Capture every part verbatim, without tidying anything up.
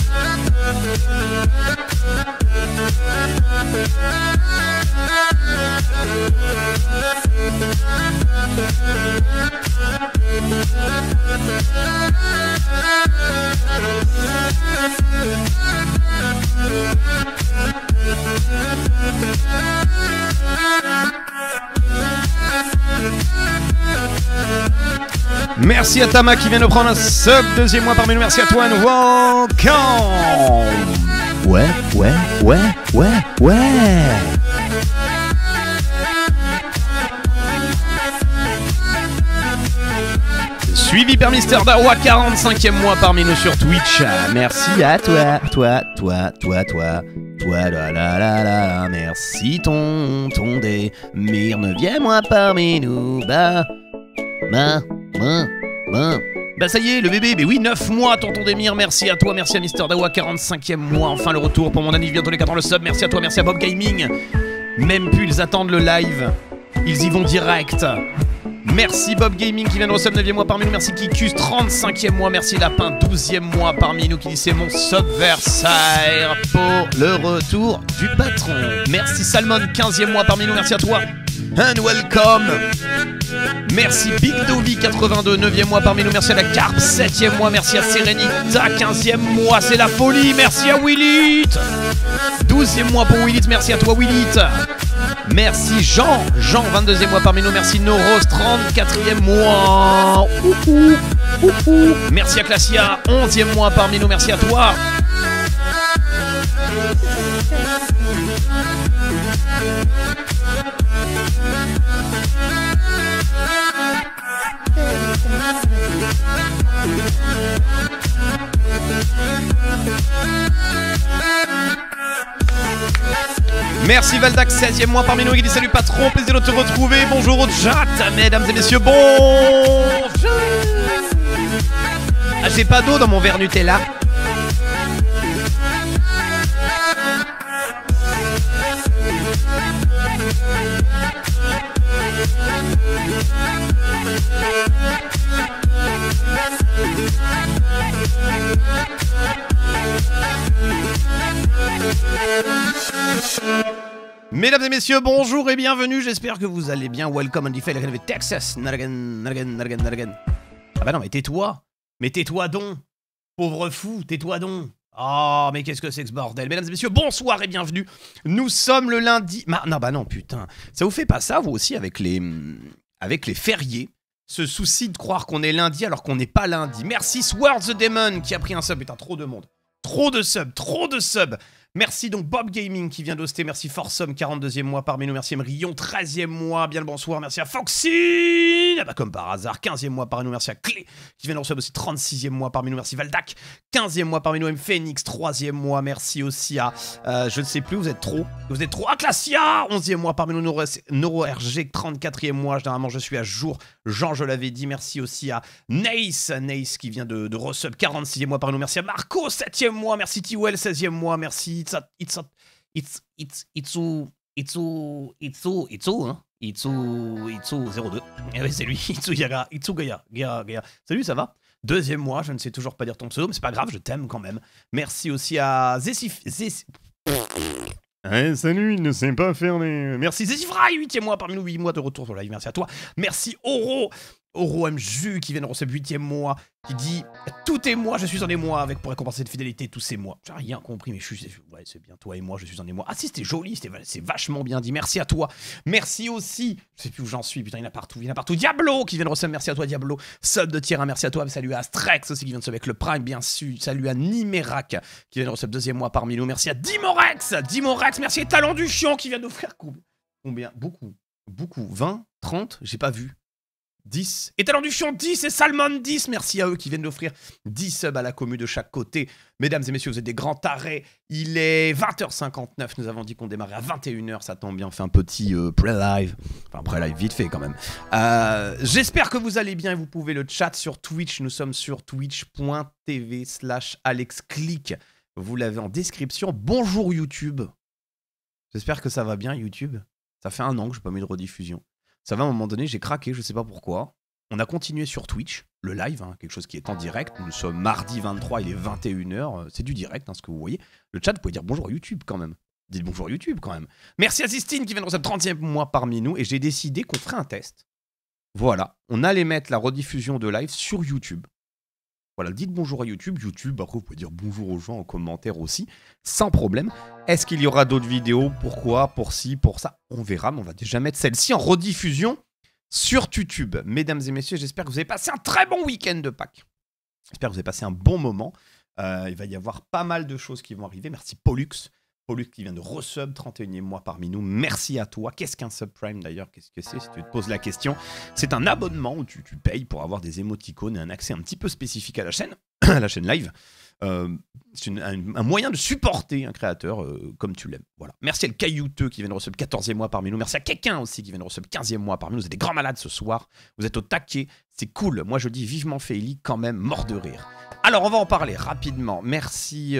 Merci à Tama qui vient de prendre un sub, deuxième mois parmi nous. Merci à toi, nous welcome. Ouais, ouais, ouais, ouais, ouais. Suivi par Mister Dawa, quarante-cinquième mois parmi nous sur Twitch. Merci à toi, toi, toi, toi, toi. Toi, la la la la, merci ton, ton des mire neuvième mois parmi nous. Bah, bah, bah, bah. Bah ça y est, le bébé, mais oui, neuf mois, tonton Demir, merci à toi, merci à Mister Dawa, quarante-cinquième mois, enfin le retour pour mon anniversaire, bientôt les quatre ans le sub, merci à toi, merci à Bob Gaming. Même plus, ils attendent le live, ils y vont direct. Merci Bob Gaming qui vient de resub neuvième mois parmi nous, merci Kikus, trente-cinquième mois, merci Lapin, douzième mois parmi nous qui dit c'est mon subversaire pour le retour du patron. Merci Salmon, quinzième mois parmi nous, merci à toi. And welcome. Merci Big Dovi quatre-vingt-deux, neuvième mois parmi nous, merci à la Carpe, septième mois, merci à Serenita, quinzième mois, c'est la folie, merci à Willit, douzième mois pour Willit, merci à toi Willit. Merci Jean, Jean, vingt-deuxième mois parmi nous, merci Noros, trente-quatrième mois. Ouhou, ouhou. Merci à Classia, onzième mois parmi nous, merci à toi. Merci Valdac, seizième mois parmi nous, il dit salut patron, plaisir de te retrouver, bonjour au chat, mesdames et messieurs, bonjour. Ah, j'ai pas d'eau dans mon verre Nutella. Mesdames et messieurs, bonjour et bienvenue, j'espère que vous allez bien. Welcome on the file avec Texas. Naragan, naragan, naragan, naragan. Ah bah non, mais tais-toi. Mais tais-toi donc. Pauvre fou, tais-toi donc. Oh, mais qu'est-ce que c'est que ce bordel. Mesdames et messieurs, bonsoir et bienvenue. Nous sommes le lundi... Ma... Non, bah non, putain. Ça vous fait pas ça, vous aussi, avec les... Avec les fériés? Ce souci de croire qu'on est lundi alors qu'on n'est pas lundi. Merci Sword the Demon qui a pris un sub. Putain, trop de monde. Trop de subs, trop de subs. Merci donc Bob Gaming qui vient d'hoster, merci Forsum, quarante-deuxième mois parmi nous, merci Emrion, treizième mois, bien le bonsoir, merci à Foxy, ah bah comme par hasard, quinzième mois parmi nous, merci à Clé qui vient de recevoir aussi trente-sixième mois parmi nous, merci Valdac, quinzième mois parmi nous, M Phoenix, troisième mois, merci aussi à, euh, je ne sais plus, vous êtes trop, vous êtes trop, à Classia, onzième mois parmi nous, NeuroRG, trente-quatrième mois, généralement je suis à jour, Jean je l'avais dit, merci aussi à Nace, Nace qui vient de, de resub, quarante-sixième mois parmi nous, merci à Marco, septième mois, merci T-Well, seizième mois, merci It's a, it's a, it's, it's, Itsu, Itsu, Itsu, Itsu, hein, Itsu, Itsu zéro deux. Eh oui, c'est lui, Itsu Yaga, Itsu Gaya, Gaya, Gaya. Salut, ça va? Deuxième mois, je ne sais toujours pas dire ton pseudo, mais c'est pas grave, je t'aime quand même. Merci aussi à Zessif, Zessif. Ouais, salut, il ne sait pas faire les... Merci Zessifraï, huitième mois parmi nous, huit mois de retour sur live, merci à toi. Merci Oro, Oro M J qui vient de recevoir huitième mois, qui dit « Tout est moi, je suis un émoi, avec pour récompenser de fidélité tous ces mois. » J'ai rien compris, mais je suis... Ouais, c'est bien, toi et moi, je suis un émoi. Ah si, c'était joli, c'est vachement bien dit, merci à toi. Merci aussi, je sais plus où j'en suis, putain, il y en a partout, il y en a partout. Diablo qui vient de recevoir, merci à toi Diablo. Sub de tier un, merci à toi. Salut à Astrex aussi qui vient de recevoir avec le Prime, bien sûr. Salut à Nimerac qui vient de recevoir deuxième mois parmi nous. Merci à Dimorex, Dimorex, merci à Talent du Chiant qui vient d'offrir combien? Beaucoup, beaucoup, vingt, trente, j'ai pas vu. dix. Et Talent du Chiant dix et Salmon dix. Merci à eux qui viennent d'offrir dix subs à la commu de chaque côté. Mesdames et messieurs, vous êtes des grands tarés. Il est vingt heures cinquante-neuf. Nous avons dit qu'on démarrait à vingt et une heures. Ça tombe bien, on fait un petit euh, pré-live. Enfin, pré-live vite fait quand même. Euh, J'espère que vous allez bien. Vous pouvez le chat sur Twitch. Nous sommes sur twitch point tv slash alexclick. Vous l'avez en description. Bonjour YouTube. J'espère que ça va bien YouTube. Ça fait un an que je n'ai pas mis de rediffusion. Ça va, à un moment donné, j'ai craqué, je sais pas pourquoi. On a continué sur Twitch, le live, hein, quelque chose qui est en direct. Nous sommes mardi vingt-trois, il est vingt et une heures. C'est du direct, hein, ce que vous voyez. Le chat, vous pouvez dire bonjour YouTube quand même. Dites bonjour YouTube quand même. Merci à Sistine qui vient de recevoir trentième mois parmi nous. Et j'ai décidé qu'on ferait un test. Voilà, on allait mettre la rediffusion de live sur YouTube. Voilà, dites bonjour à YouTube. YouTube, après vous pouvez dire bonjour aux gens en commentaire aussi, sans problème. Est-ce qu'il y aura d'autres vidéos? Pourquoi? Pour ci, pour ça? On verra, mais on va déjà mettre celle-ci en rediffusion sur YouTube. Mesdames et messieurs, j'espère que vous avez passé un très bon week-end de Pâques. J'espère que vous avez passé un bon moment. Euh, il va y avoir pas mal de choses qui vont arriver. Merci Pollux. Pollux qui vient de resub, trente et unième mois parmi nous. Merci à toi. Qu'est-ce qu'un subprime d'ailleurs? Qu'est-ce que c'est? Si tu te poses la question, c'est un abonnement où tu, tu payes pour avoir des émoticônes et un accès un petit peu spécifique à la chaîne, à la chaîne live. Euh, c'est une, un, un moyen de supporter un créateur euh, comme tu l'aimes. Voilà. Merci à le caillouteux qui vient de recevoir quatorzième mois parmi nous. Merci à quelqu'un aussi qui vient de recevoir quinzième mois parmi nous. Vous êtes des grands malades ce soir. Vous êtes au taquet. C'est cool. Moi je dis vivement Féili, quand même mort de rire. Alors on va en parler rapidement. Merci.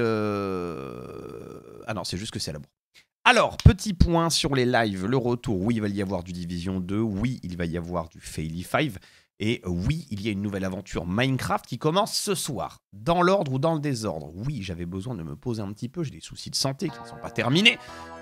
Euh... Ah non, c'est juste que c'est à la bourre. Alors, petit point sur les lives. Le retour. Oui, il va y avoir du Division deux. Oui, il va y avoir du Féili cinq. Et oui, il y a une nouvelle aventure Minecraft qui commence ce soir. Dans l'ordre ou dans le désordre? Oui, j'avais besoin de me poser un petit peu. J'ai des soucis de santé qui ne sont pas terminés.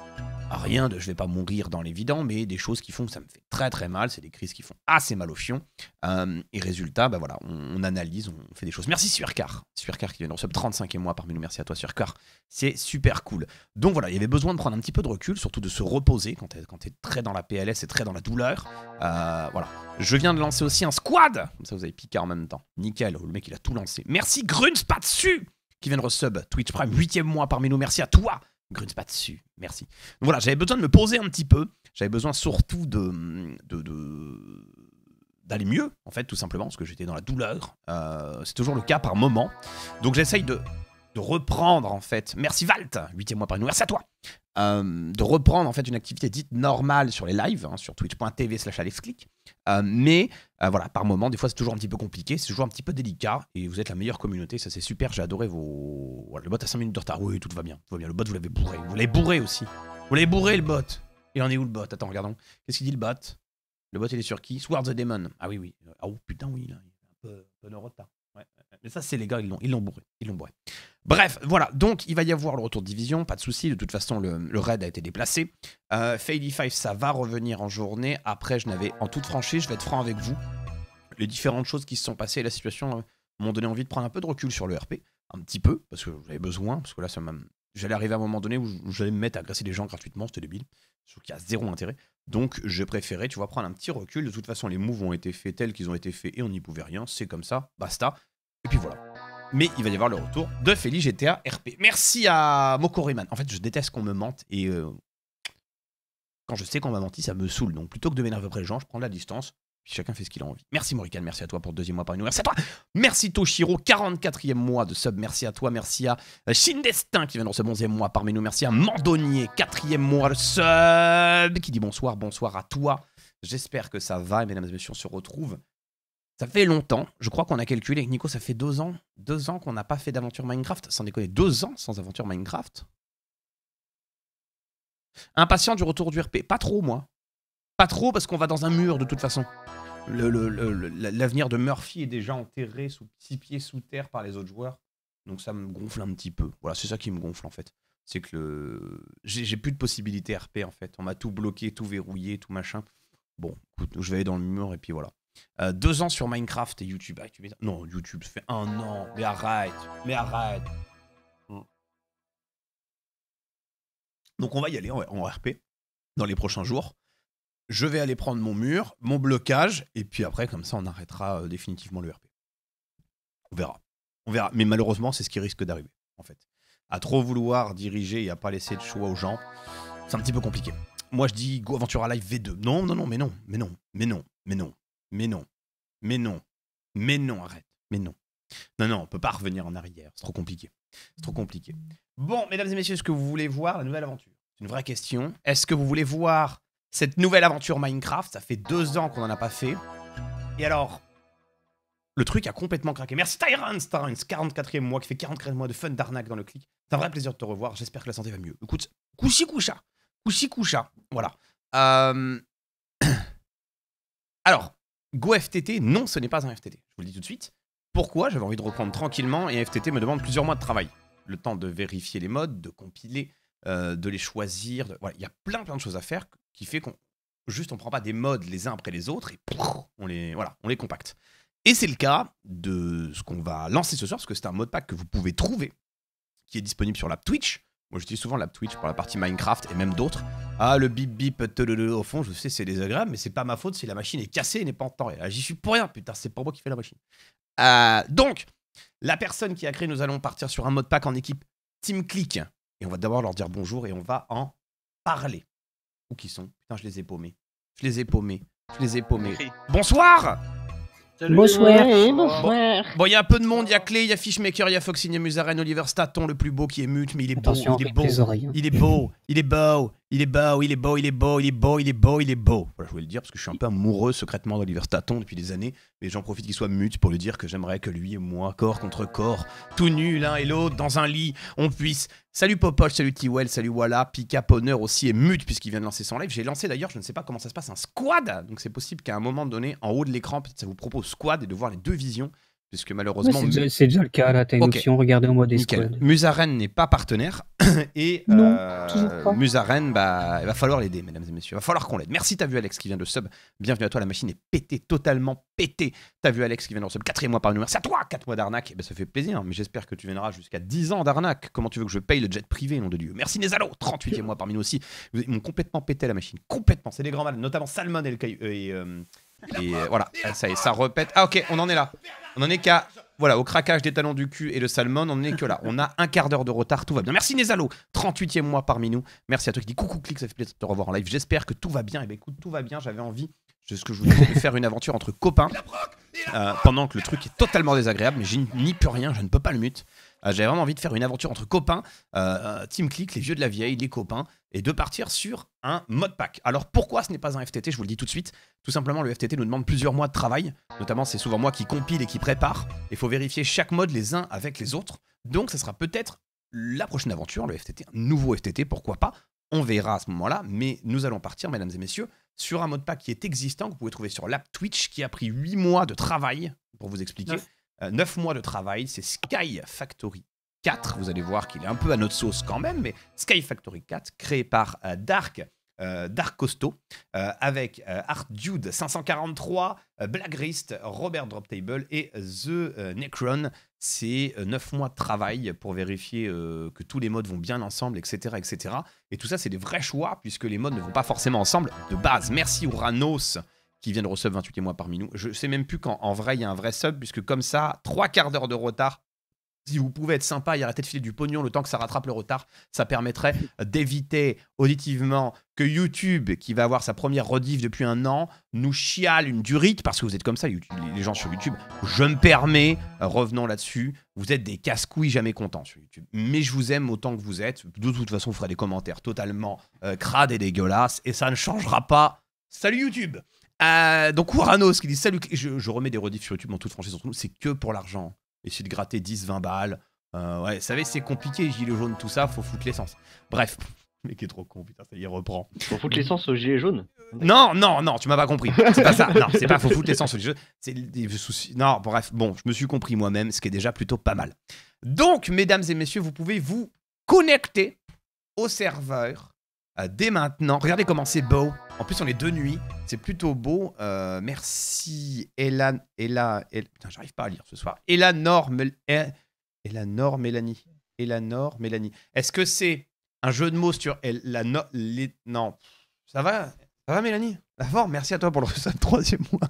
Rien de je vais pas mourir dans l'évident, mais des choses qui font que ça me fait très très mal. C'est des crises qui font assez mal au fion. Euh, et résultat, bah voilà, on, on analyse, on fait des choses. Merci Suercar. Suercar qui vient de recevoir trente-cinquième mois parmi nous. Merci à toi Suercar. C'est super cool. Donc voilà, il y avait besoin de prendre un petit peu de recul, surtout de se reposer quand t'es quand t'es très dans la P L S et très dans la douleur. Euh, voilà. Je viens de lancer aussi un squad. Comme ça vous avez piqué en même temps. Nickel, le mec il a tout lancé. Merci Grunspatsu qui vient de resub Twitch Prime huitième mois parmi nous. Merci à toi. Gruns pas dessus, merci. Donc voilà, j'avais besoin de me poser un petit peu. J'avais besoin surtout de, de, de d'aller mieux, en fait, tout simplement, parce que j'étais dans la douleur. Euh, c'est toujours le cas par moment. Donc j'essaye de, de reprendre, en fait. Merci Valt, huitième mois par nous, merci à toi. Euh, de reprendre, en fait, une activité dite normale sur les lives, hein, sur twitch point t v slash alexclick. Euh, mais, euh, voilà, par moment, des fois, c'est toujours un petit peu compliqué, c'est toujours un petit peu délicat, et vous êtes la meilleure communauté, ça c'est super, j'ai adoré vos... Voilà, le bot a cinq minutes de retard, oui, tout va bien, tout va bien. Le bot, vous l'avez bourré, vous l'avez bourré aussi. Vous l'avez bourré, le bot. Il en est où, le bot? Attends, regardons. Qu'est-ce qu'il dit, le bot? Le bot, il est sur qui? Sword the Demon. Ah oui, oui. Ah oh, putain, oui, là, il est un peu, un peu de retard. Ouais. Mais ça, c'est les gars, ils l'ont ils l'ont bourré. Ils l'ont bourré. Bref, voilà. Donc, il va y avoir le retour de Division. Pas de souci. De toute façon, le, le raid a été déplacé. Euh, Féili cinq, ça va revenir en journée. Après, je n'avais, en toute franchise, je vais être franc avec vous. Les différentes choses qui se sont passées, la situation euh, m'ont donné envie de prendre un peu de recul sur le R P. Un petit peu, parce que j'avais besoin. Parce que là, ça m'a... J'allais arriver à un moment donné où j'allais me mettre à agresser les gens gratuitement. C'était débile. Je trouve qu'il y a zéro intérêt. Donc, j'ai préféré, tu vois, prendre un petit recul. De toute façon, les moves ont été faits tels qu'ils ont été faits et on n'y pouvait rien. C'est comme ça. Basta. Et puis voilà. Mais il va y avoir le retour de Féili G T A R P. Merci à Mokoriman. En fait, je déteste qu'on me mente et euh, quand je sais qu'on m'a menti, ça me saoule. Donc plutôt que de m'énerver après les gens, je prends de la distance. Puis chacun fait ce qu'il a envie. Merci Morrican, merci à toi pour le deuxième mois parmi nous. Merci à toi. Merci Toshiro, quarante-quatrième mois de sub. Merci à toi. Merci à Shindestin qui vient dans ce onzième mois parmi nous. Merci à Mandonnier, quatrième mois de sub, qui dit bonsoir, bonsoir à toi. J'espère que ça va et mesdames et messieurs, on se retrouve. Ça fait longtemps, je crois qu'on a calculé avec Nico, ça fait deux ans, deux ans qu'on n'a pas fait d'aventure Minecraft, sans déconner, deux ans sans aventure Minecraft. Impatient du retour du R P, pas trop moi, pas trop parce qu'on va dans un mur de toute façon. L'avenir de Murphy est déjà enterré sous six pieds sous terre par les autres joueurs, donc ça me gonfle un petit peu. Voilà, c'est ça qui me gonfle en fait, c'est que le... j'ai plus de possibilités R P en fait, on m'a tout bloqué, tout verrouillé, tout machin. Bon, écoute, je vais aller dans le mur et puis voilà. Euh, deux ans sur Minecraft et YouTube. Ah, tu non, YouTube, ça fait un an. Mais arrête, mais arrête. Donc on va y aller en, en R P dans les prochains jours. Je vais aller prendre mon mur, mon blocage, et puis après, comme ça, on arrêtera euh, définitivement le R P. On verra. On verra. Mais malheureusement, c'est ce qui risque d'arriver, en fait. À trop vouloir diriger et à pas laisser de choix aux gens, c'est un petit peu compliqué. Moi, je dis Go Aventura Live V deux. Non, non, non, mais non, mais non, mais non, mais non. Mais non, mais non, mais non, arrête, mais non. Non, non, on peut pas revenir en arrière, c'est trop compliqué. C'est trop compliqué. Bon, mesdames et messieurs, est-ce que vous voulez voir la nouvelle aventure? C'est une vraie question. Est-ce que vous voulez voir cette nouvelle aventure Minecraft? Ça fait deux ans qu'on en a pas fait. Et alors, le truc a complètement craqué. Merci Tyrants, Tyrants, quarante-quatrième mois, qui fait quarante-quatre mois de fun d'arnaque dans le clic. C'est un vrai plaisir de te revoir, j'espère que la santé va mieux. Écoute, couchi coucha, couchi coucha, voilà. Euh... Alors... GoFTT, non, ce n'est pas un F T T. Je vous le dis tout de suite. Pourquoi? J'avais envie de reprendre tranquillement et F T T me demande plusieurs mois de travail. Le temps de vérifier les modes, de compiler, euh, de les choisir. De... Voilà, il y a plein plein de choses à faire qui fait qu'on juste on prend pas des modes les uns après les autres et on les, voilà, on les compacte. Et c'est le cas de ce qu'on va lancer ce soir, parce que c'est un modpack que vous pouvez trouver, qui est disponible sur l'app Twitch. Moi j'utilise souvent l'app Twitch pour la partie Minecraft et même d'autres. Ah, le bip bip au fond, je sais c'est désagréable, mais c'est pas ma faute si la machine est cassée et n'est pas en temps réel. J'y suis pour rien, putain, c'est pour moi qui fait la machine. Euh, donc, la personne qui a créé, nous allons partir sur un modpack en équipe TeamClick. Et on va d'abord leur dire bonjour et on va en parler. Où qu'ils sont? Putain, je les ai paumés. Je les ai paumés. Je les ai paumés. Bonsoir! Salut. Bonsoir. Bon, bonsoir. Bon, il y a un peu de monde, il y a Clé, il y a Fishmaker, il y a Foxy, il y a Musaren, Oliver Staton, le plus beau qui est mute, mais il est Attention, beau, il est beau, il est beau, il est beau, il est beau, il est beau, il est beau, il est beau, il est beau, il est beau. Voilà, je voulais le dire parce que je suis un peu amoureux secrètement d'Oliver Staton depuis des années, mais j'en profite qu'il soit mute pour lui dire que j'aimerais que lui et moi, corps contre corps, tout nus l'un et l'autre, dans un lit, on puisse... Salut Popoche, salut T-Well, salut Walla, Pika Ponner aussi est mute puisqu'il vient de lancer son live. J'ai lancé d'ailleurs, je ne sais pas comment ça se passe, un squad. Donc c'est possible qu'à un moment donné, en haut de l'écran, peut-être ça vous propose squad et de voir les deux visions. Puisque malheureusement... Ouais, c'est, déjà, déjà le cas là, t'as une okay. option, regardez en mode escouade. Musaren n'est pas partenaire et non, euh, Musaren, bah, il va falloir l'aider, mesdames et messieurs. Il va falloir qu'on l'aide. Merci, t'as vu Alex qui vient de sub. Bienvenue à toi, la machine est pétée, totalement pétée. T'as vu Alex qui vient de sub, quatrième mois par une. Merci à toi, quatre mois d'arnaque. Eh ben, ça fait plaisir, mais j'espère que tu viendras jusqu'à dix ans d'arnaque. Comment tu veux que je paye le jet privé, nom de Dieu? Merci Nezalo, trente-huitième mois parmi nous aussi. Ils m'ont complètement pété la machine, complètement. C'est des grands malades, notamment Salmon et le caillou. Et, euh, et euh, voilà, ça y est, ça repète. Ah ok, on en est là. On en est qu'à... Voilà, au craquage des talons du cul et le salmon, on n'est que là. On a un quart d'heure de retard, tout va bien. Merci Nezalo, trente-huitième mois parmi nous. Merci à toi qui dis coucou clic, ça fait plaisir de te revoir en live. J'espère que tout va bien. Et bien écoute, tout va bien. J'avais envie, c'est ce que je voulais, de faire une aventure entre copains euh, pendant que le truc est totalement désagréable, mais je n'y peux rien, je ne peux pas le mute. Euh, J'avais vraiment envie de faire une aventure entre copains, euh, TeamClick, les vieux de la vieille, les copains, et de partir sur un modpack. Alors pourquoi ce n'est pas un F T T? Je vous le dis tout de suite. Tout simplement, le F T T nous demande plusieurs mois de travail. Notamment, c'est souvent moi qui compile et qui prépare. Il faut vérifier chaque mode les uns avec les autres. Donc, ça sera peut-être la prochaine aventure, le F T T, un nouveau F T T, pourquoi pas. On verra à ce moment-là. Mais nous allons partir, mesdames et messieurs, sur un modpack qui est existant, que vous pouvez trouver sur l'app Twitch, qui a pris huit mois de travail, pour vous expliquer. Euh, neuf mois de travail, c'est Sky Factory quatre, vous allez voir qu'il est un peu à notre sauce quand même, mais Sky Factory quatre, créé par euh, Dark, euh, Dark Costo, euh, avec euh, Art Dude cinq cent quarante-trois, euh, Blackrist, Robert Droptable et The euh, Necron. C'est euh, neuf mois de travail pour vérifier euh, que tous les modes vont bien ensemble, et cetera, et cetera. Et tout ça, c'est des vrais choix, puisque les modes ne vont pas forcément ensemble de base. Merci Uranos, qui vient de resub vingt-huitième mois parmi nous. Je sais même plus qu'en en vrai, il y a un vrai sub, puisque comme ça, trois quarts d'heure de retard. Si vous pouvez être sympa et arrêter de filer du pognon le temps que ça rattrape le retard, ça permettrait d'éviter auditivement que YouTube, qui va avoir sa première rediff depuis un an, nous chiale une durite, parce que vous êtes comme ça, YouTube, les gens sur YouTube. Je me permets, revenons là-dessus, vous êtes des casse-couilles jamais contents sur YouTube. Mais je vous aime autant que vous êtes. De toute façon, vous ferez des commentaires totalement euh, crades et dégueulasses, et ça ne changera pas. Salut YouTube! euh, Donc Ouranos qui dit salut, je, je remets des rediffs sur YouTube en toute franchise entre nous, c'est que pour l'argent. Essayer de gratter dix vingt balles. Euh, ouais, vous savez, c'est compliqué, gilet jaune, tout ça, faut foutre l'essence. Bref, le mec est trop con, putain, ça y est, reprend. Faut foutre l'essence au gilet jaune? Non, non, non, tu m'as pas compris. C'est pas ça. Non, c'est pas faut foutre l'essence au gilet jaune. C'est des soucis. Non, bref, bon, je me suis compris moi-même, ce qui est déjà plutôt pas mal. Donc, mesdames et messieurs, vous pouvez vous connecter au serveur euh, dès maintenant. Regardez comment c'est beau. En plus, on est de nuit. C'est plutôt beau. Euh, merci, Elan. Ella, El... Putain, j'arrive pas à lire ce soir. Elanor, Mel... Elanor Mélanie. Elanor Mélanie. Est-ce que c'est un jeu de mots sur Elanor... Les... Non. Ça va? Ça va, Mélanie? La forme? Merci à toi pour le troisième mois.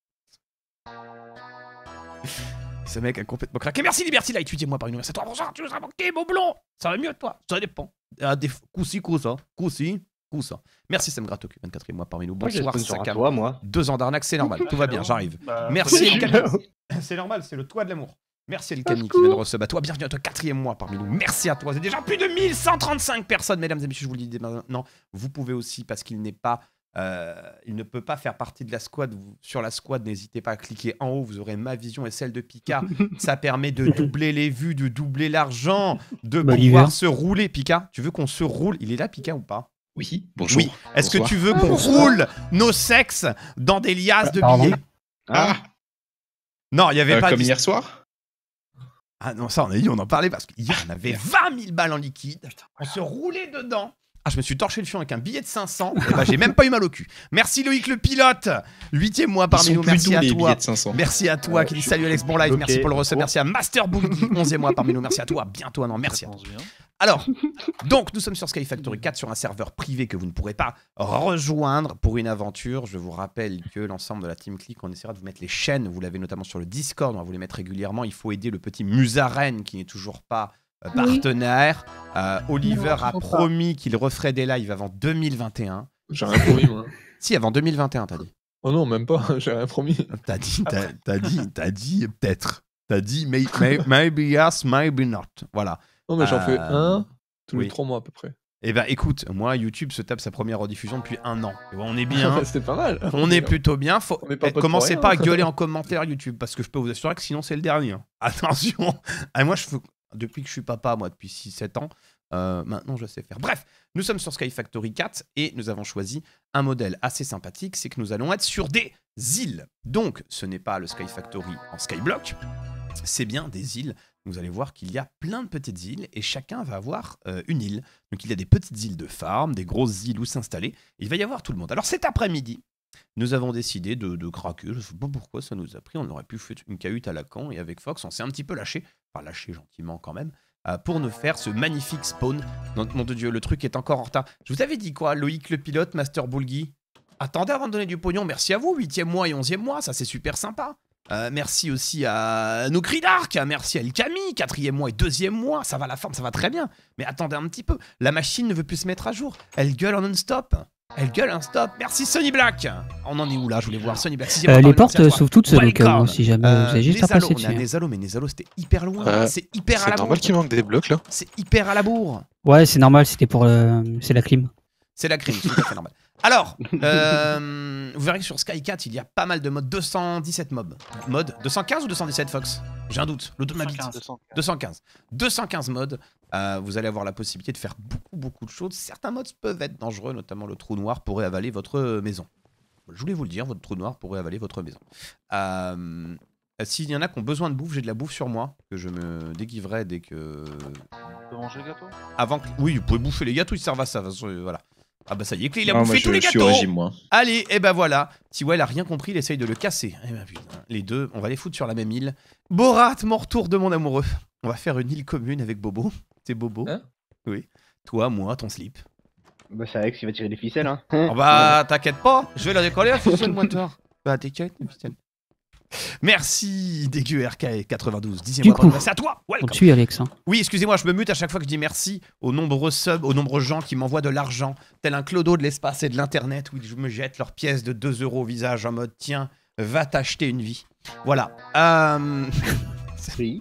Ce mec a complètement craqué. Merci, Liberty Light, huitième mois par une. Merci à toi. Bonjour, tu nous as manqué, mon blond. Ça va mieux, toi? Ça dépend. Ah, des... Coussi, coussa. Coussi. Ça. Merci Sam Gratoku, vingt-quatrième mois parmi nous. Bonsoir Sakam. Toi, moi. Deux ans d'arnaque, c'est normal. Tout va bien, j'arrive. Bah, merci Elkani. C'est normal, c'est le toit de l'amour. Merci Elkani qui vient de recevoir à toi. Bienvenue à toi, quatrième mois parmi nous. Merci à toi. C'est déjà plus de mille cent trente-cinq personnes, mesdames et messieurs. Je vous le dis maintenant. Vous pouvez aussi, parce qu'il n'est pas, euh, il ne peut pas faire partie de la squad. Vous, sur la squad, n'hésitez pas à cliquer en haut. Vous aurez ma vision et celle de Pika. Ça permet de doubler les vues, de doubler l'argent, de bah, pouvoir se rouler. Pika, tu veux qu'on se roule? Il est là, Pika, ou pas? Oui, bonjour. Oui. Est-ce que tu veux qu'on roule nos sexes dans des liasses de Pardon. billets? Ah. Non, il y avait Euh, pas... comme de- hier soir. Ah non, ça on a dit, on en parlait parce qu'hier on avait vingt mille balles en liquide, on se roulait dedans. Ah, je me suis torché le fion avec un billet de cinq cents, et bah j'ai même pas eu mal au cul. Merci Loïc le pilote, huitième mois parmi Ils nous, sont plus merci doux, à les toi. billets de cinq cents. Merci à toi Ouais, qui dit je- salut Alex, bon live, bloqué, merci pour le recep, cours. merci à Master Boogie, onzième mois parmi nous, merci à toi, bientôt un an, merci à toi. pense bien. Alors, donc nous sommes sur Sky Factory quatre sur un serveur privé que vous ne pourrez pas rejoindre pour une aventure. Je vous rappelle que l'ensemble de la Team Click, on essaiera de vous mettre les chaînes, vous l'avez notamment sur le Discord, on va vous les mettre régulièrement. Il faut aider le petit Musaren qui n'est toujours pas euh, partenaire. Euh, Oliver Non, a je crois pas. promis qu'il referait des lives avant deux mille vingt et un. J'ai rien promis, moi. Si, avant deux mille vingt et un, t'as dit. Oh non, même pas, j'ai rien promis. T'as dit, t'as, t'as dit, t'as dit peut-être. T'as dit may- may- maybe yes, maybe not. Voilà. Non, mais j'en fais Euh, un tous oui. les trois mois à peu près. Eh ben écoute, moi YouTube se tape sa première rediffusion depuis un an. Et bon, on est bien. C'était pas mal. On est plutôt bien. Faut... On est pas eh, potes commencez pour pas à rien. gueuler en commentaire YouTube parce que je peux vous assurer que sinon c'est le dernier. hein. Attention. Ah, moi, je fais- depuis que je suis papa, moi, depuis six sept ans, euh, maintenant je sais faire. Bref, nous sommes sur Sky Factory quatre et nous avons choisi un modèle assez sympathique. C'est que nous allons être sur des îles. Donc, ce n'est pas le Sky Factory en Skyblock, c'est bien des îles. Vous allez voir qu'il y a plein de petites îles et chacun va avoir euh, une île. Donc il y a des petites îles de farm, des grosses îles où s'installer. Il va y avoir tout le monde. Alors cet après-midi, nous avons décidé de, de craquer. Je ne sais pas pourquoi ça nous a pris. On aurait pu faire une cahute à la con et avec Fox, on s'est un petit peu lâché. Enfin lâché gentiment quand même. euh, pour nous faire ce magnifique spawn. Non, mon Dieu, le truc est encore en retard. Je vous avais dit quoi, Loïc le pilote, Master Boulgui? Attendez avant de donner du pognon. Merci à vous, huitième mois et onzième mois. Ça c'est super sympa. Euh, merci aussi à nos cris d'arc, merci à El Camille, quatrième mois et deuxième mois, ça va la forme, ça va très bien. Mais attendez un petit peu, la machine ne veut plus se mettre à jour, elle gueule en non-stop. Elle gueule non-stop. Merci Sonny Black. On en est où là? Je voulais voir Sonny Black. Sixième Euh, mois, les merci portes à toi. s'ouvrent toutes seules au cas où, Welcome. si jamais Euh, vous avez juste à Nésalo, passer on est à dessus. Nésalo, mais Nésalo c'était hyper loin. Euh, c'est hyper à C'est la normal bourre. qu'il manque des blocs là. C'est hyper à la bourre. Ouais, c'est normal, c'était pour le... c'est la clim. C'est la crime, c'est tout à fait normal. Alors, euh, vous verrez que sur Sky quatre, il y a pas mal de modes. deux cent dix-sept mobs. Mode deux cent quinze ou deux cent dix-sept, Fox? J'ai un doute. Le doute m'habite. deux cent quinze. deux cent quinze modes. Euh, vous allez avoir la possibilité de faire beaucoup, beaucoup de choses. Certains modes peuvent être dangereux, notamment le trou noir pourrait avaler votre maison. Je voulais vous le dire, votre trou noir pourrait avaler votre maison. Euh, S'il y en a qui ont besoin de bouffe, j'ai de la bouffe sur moi, que je me déguiverai dès que... On peut manger le gâteau? Avant que... Oui, vous pouvez bouffer les gâteaux, ils servent à ça. Euh, voilà. Ah bah ça y est, Clé, il a Non, bouffé moi, tous je, les je suis au gâteaux. régime, moi. Allez, et ben voilà. Tiwell a rien compris, il essaye de le casser. Eh ben putain, les deux, on va les foutre sur la même île. Borat, mon retour de mon amoureux. On va faire une île commune avec Bobo. C'est Bobo. Hein? Oui. Toi, moi, ton slip. Bah, c'est Alex qui va tirer des ficelles, hein. Oh bah, t'inquiète pas, je vais la décoller la ficelle moins tard. Bah, t'inquiète, la ficelle. Merci, dégueu R K quatre-vingt-douze. Dixième Du mois, coup, c'est à toi. On Welcome. te suit, Alex. Hein. Oui, excusez-moi, je me mute à chaque fois que je dis merci aux nombreux subs, aux nombreux gens qui m'envoient de l'argent, tel un clodo de l'espace et de l'internet, où ils me jettent leurs pièces de deux euros au visage en mode tiens, va t'acheter une vie. Voilà. Euh... Oui.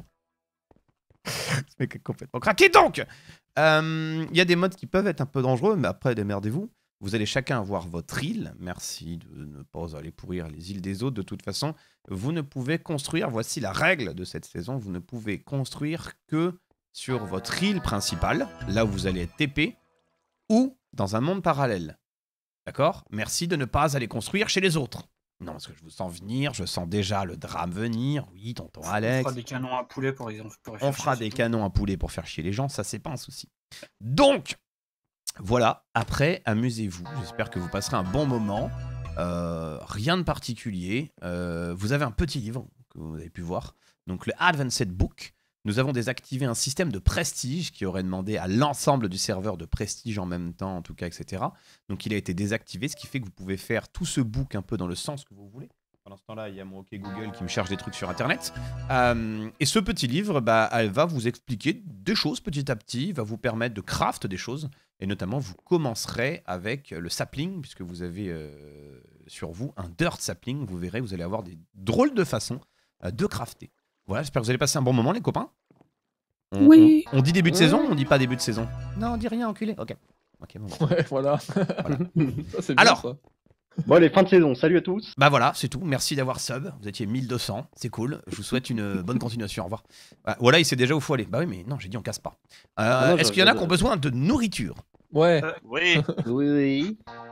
Ce mec est complètement craqué. Donc, il euh, y a des modes qui peuvent être un peu dangereux, mais après, démerdez-vous. Vous allez chacun avoir votre île. Merci de ne pas aller pourrir les îles des autres. De toute façon, vous ne pouvez construire, voici la règle de cette saison, vous ne pouvez construire que sur votre île principale, là où vous allez être T P, ou dans un monde parallèle. D'accord? Merci de ne pas aller construire chez les autres. Non, parce que je vous sens venir, je sens déjà le drame venir. Oui, tonton Alex. On fera des canons à poulet, par exemple. pour On fera des canons à poulet pour faire chier les gens, ça c'est pas un souci. Donc, voilà, après, amusez-vous. J'espère que vous passerez un bon moment. Euh, rien de particulier. Euh, vous avez un petit livre que vous avez pu voir. Donc le Advanced Book. Nous avons désactivé un système de prestige qui aurait demandé à l'ensemble du serveur de prestige en même temps, en tout cas, et cetera. Donc il a été désactivé, ce qui fait que vous pouvez faire tout ce book un peu dans le sens que vous voulez. Pendant ce temps-là, il y a mon OK Google qui me cherche des trucs sur Internet. Euh, et ce petit livre, bah, elle va vous expliquer des choses petit à petit, va vous permettre de craft des choses. Et notamment, vous commencerez avec le sapling, puisque vous avez euh, sur vous un dirt sapling. Vous verrez, vous allez avoir des drôles de façons euh, de crafter. Voilà, j'espère que vous allez passer un bon moment, les copains. On, Oui. On, on dit début de saison, on dit pas début de saison. Non, on dit rien, enculé. Ok. Ok, bon. Ouais, voilà. Voilà. Ça, c'est bien, Alors. ça. Bon, allez, fin de saison. Salut à tous. Bah voilà, c'est tout. Merci d'avoir sub. Vous étiez mille deux cents. C'est cool. Je vous souhaite une bonne continuation. Au revoir. Ah, voilà, il sait déjà où il faut aller. Bah oui, mais non, j'ai dit on casse pas. Euh, Ah non, Est-ce je- qu'il y en a je- qui ont besoin de nourriture? Ouais. Euh, oui. Oui, oui.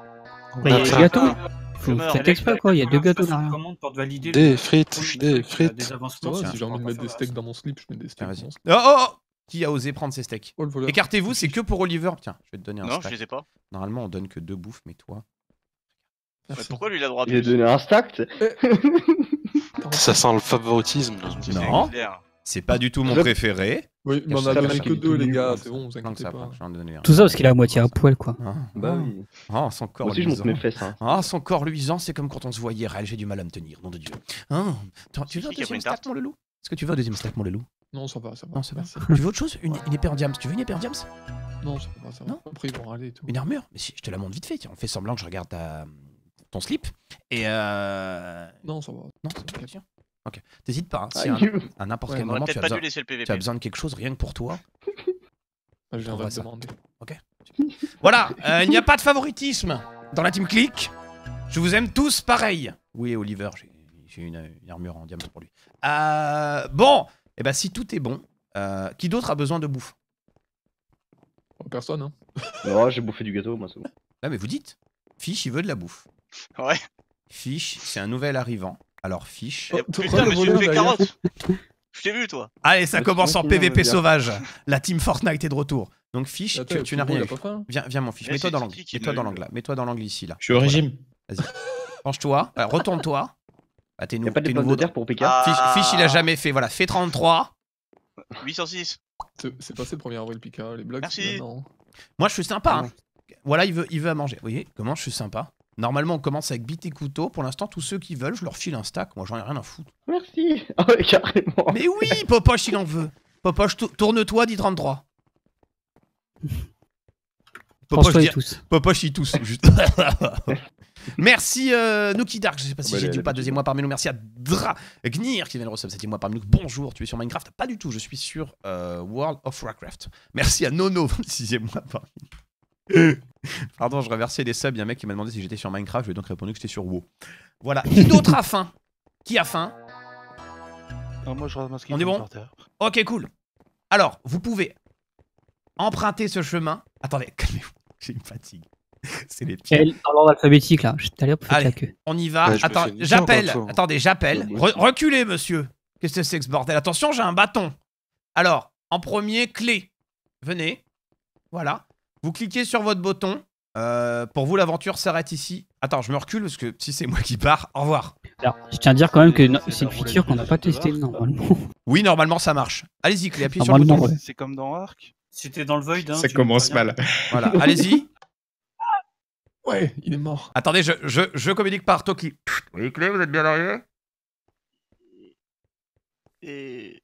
Bah, il y a D'accord. des gâteaux. Faut Demeure, faites Alex, exprès avec quoi, il y a la deux gâteaux façon de derrière. commande pour te valider Des le- frites, le des truc, frites. Des Ça avancements, va, c'est si j'ai envie de important, mettre des ça steaks va. dans mon slip, je mets des steaks Ah, dans vas-y. mon slip. Oh, oh, oh Qui a osé prendre ces steaks? Oh, le voleur. Écartez-vous, c'est que pour Oliver. Tiens, je vais te donner un Non, je stack. les ai pas. Normalement, on donne que deux bouffes, mais toi... Mais Merci. pourquoi lui il a droit à Il a plus donné un stack. tu sais. Ça sent le favoritisme là. C'est Non. clair. C'est pas du tout mon Je- préféré. Oui, mais on Ça a va, donné ça que va. deux, les gars, Non, c'est bon, vous Non, que inquiétez ça pas. va, je vais en donner un. Tout ça parce qu'il a la moitié à poil quoi. Ah, Bah oui. ah, son corps Moi aussi, je monte luisant. mes fesses. Hein. Ah, son corps luisant, c'est comme quand on se voyait réel, j'ai du mal à me tenir, nom de Dieu. Ah, attends, tu veux un qui qui a pris deuxième une stack, tarte mon loulou? Est-ce que tu veux un deuxième stack, mon loulou? Non, ça va, ça va. Non, c'est bon. Merci. Tu veux autre chose? Une, une épée en diams? Tu veux une épée en diams? Non, ça va, ça va. Non. Après, ils vont râler et tout. Une armure? Mais si, je te la montre vite fait, tiens, on fait semblant que je regarde ta... ton slip. Et euh... Non, ça va. Non, c'est bon, sûr. Ok, t'hésites pas, hein, si à, Aïe. à n'importe Ouais, quel On aurait moment tu peut-être as, pas besoin, dû laisser le tu as P V P. besoin de quelque chose rien que pour toi. Ah, je On viendrai voit te ça. demander. Voilà, euh, il n'y a pas de favoritisme dans la team Click. Je vous aime tous pareil. Oui, Oliver, j'ai- j'ai une, une armure en diamant pour lui. Euh, bon, et ben si tout est bon, euh, qui d'autre a besoin de bouffe? Oh, personne, hein. Non, j'ai bouffé du gâteau, moi, c'est bon. Là, mais vous dites, Fish, il veut de la bouffe. Ouais. Fish, c'est un nouvel arrivant. Alors Fish. Oh, Eh, toi, Putain, le mais tu me voleur fais derrière. carotte. Je t'ai vu, toi. Allez, ça Mais commence sinon, en sinon, P V P on va sauvage. La team Fortnite est de retour. Donc Fish, Attends, tu, tu n'as Thibaut, rien il a eu. pas faim. Viens, viens mon Fish, Mais mets-toi c'est dans l'angle. qui qui Mets-toi l'a dans eu, l'angle là. Mets-toi dans l'angle ici là. Je suis au régime. Penche-toi, euh, retourne-toi. Bah, t'es, nou- Y'a pas t'es de pommes nouveau. de terre pour P K. Ah. Fish, Fish, il a jamais fait. Voilà, fais trente-trois. huit cent six. C'est c'est passé le premier avril, Pika. Les blagues, Merci. c'est maintenant. Moi, je suis sympa. Hein. Voilà, il veut, il veut à manger. Vous voyez comment je suis sympa? Normalement, on commence avec bite et couteau. Pour l'instant, tous ceux qui veulent, je leur file un stack. Moi, j'en ai rien à foutre. Merci. Ah ouais, carrément. Mais oui, Popoche, il en veut. Popoche, tou- tourne-toi, dit trente-trois. Popoche, Pense-toi dit- et tous. Popoche, il tousse. Juste. Merci euh, Nookie Dark, je sais pas si Bah, j'ai elle dit a ou pas, l'habitude. deuxième mois parmi nous. Merci à Dra Gnir qui vient de recevoir septième mois parmi nous. Bonjour, tu es sur Minecraft? Pas du tout, je suis sur euh, World of Warcraft. Merci à Nono, vingt-sixième mois parmi nous. Pardon, je reversais des subs, il y a un mec qui m'a demandé si j'étais sur Minecraft, je lui ai donc répondu que j'étais sur WoW. Voilà, qui d'autre a faim? Qui a faim? Ah, moi, je ramasse On est bon? Ok, cool. Alors, vous pouvez emprunter ce chemin. Attendez, calmez-vous, j'ai une fatigue. C'est les pires. Elle, dans l'ordre alphabétique là, je t'allais hop, faites Allez. la queue. On y va. Ouais, je me Attends, fais niquer j'appelle. encore une fois. Attendez, j'appelle. Ouais, moi Re- reculez, monsieur. Qu'est-ce que c'est que ce bordel? Attention, j'ai un bâton. Alors, en premier, clé. Venez. Voilà. Vous cliquez sur votre bouton. Euh, pour vous, l'aventure s'arrête ici. Attends, je me recule parce que si c'est moi qui pars, au revoir. Alors, je tiens à dire quand même que no- C'est c'est une la roulette feature qu'on n'a russe pas de testée Arc. normalement. Oui, normalement, ça marche. Allez-y, clé, appuyez sur le Normalement, bouton. ouais. C'est comme dans Ark. Si t'es dans le void, hein, Ça tu commence me préviens. mal. Voilà, allez-y. Ouais, il est mort. Attendez, je, je, je communique par Toki. Oui, clé, vous êtes bien arrivé? Et.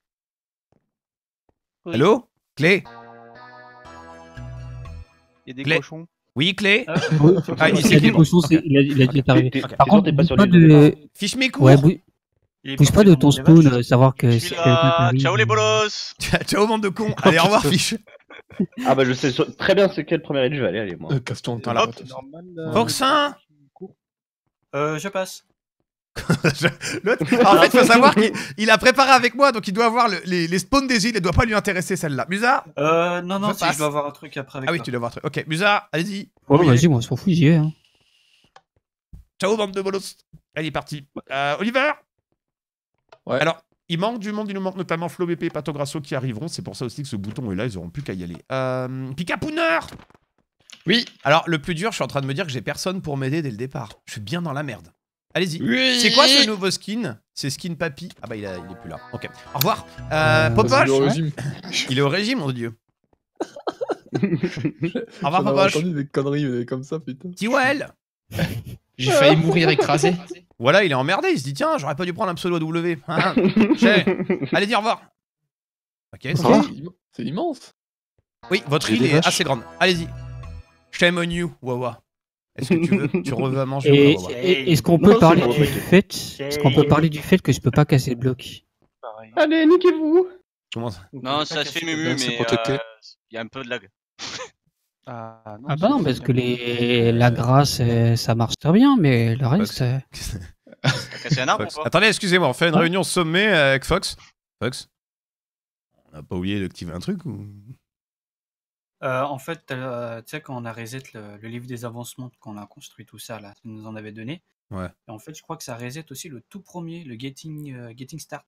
Allô? Clé? Il y a des Clé. cochons. Oui, clé? Ah, Ah, il Il s'est y a des libre. cochons, c'est- il a il a- il est arrivé. T'es- t'es Par sûr, contre, t'es pas bouge sur pas les deux de. Fiche mes cours. Ouais, bouge il est bouge pas parti de dans ton mon spawn, élevage. euh, savoir que Je si suis quelqu'un là. t'arrive, Ciao les euh, bolos. Ciao, bande de cons. Allez, au revoir, Fiche. Ah bah je sais sur- très bien c'est quel premier edge je vais aller, allez moi. Euh, Casse-toi en Voilà. tête, C'est toi, normal. là. Foxin. Euh, je passe. L'autre- En fait, il faut savoir qu'il il a préparé avec moi, donc il doit avoir le- les, les spawns des îles, il doit pas lui intéresser celle-là. Musa? Euh, non, non, Je si passe. je dois avoir un truc après avec Ah oui, toi. tu dois avoir un truc. Ok, Musa, allez-y. Ouais, Oui, vas-y, moi, on s'en fout, j'y vais. Hein. Ciao, bande de bolos. Allez, parti. Euh, Oliver? Ouais. Alors, il manque du monde, il nous manque notamment Flo B P et Pato Grasso qui arriveront. C'est pour ça aussi que ce bouton est là, ils auront plus qu'à y aller. Euh, Pika Pooner! Oui. Alors, le plus dur, je suis en train de me dire que j'ai personne pour m'aider dès le départ. Je suis bien dans la merde. Allez-y. Oui. C'est quoi ce nouveau skin? C'est Skin Papy. Ah bah il, a- il est plus là. Ok. Au revoir. Euh, Euh, Popoche? Vas-y, le régime. Il est au régime, mon dieu. Au revoir, J'en avais Popoche. entendu des conneries mais comme ça, putain. Tiwell. J'ai failli mourir écrasé. Voilà, il est emmerdé. Il se dit tiens, j'aurais pas dû prendre un pseudo W. Hein, j'ai- Allez, dis au revoir. Ok, c'est Ça va bon. C'est im- C'est immense. Oui, votre J'ai île des est vaches. assez grande. Allez-y. Shame on you, Wawa. Est-ce que tu veux, tu veux à manger Et, Wawa? et- est-ce qu'on Non, peut c'est parler bon, du t'inquiète. fait, est-ce qu'on peut parler du fait que je peux pas casser le bloc? Pareil. Allez, niquez-vous. Comment ça? Non, ça se fait mumu, Bien, c'est mais pour te euh, tais. il y a un peu de lag. Ah non. Ah bah non, parce que les la grâce, euh, ça marche très bien, mais le reste... euh, T'as cassé un arbre Fox. ou pas? Attendez, excusez-moi, on fait une Hein réunion sommet avec Fox. Fox? On n'a pas oublié d'activer un truc ou... Euh, en fait, euh, tu sais, quand on a reset le, le livre des avancements, qu'on a construit tout ça, là, tu nous en avais donné. Ouais. Et en fait, je crois que ça reset aussi le tout premier, le Getting, euh, getting Start.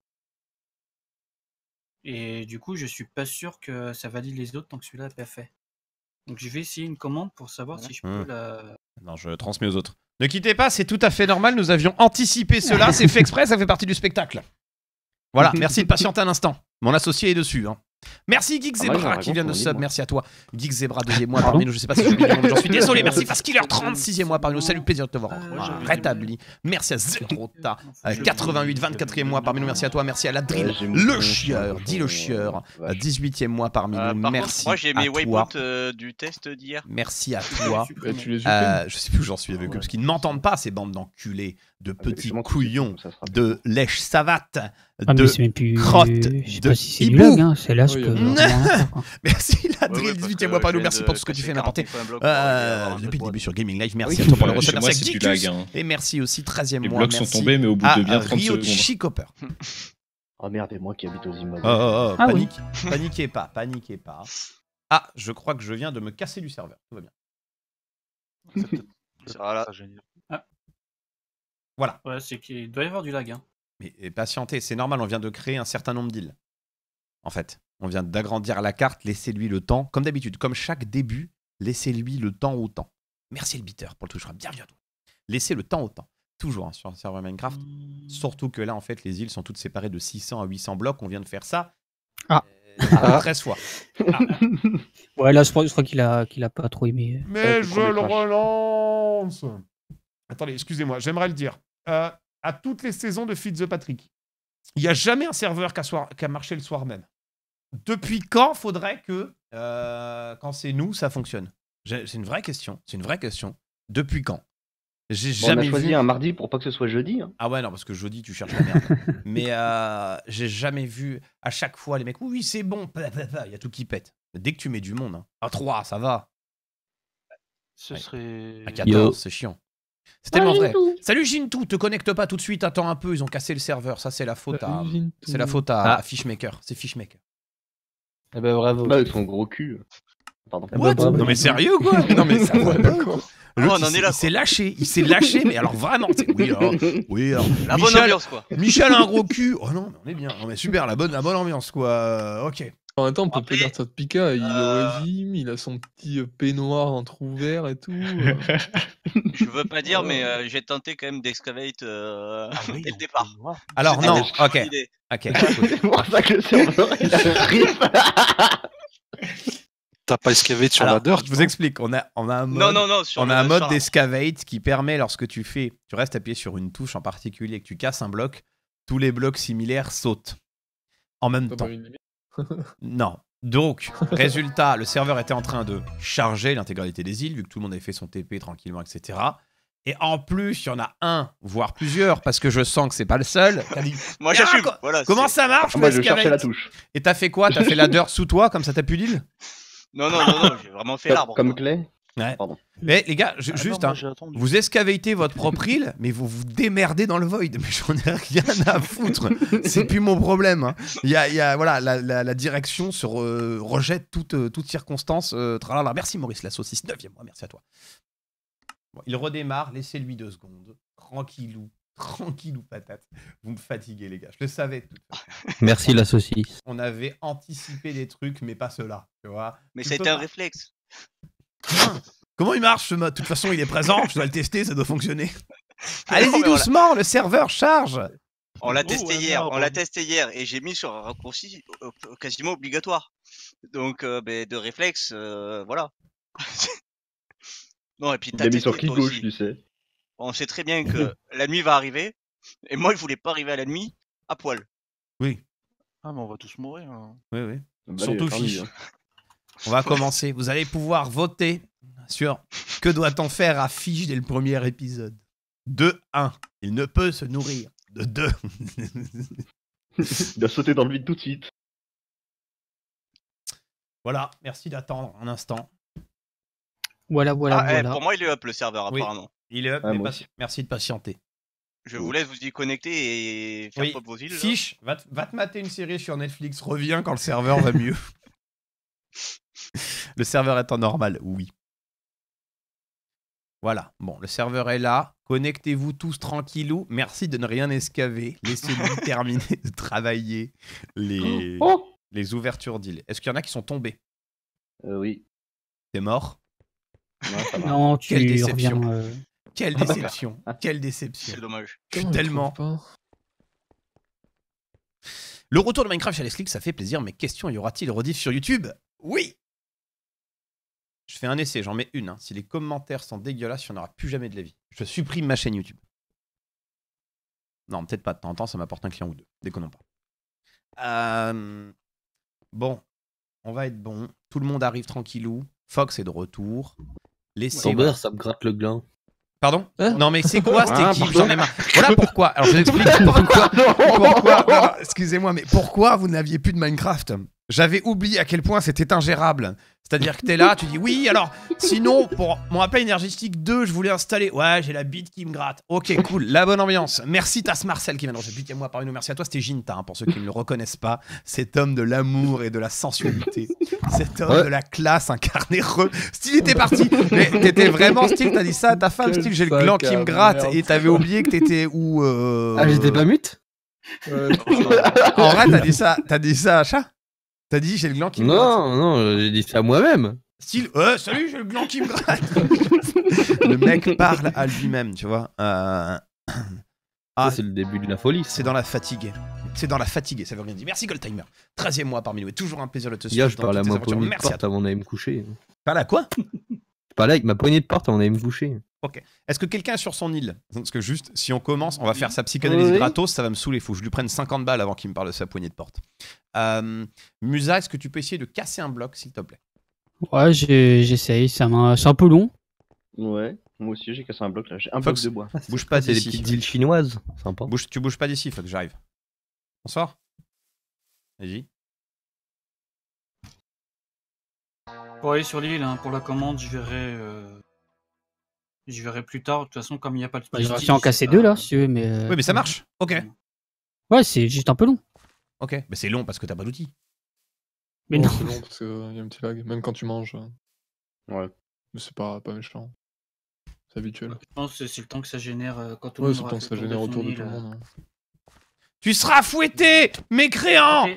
Et du coup, je suis pas sûr que ça valide les autres tant que celui-là n'est pas fait. Donc, je vais essayer une commande pour savoir si je peux Mmh. la. Non, je transmets aux autres. Ne quittez pas, c'est tout à fait normal. Nous avions anticipé cela. C'est fait exprès, ça fait partie du spectacle. Voilà, merci de patienter un instant. Mon associé est dessus. Hein. Merci Geek Ah, moi, Zebra j'en qui vient de raconte, sub. dis-moi. Merci à toi. Geek Zebra, deuxième mois parmi nous. Je sais pas si je suis j'en suis désolé. Merci Fastkiller, trente-sixième mois parmi nous. Salut, plaisir de te voir. Euh, Ah, j'avais rétabli. Merci à Zerota. Euh, Je- quatre-vingt-huit, vingt-quatrième mois parmi nous. Merci à toi. Merci à la Drill. Ouais, j'ai mon Le compte, chieur. euh, Dis le chieur. vache. dix-huitième mois parmi Euh, nous. par Merci. contre, moi j'ai à mes toi. waypoints euh, du test d'hier. Merci à toi. Bah, tu les supprimes. Euh, je sais plus où j'en suis avec eux, Ouais. parce qu'ils ne m'entendent pas, ces bandes d'enculés, de Ah, petits justement, couillons, ça sera de lèche savate, Ah, de mais c'est même plus. crotte, Je sais de pas si c'est du hibou. lag, hein. C'est là ce Oui, que. euh, vraiment n'importe quoi. Merci la Ouais, ouais, Drill, parce dix-huitième que mois par je nous, viens merci de pour tout ce que tu casser fais m'apporter. quarante fois un bloc Euh, pour arriver à avoir depuis deux le boîtes. début sur Gaming Live, merci Oui, à toi pour le euh, recette, Chez moi, merci à c'est du Kikus, lag. Hein. et merci aussi treizième Les mois, blocs sont merci tombés, mais au bout à de bien trente secondes. Ryochi Copper. Oh merde, et moi qui habite aux immeubles. Oh, oh, oh, Ah oui. panique, paniquez pas, paniquez pas. Ah, je crois que je viens de me casser du serveur, tout va bien. Voilà. Voilà. Ouais, c'est qu'il doit y avoir du lag. Hein. Mais et patientez, c'est normal, on vient de créer un certain nombre d'îles. En fait, on vient d'agrandir la carte, laissez-lui le temps. Comme d'habitude, comme chaque début, laissez-lui le temps au temps. Merci le beater pour le toucher, bienvenue à toi. Laissez le temps au temps. Toujours hein, sur un serveur Minecraft. Surtout que là, en fait, les îles sont toutes séparées de six cents à huit cents blocs. On vient de faire ça Ah. euh, treize fois. Ouais, là, je crois, je crois qu'il a, qu'il a pas trop aimé. Mais je le relance. Attendez, excusez-moi, j'aimerais le dire. Euh, à toutes les saisons de Feed the Patrick, il n'y a jamais un serveur qui a, soir- qui a marché le soir même. Depuis quand faudrait que, euh, quand c'est nous, ça fonctionne? J'ai- C'est une vraie question. C'est une vraie question. Depuis quand? J'ai Bon, on a jamais choisi vu. un mardi pour pas que ce soit jeudi. Hein. Ah ouais, non, parce que jeudi, tu cherches la merde. Mais euh, j'ai jamais vu à chaque fois les mecs, oui, c'est bon, il y a tout qui pète. Dès que tu mets du monde, hein. À trois, ça va. Ce Ouais. serait. À quatorze, c'est chiant. C'est tellement vrai. Salut Jintou, te connecte pas tout de suite, attends un peu, ils ont cassé le serveur. Ça, c'est la faute à, c'est la faute à, Ah. à Fishmaker. C'est Fishmaker. Eh ben, bravo. Bah, avec son gros cul. Pardon. What What Non mais sérieux quoi? Non mais ça va pas. D'accord. L'autre, Oh, on en il est s'est- là, il s'est lâché, il s'est lâché, mais alors vraiment, c'est- oui alors, oui alors. La bonne Michel- ambiance quoi. Michel a un gros cul. Oh non, mais on est bien. Non mais super, la bonne, la bonne ambiance quoi. Euh, Ok. En même temps, on peut Après, pas dire ça de Pika, il est euh, au régime, il a son petit euh, peignoir entrouvert et tout. euh. Je veux pas dire, mais euh, j'ai tenté quand même d'excavate euh, dès le départ. Alors C'était non, une bonne ok, idée. ok. C'est pour ça que le serveur il a rip. T'as pas escavé sur Alors, la dirt je vous explique. On a, on a un mode. Non, non, non. Sur On le, a un mode sur- d'escavate qui permet, lorsque tu fais, tu restes appuyé sur une touche en particulier et que tu casses un bloc, tous les blocs similaires sautent en même Pas temps. mal une limite. Non. Donc, résultat, le serveur était en train de charger l'intégralité des îles, vu que tout le monde avait fait son T P tranquillement, et cetera. Et en plus, il y en a un, voire plusieurs, parce que je sens que c'est pas le seul. qui a dit, Moi Ah, j'assume. co- Voilà, comment c'est- ça marche Moi je l'escavate cherchais la touche. Et t'as fait quoi? T'as fait la dirt sous toi, comme ça t'as plus d'île? Non, non, non, non, j'ai vraiment fait Comme, l'arbre. comme quoi. clé. Ouais. Pardon. Mais les gars, je- Ah non, juste, moi, hein, j'ai attendu. vous escavatez votre propre île, mais vous vous démerdez dans le void. Mais j'en ai rien à foutre. C'est plus mon problème. hein. Il y a, il y a- voilà, la, la- la direction se re- rejette toute, euh, toute circonstance. euh, tralala. Merci Maurice, la saucisse. neuvième mois, merci à toi. Bon, il redémarre, laissez-lui deux secondes. Tranquillou, tranquillou patate. Vous me fatiguez les gars, je le savais de toute façon. Merci la saucisse. On avait anticipé des trucs, mais pas ceux-là. Tu vois. Mais Tu ça a peux été un pas. réflexe. Putain, comment il marche ce mode? De toute façon, il est présent, je dois le tester, ça doit fonctionner. Non, Allez-y mais voilà. doucement, le serveur charge. On l'a Oh, testé un hier, on arbre. l'a testé hier et j'ai mis sur un raccourci euh, quasiment obligatoire. Donc euh, ben, de réflexe, euh, voilà. Non et puis Il t'as a mis testé sur clic toi gauche, aussi. tu sais. On sait très bien que la nuit va arriver et moi je voulais pas arriver à la nuit à poil. Oui, Ah, mais on va tous mourir. hein. oui, oui. Bah, Surtout allez, tant mieux, Fiche. hein. On va commencer. Vous allez pouvoir voter sur que doit-on faire à Fiche dès le premier épisode. De un, il ne peut se nourrir. De deux, Il a sauté dans le vide tout de suite. voilà, merci d'attendre un instant. Voilà, voilà, ah, eh, voilà. pour moi il est up le serveur Oui. apparemment. Il est up, Ah, mais moi pas- aussi. merci de patienter. Je vous laisse vous y connecter et faire Oui. pop vos îles. là. Fiche, va, te- va te mater une série sur Netflix, reviens quand le serveur va mieux. Le serveur est en normal, oui. Voilà, bon, le serveur est là. Connectez-vous tous tranquillou. Merci de ne rien escaver. Laissez-nous terminer de travailler les, Oh les ouvertures d'îles. Est-ce qu'il y en a qui sont tombés? euh, Oui. T'es mort? Non, ça va. Non, tu Quelle déception. reviens. euh, Quelle déception. Quelle déception. C'est dommage. Je suis Comment il tellement... trouve pas Le retour de Minecraft chez Alex Click, ça fait plaisir, mais question, y aura-t-il rediff sur YouTube? Oui. Je fais un essai, j'en mets une. Hein. Si les commentaires sont dégueulasses, il n'y en aura plus jamais de la vie. Je supprime ma chaîne YouTube. Non, peut-être pas de temps en temps, ça m'apporte un client ou deux. Déconnons pas. Euh... Bon, on va être bon. Tout le monde arrive tranquillou. Fox est de retour. Laissez... Somber, ça me gratte le gland. Pardon? Hein? Non mais c'est quoi cette Ah, équipe? pardon. J'en ai marre. Voilà pourquoi. Alors je vous explique pourquoi. Pourquoi non, non, excusez-moi, mais pourquoi vous n'aviez plus de Minecraft? J'avais oublié à quel point c'était ingérable. C'est-à-dire que t'es là, tu dis oui, alors sinon pour mon appel énergétique deux, je voulais installer. Ouais, j'ai la bite qui me gratte. Ok, cool, la bonne ambiance. Merci Tass Marcel qui vient de rejoindre moi parmi nous. Merci à toi, c'était Ginta, hein, pour ceux qui ne le reconnaissent pas. Cet homme de l'amour et de la sensualité. Cet homme Ouais. de la classe incarné re. Style était parti. Mais t'étais vraiment style, t'as dit ça à ta femme, Quel style j'ai le sac gland qui à me gratte. merde. Et t'avais oublié que t'étais où euh... Ah, j'étais pas mute? Ouais, En vrai, t'as dit ça, t'as dit ça à chat? T'as dit j'ai le gland qui me gratte. Non, non, j'ai dit ça moi-même. Style, euh, salut, j'ai le gland qui me gratte. Le mec parle à lui-même, tu vois. Euh... Ah, Ça, c'est le début de la folie. c'est dans la fatigue. C'est dans la fatigue, ça veut rien dire. Merci Goldtimer. treizième mois parmi nous. Et toujours un plaisir de te suivre. Hier, je dans parlais à toutes tes ma aventures. poignée de Merci à porte toi. avant d'aller me coucher. Parle à quoi? Je parlais avec ma poignée de porte avant d'aller me coucher. Est-ce que quelqu'un est sur son île? Parce que juste, si on commence, on va faire sa psychanalyse Oui. gratos, ça va me saouler. Faut que je lui prenne cinquante balles avant qu'il me parle de sa poignée de porte. Euh, Musa, est-ce que tu peux essayer de casser un bloc, s'il te plaît? Ouais, j'ai- j'essaye. Ça m'a- C'est un peu long. Ouais, moi aussi j'ai cassé un bloc là, j'ai un Fox. bloc de bois. Bouge pas C'est des d'ici. petites îles chinoises. Sympa. Bouge, tu bouges pas d'ici, faut que j'arrive. Bonsoir. Vas-y. Pour aller sur l'île, hein, pour la commande, je verrai. Euh... Je verrai plus tard. De toute façon, comme il n'y a pas de. Bah, J'ai prestige, réussi à en casser c'est deux pas- là, si tu veux, mais. euh, Oui, mais ça marche. Ok. Ouais, c'est juste un peu long. Ok. Mais c'est long parce que t'as pas d'outils. Mais Oh, non. c'est long parce qu'il y a un petit lag, même quand tu manges. euh, Ouais. Mais c'est pas, pas méchant. C'est habituel. Je pense que c'est le temps que ça génère euh, quand tout le Ouais, monde c'est aura tant que fait ça le tour génère son autour de île, tout le euh. monde. hein. Tu seras fouetté, mécréant.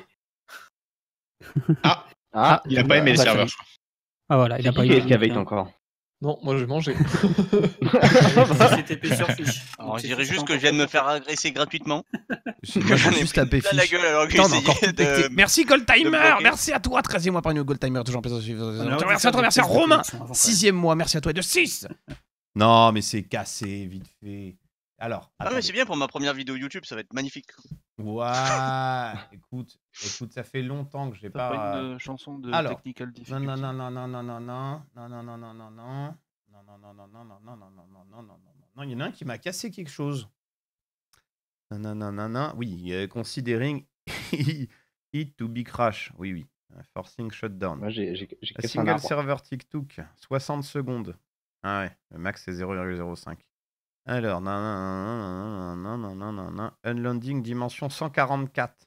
Ah, Il a pas aimé le bah, serveur. c'est- Ah voilà, il a C'est pas qui eu. qui avait encore? Non, moi j'ai mangé. C'était P sur fiche. Alors, Donc, je c'est dirais tout juste le que temps je viens de me pour- faire agresser gratuitement. Moi, J'en j'ai ai juste pris tapé plein la fiche. gueule alors que Putain, on a encore j'essayais tout pété. de... Merci Goldtimer, bloquer. merci à toi, treizième mois parmi nous, Goldtimer, toujours un plaisir de suivre. On a Merci à toi, des merci à tests de Romain, connexion avant, quand même. sixième mois, merci à toi, et de six. Non, mais c'est cassé, vite fait. Alors, Ah mais attendez. c'est bien pour ma première vidéo YouTube, ça va être magnifique. Ouais, écoute, écoute, ça fait longtemps que j'ai T'as pas pas... une euh, chanson de Alors, Technical Non, Difficulty? non, non, non, non, non, non, non, non, non, non, non, non, non. Non, non, non, non, non, non, non, non, non, non, non, non, non, non, il y en a un qui m'a cassé quelque chose. Non, non, non, non, non, oui, euh, considering it to be crash, oui, oui, Uh, forcing shutdown. Moi j'ai j'ai- j'ai A cassé un single arbre. server TikTok, soixante secondes. Ah ouais, le max c'est zéro virgule zéro cinq. Alors, non, non, non, non, non, non, non, non, unloading dimension cent quarante-quatre.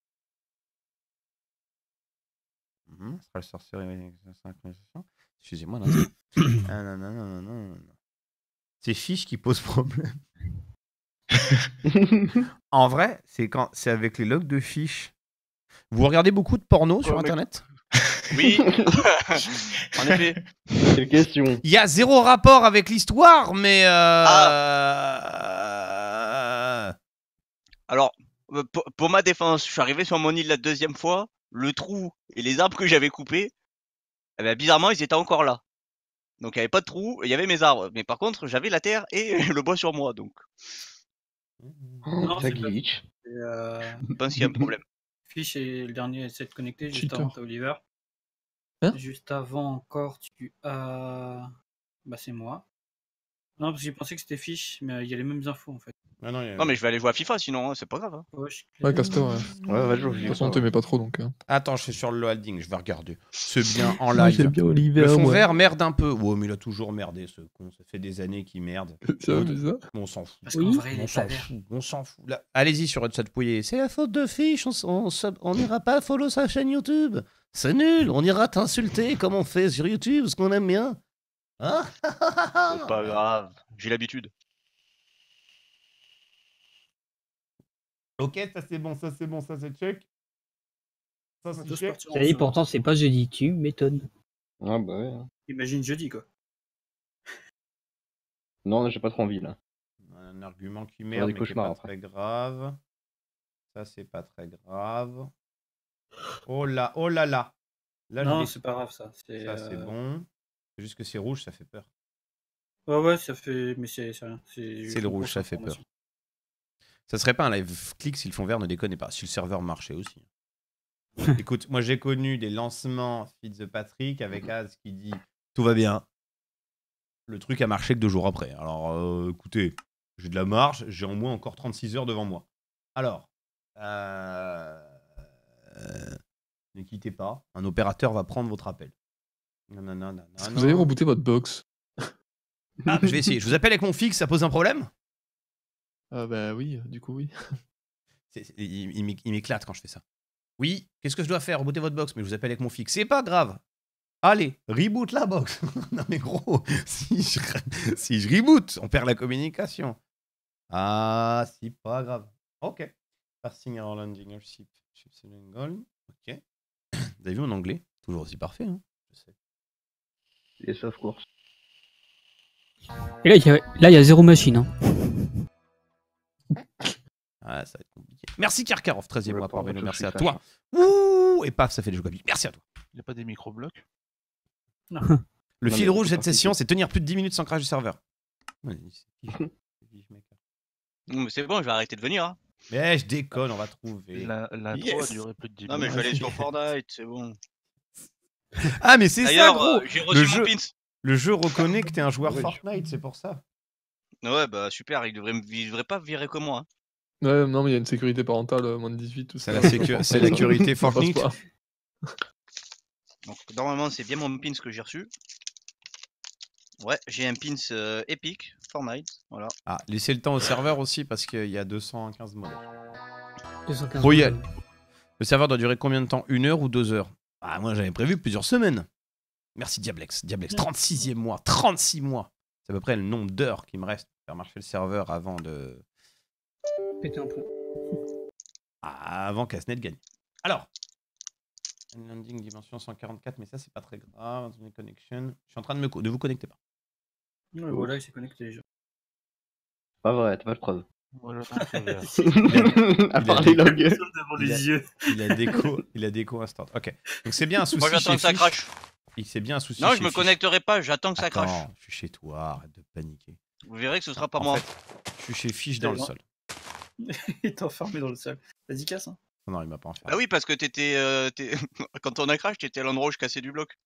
Mhm, ce sera le sorcerer synchronisation. Excusez-moi, non. Ah, non, non, non, non, non, non. C'est Fiche qui pose problème. En vrai, c'est quand c'est avec les logs de Fiche. Vous regardez beaucoup de porno sur Ouais, mais- internet? Oui, en effet. Quelle question. Il y a zéro rapport avec l'histoire, mais euh... Alors, euh, pour, pour ma défense, je suis arrivé sur mon île la deuxième fois, le trou et les arbres que j'avais coupés, eh ben, bizarrement, ils étaient encore là. Donc il n'y avait pas de trou, il y avait mes arbres. Mais par contre, j'avais la terre et le bois sur moi, donc Oh, Non, ça c'est pas- glitch. Et, euh, je pense qu'il y a un problème. Fiche est le dernier à s'être connecté. Juste Cheater. avant, t'as Oliver. Hein Juste avant encore, tu as. Bah, c'est moi. Non, parce que j'ai pensé que c'était Fiche, mais il y a les mêmes infos en fait. Ah non, il y a- Non, mais je vais aller jouer à FIFA sinon, hein, c'est pas grave. hein. Ouais, je... Ouais, Castor, ouais. Ouais, va jouer. De toute façon, t'aimais pas trop donc. hein. Attends, je suis sur le loading, je vais regarder. C'est bien en Moi, j'aime live. bien Oliver. Le fond moi. vert merde un peu. Ouais, mais il a toujours merdé ce con. Ça fait des années qu'il merde. C'est vrai, mais ça. On s'en fout. Parce qu'en vrai, il On est pas s'en vert. fout. On s'en fout. Là, allez-y sur Headshot Pouillet. C'est la faute de Fiche. On, s- on, sub- on n'ira pas follow sa chaîne YouTube. C'est nul, on ira t'insulter comme on fait sur YouTube, ce qu'on aime bien. Hein? C'est pas grave, j'ai l'habitude. Ok, ça c'est bon, ça c'est bon, ça c'est check. Ça c'est Tous check. partir Ça y est, ensemble. pourtant, c'est pas jeudi, tu m'étonnes. Ah bah ouais. hein. Imagine jeudi, quoi. Non, j'ai pas trop envie là. Un argument qui des merde, mais qui est cauchemars, pas après. très grave. Ça c'est pas très grave. Oh là, oh là là. Là, je Non, dis- c'est pas grave, ça. C'est ça c'est euh, bon. C'est juste que c'est rouge, ça fait peur. Ouais, ouais, ça fait. Mais c'est c'est rien. C'est C'est le rouge, ça fait peur. Ça serait pas un live click s'ils font vert, ne déconnez pas. Si le serveur marchait aussi. Écoute, moi j'ai connu des lancements Fitzpatrick avec Az qui dit tout va bien. Le truc a marché que deux jours après. Alors euh, écoutez, j'ai de la marge, j'ai en moins encore trente-six heures devant moi. Alors, euh... euh, ne quittez pas, un opérateur va prendre votre appel. Non, non, non, non, Est-ce que non. vous avez rebooté votre box? Ah, je vais essayer. Je vous appelle avec mon fixe, ça pose un problème? Ah bah oui, du coup oui. C'est- c'est- Il, il m'éc- il m'éclate quand je fais ça. Oui, qu'est-ce que je dois faire? Rebooter votre box, mais je vous appelle avec mon fixe. C'est pas grave. Allez, reboot la box. Non mais gros, si je, si je reboot, on perd la communication. Ah, c'est pas grave. Ok. Passing our landing airship. Ship sailing goal. Ok. Vous avez vu mon anglais? Toujours aussi parfait, hein? Je sais. Yes, of course. Et là, il y a, là, il y a zéro machine. Hein. Ah, ça va être compliqué. Merci Karkarov, treizième Le mois par pauvre vélo. tout Merci ce à qui toi. Ouh, et paf, ça fait des jeux comme merci à toi. Il n'y a pas des micro-blocs? Le Non, fil mais rouge c'est de cette pas session, c'est tenir plus de dix minutes sans crash du serveur. Ouais, c'est pige, c'est pige, mec. Non, mais c'est bon, je vais arrêter de venir. Hein. Mais je déconne, on va trouver. La- L'intro Yes. a duré plus de dix Non, mais je vais minutes. aller sur Fortnite, c'est bon. Ah, mais c'est ça, D'ailleurs, gros. euh, j'ai reçu Le mon jeu, pins. le jeu reconnaît que t'es un joueur Oui. Fortnite, c'est pour ça. Ouais, bah super, il devrait, me- il devrait pas virer comme moi. Hein. Ouais, non mais il y a une sécurité parentale, euh, moins de dix-huit, tout C'est ça. la, sécu- c'est la sécurité Ça passe Fortnite. pas. Donc normalement, c'est bien mon pins que j'ai reçu. Ouais, j'ai un pins euh, épique, Fortnite, voilà. Ah, laissez le temps au serveur aussi parce qu'il y a deux cent quinze modes. deux cent quinze Bon, il y a- euros. Le serveur doit durer combien de temps? Une heure ou deux heures? Ah, moi j'avais prévu plusieurs semaines. Merci Diablex. Diablex, trente-sixième mois, trente-six mois. C'est à peu près le nombre d'heures qui me reste pour faire marcher le serveur avant de. Péter un plomb. Ah, avant qu'Asnet gagne. Alors. Landing dimension cent quarante-quatre, mais ça c'est pas très grave. Connection. Je suis en train de me co- de vous connecter pas. Ouais, voilà, il s'est connecté déjà. Pas vrai, t'as pas de preuve. Moi, j'attends que ça vert. À il part a les dit- logs. Devant Il a- les yeux. Il a déco, il a déco instant. Ok. Donc c'est bien un souci. Moi j'attends chez que ça Fish. crache. Il- C'est bien un souci. Non, chez je me Fish. connecterai pas, j'attends que ça crache. Attends, je suis chez toi, arrête de paniquer. Vous verrez que ce sera pas En moi. fait, je suis chez Fish dans le sol. Il est enfermé dans le sol. Vas-y, casse. Hein. Non, il m'a pas enfermé. Ah oui, parce que t'étais. euh, t'es- Quand on a crash, t'étais à l'endroit où je cassais du bloc.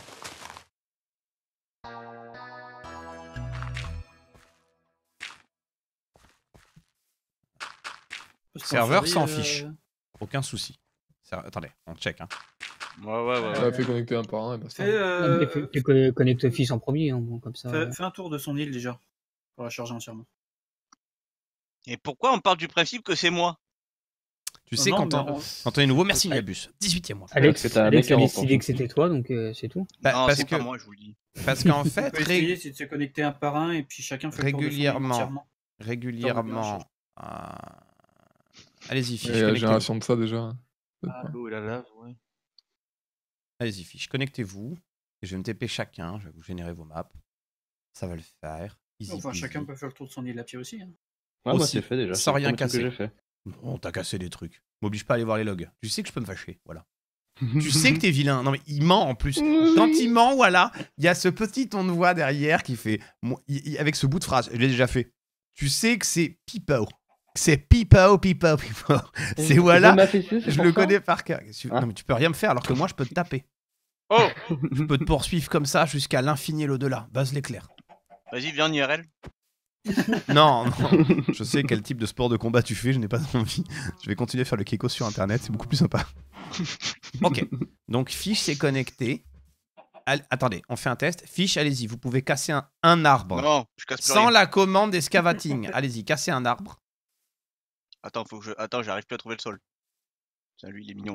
Parce qu'en Serveur série, s'en euh, fiche. Aucun souci. Ça- Attendez, on check. Hein. Ouais, ouais, ouais. Ouais, fait connecter un par un et basta. Fais, euh, Tu fais- tu co- connectes Fils en premier, hein, bon, comme ça. fais, euh. fais un tour de son île déjà. Pour la charger entièrement. Et pourquoi on part du principe que c'est moi? Tu Non, sais, non, quand, mais on... on- quand on est nouveau, merci Niabus. dix-huitième mois. Alex, que t'as un Alex mec a en décidé rencontre. que c'était toi, donc euh, c'est tout. Bah, Non, parce c'est que, pas moi, je vous le dis. parce qu'en Tu fait, peux ré- essayer, c'est de se connecter un par un et puis chacun fait le tour de son île régulièrement, entièrement. régulièrement. euh, Allez-y, Fish, Il y a la connectez-vous. génération de ça déjà. Ah, L'eau et la lave, ouais. Allez-y, Fish, connectez-vous. Et je vais me T P chacun, je vais vous générer vos maps. Ça va le faire. Easy Enfin, peasy. chacun peut faire le tour de son île à pied aussi. Hein. Ouais, moi Aussi, c'est fait déjà. sans c'est rien le premier truc casser. que j'ai fait. Bon, t'as cassé des trucs. M'oblige pas à aller voir les logs. Tu sais que je peux me fâcher, voilà. Tu sais que t'es vilain. Non mais il ment en plus. Quand il ment, voilà, il y a ce petit ton de voix derrière qui fait, moi, il- il- avec ce bout de phrase, je l'ai déjà fait. Tu sais que c'est pipo. C'est pipo, pipo, pipo. C'est voilà. m'a fait ça, c'est Je pour le ça connais par cœur. Tu- Hein Non mais tu peux rien me faire alors que moi je peux te taper. Oh, Je peux te poursuivre comme ça jusqu'à l'infini et l'au-delà. Base l'éclair. vas-y, viens en I R L. Non, non. Je sais quel type de sport de combat tu fais, je n'ai pas envie. Je vais continuer à faire le Keiko sur internet, c'est beaucoup plus sympa. Ok. Donc Fish s'est connecté. Al- Attendez, on fait un test. Fish, allez-y, vous pouvez casser un, un arbre. Non, je casse plus Sans rien. la commande d'escavating. Allez-y, cassez un arbre. Attends, faut que je... Attends, j'arrive plus à trouver le sol. Tiens, lui, il est mignon là.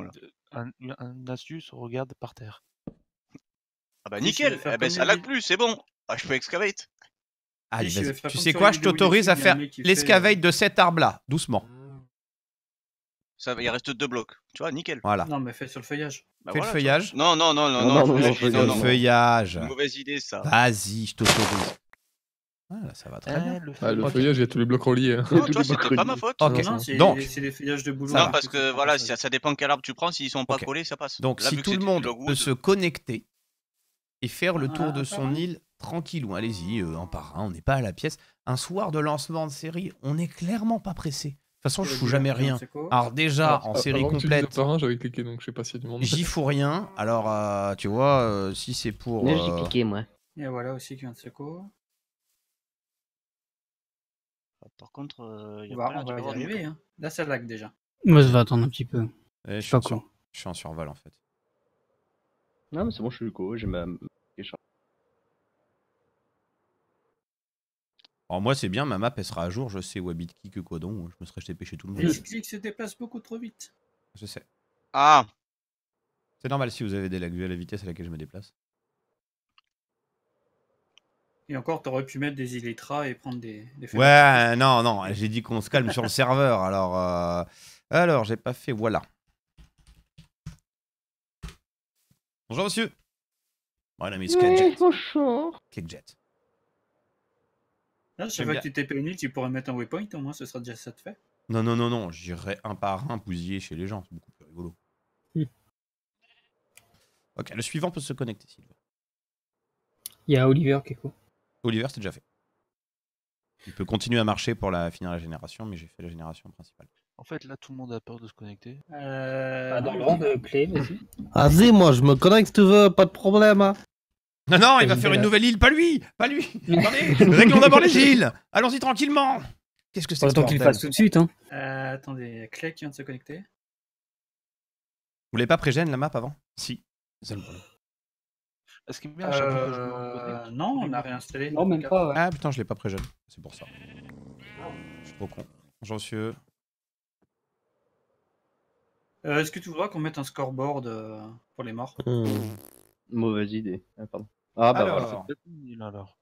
un, un astuce, regarde par terre. Ah bah Si, nickel, je vais faire eh ben comme ça les lag villes. plus, c'est bon. Ah, je peux excavate. Allez, Si, je vais vas-y. faire Tu comme sais sur quoi, les je vidéos t'autorise à YouTube, il y a un faire mec qui fait, l'escavate euh, de cet arbre-là, doucement. Ça, il reste deux blocs. Tu vois, nickel. Voilà. Non, mais fais sur le feuillage. Bah Fais le voilà, tu feuillage. vois. Non, non, non, non, Non, non, non, le non, feuillage, non, non, Le non. feuillage. Une mauvaise idée, ça. Vas-y, je t'autorise. Voilà, ça va très bien. Eh, le Ah, le Ok. feuillage, il y a tous les blocs reliés. hein. Non, Tous tu vois, les blocs c'était pas ma reliés. faute. Ok. Non, c'est Donc, c'est des feuillages de boulot. ça Non, va. parce C'est que pas voilà, ça. ça, ça dépend quel arbre tu prends. S'ils sont pas Ok. collés, ça passe. Donc, Là, si vu que tout le c'était monde du logwood, peut se connecter et faire le Un- tour un de par son un île tranquillou, allez-y, euh, un par un, on n'est pas à la pièce. Un soir de lancement de série, on n'est clairement pas pressé. De toute façon, je Le fous dealer, jamais c'est rien. un seco. Alors déjà, Alors, en a- série avant que tu dises un complète, par un, j'avais cliqué, donc je sais pas s'il y a du monde. j'y fous rien. Alors, euh, tu vois, euh, si c'est pour... Mais j'ai euh, cliqué, moi. Et voilà aussi qui vient de seco. Par contre, euh, y On a va, pas l'air on d'y va y avoir de arriver. moutons. Hein. Là, ça lag déjà. Moi, je vais attendre un petit peu. eh, je, Je suis sais en pas sur- quoi. je suis en survol en fait. Non, mais c'est bon, je suis co, j'ai ma. Alors moi, c'est bien, ma map, elle sera à jour. Je sais où habite qui que Codon. Je me serais jeté pêcher tout le Les monde. clics se déplacent beaucoup trop vite. Je sais. Ah, C'est normal si vous avez des lags vu à la vitesse à laquelle je me déplace. Et encore, t'aurais pu mettre des Elytra et prendre des, des feuilles. Ouais, non, non, j'ai dit qu'on se calme sur le serveur. Alors, euh, alors j'ai pas fait. Voilà. Bonjour monsieur. Voilà, mais Sketjet. bonjour. Sketjet. Là, je J'aime savais bien. que tu étais pénible, tu pourrais mettre un waypoint, au moins, ce sera déjà ça de fait. Non, non, non, non, j'irai un par un bousiller chez les gens. C'est beaucoup plus rigolo. Hmm. Ok, le suivant peut se connecter s'il veut. Il y a Oliver qui est quoi. Oliver, c'est déjà fait. Il peut continuer à marcher pour la, finir la génération, mais j'ai fait la génération principale. En fait, là, tout le monde a peur de se connecter. Euh... Bah, dans l'ordre, clé, vas-y. Vas-y, moi, je me connecte si tu veux, pas de problème. Hein. Non, non, il va Vas-y, faire une voilà. nouvelle île, pas lui, pas lui. Attendez, réglons d'abord les îles. Allons-y tranquillement. Qu'est-ce que c'est que ce Autant qu'il le bordel fasse tout de suite, hein. Euh, attendez, il y a Clay qui vient de se connecter. Vous l'avez pas pré-gène la map avant? Si. C'est ça le problème. Ce qui est bien, à chaque fois que je me Euh... reconnecte, Non, tous les on a moutons- réinstallé. Non, même pas, ouais. Ah putain, je l'ai pas pré-gène. C'est pour ça. Je suis trop con. Bonjour monsieur. Euh, Est-ce que tu voudras qu'on mette un scoreboard euh, pour les morts? Hmm. Mauvaise idée. Ah, pardon. Ah, bah Alors. voilà. C'est peut-être une île, alors.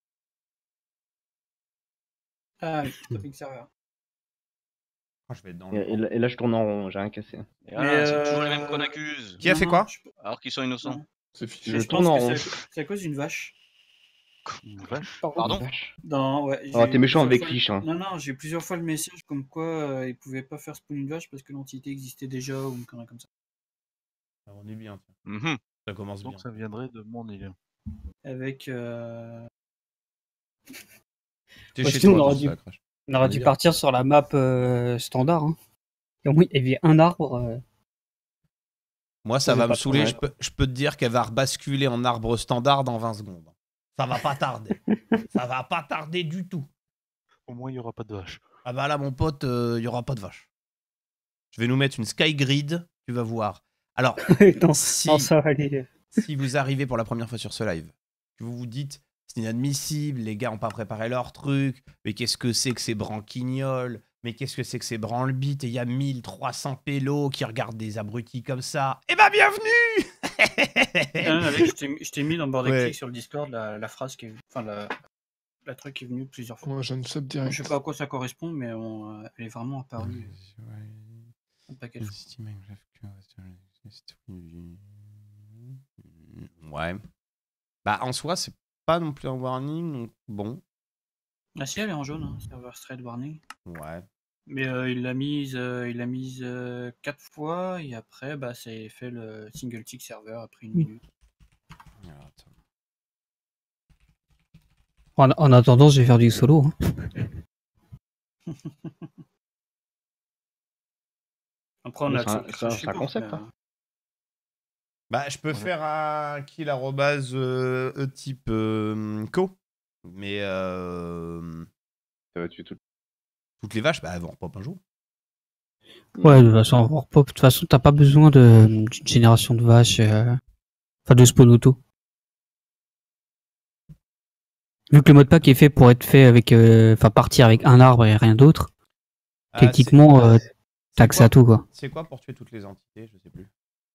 Ah oui, topic server. Ah, je vais être dans Et, le... et là, et là, je tourne en rond, j'ai rien cassé. Et voilà, c'est euh, toujours les mêmes qu'on accuse. Qui a fait quoi? je, Alors qu'ils sont innocents. Non. C'est je fichu. Je pense tourne en que rond. c'est à- c'est à cause d'une vache. Une vache. Pardon? Dans, ouais, Oh, j'ai t'es méchant plusieurs avec fois- Fiche, hein. Non, non, j'ai plusieurs fois le message comme quoi euh, ils pouvaient pas faire spawn une vache parce que l'entité existait déjà ou une connerie comme ça. Ah, on est bien. tiens. Mhm. Ça commence bien. Donc ça viendrait de mon île. Avec. Euh... T'es Ouais, chez sinon, toi, on aurait quand dû- ça crache. On aurait On est dû bien. partir sur la map euh, standard. Hein. Et au moins, il y avait un arbre. euh, Moi, ça Ça, va j'ai me pas saouler. trop Je peux, je peux te dire qu'elle va rebasculer en arbre standard dans vingt secondes. Ça va pas tarder. Ça va pas tarder du tout. Au moins, il n'y aura pas de vache. Ah bah là, mon pote, il y aura pas de vache. Je vais nous mettre une sky grid. Tu vas voir. Alors, non, si, non, ça va aller. si vous arrivez pour la première fois sur ce live, que vous vous dites c'est inadmissible, les gars ont pas préparé leur truc, mais qu'est-ce que c'est que ces branquignoles, mais qu'est-ce que c'est que ces branle-bites, et il y a mille trois cents pélos qui regardent des abrutis comme ça, eh ben bienvenue. Ah, avec, je t'ai mis- je t'ai mis dans le bord des Ouais. clics sur le Discord la, la phrase qui est. Enfin, la, la truc qui est venue plusieurs fois. Moi, je ne sub direct. Je sais pas à quoi ça correspond, mais on, euh, elle est vraiment apparue un paquet de fois. Ouais. Bah en soi, c'est pas non plus un warning, donc bon. Ah si, elle est en jaune, hein, server thread warning. Ouais. Mais euh, il l'a mise, euh, il l'a mise euh, quatre fois et après, bah, c'est fait le single tick server après une Oui. minute. Alors, attends. En, en attendant, je vais faire du solo. Hein. Après, on Mais a c'est un- accès au c'est un- crash c'est un report, concept, mais, hein. Bah, je peux Ouais. faire un kill arrobase euh, e type euh, co, mais euh, Ça va tuer tout. toutes les vaches, bah, elles vont repop un jour. Ouais, de toute façon, on repop. De toute façon, t'as pas besoin de- d'une génération de vaches. euh, Enfin, de spawn auto. Vu que le modpack est fait pour être fait avec. euh, Enfin, partir avec un arbre et rien d'autre, Ah, techniquement, c'est- euh, c'est t'as accès quoi- à tout, quoi. C'est quoi pour tuer toutes les entités? Je sais plus.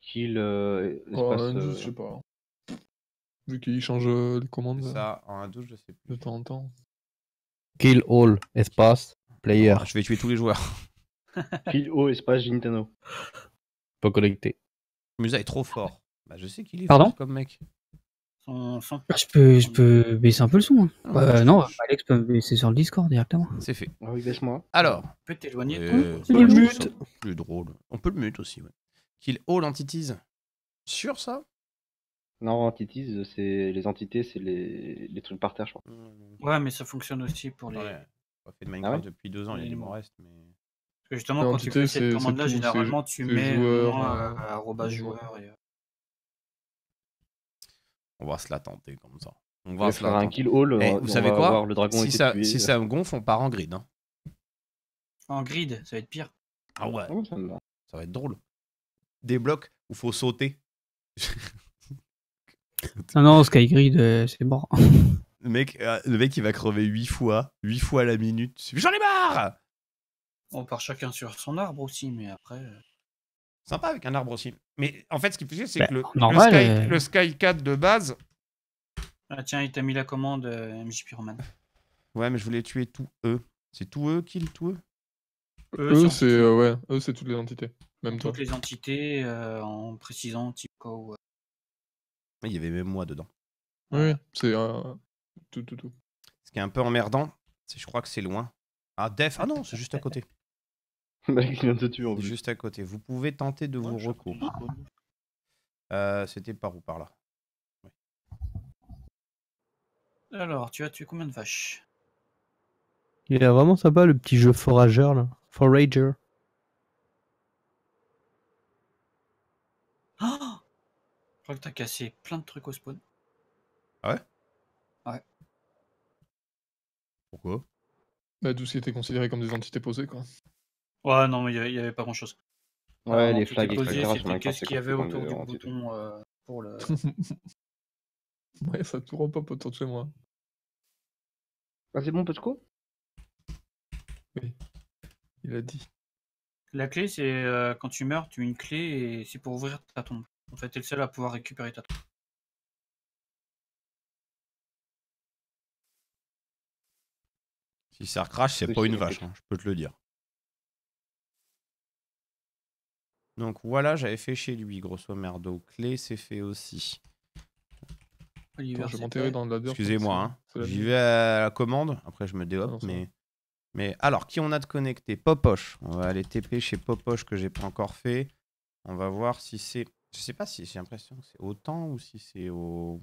Kill, euh, Oh, espace, un douze, euh, je sais pas. Vu qu'il change euh, les commandes euh, Ça, en un douze, je sais plus. de temps en temps. Kill all, espace, player. Non, je vais tuer tous les joueurs. Kill O, espace Gintano. Pas connecté. Musa est trop fort. Bah, je sais qu'il est Pardon fort comme mec. Son, son... Ah, Je peux, je peux baisser un peu le son. Hein. Ah, Euh, je- non, je- Alex peut me baisser sur le Discord directement. C'est fait. Ah oui, baisse-moi. Alors. Tu peux t'éloigner de euh, toi ça, le je trouve mute. ça plus drôle. On peut le mute aussi, ouais. Kill all entities. Sûr ça? Non, entities, c'est les entités, c'est les... les trucs par terre, je crois. Ouais, mais ça fonctionne aussi pour les. Ouais. J'ai pas fait de Minecraft Ah ouais depuis deux ans, il y a des bons restes, mais. Parce que justement, quand tu L'entité, fais c'est- cette c'est commande-là, tout, c'est- généralement, tu c'est mets joueur, moins, euh, euh, arobase joueur. joueur. Et, euh, On va se la tenter comme ça. On On va va se la faire un tenter. kill all. Eh, on- vous on savez va quoi voir le dragon si, était ça, tué. si ça me gonfle, on part en grid. Hein. En grid, ça va être pire. Ah ouais, Ah, ça me va. ça va être drôle. Des blocs où faut sauter. Non, non, Skygrid, euh, c'est bon. Le mec, euh, le mec, il va crever huit fois, huit fois à la minute. J'en ai marre. On part chacun sur son arbre aussi, mais après. euh, Sympa avec un arbre aussi. Mais en fait, ce qui fait chier, c'est Bah, que le, normal, le, Sky, euh. le Sky quatre de base. Ah tiens, il t'a mis la commande euh, M J Pyroman. Ouais, mais je voulais tuer tous eux. C'est tous eux, kill tous eux. Eux, c'est euh, ouais, eux, c'est toutes les entités. Même toi. toutes les entités euh, en précisant Typco. euh. Il y avait même moi dedans. Oui, c'est euh, tout, tout, tout. Ce qui est un peu emmerdant, c'est je crois que c'est loin. Ah, Def. Ah non, c'est juste à côté. Mec, il vient de te tuer en C'est plus. juste à côté. Vous pouvez tenter de vous recouper. Euh, C'était par où? Par là. Alors, tu as tué combien de vaches? Il est vraiment sympa le petit jeu forageur là. Forager. Oh, je crois que t'as cassé plein de trucs au spawn. Ah ouais? Ouais. Pourquoi? Bah, tout ce qui était considéré comme des entités posées, quoi. Ouais, non, mais il n'y avait pas grand chose. Ouais, les flags, et cetera. sur C'était Minecraft, qu'est-ce c'est qu'il y avait compliqué autour du comme, euh, entité. bouton euh, pour le. Ouais, ça tourne pas autour de chez moi. Ah, c'est bon, Pesco? Oui, il a dit. La clé, c'est euh, quand tu meurs, tu as une clé et c'est pour ouvrir ta tombe. En fait, t'es le seul à pouvoir récupérer ta tombe. Si ça recrache, c'est Oui, pas c'est une ok. vache, hein, je peux te le dire. Donc voilà, j'avais fait chez lui, grosso merdo. Clé, c'est fait aussi. Oliver, Attends, je vais c'est m'enterrer fait. dans la dirt. Excusez-moi, comme hein. c'est- c'est la J'y nuit. vais à la commande, après je me Ah déhoppe, non, ça mais... va. mais... Alors, qui on a de connecté? Popoche. On va aller T P chez Popoche que j'ai pas encore fait. On va voir si c'est... Je sais pas si j'ai l'impression que c'est au temps ou si c'est au...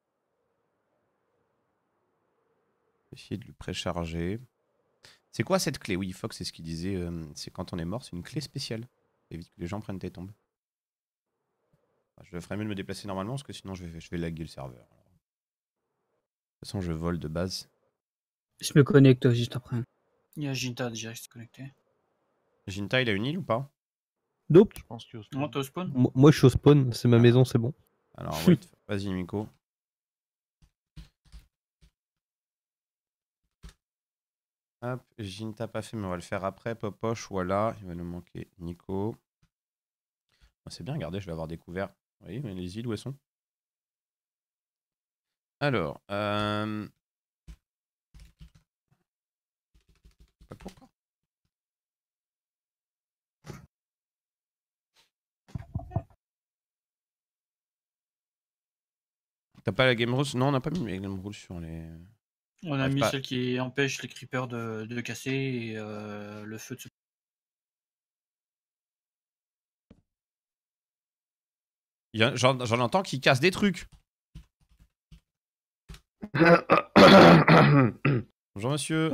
Essayer de lui précharger. C'est quoi cette clé? Oui, Fox, c'est ce qu'il disait. euh, c'est quand on est mort, c'est une clé spéciale. Ça évite que les gens prennent tes tombes. Je ferais mieux de me déplacer normalement parce que sinon je vais, je vais laguer le serveur. De toute façon, je vole de base. Je me connecte juste après. Il y a Jinta déjà qui s'est connecté. Jinta, il a une île ou pas? Nope. Je pense qu'il y a Non, t'es au spawn? Mo- Moi je suis au spawn, c'est ma maison, c'est bon. Alors, wait, vas-y, Miko. Hop, Jinta pas fait, mais on va le faire après. Popoche, voilà. Il va nous manquer Nico. Oh, c'est bien, regardez, je vais avoir découvert. Vous voyez, mais les îles, où elles sont? Alors, euh... pas pourquoi. T'as pas la game rules? Non, on n'a pas mis la game rules sur les... On a Bref, mis pas- celle qui empêche les creepers de, de casser et euh, le feu de se. Il y a- J'en j'en entends qui cassent des trucs. Bonjour monsieur.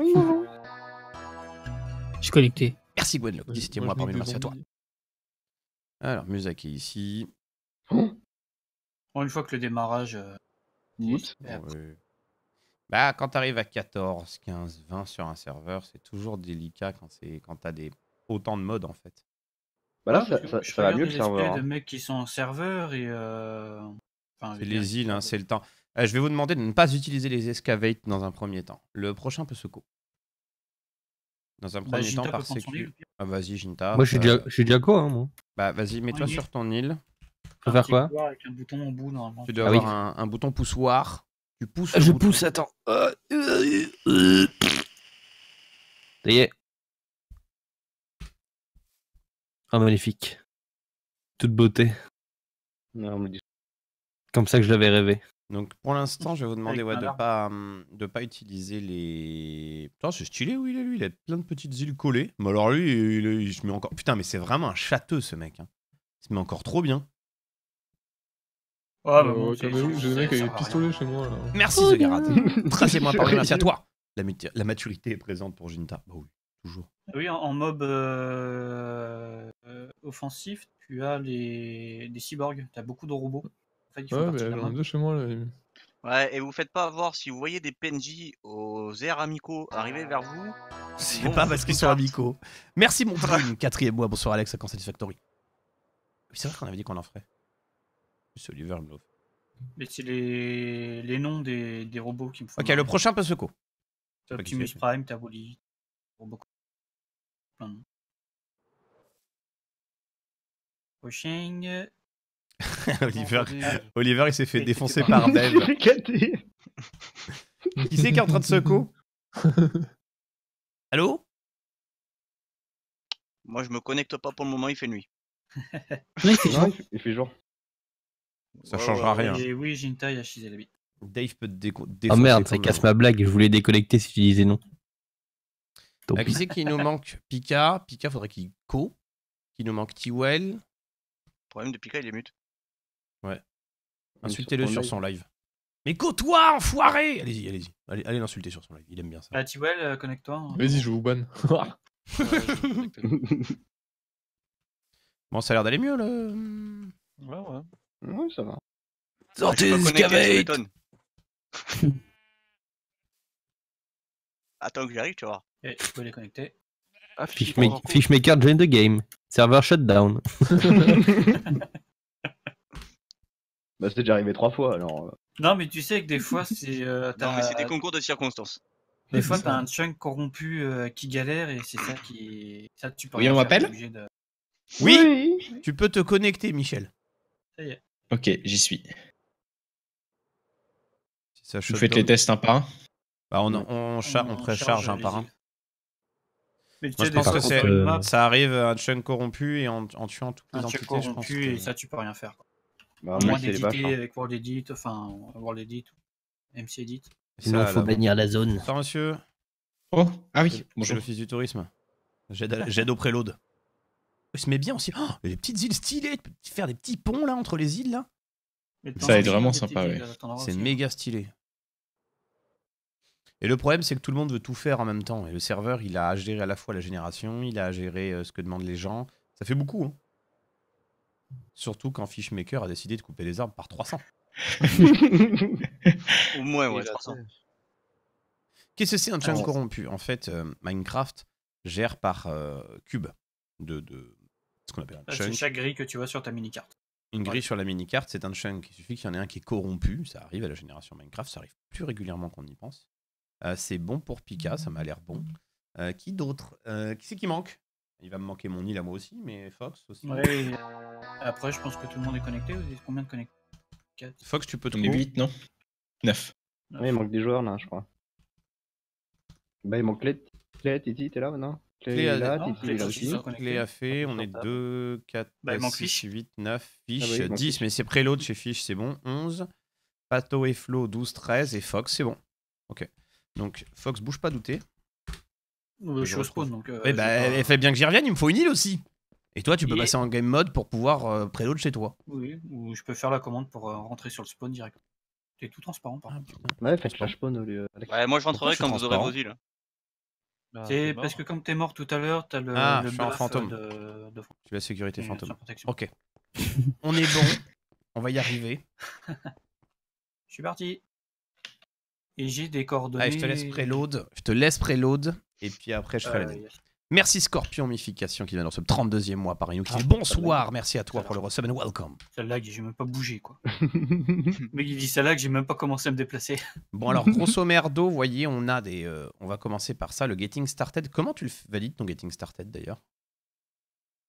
Je suis connecté. Merci Gwenlock, Moi, dix-septième moi, mois je parmi nique nous, des merci à toi. zombies. Alors, Musak est ici. Bon, une fois que le démarrage. euh, Oups. et après- Ouais. Bah, quand t'arrives à quatorze, quinze, vingt sur un serveur, c'est toujours délicat quand, c'est- quand t'as des... autant de modes en fait. Bah là, Ouais, ça, parce que ça, je ça va regarde mieux le les serveur. displays hein. de mecs qui sont en serveur et. Euh... enfin, C'est avec les un- îles, hein, c'est le temps. Euh, je vais vous demander de ne pas utiliser les excavates dans un premier temps. Le prochain peut se co. Dans un Bah, premier Jinta temps peut par prendre son île, sécu. Ah, vas-y, Jinta. Moi je suis euh, déjà, je suis déjà quoi hein, moi. Bah, vas-y, mets-toi Oui. sur ton île. Faut un faire petit quoi? couloir avec un bouton au bout normalement. Tu dois Ah oui. avoir un, un bouton poussoir. Tu pousses. le Je bouton. pousse, attends. Euh, euh, euh. Ça y est. Oh, magnifique. Toute beauté. Non, on me dit. Comme ça que je l'avais rêvé. Donc pour l'instant, je vais vous demander Avec ouais, plein de d'arbres. pas hum, de pas utiliser les. Putain, c'est stylé où il est lui. Il a plein de petites îles collées. Mais alors lui, il, il- il se met encore. Putain, mais c'est vraiment un châteux ce mec. Hein. Il se met encore trop bien. Ah, Euh, mais bon, ouais, c'est- calmez-vous, j'ai des ça mecs avec sert des à pistolets rien. chez moi là. Merci Oh The Garad. non. Tracez-moi par C'est merci à rien. toi. La, mati- la maturité est présente pour Jinta. Bah oui, toujours. Oui, en, en mob euh, euh, offensif, tu as les, les cyborgs. Tu as beaucoup de robots. En fait, ils font Ouais, partie mais de la j'en ai mob. deux chez moi là. ils- Ouais, et vous faites pas avoir si vous voyez des P N J aux airs amicaux arriver vers vous. C'est Bon, pas vous parce faites qu'ils une sont carte. amicaux. Merci mon dream. Quatrième mois. Bonsoir Alex à Cancel Factory. Oui, c'est vrai qu'on avait dit qu'on en ferait. C'est Oliver il me l'offre. Mais c'est les, les noms des, des robots qui me font. Ok, le prochain peut seco. T'as pas qui Optimus c'est. Prime, t'as Wally. Robot. Plein de noms. Prochain. Oliver, Dave. Oliver, il s'est fait Et défoncer c'était par pas- Dave. Caté. Qui c'est qui est en train de seco? Allô? Moi, je me connecte pas pour le moment, il fait nuit. Non, il fait Non, chaud. il fait- il fait jour. Ça Ouais, changera ouais, rien. Et oui, Jinta, il a chisé la bite. Dave peut te déco- Oh défoncer. merde, ça comme casse un- ma blague. Je voulais déconnecter si tu disais non. Tant Ah, pis. qui c'est qui nous manque? Pika. Pika, faudrait qu'il co. Qui nous manque T-Well. Le problème de Pika, il est mute. Insultez-le Sur sur son son live. Mais co-toi, enfoiré! Allez-y, allez-y. Allez, allez l'insulter sur son live. Il aime bien ça. Ah, T-Well, euh, connecte-toi. hein. Vas-y, je vous banne. Bon, ça a l'air d'aller mieux, là. Ouais, ouais. Ouais, ça va. Sortez, Je suis pas connecté, tu Scavate. m'étonnes. Attends que j'arrive, tu vas voir. Et tu peux les connecter. Ah, Fishmaker, Fishmaker join the game. Server shutdown. Bah, c'est déjà arrivé trois fois alors. euh. Non, mais tu sais que des fois, c'est. euh, Non, t'as- mais c'est des concours de circonstances. Des fois, C'est t'as ça. un chunk corrompu euh, qui galère et c'est ça qui. Ça, tu peux Oui, rien on faire, m'appelle t'es obligé de- Oui, tu peux te connecter, Michel. Ça y est. Ok, j'y suis. Si ça Vous shut faites les down. tests un par un. Bah, on, on, cha- on On précharge charge un les par un. îles. Mais tu Moi, sais, je des pense fois, que quand c'est- t'as une map, Ça arrive un chunk corrompu et en, en tuant toutes les un chunk entités, je pense corrompu que... et ça, tu peux rien faire. quoi. Bah, À moi, moins c'est les vaches. d'éditer hein. avec World Edit, enfin, World Edit, M C Edit. Ça, Sinon, faut là. bannir la zone. Bonsoir, monsieur. Oh, ah C'est oui, c'est bonjour. l'office du tourisme. J'aide à- j'aide au préload. Il se met bien aussi. Oh, les petites îles stylées. Tu peux faire des petits ponts là entre les îles là. Mais de Ça temps en va être temps, vraiment des sympa, petites ouais. îles, t'en auras C'est aussi, hein. méga stylé. Et le problème, c'est que tout le monde veut tout faire en même temps. Et le serveur, il a à gérer à la fois la génération, il a à gérer euh, ce que demandent les gens. Ça fait beaucoup. Hein. Surtout quand Fishmaker a décidé de couper les arbres par trois cents. Au moins, ouais, Il a trois cents. fait- Qu'est-ce que c'est un chunk Alors- corrompu? En fait, euh, Minecraft gère par euh, cube de, de ce qu'on appelle un Là, C'est chunk. chaque grille que tu vois sur ta mini-carte. Une grille Ouais. sur la mini-carte, c'est un chunk. Il suffit qu'il y en ait un qui est corrompu. Ça arrive à la génération Minecraft, ça arrive plus régulièrement qu'on y pense. Euh, c'est bon pour Pika, ça m'a l'air bon. Euh, qui d'autre Euh, Qui c'est qui manque? Il va me manquer mon île à moi aussi, mais Fox aussi. Ouais, et après, je pense que tout le monde est connecté. Vous êtes combien de connectés? quatre. Fox, tu peux te On est co- huit, non neuf. Ouais, il manque des joueurs là, je crois. Bah, il manque Clé. Clé, Titi, t'es là maintenant? Clé Clé est a- là, non, Titi Clé est là aussi, aussi. ça. Clé connecté. a fait, on est Portable. deux, quatre, Bah, il manque six, Fish. huit, neuf, Ah bah Fish, oui, il manque dix, Fish. mais c'est préload chez Fish, c'est bon, onze, Pato et Flo, douze, treize, et Fox, c'est bon. Ok. Donc, Fox, bouge pas douter. Euh, je je suis au retrouve. spawn, donc. euh, Eh j'ai bah, pas- elle fait bien que j'y revienne, il me faut une île aussi. Et toi, tu peux Et- passer en game mode pour pouvoir euh, préload chez toi. Oui, ou je peux faire la commande pour euh, rentrer sur le spawn direct. C'est tout transparent, par contre. Ouais, faites la spawn au lieu. Alex. Ouais, moi, je Pourquoi rentrerai je suis quand vous aurez transparent vos îles. Bah, C'est t'es parce mort. que comme t'es mort tout à l'heure, t'as le, Ah, le je suis en buff fantôme. de, de Tu as la sécurité et fantôme. sans protection. Ok. On est bon. On va y arriver. Je suis parti. Et j'ai des coordonnées. Allez, je te laisse préload. Je te laisse préload. Et puis après, je ferai la Euh, denne. Merci Scorpionmification qui vient dans ce trente-deuxième mois par nous. Qui dit bonsoir, merci à toi pour le resub and welcome. Ça lag, j'ai même pas bougé, quoi. Mais il dit ça lag, j'ai même pas commencé à me déplacer. Bon alors, grosso merdo, vous voyez, on a des... euh, on va commencer par ça, le Getting Started. Comment tu le f- valides ton Getting Started d'ailleurs?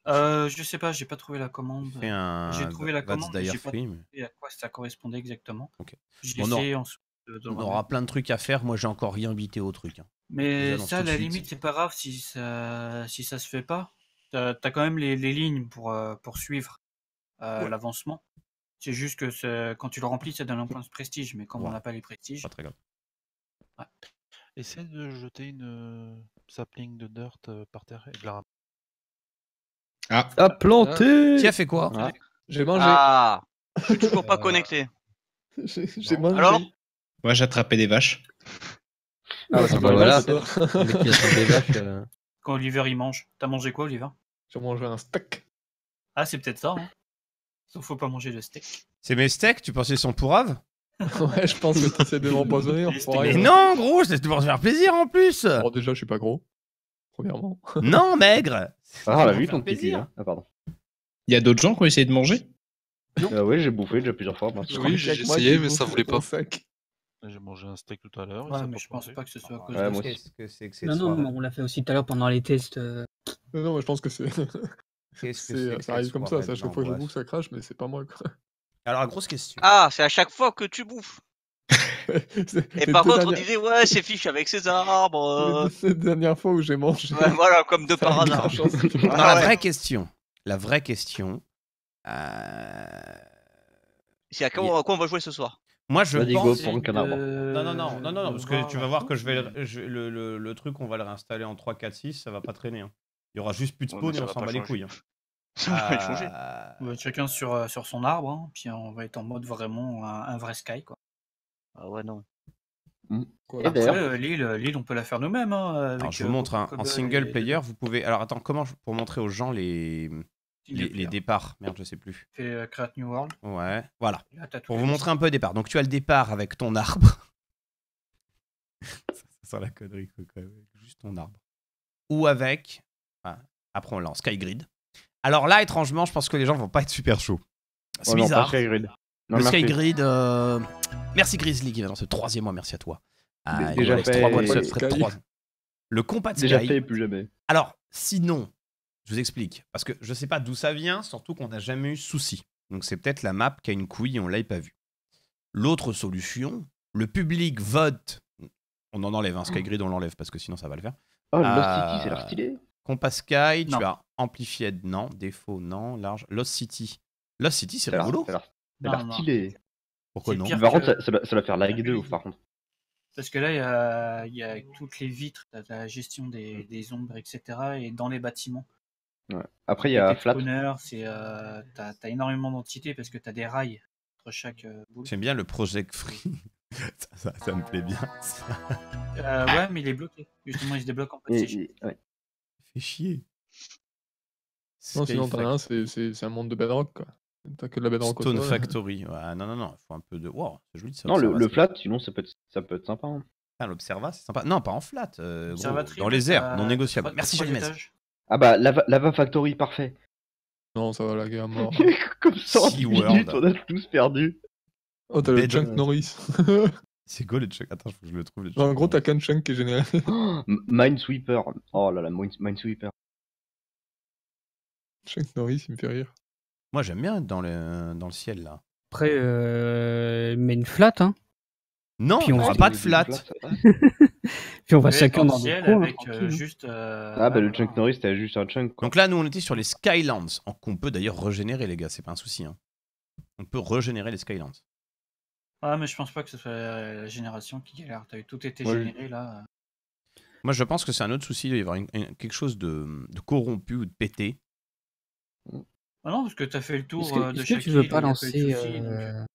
Euh, je sais pas, j'ai pas trouvé la commande. Fais un J'ai trouvé la That's commande, mais Dire j'ai pas Free, mais- trouvé à quoi ça correspondait exactement. Ok. J'ai Bon, non. essayé ensuite de, de le On aura remettre. plein de trucs à faire. Moi, j'ai encore rien bité au truc. hein. Mais J'annonce ça, tout à de la suite. limite, c'est pas grave si ça, si ça se fait pas. T'as as quand même les, les lignes pour, euh, pour suivre euh, Ouais. l'avancement. C'est juste que c'est- quand tu le remplis, ça donne un point de prestige. Mais comme on Ouais. n'a pas les prestiges, Pas très grave. Essaie de jeter une euh, sapling de dirt euh, par terre et de la ramasser. Ah, Ah, planté Qui a fait quoi Ah. J'ai mangé. Ah, je suis toujours pas Euh, connecté. J'ai j'ai Non. mangé. Alors moi j'attrapais des vaches. Ah, bah, c'est Ah pas bah mal, voilà. ça. Le mec qui attend des vaches. euh, quand Oliver il mange, t'as mangé quoi, Oliver? J'ai mangé un steak. Ah, c'est peut-être ça. Hein. Sauf faut pas manger de steak. C'est mes steaks, tu pensais qu'ils sont pourraves? Ouais, je pense que tu essaies de m'empoisonner. Les enfoiré, Mais ouais. non, gros, c'est pour se faire plaisir en plus. Alors déjà, je suis pas gros. Premièrement. Non, maigre. Ah, on l'a Pour vu faire ton petit cul, plaisir. hein. Ah, pardon. Il y a d'autres gens qui ont essayé de manger? Euh, ouais, j'ai bouffé déjà plusieurs fois. moi. Je Oui, crois j'ai qu'avec moi, essayé, j'ai mais ça bouffé voulait ton pas. sac. J'ai mangé un steak tout à l'heure. et Ouais, ça a mais pas je pense planté. pas que ce soit à cause Ouais, de moi ça. aussi. Qu'est-ce que c'est que cette Non, non, soirée on l'a fait aussi tout à l'heure pendant les tests. euh, Non, non, mais je pense que c'est. Qu'est-ce que c'est- c'est que ça arrive cette comme ça. soirée Ça, de chaque fois que je l'angoisse bouffe, ça crache, mais c'est pas moi, quoi. Alors, grosse question. Ah, c'est à chaque fois que tu bouffes. C'est- Et les par deux contre, on dernières- disait, ouais, c'est fiche avec ses arbres. les deux dernières fois où j'ai mangé. euh. Ouais, voilà, comme de ça par a bien hasard. chance. Non, Ah la ouais. vraie question. La vraie question. euh, C'est à quoi, à quoi on va jouer ce soir? Moi, je Vas-y, go pense. pour un canarbre. Non, non, non, non, non, non, parce que tu vas voir que je vais le, je- le, le- le truc, on va le réinstaller en trois, quatre, six, ça va pas traîner. hein. Il y aura juste plus de Ouais, spawn mais et ça on va s'en pas bat les changer. couilles. hein. Ça va pas changer. Euh, On va être chacun sur, euh, sur son arbre, hein, puis on va être en mode vraiment un, un vrai Sky. Quoi. Ah ouais, non. Quoi. Et Après, d'ailleurs, euh, l'île, euh, l'île, on peut la faire nous-mêmes. Hein, avec, Alors, je vous euh, montre, hein, beaucoup de en cobbles single et- player, vous pouvez. Alors, attends, comment je- pour montrer aux gens les, Single les, les player. départs? Merde, je sais plus. Fais euh, Create New World. Ouais, voilà. Et là, t'as tous Pour les vous listes. montrer un peu les départs. Donc, tu as le départ avec ton arbre. ça, ça sent la connerie, quoi, quand même. Juste ton arbre. Ou avec. Enfin, après, on lance Skygrid. Alors là, étrangement, je pense que les gens vont pas être super chauds. C'est oh non, pas bizarre. Skygrid. Non, Le merci. Skygrid. euh, Merci Grizzly qui va dans ce troisième mois, merci à toi. Ah, il Déjà nous reste fait- trois mois de Combat ce- Sky. trois- Le combat de Déjà Sky. fait, plus jamais. Alors, sinon, je vous explique. Parce que je sais pas d'où ça vient, surtout qu'on n'a jamais eu souci. Donc c'est peut-être la map qui a une couille et on l'avait pas vue. L'autre solution, le public vote. On en enlève, un Skygrid, on l'enlève parce que sinon ça va le faire. Oh, Lost Euh, City, c'est l'air stylé. Compass Sky, Non. tu as Amplified, non. Défaut, non. Large. Lost City. Lost City, c'est Ça a l'air- rigolo. ça a l'air- ça a Non, l'air non. stylé. Pourquoi C'est non pire. Par contre, que- ça, ça doit, ça doit faire lag de ouf, par contre. Parce que là, il y a, il y a toutes les vitres, t'as la gestion des, des ombres, et cetera. Et dans les bâtiments. Ouais. Après, il y a Tes Flat. spawners, c'est, euh, t'as, t'as énormément d'entités parce que t'as des rails entre chaque euh, boule. J'aime bien le Project Free. ça, ça, ça me plaît bien. Ça Euh, ouais, mais il est bloqué. Justement, il se débloque en Et- prestige. et- ouais. fait chier. Non, sinon, t'en as Sky un, c'est- c'est c'est un monde de bedrock, quoi. T'as que de la bedrock au Stone sol. Factory. Ouais, non, non, non. Il faut un peu de. Wow, c'est joli ça. Non, le, Observa, le c'est- Flat, sinon, ça peut être, ça peut être sympa. hein. Ah, l'Observa, c'est sympa. Non, pas en flat. euh, gros, Observatory, dans les airs, t'as- non négociable. t'as Merci, trois Jalimez. étages. Ah bah, Lava, Lava Factory, parfait. Non, ça va laguer à mort. Comme ça, en dix SeaWorld. minutes, on a tous perdu. Oh, t'as le Bed- Chunk Norris. C'est quoi le check? Attends, faut que je le trouve. Le Genre, en check. gros, t'as qu'un Chunk qui est généré. Oh, M- Minesweeper. Oh là là, Mine- Minesweeper. Chunk Norris, il me fait rire. Moi, j'aime bien être dans le, dans le ciel là. Après, euh, mais une flat, hein. Non, Puis on on va- aura pas de Du flat. ça va. Puis on va Mais chacun dans essentiel notre coin. hein, avec euh, tranquille, hein. juste. euh, Ah bah, le voilà. Chunk Norris, c'était juste un chunk, quoi. Donc là, nous, on était sur les Skylands, en- qu'on peut d'ailleurs régénérer, les gars. C'est pas un souci. Hein. On peut régénérer les Skylands. Ah, mais je pense pas que ce soit la génération qui galère. T'as eu tout été Ouais, généré là. Moi, je pense que c'est un autre souci d'y avoir une- une- quelque chose de, de corrompu ou de pété. Ah non, parce que t'as fait le tour Est-ce que, euh, de est-ce que chaque tu veux île, pas il y a pas eu de lancer soucis, donc, euh,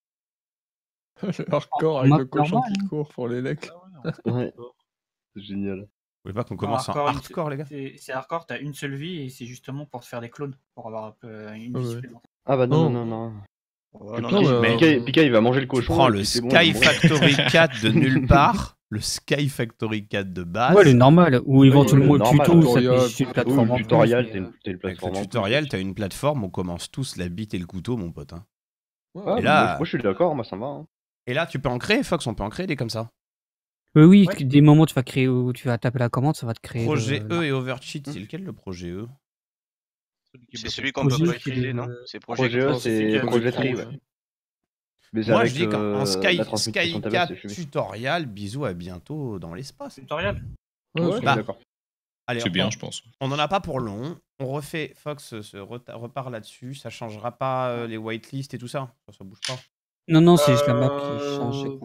Le hardcore En avec map le cochon normal, qui hein. court pour les lecs. Ouais. C'est génial. Vous voulez pas qu'on non, commence en hardcore, une- hardcore, les gars? c'est- C'est hardcore, t'as une seule vie et c'est justement pour te faire des clones, pour avoir un peu euh, une Ah vie ouais. supplémentaire. Ah bah non, Non. non, non, non. Oh, non, Non, non, mais- Pika, Pika, il va manger le Tu cochon. prends et le puis c'est bon, Sky il va Factory quatre de nulle part, le Sky Factory quatre de base. Ouais, le normal, ou éventuellement le le normal, tuto, ça tutoriel, peut juste une oui, plateforme Oui, en le plus, tutoriel, mais, t'as euh, une, t'as une Avec plateforme. le en tutoriel, plus. t'as une plateforme, on commence tous la bite et le couteau, mon pote. hein. Ouais, Ah, Et mais là- moi, moi, je suis d'accord, moi ça me va. hein. Et là, tu peux en créer, Fox, on peut en créer des comme ça. Oui, oui, Ouais. des moments où tu vas créer, où tu vas taper la commande, ça va te créer. Projet le- E et Overcheat, c'est lequel le projet E? C'est celui qu'on peut Projet, pas utiliser, non? C'est Projet. Projet E, c'est Projet Projet Trou, Tree, ouais. ouais. Mais Moi, avec, je dis qu'en euh, en Sky, la transmission Sky T V, quatre c'est fumé. tutorial, bisous, à bientôt dans l'espace. Tutoriel. Ouais, Ouais, c'est- Bah, d'accord. Allez, C'est on- bien, je pense. On n'en a pas pour long. On refait. Fox se reta- repart là-dessus. Ça changera pas euh, les whitelists et tout ça. Ça, ça bouge pas. Non, non, c'est juste la map qui change. Euh, chaque fois.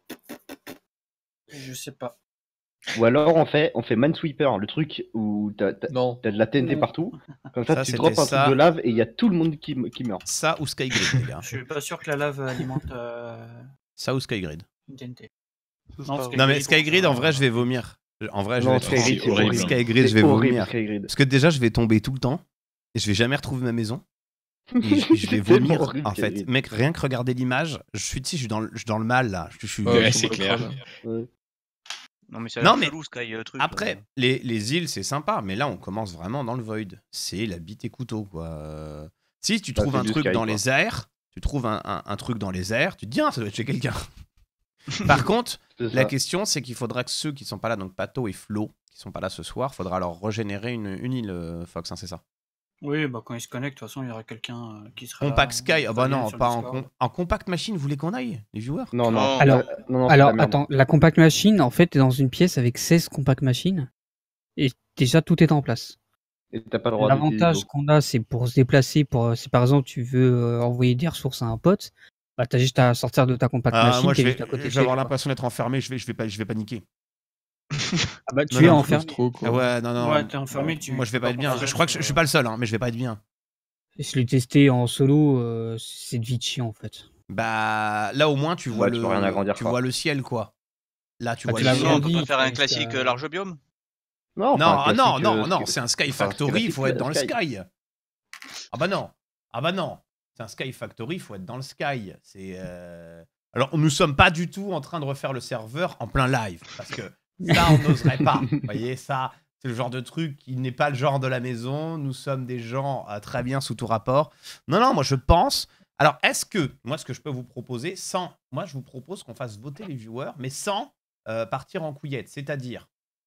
Je sais pas. Ou alors on fait, on fait Minesweeper, le truc où t'as t'as- Non. t'as de la T N T Non. partout. Comme ça, Ça, tu c'était drops un ça. truc de lave et il y a tout le monde qui, qui meurt. Ça ou Skygrid, les gars. Je suis pas sûr que la lave alimente euh, Ça ou Skygrid. une T N T. Ce Non, sera- Sky- Non, mais Skygrid, Skygrid, en ça- vrai, je vais vomir. En vrai, je Non, vais être Skygrid, c'est c'est horrible. horrible. Skygrid, je C'est vais horrible, vomir. Skygrid. Parce que déjà, je vais tomber tout le temps. Et je vais jamais retrouver ma maison. Et je, je vais C'est vomir. horrible, En fait, Skygrid. mec, rien que regarder l'image, je suis, tu sais, je suis dans le, je suis dans le mal là. Je, je suis. Ouais, Ouais, je c'est comprends clair. très bien. Ouais. Non, mais c'est Non, un mais chelou, Sky euh, truc. Après, là. les, les îles, c'est sympa, mais là, on commence vraiment dans le void. C'est la bite et couteau, quoi. Euh, Si tu Bah, trouves c'est un du truc Sky, dans quoi. les airs, tu trouves un, un- un truc dans les airs, tu te dis, ah, ça doit être chez quelqu'un. Par contre, C'est ça. la question, c'est qu'il faudra que ceux qui sont pas là, donc Pato et Flo, qui sont pas là ce soir, faudra leur régénérer une, une île, euh, Fox, hein, c'est ça. Oui, bah quand ils se connectent, de toute façon, il y aura quelqu'un euh, qui sera. Compact là, Sky, qui ah sera bah bien non, sur le pas en, Discord. com- en compact machine, vous voulez qu'on aille, les viewers? Non, non. Non. Alors- Euh, non, non, c'est Alors, de la merde. attends, la compact machine, en fait, est dans une pièce avec seize compact machines. Et déjà, tout est en place. Et t'as pas le droit d'utiliser L'avantage l'eau. qu'on a, c'est pour se déplacer. Pour, euh, si par exemple, tu veux euh, envoyer des ressources à un pote, bah, t'as juste à sortir de ta compact Ah, machine. moi, je t'es vais, juste à côté je de vais avoir chez toi. l'impression d'être enfermé, je vais, je vais, pas, je vais paniquer. Ah bah, tu Non, es non, enfermé. Trop, quoi. Ah ouais, non, non. Ouais, t'es enfermé, tu. Moi, je vais tu pas peux être bien. penser Je crois que je, je suis pas le seul, hein, mais je vais pas être bien. Je l'ai testé en solo, euh, c'est de vite chiant en fait. Bah là au moins tu vois Ouais, tu le peux rien agrandir, tu quoi. vois le ciel quoi. Là tu Ah, vois tu le l'as ciel. Sinon, on agrandi, peut pas faire un jusqu'à- classique euh, large biome. Non, Non, enfin, ah, non, classique, non, euh, non, Sky- c'est un Sky enfin, Factory, il classique, faut être dans le Sky. Sky. Ah bah non. Ah bah non. C'est un Sky Factory, il faut être dans le Sky. C'est euh... Alors nous sommes pas du tout en train de refaire le serveur en plein live parce que ça on n'oserait pas. Vous voyez ça, c'est le genre de truc qui n'est pas le genre de la maison. Nous sommes des gens euh, très bien sous tout rapport. Non non, moi je pense. Alors est-ce que moi ce que je peux vous proposer sans moi je vous propose qu'on fasse voter les viewers mais sans euh, partir en couillette, c'est-à-dire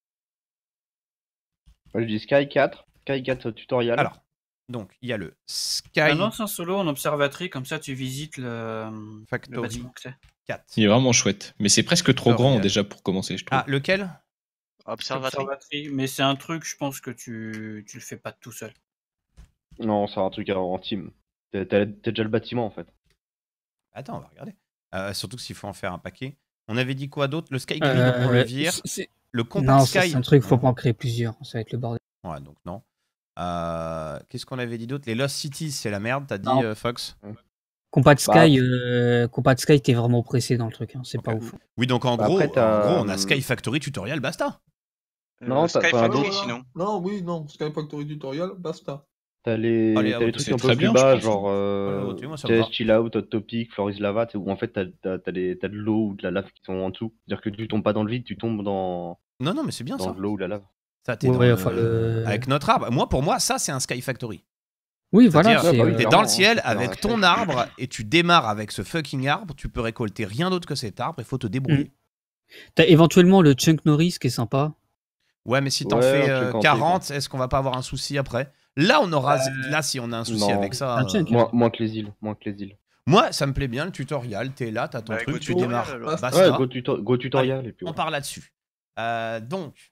Moi, je dis Sky quatre. Sky quatre tutorial. alors donc il y a le Sky Un ancien solo en observatory, comme ça tu visites le, le Factory bâtiment que c'est. quatre. Il est vraiment chouette. Mais c'est presque trop Tutorial. grand déjà pour commencer, je trouve. Ah lequel? Observatory. Observatory, mais c'est un truc, je pense que tu, tu le fais pas tout seul. Non, c'est un truc en en team. T'as t'as- t'as déjà le bâtiment en fait. Attends, on va regarder. Euh, surtout que s'il faut en faire un paquet. On avait dit quoi d'autre? Le Sky Grid, on Euh, le vire. c'est- c'est- Le Compact Non, ça, Sky. c'est un truc, faut pas en créer plusieurs, ça va être le bordel. Ouais, donc non. Euh, Qu'est-ce qu'on avait dit d'autre? Les Lost Cities, c'est la merde, t'as dit, Non. euh, Fox? Compact Bah, Sky, euh, Compact Sky, t'es vraiment pressé dans le truc, hein, c'est Ok. pas ouf. Oui, donc en Bah, gros, après, en t'as, gros, on a euh, Sky Factory Tutorial, basta. Non, Euh, t'as- Sky t'as un Factory, autre. sinon. Non, oui, non. Sky Factory Tutorial, basta. T'as les, Allez, t'as ah, les trucs c'est un peu très plus bien, bas, je pense. genre Voilà, euh, tu vois, moi, ça me T va. S Chill Out, Hot Topic, Floris Lava, t'sais, où en fait t'as t'as- t'as des- t'as de l'eau ou de la lave qui sont en dessous. C'est-à-dire que tu tombes pas dans le vide, tu tombes dans, Non, non, mais c'est bien dans ça. de l'eau ou de la lave. Ça, t'es Ouais, dans ouais, le- enfin, le- Avec notre arbre. Moi, pour moi, ça, c'est un Sky Factory. Oui, voilà, C'est-à-dire, c'est. bah oui, euh, T'es clairement, dans le hein, ciel c'est dans avec la ton flèche. arbre et tu démarres avec ce fucking arbre. Tu peux récolter rien d'autre que cet arbre. Il faut te débrouiller. T'as éventuellement le Chunk Norris qui est sympa. Ouais, mais si t'en Ouais, fais un euh, truc entier, quarante, est-ce qu'on va pas avoir un souci après? Là, on aura. Là, si on a un souci non. avec ça. Un euh, chunk. Moins, moins que les îles, moins que les îles. Moi, ça me plaît bien le tutoriel. T'es là, t'as ton Bah, truc, go tu tutorial, démarres. alors. Basta. Ouais, go, tuto- go tutorial et puis On ouais. part là-dessus. Euh, donc.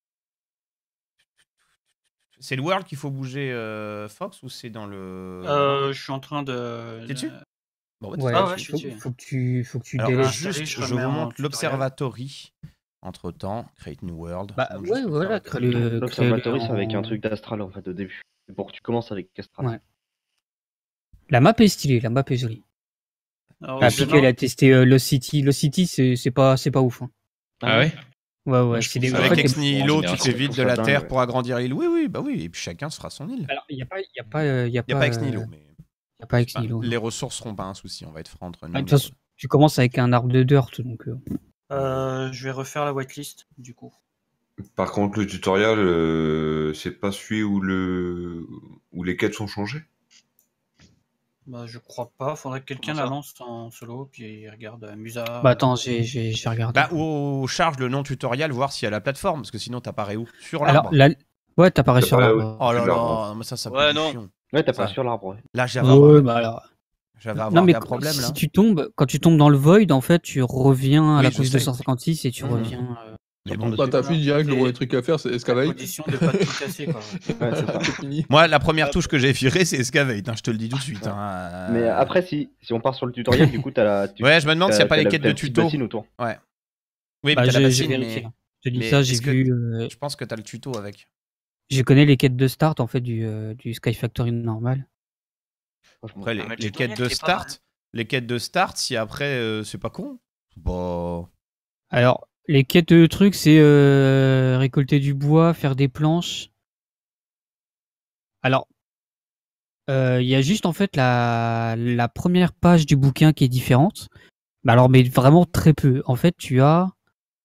C'est le world qu'il faut bouger, euh, Fox, ou c'est dans le. Euh, je suis en train de. T'es dessus Bon, bah, t'es Ouais, Ah dessus. ouais, je suis faut, dessus. faut que tu, faut que tu Alors, délaisses. juste, je je, remets vous en montre tutoriel. l'observatory. Entre temps, create new world. Bah Donc, ouais, juste voilà, crée le. crée L'observatory, le c'est avec un en- truc d'astral en fait au début. C'est pour que tu commences avec Astral. Ouais. La map est stylée, la map est jolie. Alors, Ah, je Piqué, vais- elle a testé euh, Lost City. Lost City, c'est c'est pas, c'est pas ouf. hein. Ah ouais? Ouais, ouais, je c'est des. trouve en ça Avec fait, Ex des- Nihilo, en tu général, fais je vite trouve de ça la dingue, terre ouais. pour agrandir l'île. Oui, oui, bah oui. Et puis chacun se fera son île. Alors, il n'y a pas, il y a pas, euh, il y a Il n'y a pas, pas Ex euh, Nihilo, mais il y a pas Ex enfin, Nihilo. les ressources seront pas un souci. On va être franc entre nous. Ah, de toute façon, tu commences avec un arbre de dirt, donc. euh, Euh, je vais refaire la whitelist, du coup. Par contre, le tutoriel, euh, c'est pas celui où, le... où les quêtes sont changées? Bah, je crois pas. Faudrait que quelqu'un Comment la ça lance en solo, puis il regarde euh, Musa. Bah attends, j'ai, j'ai, j'ai regardé. Bah, ou charge le nom tutoriel, voir s'il y a la plateforme, parce que sinon t'apparais où? Sur Alors, l'arbre. la... ouais, Ouais, t'apparais sur T'apparais l'arbre. Oh là sur l'arbre. là, mais ça, ça peut Ouais, être non. chiant. Ouais, t'as pas Ça- sur l'arbre, ouais. Là, j'avais Ouais, avoir, bah alors. j'avais Non, avoir mais un quand- problème, là. si tu tombes, quand tu tombes dans le void, en fait, tu reviens à Oui, la je couche sais. deux cent cinquante-six et tu Mhm. reviens. euh, Mais Ça bon, tombe Bah, dessus. ta fille direct, le Et- premier truc à faire, c'est À excavate. condition de pas tout casser, quoi. Ouais, c'est ça. C'est fini. moi, la première touche que j'ai virée, c'est Excavate, hein, je te le dis tout de suite. hein. Mais Euh, après, si, si on part sur le tutoriel, du coup, t'as la. tu- Ouais, je me demande t'as- s'il n'y a pas t'as les la- quêtes t'as de la petite tuto. bassine autour. Ouais. Oui, Bah, mais t'as la j'ai j'ai bassine, vérifié. mais là. Je te dis mais ça, j'ai est-ce que- vu. euh, je pense que t'as le tuto avec. Je connais les quêtes de start en fait du, euh, du Sky Factory normal. Franchement. Après, les, Ah, mais le les tutoriel, quêtes de c'est pas mal. start, les quêtes de start, si après, euh, c'est pas con. Bah... Alors, les quêtes de trucs, c'est euh, récolter du bois, faire des planches. Alors, euh, il y a juste en fait la, la première page du bouquin qui est différente. Bah alors, mais vraiment très peu. En fait, tu as.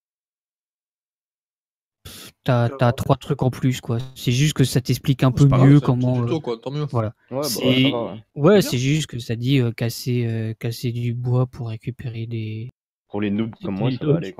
Pff, T'as t'as trois trucs en plus, quoi. C'est juste que ça t'explique un peu C'est pas grave, mieux c'est un petit comment. tuto, euh, quoi, tant mieux. Voilà. Ouais, bah, C'est- ouais, ça va, ouais. Ouais, C'est c'est juste que ça dit euh, casser, euh, casser du bois pour récupérer des. Pour les noobs comme C'était moi, les ça va dogs. aller. Quoi.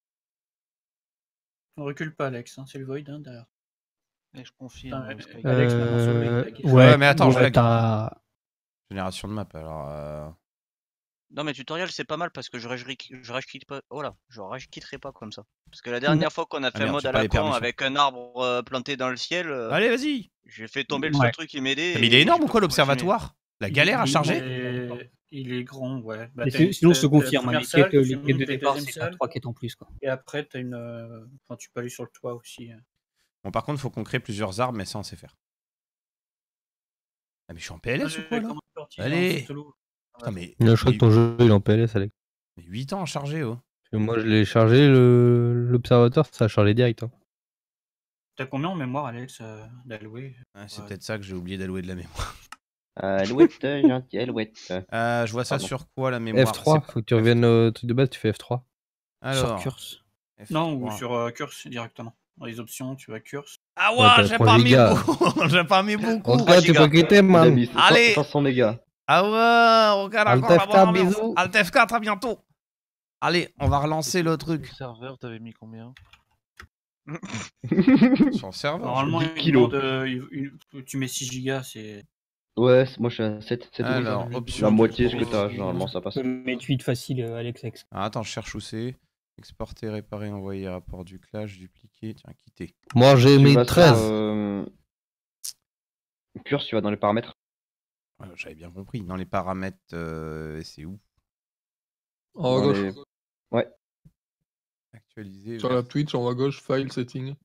On recule pas, Alex, hein, c'est le void hein, derrière. Et je confirme. Putain, euh, Sky- euh, Alex, maintenant, sur le Euh, void, ouais, Ouais, mais attends, je ouais, lag. t'as- Génération de map, alors... euh, Non, mais tutoriel, c'est pas mal parce que je rage je rage quitte pas. Oh là, je rage quitterai pas comme ça. Parce que la dernière fois qu'on a fait merde, le mode j'ai à pas la les con permissions. avec un arbre euh, planté dans le ciel, euh, Allez, vas-y. j'ai fait tomber le Ouais. seul truc qui m'aidait. Mais il est et énorme j'ai ou quoi, pas pu continuer. l'observatoire? La galère à Il- charger? Il est, il est grand, ouais. Bah, Mais t'as c'est- une- sinon, t'as- je te t'as la confirme, hein, première les salle, quêtes, tu les montes quêtes de la départ, deuxième c'est pas salle, trois quêtes en plus, quoi. Et après, t'as une. euh, Enfin, tu peux aller sur le toit aussi. hein. Bon, par contre, faut qu'on crée plusieurs arbres, mais ça, on sait faire. Ah, mais je suis en P L S Ah, ou quoi, là? comment tu sortis, Allez. hein, c'est lourd. Putain, mais... Je crois que ton jeu il est en P L S, Alex. mais huit ans à charger, oh. Parce que moi je l'ai chargé, le- l'observateur ça a chargé direct. Hein. T'as combien en mémoire, Alex, euh, d'allouer Ah, c'est Ouais. peut-être ça que j'ai oublié d'allouer de la mémoire. Alouette, gentil, alouette. Euh, je vois ça Pardon. sur quoi, la mémoire? F trois, C'est pas- faut que tu reviennes au truc de base, tu fais F trois. Alors, Sur Curse. F Non, ou trois. sur euh, Curse directement. Dans les options, tu vas Curse. Ah Ouais, ouais, t'as j'ai trois pas mis gigas. beaucoup. J'ai pas mis beaucoup. En tout cas, t'es gigas. pas quitté, Il a man. mis Allez. cinq cents mégas. Ah ouais, regarde Alt encore F la quatre, bonne ambiance. bisous. Alt F quatre, à bientôt. Allez, on va relancer le Le truc. serveur, t'avais mis combien? Sur le serveur. Normalement, dix il kilos. demande, euh, il- il- tu mets six gigas, c'est. Ouais, c'est- moi je suis à sept, sept Alors, gigas. option La du moitié ce que pro- t'as, généralement ça passe. Tu peux mettre huit facile, euh, Alex X. Ah, attends, je cherche où c'est. Exporter, réparer, envoyer, rapport du clash, dupliquer. Tiens, quitter. Moi j'ai Tu mis vas sur, treize. euh, Curse, tu vas dans les paramètres. Ouais, J'avais bien compris. Dans les paramètres, euh, c'est où? En haut à Dans gauche. les- Ouais. Actualiser. Sur la Twitch, en haut à gauche, File, Setting.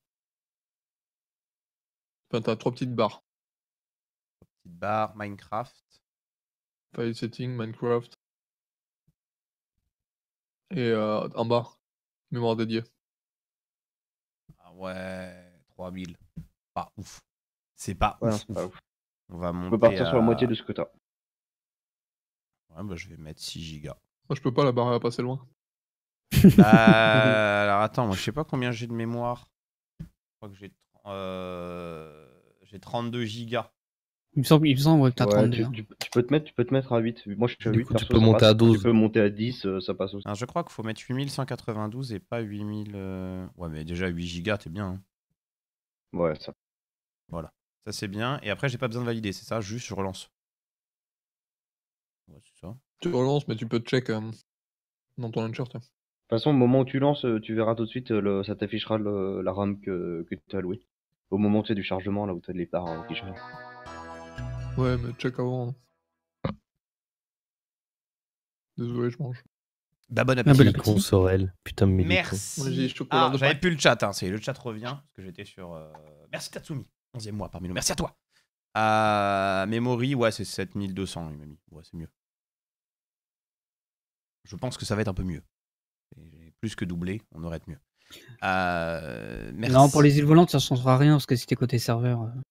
Enfin, t'as trois petites barres. Petite barre, Minecraft. File, Setting, Minecraft. Et euh, en bas, mémoire dédiée. Ah ouais, trois mille. Pas ouf. C'est pas Ouais, non, ouf. c'est pas ouf. ouf. On va Tu monter peux partir à... sur la moitié de ce que t'as. Ouais, bah, je vais mettre six gigas. Moi, je peux pas, la barre elle va passer loin. Bah, alors attends, moi je sais pas combien j'ai de mémoire. Je crois que j'ai euh, j'ai trente-deux gigas. Il me semble, il me semble ouais, que t'as Ouais, trente-deux. tu, hein. tu- tu peux te mettre, tu peux te mettre à huit. Moi je suis à Du huit. coup, tu perso, peux ça monter passe. à douze. Tu peux monter à dix, euh, ça passe aussi. Alors, je crois qu'il faut mettre huit mille cent quatre-vingt-douze et pas huit mille. euh, Ouais, mais déjà huit gigas, t'es bien. hein. Ouais, ça. Ça c'est bien. Et après, j'ai pas besoin de valider, c'est ça? Juste je relance. Ouais, c'est ça. Tu relances, mais tu peux check euh, dans ton launcher. tiens. De toute façon, au moment où tu lances, euh, tu verras tout de suite, euh, le, ça t'affichera le- la RAM que, que tu as allouée. Au moment où tu fais du chargement, là où tu as les barres euh, qui chargent. Ouais, mais check avant. hein. Désolé, je mange. Bah, bon Ah, appétit. bon Petit con Sorel. Putain de midi. Merci. Moi, j'ai chocolat Ah, de j'avais Pâques. plus le chat, hein. C'est le chat revient parce que j'étais sur. euh, Merci Tatsumi, onzième mois parmi nous. Merci à toi. Euh, Memory, ouais, c'est sept mille deux cents, il m'a mis. Ouais, c'est mieux. Je pense que ça va être un peu mieux. C'est plus que doublé, on aurait été mieux. Euh, merci. Non, pour les îles volantes, ça changera rien parce que si t'es côté serveur. euh,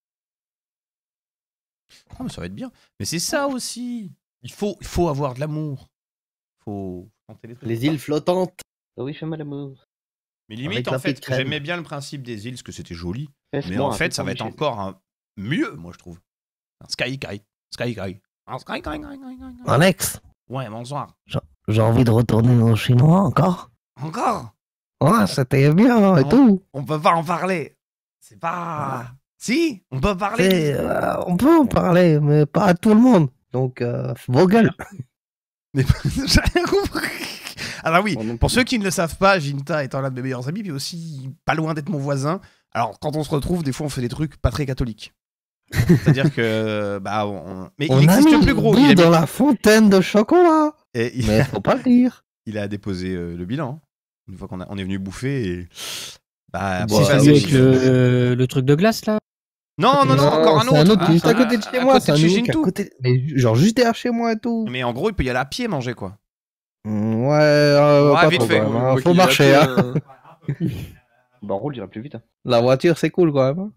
Oh, mais ça va être bien. Mais c'est ça aussi. Il faut, il faut avoir de l'amour. Faut tenter les trucs. Les îles flottantes. Ah oui, fais-moi l'amour. Mais limite, Avec en la fait, petite crème. j'aimais bien le principe des îles, parce que c'était joli. Mais Fais-moi en un fait, peu ça va être sandwich. encore un mieux, moi, je trouve. Un Sky Kite. Sky Kite. Un Sky Kite. Alex, Ouais, bonsoir. j'ai envie de retourner au chinois encore. Encore Ouais, c'était bien et Oh. tout. On peut pas en parler. C'est pas... Si, on peut parler. C'est, euh, on peut en parler, mais pas à tout le monde. Donc, euh, vos gueules. Mais j'ai rien compris. Alors oui, pour ceux qui ne le savent pas, Ginta étant l'un de mes meilleurs amis, puis aussi pas loin d'être mon voisin. Alors quand on se retrouve, des fois on fait des trucs pas très catholiques. C'est-à-dire que bah on... mais On il a existe mis plus gros. le Il bout a dans mis- la fontaine de chocolat. Et il... Mais faut pas le dire. il a déposé euh, le bilan. Une fois qu'on a... on est venu bouffer et bah Bon, C'est après, celui c'est- avec le, le truc de glace là. Non non non, encore un c'est autre. un autre Ah, juste à ah, côté de à chez moi. côté C'est de un chez nouveau qui est à Gintou. côté. Mais genre juste derrière chez moi et tout. Mais en gros, il peut y aller à pied manger quoi. Mm, Ouais, euh, Ouais, pas vite trop, fait. quand même, On hein. voit Faut qu'il est marcher. à Hein. pied, euh, Bah, en roule, il ira plus vite. Hein. La voiture, c'est cool quand même. hein.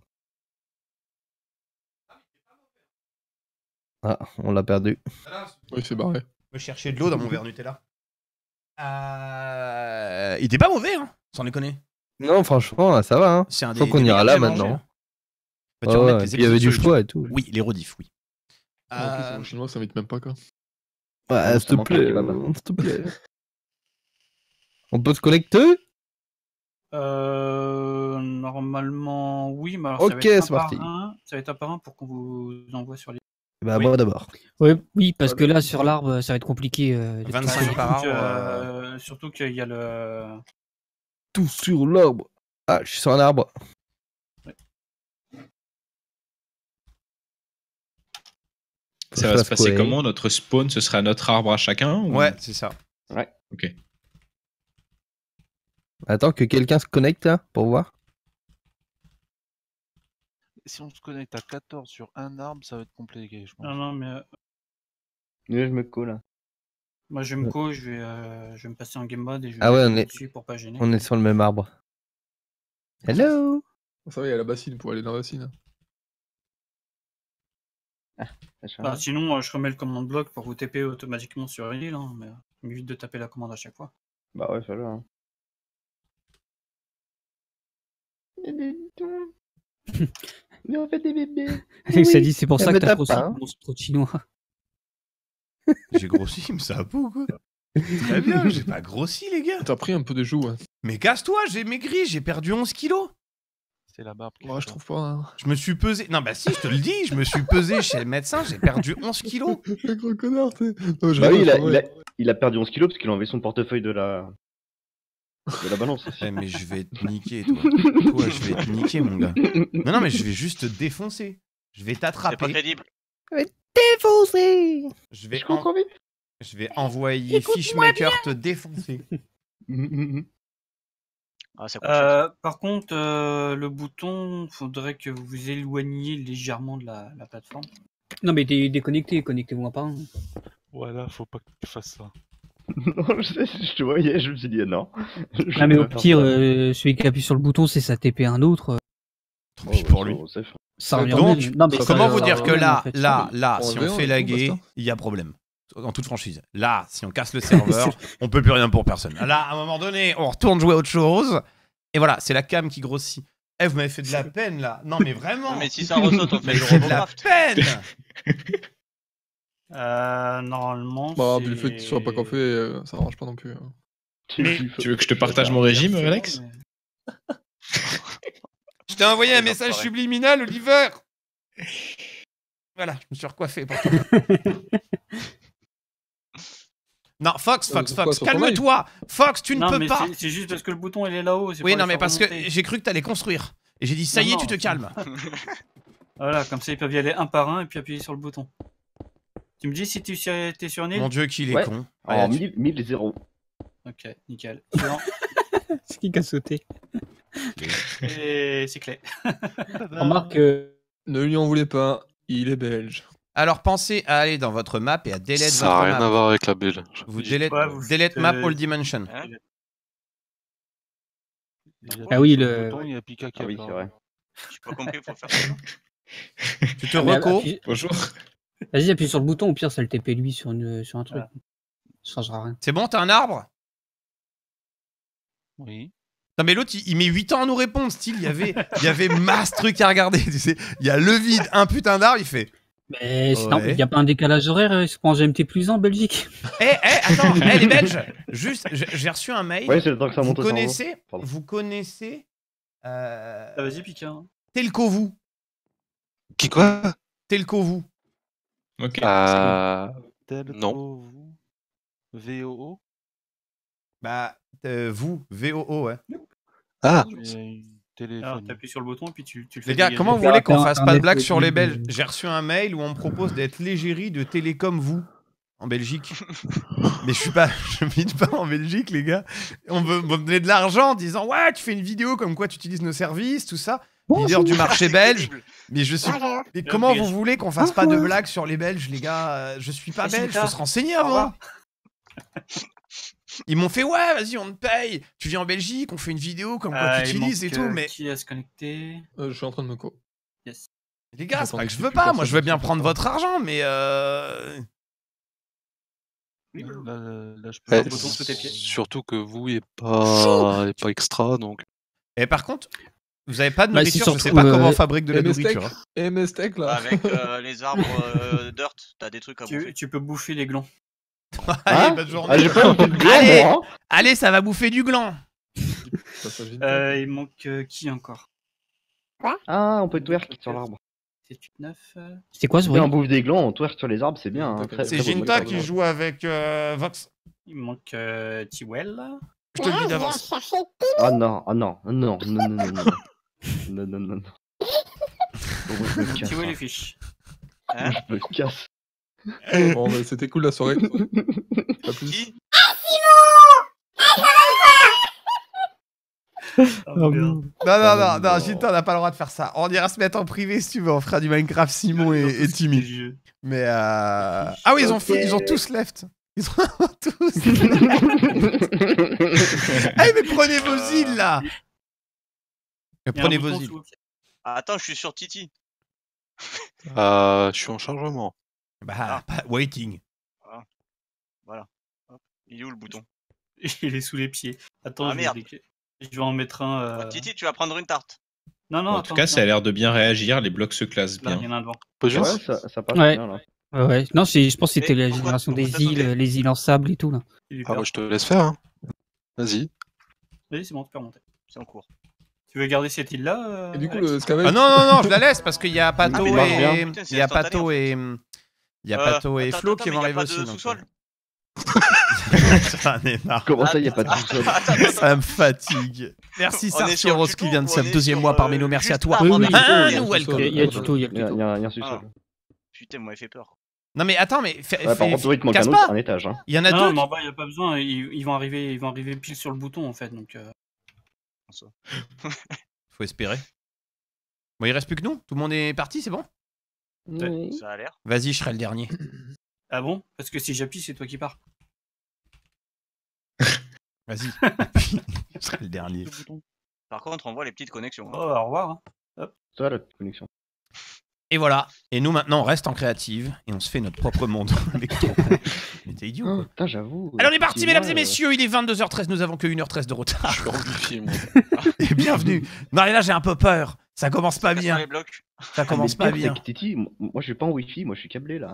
Ah, on l'a perdu. Oui, c'est barré. Me chercher de l'eau dans mon verre Nutella. Euh... Il était pas mauvais, hein, sans déconner. Non, franchement, là, ça va. Hein. C'est un des, Faut qu'on des ira meilleurs là que j'ai mangé, maintenant. hein. Peux-tu Ouais, remettre ouais, les puis il y avait épisodes du sur choix YouTube? et tout. Oui, les rediffs, oui. Ah, ok, c'est Euh, bon, chinois, ça m'invite même pas quoi. Ouais, Non, s'il ça te manque un plaît. kebab. euh, S'il te plaît. On peut se connecter? Euh, normalement, oui, mais alors Ok, ça va être un c'est parti. par un. Ça va être un par un pour qu'on vous envoie sur les. Bah, Oui. moi d'abord. Ouais, oui, parce que là sur l'arbre, ça va être compliqué. euh, de vingt-cinq trouver. par Surtout arbre. que, euh, euh, surtout qu'il y a le. Tout sur l'arbre. Ah, je suis sur un arbre. Ça va se passer comment? Notre spawn, ce sera notre arbre à chacun ou... Ouais, c'est ça. Ouais. Ok. Attends que quelqu'un se connecte là pour voir. Si on se connecte à quatorze sur un arbre, ça va être compliqué, je pense. Non, non, mais euh, Là, je me colle. moi je vais me co, je vais, euh, je vais me passer en game mode et je vais Ah ouais, mettre on est- dessus pour pas gêner. On est sur le même arbre. Hello. Ça va, il y a la bassine pour aller dans la bassine. Bah, sinon, euh, je remets le commande bloc pour vous T P automatiquement sur l'île, hein, mais euh, ça m'évite de taper la commande à chaque fois. Bah ouais, ça va. Hein. Mais on fait des bébés. Alex a dit c'est pour Eh, ça mais que t'as t'as grossi, pas, hein. mon trop de chinois. J'ai grossi, mais ça va pas ou quoi? Très bien, j'ai pas grossi, les gars. T'as pris un peu de joues, ouais. Mais casse-toi, j'ai maigri, j'ai perdu onze kilos. C'est la barbe. qui Ouais, fait je ça. trouve pas. Hein. Je me suis pesé. Non, bah si, je te le dis, je me suis pesé chez le médecin, j'ai perdu onze kilos. Le gros connard, tu sais. Non, je Bah oui, rigole, il a, c'est vrai. il, a, il a perdu onze kilos parce qu'il a enlevé son portefeuille de la. de la balance. Eh, mais je vais te niquer, toi. Toi, je vais te niquer, mon gars. Non, non, mais je vais juste te défoncer. Je vais C'est pas t'attraper. crédible. Défoncé. Je vais, Je en- comprends vite. je vais envoyer Fishmaker te défoncer. Ah, ça coûte cher. Euh, par contre, euh, le bouton, faudrait que vous vous éloigniez légèrement de la, la plateforme. Non mais dé- déconnectez, connectez-vous un par un. Voilà, faut pas que tu fasses ça. Non, je, sais, je te voyais, je me suis dit non. Je Ah mais vais au pas pire, faire ça. euh, celui qui appuie sur le bouton, c'est ça T P un autre. euh, Tant Oh, pis ouais, pour ça, lui. on sait faire. Ça revient Donc, au même. Non, mais ça ça- Comment ça vous ça dire revient que au même, là, en fait. là, là, Faut si enlever, on on fait est la tout, guerre, basta. il y a problème. En toute franchise. Là, si on casse le serveur, on peut plus rien pour personne. Là, à un moment donné, on retourne jouer à autre chose. Et voilà, c'est la cam qui grossit. Eh, vous m'avez fait de la peine là. Non, mais vraiment. Non, mais si ça ressaute, on fait Mais le j'ai de la Robocraft. peine. Euh, normalement, Bah, c'est... puis le fait qu'il soit pas coiffé, euh, ça arrange pas non plus. hein. Mais- Tu veux que je te partage mon régime, Alex? Je t'ai envoyé un Il va message pleurer. subliminal, Oliver. Voilà, je me suis recoiffé pour toi. Non, Fox, Euh, Fox, pourquoi, Fox, sur ton calme-toi. Fox, tu ne Non, peux mais pas. c'est- c'est juste parce que le bouton il est là-haut. c'est Oui, pour non, les mais faire parce que remonter. j'ai cru que t'allais construire. Et j'ai dit, ça Non, y est, non. tu te calmes. Voilà, comme ça ils peuvent y aller un par un et puis appuyer sur le bouton. Tu me dis si tu es sur une île? Mon dieu, qu'il est Ouais. con. En Ouais, tu- mille zéro. Ok, nickel. Suivant. C'est qui qui a sauté. Et c'est clé. Remarque, euh, Ne lui en voulez pas, il est belge. Alors, pensez à aller dans votre map et à delete Ça votre n'a rien map. à voir avec la bulle. Vous delete, Ouais, vous delete faites, map euh, all dimension. Hein Ah oui, le- bouton, il y a Pika qui Ah oui, apparaît. c'est vrai. J'ai pas compris, faut faire ça. Tu te Ah, mais reco. appuie- Bonjour. Vas-y, appuie sur le bouton, au pire, ça le T P lui sur, une, sur un truc. Voilà. Ça changera rien. C'est bon, t'as un arbre? Oui. Non mais l'autre il, il met huit ans à nous répondre, style il y avait il y avait masse trucs à regarder, tu sais. Il y a le vide, un putain d'arbre, il fait. Mais c'est- non, Ouais. il n'y a pas un décalage horaire, euh, ils se prend G M T plus un en Belgique. Eh eh attends, eh les Belges, juste j'ai j'ai reçu un mail. Ouais, c'est le temps que ça vous monte au cerveau. connaissez Pardon. vous connaissez euh, Ah, vas-y, Pika. hein. Telco vous. Qui quoi? Telco vous. Ok. Euh... Telco, Non. vous. V O O. Bah, euh, vous, V O O, ouais. Ah. Alors, t'appuies sur le bouton et puis tu, tu le fais Les gars, dégager. comment vous voulez qu'on fasse pas de blague Internet, sur les oui, Belges? oui. J'ai reçu un mail où on me propose d'être l'égérie de Télécom vous en Belgique. Mais je suis pas, je m'habite pas en Belgique, les gars. On veut me donner de l'argent en disant ouais, tu fais une vidéo comme quoi tu utilises nos services, tout ça. Leader du marché belge. Mais je suis. Mais comment vous voulez qu'on fasse pas de blagues sur les Belges, les gars? Euh, Je suis pas Mais c'est belge, ça. faut se renseigner Au revoir. avant. Ils m'ont fait ouais, vas-y, on te paye. Tu viens en Belgique, on fait une vidéo comme quoi Euh, tu il utilises et manque, tout. euh, Mais Qui a se connecter? Euh, je suis en train de me co. Yes. les gars, c'est J'attends pas que que je plus veux pas. Moi, personne je veux ne bien se prendre comprend. votre argent, mais euh... Là, là, je peux Eh, le bouton sous tes pieds. surtout que vous, il est pas, il est pas extra, donc. Et par contre, vous avez pas de Bah, si, nourriture, je sais surtout, pas comment on euh, fabrique de la M S Tech, nourriture. hein. M S Tech là. Avec euh, les arbres euh, dirt, t'as des trucs à Tu, bouffer. tu peux bouffer les glands. Allez, Hein bonne journée. Ah, j'ai pas beaucoup de gland, Allez, moi, hein. allez, ça va bouffer du gland. Ça, ça vient de Euh, il manque euh, qui encore? Ah, on peut twerk sur l'arbre. C'est neuf. euh, C'était quoi ce Si on bruit? bouffe des glands, on twerk sur les arbres, c'est bien. hein. Très- C'est très bonne Jinta méthode. qui joue avec euh, Vox. Il manque euh, Tiwell. Je te le dis d'avance. Ah non, ah non, non, non, non, non, non, non, non, non, non. Bon, moi, je me casse, Tiwell hein. et Fish. Hein? Je me casse. Bon, bah, c'était cool la soirée. Pas plus. Qui? Oh, merde. Non, non, non, non, Jinta, on n'a pas le droit de faire ça. On ira se mettre en privé si tu veux. On fera du Minecraft Simon et, et Timmy. Mais euh... Ah oui, ils ont, Ok. fait- ils ont tous left. Ils ont tous. Eh, mais prenez vos Euh, îles là. Il y a un Prenez bouton vos îles. sous le pied. Ah, attends, je suis sur Titi. Euh, je suis en chargement. Bah, pas- waiting. Voilà. Hop. Il est où le bouton? Il est sous les pieds. Attends, Ah, je, vais merde. décler- je vais en mettre un. euh, Titi, tu vas prendre une tarte. Non, non, En attends. tout cas, ça a non. l'air de bien réagir. Les blocs se classent Là, il y bien. en a un devant. Ouais, ça, ça passe Ouais. bien là. Ouais, ouais. Non, c'est- je pense que c'était Mais la pourquoi- génération pourquoi des t'as îles, sauté les îles en sable et tout là. Il est Ah, bah, peur. je te laisse faire, hein. Vas-y. Vas-y, c'est bon, tu peux remonter. C'est en cours. Tu veux garder cette île-là euh, Et du coup, Alex le scavenge. Ah non, non, non, je la laisse parce qu'il y a Pato Ah, mais marche et. bien. Putain, c'est Il y a instantané, Pato en fait. et. Il y a Euh, Pato et attends, Flo attends, qui mais vont y a arriver pas aussi. de donc, sous-sol. J'en ai marre. Comment ça, Ah, il a pas de putain. sous-sol? Attends, attends, Ça me fatigue. Merci On est Sarchi sur le Rose tuto qui vient de ou on sub est deuxième sur, mois parmi euh, nous. Merci à juste toi. avant Oui, d'arriver oui, Ah, il y a nous un welcome. Il y a, il y a le tuto, il y a le Il y a, tuto. il y a- il y a un sous-sol. Ah. Putain, vous m'avez fait peur. Non mais attends, mais fais, Ouais, par fais- contre, il te manque casse un, autre, pas. un étage. Hein. Il y en a Non, deux. mais en bas, il n'y a pas besoin. Ils, ils vont arriver, ils vont arriver pile sur le bouton en fait. Donc, euh, Faut espérer. Bon, il reste plus que nous. Tout le monde est parti, c'est bon? Oui. Ça a l'air. Vas-y, je serai le dernier. Ah bon? Parce que si j'appuie, c'est toi qui pars. Vas-y. je serai le dernier. Par contre, on voit les petites connexions. Oh, hein. au revoir. hein. Ça, la connexion. Et voilà. Et nous maintenant, on reste en créative et on se fait notre propre monde. Le mec est trop con. Mais t'es idiot. Oh, Quoi. putain, j'avoue. Allez, on est parti, mesdames et effectivement, messieurs. Il est vingt-deux heures treize. Nous avons que une heure treize de retard. Je suis en wifi, moi. Et bienvenue. Non, et là, j'ai un peu peur. Ça commence pas Reste sur bien. les blocs. Ça euh, commence mais pas pire, bien. c'est que Titi, moi, moi, je suis pas en wifi, moi je suis câblé là.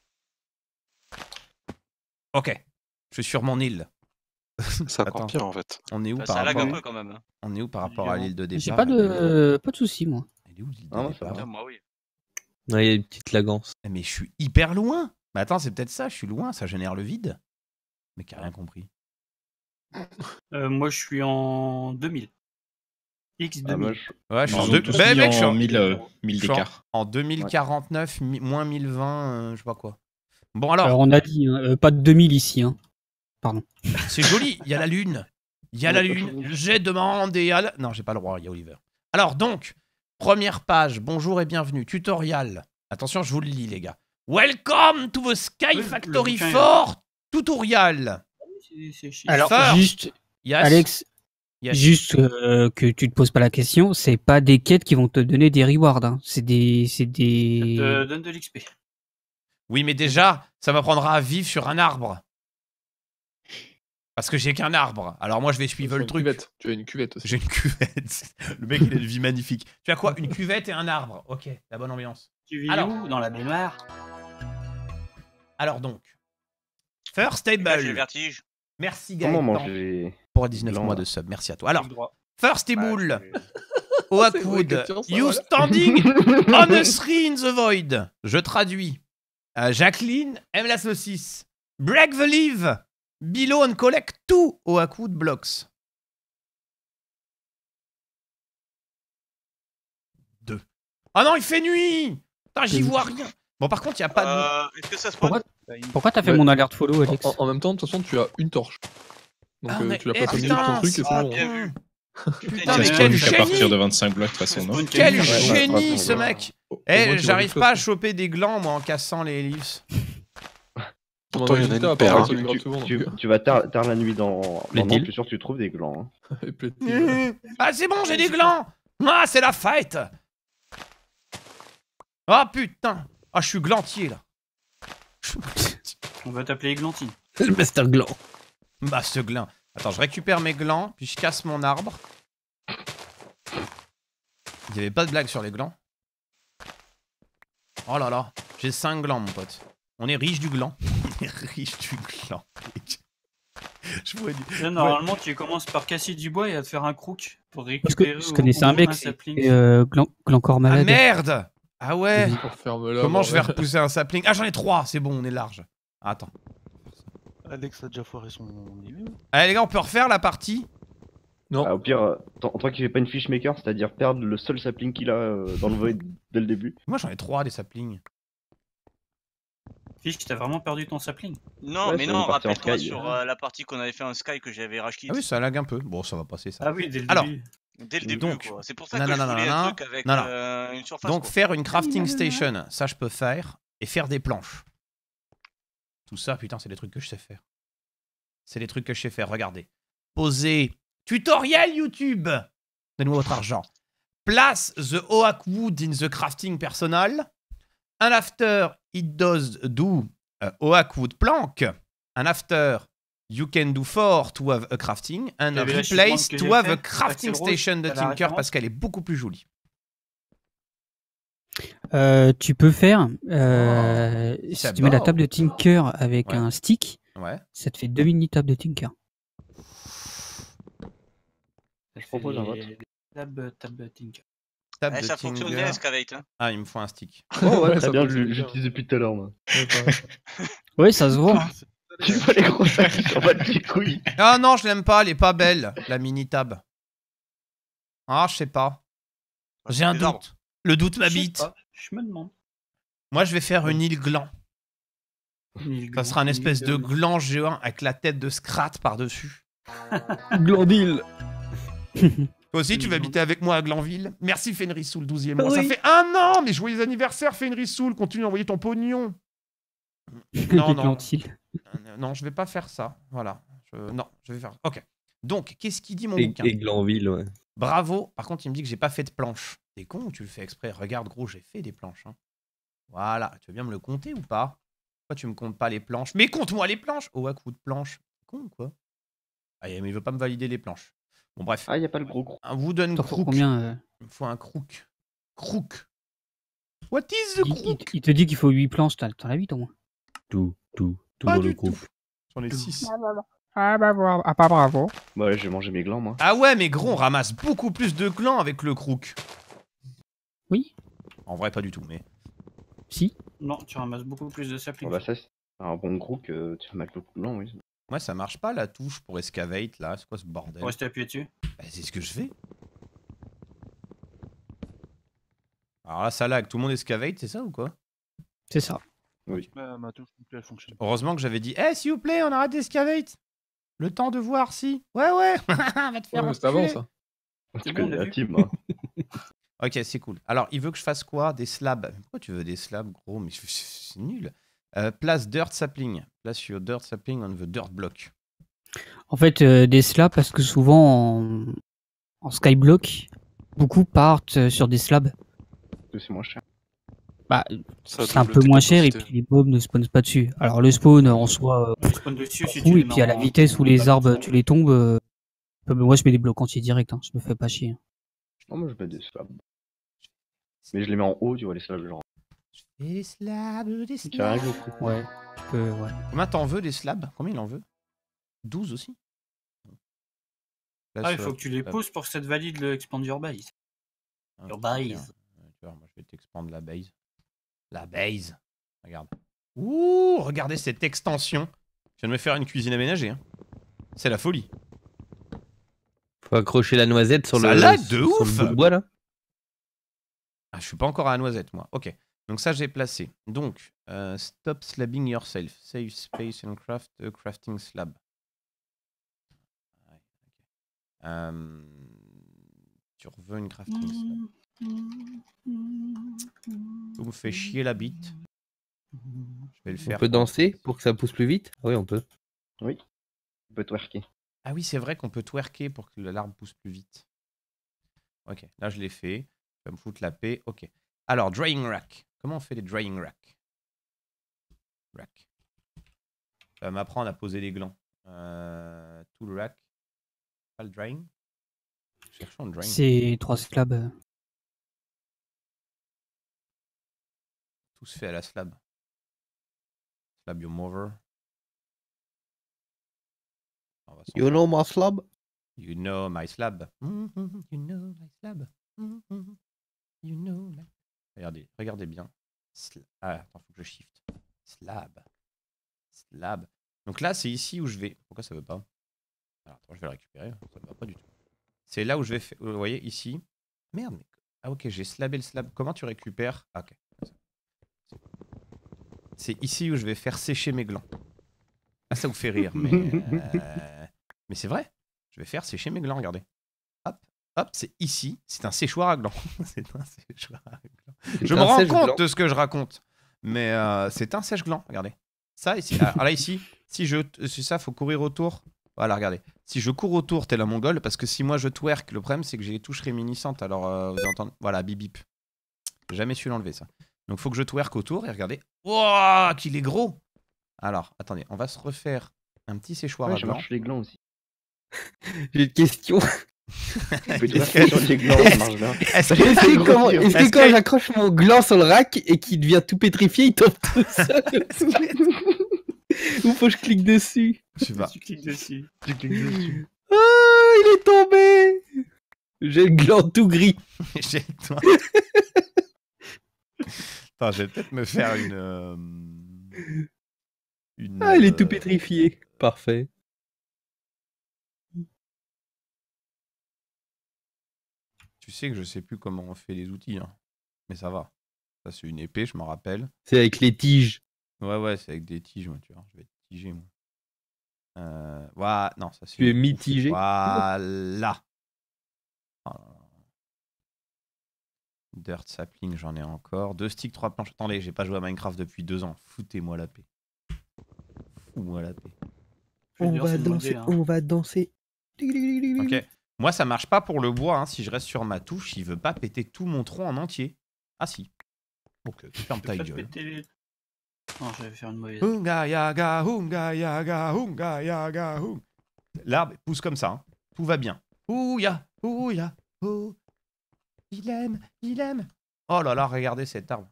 Ok. Je suis sur mon île. C'est encore Attends. pire, en fait. On est où Bah, par ça lag rapport un peu quand même. hein. On est où par rapport à l'île de départ? J'ai pas de, pas de soucis moi. Elle est où l'île de Ah, moi, ça départ va. Putain, moi, oui. Ouais, il y a une petite lagance. Eh, Mais je suis hyper loin. Mais attends, c'est peut-être ça. Je suis loin. Ça génère le vide. Mais qui a rien compris. Euh, moi, je suis en deux mille. X Ah, moi, deux mille. je- Ouais, je suis Ils en, ont deux... tous Ben, mis mec, je suis en en... mille, euh, mille je suis en- d'écart. en deux mille quarante-neuf, mi- moins mille vingt, euh, je sais pas quoi. Bon alors, Alors on a dit hein, euh, pas de deux mille ici. Hein. c'est joli. Il y a la lune. Il y a la lune. J'ai demandé à la... Non, j'ai pas le droit. Il y a Oliver. Alors donc, première page. Bonjour et bienvenue. Tutorial. Attention, je vous le lis, les gars. Welcome to the Sky Oui, Factory le bouquin est- four Tutorial. C'est- c'est chiant. Alors First. juste, Yes. Alex, Yes. juste euh, que tu te poses pas la question, c'est pas des quêtes qui vont te donner des rewards. Hein. C'est des, c'est Ça des. te donne de l'X P. Oui, mais déjà, ça m'apprendra à vivre sur un arbre. Parce que j'ai qu'un arbre. Alors moi, je vais suivre Tu as le une truc. cuvette. Tu as une cuvette aussi. J'ai une cuvette. Le mec, il a une vie magnifique. Tu as quoi? Une cuvette et un arbre. Ok, la bonne ambiance. Tu vis Alors. où? Dans la baignoire. Alors donc, First Les gars, j'ai le Table. vertige. Merci Comment Gaëtan manger pour dix-neuf blanc, mois là. de sub. Merci à toi. Alors, Tout droit. First Bah, Table. je- Oakwood, you standing on a tree in the void. Je traduis. Euh, Jacqueline aime la saucisse. Break the leaf. Below and collect two Oakwood blocks. Deux. Ah non, il fait nuit. Putain, j'y vois rien. Bon, par contre, il n'y a pas de... Euh, Est-ce que ça se prend? Pourquoi, pourquoi t'as fait mon alerte follow, Alex? En, en même temps, de toute façon, tu as une torche. Donc Ah, euh, mais- tu l'as eh, pas mis putain, sur ton truc et c'est ah, bon. bien hein. vu. Putain, Ça mais se quel spawn qu'à partir génie. de vingt-cinq blocs, de toute façon, non? Quel Ouais, ouais, génie, ouais, ce ouais. mec. Au- au Eh, moins, tu j'arrive vois pas à quelque chose. choper des glands, moi, en cassant les leaves. Pourtant, il y en a T'as une paire. apparu hein. une Tu, grande seconde, tu- donc, tu vas tard, tard la nuit dans, dans Les Nantes, deals. je suis sûr que tu trouves des glands. hein. euh, et puis, euh, Ah, c'est bon, j'ai des glands. Ah, c'est la fête. Ah, putain. Ah, je suis glantier, là. On va t'appeler Églantine. Le Master Gland. Bah, ce gland. Attends, je récupère mes glands, puis je casse mon arbre. Il n'y avait pas de blague sur les glands. Oh là là, j'ai cinq glands, mon pote. On est riche du gland. On est riche du gland. Je vois du... Là, normalement, tu commences par casser du bois et à te faire un crook pour Parce récupérer. que je au- connaissais au un moins mec, c'est sapling. euh, Glan- Glancor Ah malade. merde. Ah ouais. Referme-la, Comment je vais bordel. repousser un sapling? Ah, j'en ai trois, c'est bon, on est large. Attends. Alex a déjà foiré son niveau. Allez les gars, on peut refaire la partie? Non. Ah, au pire, euh, tant, tant qu'il fait pas une fiche maker, c'est-à-dire perdre le seul sapling qu'il a euh, dans le void dès le début. Moi j'en ai trois des saplings. Fiche, t'as vraiment perdu ton sapling? Non, Ouais, mais c'est non, une partie en rappelle-toi Sky. sur euh, la partie qu'on avait fait en Sky que j'avais rage kit. Ah oui, ça lag un peu. Bon, ça va passer ça. Ah oui, dès le Alors, début. Dès le début, donc, quoi. C'est pour ça non, que non, je non, voulais non, un non, truc avec non, non. euh, une surface. Donc quoi. faire une crafting station, ça je peux faire. Et faire des planches. Tout ça, putain, c'est des trucs que je sais faire. C'est des trucs que je sais faire, regardez. Poser. Tutoriel YouTube. Donnez-moi votre argent. Place the Oakwood in the crafting personal. And after it does do uh, Oakwood plank. And after you can do four to have a crafting. And T'as vu la replace shipment que to j'ai have fait a crafting Axel Rose, station de t'as la Tinker référence parce qu'elle est beaucoup plus jolie. Euh, tu peux faire, euh, Oh, si c'est tu mets la beau. table de Tinker avec Ouais. un stick, Ouais. ça te fait deux mini-tables de Tinker. Je propose un vote. Tab, tab, Tinker. Table Eh, de ça fonctionne Tinker. bien, Excavate. Hein. Ah, il me faut un stick. Oh ouais, Ouais, très ça bien, fonctionne je- bien. j'utilise depuis tout à l'heure, moi. Oui, ça se voit. hein. Tu vois les gros sacs qui sont pas de petites couilles. Ah non, je l'aime pas, elle est pas belle, la mini tab. Ah, je sais pas. J'ai un Des doute. arbres. Le doute Je sais m'habite. pas, Je me demande. Moi, je vais faire une île gland. Mille Ça sera un glands, espèce de mille glands. gland géant avec la tête de Scrat par-dessus. Glandil. Toi aussi, tu vas habiter avec moi à Glanville. Merci Fenrissoul, douzième mois. Ça Oui. fait un an, mais joyeux anniversaire Fenrissoul. Continue d'envoyer ton pognon. Non, non. Glantil. Euh, Non, je vais pas faire ça. Voilà. Je- Non, je vais faire. Ok. Donc, qu'est-ce qu'il dit mon Et, bouquin? et Glanville, ouais. Bravo. Par contre, il me dit que j'ai pas fait de planche. T'es con ou tu le fais exprès? Regarde, gros, j'ai fait des planches. hein. Voilà. Tu veux bien me le compter ou pas? Pourquoi tu me comptes pas les planches? Mais compte-moi les planches! Oh, à coup de planche. T'es con ou quoi? Ah, mais il veut pas me valider les planches. Bon, bref. Ah, y a pas le gros gros. Un wooden T'en faut crook. combien euh, Il me faut un crook. Crook. What is the il, il- crook? il te dit qu'il faut huit planches, t'en t'en as huit au moins. Tout, tout, tout Pas dans du le groupe. tout. J'en ai six. Ah bah bravo. Ah pas bravo. Bah, ouais, j'ai mangé mes glands, moi. Ah ouais, mais gros, on ramasse beaucoup plus de clans avec le crook. Oui. En vrai, pas du tout, mais. Si. Non, tu ramasses beaucoup plus de sapling. Oh, bah, ça, c'est un bon gros que tu vas mettre le coup de blanc, oui. Moi, ça marche pas la touche pour excavate là. C'est quoi ce bordel? Pour rester appuyé dessus. Bah, c'est ce que je fais. Alors là, ça lag. Tout le monde excavate, c'est ça ou quoi? C'est ça. Bah, ma touche non plus, elle fonctionne. Heureusement que j'avais dit, eh, s'il vous plaît, on arrête d'escavate. Le temps de voir si. Ouais, ouais. Va te faire Ouais, mais c'est avant enculer. ça. C'est Tu bon, on connais a la vu. team, hein. Ok, c'est cool. Alors, il veut que je fasse quoi? Des slabs. Mais pourquoi tu veux des slabs, gros? Mais c'est nul. Euh, place dirt sapling. Place your dirt sapling on the dirt block. En fait, euh, des slabs parce que souvent en, en skyblock, beaucoup partent euh, sur des slabs. Parce que c'est moins cher. Bah, Ça c'est un double peu tes moins cher et capacités. puis les mobs ne spawnent pas dessus. Alors le spawn en soi, euh, Tu spawns dessus si fou, tu et puis à la vitesse où les arbres tu les tombes, euh, euh, moi je mets des blocs entiers direct, hein, je me fais pas chier. Non, moi, je mets des slabs. Mais je les mets en haut, tu vois, les slabs, genre. Des slabs, des Tu as rien slabs. compris. Ouais, tu peux, ouais. Combien t'en veux des slabs? Combien il en veut? douze aussi? Ah, il faut que tu les pousses pour que ça te valide le expand your base. Un Your truc, base. hein. Tu vois, moi, je vais t'expandre la base. La base. Regarde. Ouh, regardez cette extension. Je viens de me faire une cuisine aménagée. Hein. C'est la folie. Faut accrocher la noisette sur Ça le, lag de sur le ouf. bout de bois là. Ah, je suis pas encore à la noisette, moi. Ok. Donc ça, j'ai placé. Donc, euh, stop slabbing yourself. Save space and craft a crafting slab. Ouais, ok. Euh, tu reveux une crafting slab. Vous me fait chier la bite. Je vais le faire. On peut danser pour que ça pousse plus vite? Oui, on peut. Oui. On peut twerker. Ah oui, c'est vrai qu'on peut twerker pour que l'arbre pousse plus vite. Ok, là je l'ai fait. Je vais me foutre la paix. Ok. Alors, drying rack. Comment on fait les drying rack? Rack. Ça va m'apprendre à poser les glands. Euh, tool rack. Pas le drying? Cherchons le drying. C'est trois slabs. Tout se fait à la slab. Slab your mover. On va s'en You know my slab? You know my slab. Mhm, you know my slab. Mhm, you know my... Regardez, regardez bien. Sla... Ah, attends, faut que je shift. Slab. Slab. Donc là, c'est ici où je vais... Pourquoi ça veut pas? Alors, attends, je vais le récupérer. Ça ne va pas du tout. C'est là où je vais faire... Vous voyez, ici. Merde, mais... Ah, ok, j'ai slabé le slab. Comment tu récupères? Ah, ok. C'est ici où je vais faire sécher mes glands. Ah, ça vous fait rire, mais... euh, Mais c'est vrai. Je vais faire sécher mes glands, regardez. Hop, hop, c'est ici. C'est un séchoir à glands. C'est un séchoir à glands. Je me rends compte de ce que je raconte. Mais euh, c'est un sèche-gland, regardez. Ça, ici. Alors là, ici, si je... C'est ça, faut courir autour. Voilà, regardez. Si je cours autour, t'es la mongole. Parce que si moi, je twerk, le problème, c'est que j'ai les touches réminiscentes. Alors, euh, vous entendez... Voilà, bip bip. J'ai jamais su l'enlever, ça. Donc, faut que je twerk autour. Et regardez. Wouah, qu'il est gros. Alors, attendez. On va se refaire un petit séchoir Ouais, à je glands. marche les glands aussi. J'ai une question. Tu peux twerker sur les glands, ça marche bien. Est-ce que, est-ce que quand, est-ce que Est-ce quand que- j'accroche mon gland sur le rack et qu'il devient tout pétrifié, il tombe tout seul? Ou faut que je clique dessus? Je sais pas. Tu cliques dessus. Tu cliques dessus. Ah, il est tombé! J'ai le gland tout gris. J'ai le temps. Attends, je vais peut-être me faire une. euh, une Ah, il est tout euh, pétrifié. Parfait. Tu sais que je sais plus comment on fait les outils, hein. Mais ça va. Ça, c'est une épée, je m'en rappelle. C'est avec les tiges. Ouais, ouais, c'est avec des tiges, moi, tu vois. Je vais être tigé, moi. Euh... Voilà, non, ça c'est. Tu es mitigé. Voilà. Oh là là. Dirt sapling, j'en ai encore. Deux sticks, trois planches. Attendez, j'ai pas joué à Minecraft depuis deux ans. Foutez-moi la paix. Fous-moi la paix. On D'ailleurs, va c'est danser, demandé, hein. on va danser. Ok. Moi, ça marche pas pour le bois. Hein. Si je reste sur ma touche, il veut pas péter tout mon tronc en entier. Ah si. Ok, ferme ta Fais pas gueule. péter les- Non, je vais faire une mauvaise. Hunga yaga, hunga yaga, hunga yaga, hung. L'arbre pousse comme ça. Hein. Tout va bien. Ouya, ouya, ouh. Il aime, il aime. Oh là là, regardez cet arbre.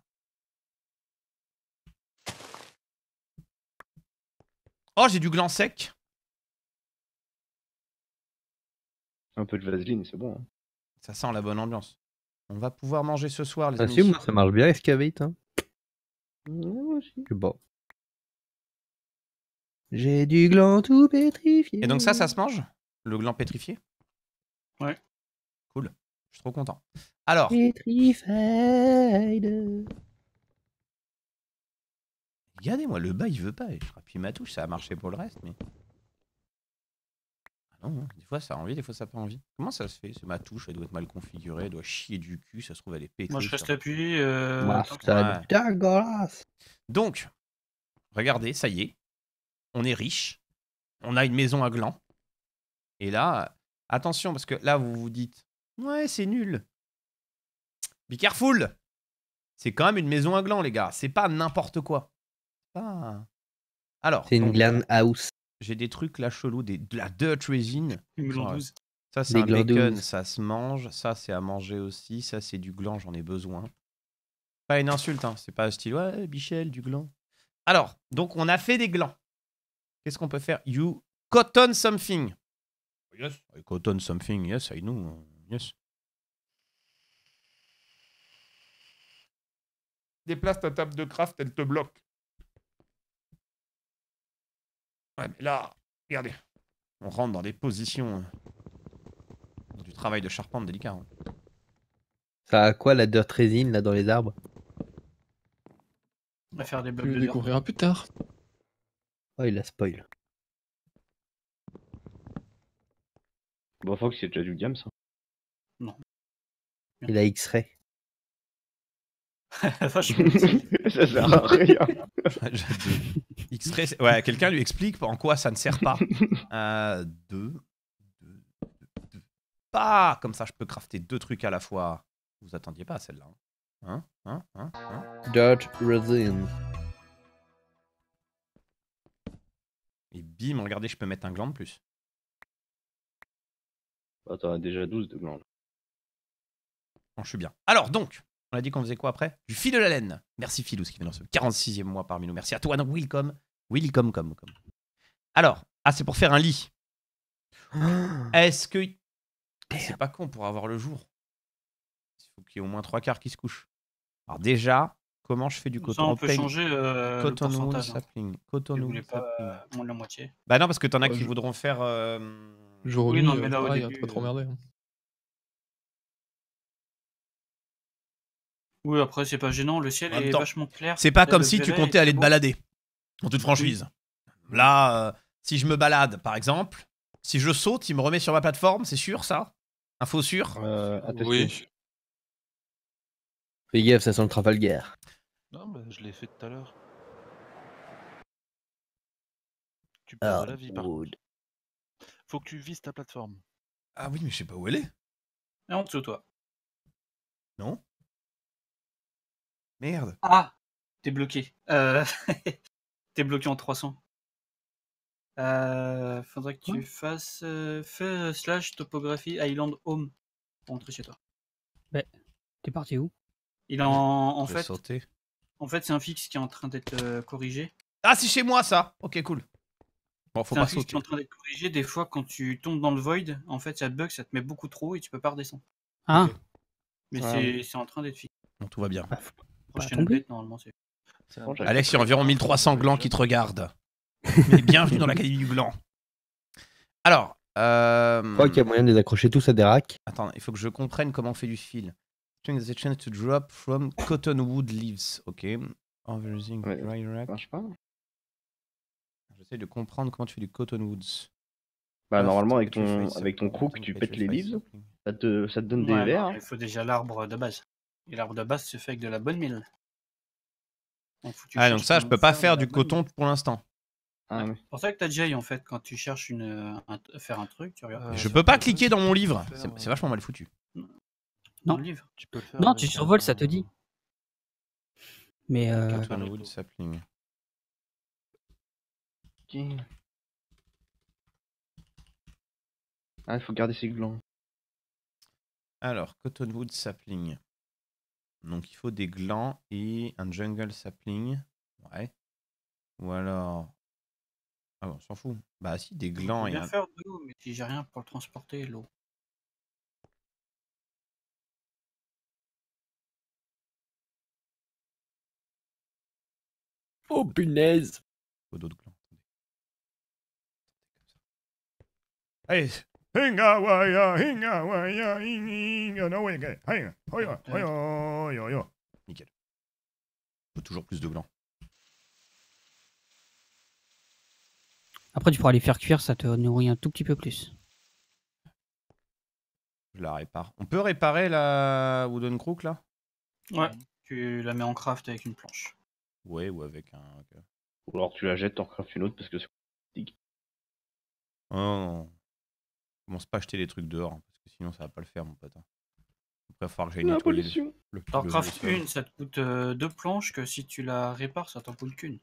Oh, j'ai du gland sec. Un peu de vaseline, c'est bon. Hein. Ça sent la bonne ambiance. On va pouvoir manger ce soir, les amis. Assume, moi, ça marche bien, Excavate. Hein. Ouais, aussi. C'est bon. J'ai du gland tout pétrifié. Et donc ça, ça se mange? Le gland pétrifié? Ouais. Cool. Je suis trop content. Alors, Petrified. regardez-moi, le bas, il veut pas. Je rappuie ma touche, ça a marché pour le reste, mais... Ah non, des fois ça a envie, des fois ça n'a pas envie. Comment ça se fait? C'est ma touche, elle doit être mal configurée, elle doit chier du cul, ça se trouve elle est pétée. Moi, je reste ça. appuyé. Euh... Master Ouais. Douglas. Donc, regardez, ça y est. On est riche. On a une maison à gland. Et là, attention, parce que là, vous vous dites, ouais, c'est nul. Be careful. C'est quand même une maison à gland, les gars. C'est pas n'importe quoi. Pas... Alors, C'est une donc, gland house. j'ai des trucs là chelous, des, de la dirt resin. Une Genre, glandeuse. ça, c'est Des un bacon, glandouses. ça se mange. Ça, c'est à manger aussi. Ça, c'est du gland, j'en ai besoin. Pas une insulte, hein. C'est pas style, ouais, Michel, du gland. Alors, donc, on a fait des glands. Qu'est-ce qu'on peut faire? You cotton something. Yes, I cotton something. Yes, I know. Yes. Déplace ta table de craft, elle te bloque. Ouais, mais là, regardez. On rentre dans des positions... euh, du travail de charpente délicat. Hein. Ça a quoi la dirt resin là dans les arbres? On va faire des Tu blocs le de dirt. découvriras plus tard. Oh, il a spoil. Bon, Fox, c'est déjà du diam, ça. Non. Il a X-ray. Vachement utile. Ça sert à rien. X-ray, c'est- ouais, quelqu'un lui explique en quoi ça ne sert pas. Euh, deux, deux, deux, deux. Pas comme ça, je peux crafter deux trucs à la fois. Vous attendiez pas à celle-là. Hein, hein, hein, hein. Dirt resin. Et bim, regardez, je peux mettre un gland de plus. Bah, t'en as déjà douze de glands. là. Bon, je suis bien. Alors donc, on a dit qu'on faisait quoi après? Du fil de la laine. Merci Philous qui vient dans ce quarante-sixième mois parmi nous. Merci à toi, Welcome. Welcome, comme, comme. Alors, ah, c'est pour faire un lit. Est-ce que... Ah, c'est pas con pour avoir le jour. Il faut qu'il y ait au moins trois quarts qui se couchent. Alors déjà, comment je fais du Ça, coton? on peut paye- changer euh, le Cotton wool pourcentage. Hein. sapling. Si Cotton vous wool voulez pas sapling. euh, moins de la moitié. Bah non, parce que t'en as Ouais, qui je- voudront faire... euh, Jour Oui, nuit, non, mais euh, là, au pareil, hein, début, tu vas trop euh, emmerder. hein. Oui, après, c'est pas gênant. Le ciel En même est temps, vachement clair. C'est pas Là, comme le si tu violet est comptais aller très te beau. balader. En toute franchise. Là, euh, si je me balade, par exemple, si je saute, il me remet sur ma plateforme, c'est sûr ça? Info sûr? Euh, à tester. Oui. Fais gaffe, ça sent le Trafalgar. Non, bah, je l'ai fait tout à l'heure. Tu perds Ah, de la vie par wood. contre. Faut que tu vises ta plateforme. Ah oui, mais je sais pas où elle est. Et en dessous, toi. Non? Merde. Ah, t'es bloqué. Euh... t'es bloqué en trois cents. Euh... Faudrait que tu fasses euh, fais euh, slash topographie island home pour rentrer chez toi. Bah, t'es parti où? Il est en, en Je vais fait, sauter. en fait, c'est un fixe qui est en train d'être euh, corrigé. Ah, c'est chez moi ça. Ok, cool. Bon, faut C'est un pas fixe qui sauter. est en train d'être corrigé. Des fois, quand tu tombes dans le void, en fait, ça bug, ça te met beaucoup trop et tu peux pas redescendre. Ah, Mais Ah, c'est c'est en train d'être fixé. Bon, tout va bien. bah, faut pas Prochaine tomber. update, normalement, c'est. C'est Bon, un- j'avais Alex, il y a environ mille trois cents glands qui te regardent. Mais bienvenue dans l'académie du gland. Alors, euh... Je crois qu'il y a moyen de les accrocher tous à des racks. attends, il faut que je comprenne comment on fait du fil. String has a chance to drop from cottonwood leaves. Ok. Overusing Ouais, dry ça rack. marche pas. J'essaie de comprendre comment tu fais du cottonwoods. Bah, Loft, normalement, avec petrified ton, sapling, avec ton crook, tu pètes les petrified leaves, sapling. ça te, ça te donne des Ouais, verres. non, il faut déjà l'arbre de base. Et l'arbre de base se fait avec de la bonne mille. Donc, faut que tu Ah, donc cherches ça, je comment peux pas de faire la du bonne coton mille. pour l'instant. Ah, Ouais. ouais. C'est pour ça que t'as Jay en fait, quand tu cherches une, euh, un- faire un truc, tu regardes Euh, Je sur peux pas Google, cliquer dans mon livre. tu peux C'est faire, c'est euh, vachement mal foutu. dans Non. le livre. Tu peux le faire Non, avec tu survoles, ça un- te dit. Mais euh, Cottonwood sapling. Ok. Ah, il faut garder ses glands. Alors, cottonwood sapling. Donc, il faut des glands et un jungle sapling. Ouais. Ou alors... Ah bon, on s'en fout. Bah si, des Je glands peux et bien un... faire de l'eau, mais si j'ai rien pour le transporter, l'eau. Oh punaise! Faut d'autres glands. Allez. Hinga waya, hinga waya, hinga no wega. Hinga, hoya, hoya, hoya, hoya. Nickel. Faut toujours plus de glands. après, tu pourras les faire cuire, ça te nourrit un tout petit peu plus. Je la répare. On peut réparer la wooden crook là? Ouais, tu la mets en craft avec une planche. Ouais, ou avec un... ok. Ou alors tu la jettes, t'en craftes une autre parce que c'est. Oh non. Commence pas à acheter les trucs dehors, hein, parce que sinon ça va pas le faire, mon pote. hein. Après, il va falloir que j'aille La nettoyer le, pollution. le, Alors le- craft le sol. une, ça te coûte euh, deux planches, que si tu la répares, ça t'en coûte qu'une.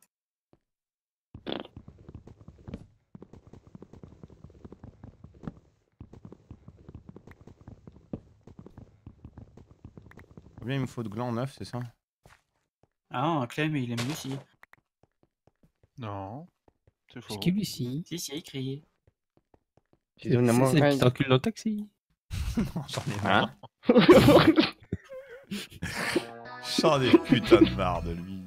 Combien il me faut de glands neufs, c'est ça? Ah, un clem, il aime ici. Non, c'est faux. C'est qui lui ci? Si, c'est écrit. Tu donnes la C'est main celle quand qui même. t'encule dans le taxi. Non, j'en ai marre. Hein J'en ai putain de marre de lui.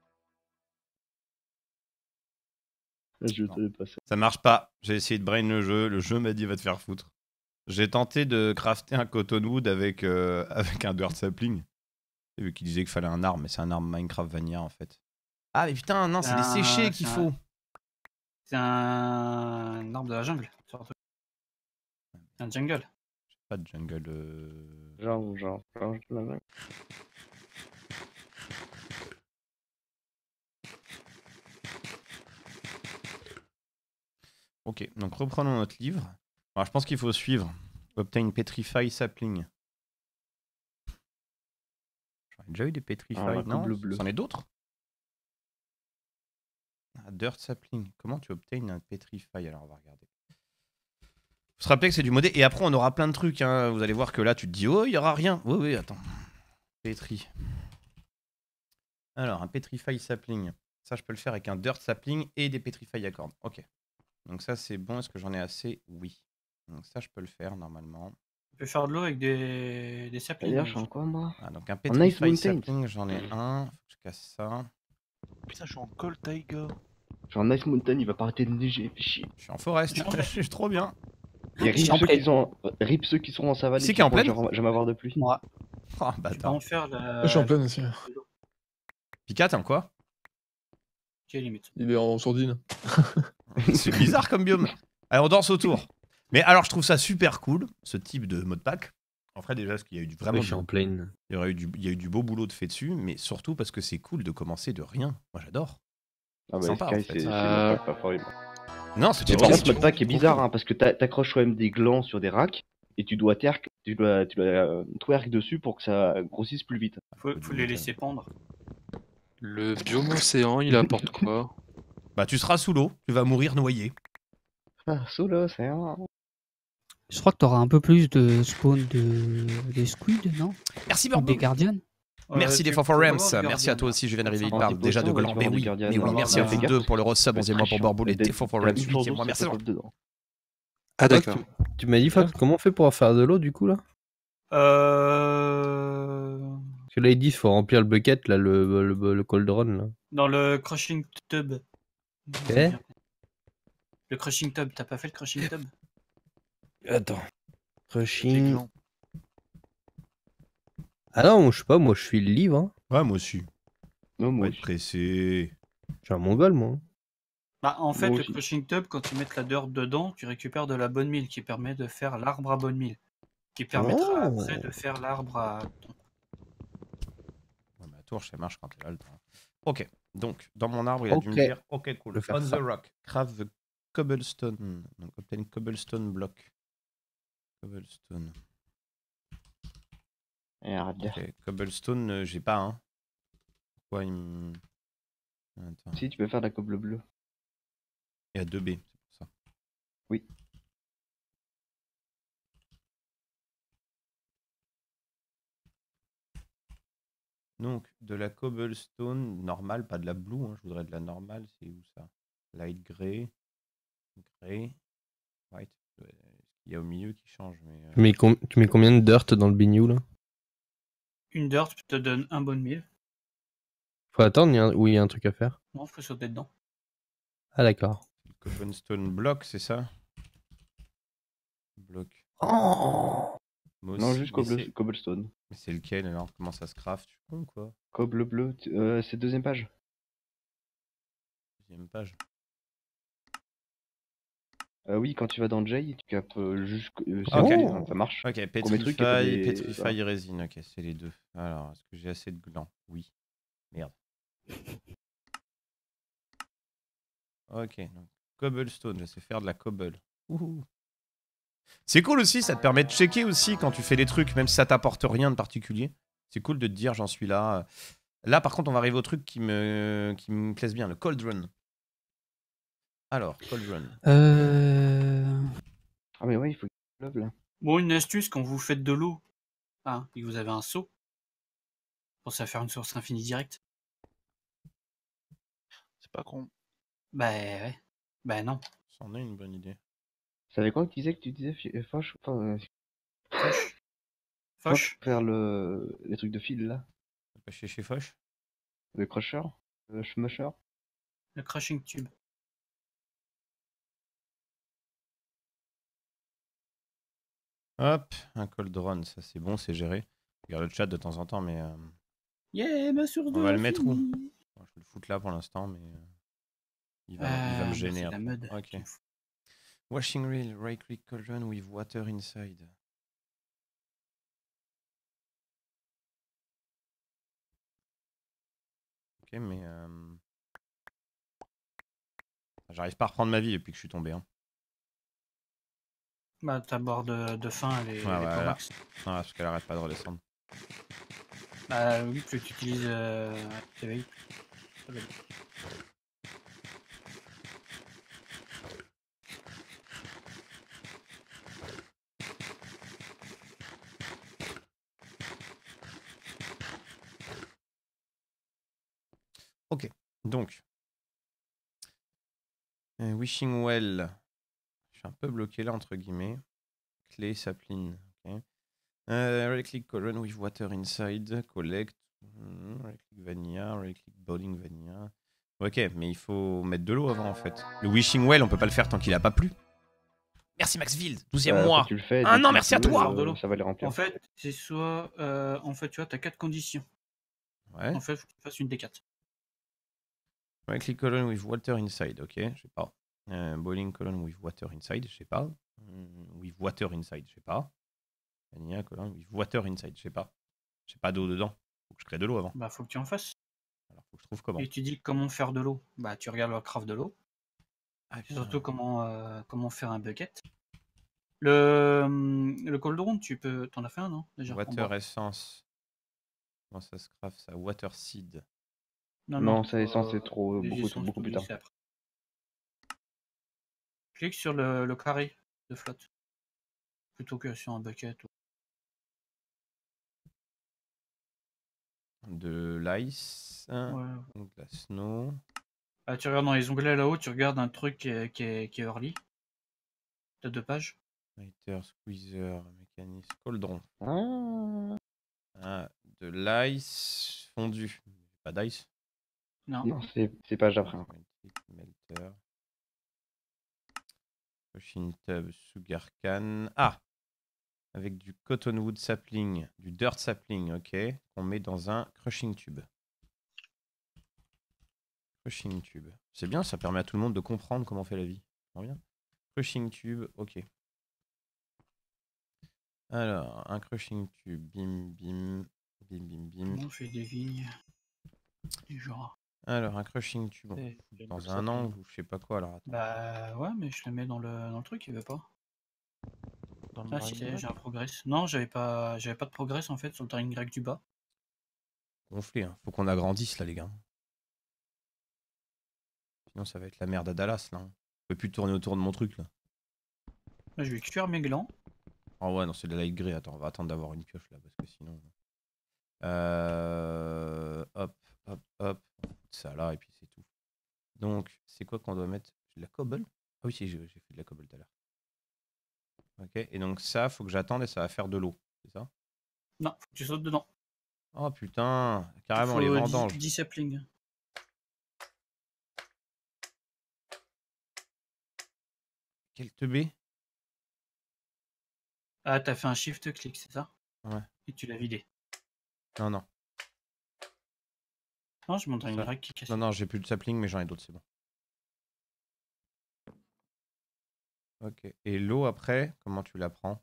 Je te l'ai passé. Ça marche pas. J'ai essayé de brain le jeu. Le jeu m'a dit va te faire foutre. J'ai tenté de crafter un cottonwood avec, euh, avec un dirt sapling. Vu qu'il disait qu'il fallait un arbre, mais c'est un arbre Minecraft Vanilla en fait. Ah mais putain, non, c'est des Un- séchés qu'il c'est un- faut. C'est un... un arbre de la jungle. surtout. Un jungle. Pas de jungle. euh, Genre, genre, genre, genre. Ok, donc reprenons notre livre. Alors je pense qu'il faut suivre. Obtain Petrify Sapling. J'en ai déjà eu des Petrify, Ah, la non bleu bleu. C'en est d'autres ah, Dirt Sapling. Comment tu obtiens un Petrify? Alors on va regarder. Faut se rappeler que c'est du modé. Et après on aura plein de trucs. Hein. Vous allez voir que là tu te dis oh il y aura rien. Oui oui attends. Petri. Alors un Petrify Sapling. Ça je peux le faire avec un Dirt Sapling et des Petrify à cordes. Ok. Donc ça c'est bon. Est-ce que j'en ai assez? Oui. Donc ça je peux le faire normalement. Tu peux faire de l'eau avec des, des saplings. D'ailleurs, je suis en quoi, moi? Ah, donc un En Ice Petrify Mountain. Sapling, j'en ai un. Faut que je casse ça. Putain, je suis en Cold Tiger. Genre, Nice Mountain, il va pas arrêter de neiger, fais chier. Je suis en forest. Je suis trop bien. Et rip ceux, qui sont... rip ceux qui sont en savane. C'est et qui est en pourront pleine jamais- jamais avoir de pluie. Moi. Oh Tu peux en bâtard. faire la... Je suis en pleine aussi. Pika, t'es en quoi? Quelle limite. Il est en sourdine. C'est bizarre comme biome. Allez, on danse autour. Mais alors, je trouve ça super cool, ce type de modpack. En fait, déjà, parce qu'il y a eu du, vraiment Ouais, je suis du- en pleine. il y aurait eu du, il y a eu du beau boulot de fait dessus, mais surtout parce que c'est cool de commencer de rien. Moi, j'adore. Ah bah, Sympa, Sky, en c'est fait. c'est Euh, modpack pas horrible. Non, c'est Mais pas par bon. contre, ce modpack est bizarre, hein, parce que t'a- t'accroches quand même des glands sur des racks, et tu dois, terk, tu dois, tu dois euh, twerk dessus pour que ça grossisse plus vite. Faut, faut les laisser pendre. Le biome océan, il apporte quoi? Bah, tu seras sous l'eau, tu vas mourir noyé. Ah, sous l'eau, c'est un... Je crois que t'auras un peu plus de spawn de des squids, non? Merci, Ou Borbo. des gardiens. Merci Euh, les tu for peux Rams, avoir des merci à gardiens, toi aussi, je viens d'arriver, il En parle dépôt, déjà de on va gland, avoir mais des oui, gardiens, mais oui, on va merci à avoir vous des deux pour le Rossub, C'est onzième mois pour très Borboul et chiant. des for La Rams, mise en huitième eau, mois, ça merci à peut vous. pas dedans. Ah Fox, d'accord. tu, tu m'as dit, Fox, comment on fait pour faire de l'eau du coup là? Euh... Parce que là, ils disent faut remplir le bucket, là, le, le, le cauldron. Là. Dans le crushing tub. Eh Le crushing tub, t'as pas fait le crushing tub? Attends. Des Crushing. glands. Ah non, je sais pas, moi je suis le livre. Hein. Ouais, moi aussi. Non, On moi va être aussi. pressé. Je suis un mongol, moi. Bah, en fait, Moi le aussi. crushing tub, quand tu mets la dirt dedans, tu récupères de la bonne mille qui permet de faire l'arbre à bonne mille. Qui permettra Oh. après de faire l'arbre à thon. Ouais, mais la tour, ça marche quand elle a le temps. Ok, donc, dans mon arbre, il a dû me Ok. dire, ok, Je cool. vais faire On ça. the rock, craft the cobblestone. Donc, obtain cobblestone block. Cobblestone. Et arrête de- Ok, cobblestone, euh, j'ai pas, hein. Pourquoi il me... Attends, Si, tu peux faire de la coble bleue. il y a deux B, c'est pour ça. Oui. Donc, de la cobblestone normale, pas de la blue, hein, je voudrais de la normale, c'est où ça? Light grey, grey, white. Ouais, il y a au milieu qui change, mais... euh, Tu mets, com- tu mets combien de dirt dans le bignou là? Une dirt te donne un bonne mille. Faut attendre, il y a un- ou il y a un truc à faire. Non, faut sauter dedans. Ah d'accord. Cobblestone block, c'est ça? Bloc. Oh Moi Non, aussi, juste mais coble- c'est- cobblestone. Mais c'est lequel alors? Comment ça se craft? Tu es con ou quoi? Coble bleu, t- euh, c'est deuxième page. Deuxième page. Euh, oui, quand tu vas dans Jay, tu capes euh, juste. euh, c'est Ah, ok. ok, ça marche. Ok, Premier truc, il y a Petrify, des- Petrify voilà. et résine. Ok, c'est les deux. Alors, est-ce que j'ai assez de glands? Oui. Merde. Ok, donc cobblestone, je sais faire de la cobble. Ouhou. C'est cool aussi, ça te permet de checker aussi quand tu fais des trucs, même si ça t'apporte rien de particulier. C'est cool de te dire j'en suis là. Là, par contre, on va arriver au truc qui me, qui me plaise bien, le cauldron. Alors, cauldron. Euh... Ah, mais ouais, il faut qu'il pleuve là. Bon, une astuce, quand vous faites de l'eau, hein, et que vous avez un seau, pensez à faire une source infinie directe. C'est pas con. Bah ouais. Bah non. C'en est une bonne idée. Ça avait quoi que tu disais que tu disais, Fi- euh, Foch enfin, euh, Foch. Foch, faire le... les trucs de fil là. Pas chez chez Foch. Le crusher, le schmusher. Le crushing tube. Hop, un cold run, ça c'est bon, c'est géré. Je regarde le chat de temps en temps, mais... euh, Yeah, ma source on va de le mettre où? fini. Bon, je vais le foutre là pour l'instant, mais... euh, il, va, Euh, il va me bah, gêner c'est après. la mode. Ok. qu'il faut. Washing reel, right click cauldron with water inside. Ok, mais... euh, j'arrive pas à reprendre ma vie depuis que je suis tombé. Hein. Bah, ta barre de, de fin, elle est, Ouais, elle est ouais, pas là. max. Non, parce qu'elle arrête pas de redescendre. Bah, oui, plus tu utilises euh, T V I. ça va. Ok, donc... euh, wishing well. Je suis un peu bloqué là, entre guillemets. Clé, sapling. Ok. Euh, right click cauldron with water inside. Collect. Hmm, right click vanilla. Right click boiling vanilla. Ok, mais il faut mettre de l'eau avant en fait. Le wishing well, on peut pas le faire tant qu'il a pas plu. Merci Maxfield, douzième Bah, mois. quand tu le fais, Ah dès non, qu'il merci à pleut, toi. de euh, l'eau. ça va les remplir. En fait, c'est soit. euh, en fait, tu vois, t'as quatre conditions. Ouais. En fait, faut que tu fasses une des quatre. Right click cauldron with water inside. Ok, je sais pas. Euh, boiling cauldron with water inside, je sais pas. Hmm, with water inside, je sais pas. Vanilla cauldron with water inside, je sais pas. J'ai pas d'eau dedans. Faut que je crée de l'eau avant. Bah, faut que tu en fasses. Alors faut que je trouve comment. Et tu dis comment faire de l'eau. Bah, tu regardes le craft de l'eau. Ah, C'est surtout comment, euh, comment faire un bucket. Le, hum, le cauldron, tu peux. T'en as fait un, non déjà en Water bois. essence. Comment ça se craft ça? Water seed. Non, Non, non. ça essence, euh, c'est trop, les beaucoup, essences, beaucoup tout, plus oui, tard. c'est après. Clique sur le, le carré de flotte. Plutôt que sur un bucket. ou- De l'ice. Ouais. ou De la snow. Ah, tu regardes dans les onglets là-haut, tu regardes un truc qui est, qui est, qui est early. T'as deux pages. Lighter, squeezer, mécanisme, cauldron. Ah. Ah, de l'ice fondu. Pas d'ice. Non. Non, c'est c'est page d'après. hein. Melter. Machine tub, sugar can. Ah! Avec du cottonwood sapling, du dirt sapling, ok. Qu'on met dans un crushing tube. Crushing tube. C'est bien, ça permet à tout le monde de comprendre comment on fait la vie. Ça bien. Crushing tube, ok. Alors, un crushing tube, bim, bim, bim, bim, bim. Comment on fait des vignes du genre. Alors, un crushing tube, on Eh, fout il y a une dans box un à angle ou je sais pas quoi. Alors, attends. Bah ouais, mais je le mets dans le, dans le truc, il veut pas. Dans le Ah drying si, rack. j'ai un progress. Non, j'avais pas, j'avais pas de progress en fait sur le drying rack du bas. Gonflé, hein. Faut qu'on agrandisse là, les gars. Sinon, ça va être la merde à Dallas là. hein. Je peux plus tourner autour de mon truc là. Là, je vais cuire mes glands. Oh ouais, non, c'est de la light grey. Attends, on va attendre d'avoir une pioche là parce que sinon. Euh... Hop, hop, hop. On fout ça là et puis c'est tout. Donc, c'est quoi qu'on doit mettre? De la cobble? Ah oui, si, j'ai j'ai fait de la cobble tout à l'heure. Ok, et donc ça, faut que j'attende et ça va faire de l'eau, c'est ça? Non, faut que tu sautes dedans. Oh putain, Il carrément faut les dix- vendanges. dix saplings. Quel teubé? Ah, t'as fait un shift click, c'est ça? Ouais. Et tu l'as vidé. Non, non. Non, je montre une Ça- règle qui casse. Non, non, j'ai plus de sapling, mais j'en ai d'autres, c'est bon. Ok. Et l'eau après, comment tu la prends?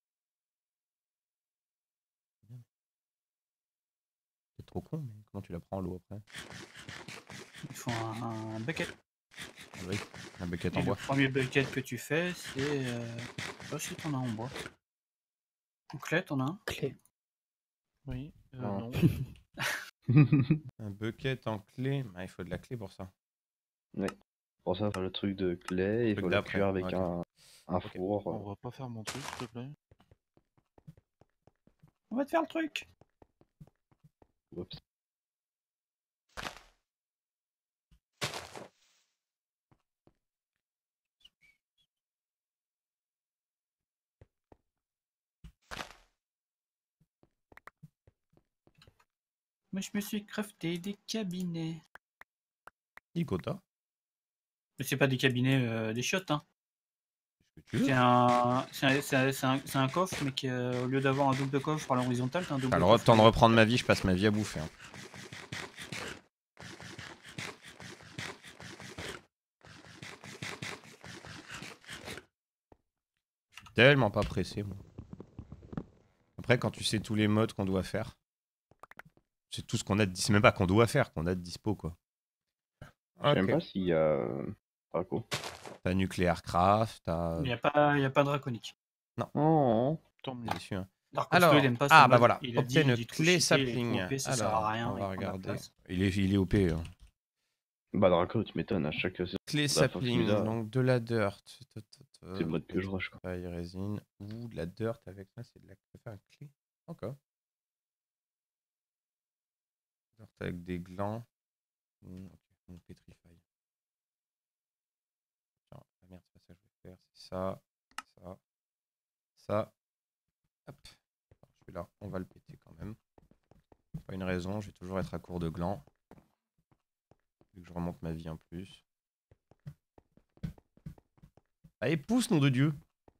C'est trop con, mais comment tu la prends l'eau après? Il faut un, un bucket. Ah oui, un bucket Et en le bois. premier bucket que tu fais, c'est. Euh... Je sais pas si t'en as en bois. Ou clé, t'en as un? Clé. Oui, euh, Non. non. Un bucket en clé, ah, il faut de la clé pour ça. Ouais. Pour ça, faire le truc de clé, il Truc faut le d'après, cuire avec ok. un, un Ok. four. On va pas faire mon truc, s'il te plaît. On va te faire le truc. Oups. Moi, je me suis crafté des cabinets. Icota. Mais c'est pas des cabinets, euh, des chiottes, hein. Tu veux C'est un, c'est un, c'est un, c'est un, c'est un coffre, mais qui, euh, au lieu d'avoir un double coffre à l'horizontale, t'as un double T'as le coffre. temps de reprendre ma vie, je passe ma vie à bouffer. hein. Je suis tellement pas pressé, moi. Après, quand tu sais tous les modes qu'on doit faire, c'est tout ce qu'on a de dis- c'est même pas qu'on doit faire, qu'on a de dispo, quoi. Je sais même Ok. pas s'il y a. Pas quoi. T'as Nuclear Craft, t'as. Il n'y a, pas- il y a pas de draconique. Non. Oh. Tant mieux. Déçu, hein. Dark Costo, Alors, il aime pas ce ah bah mode. voilà, Il a dit- obtiens il une dit trop clé cheaté, il est trop sapling. O P, ça sert Alors, à rien, on il va prend de la regarder. place. Il est, il est O P. Hein. Bah, Draco, tu m'étonnes, à chaque. Clé la fois que sapling, tu l'as, donc de la dirt. C'est le mode que je rush, quoi. Paille, résine. Ou de la dirt avec ça, c'est de la faire une clé. Encore. Dirt avec des glands. Hmm, ok, on pétrify. Tiens, ah merde, c'est pas ça que je vais faire. C'est ça, ça, ça. Hop. Alors, celui-là, on va le péter quand même. Pas une raison, je vais toujours être à court de glands. Vu que je remonte ma vie en plus. Allez, pousse, nom de Dieu!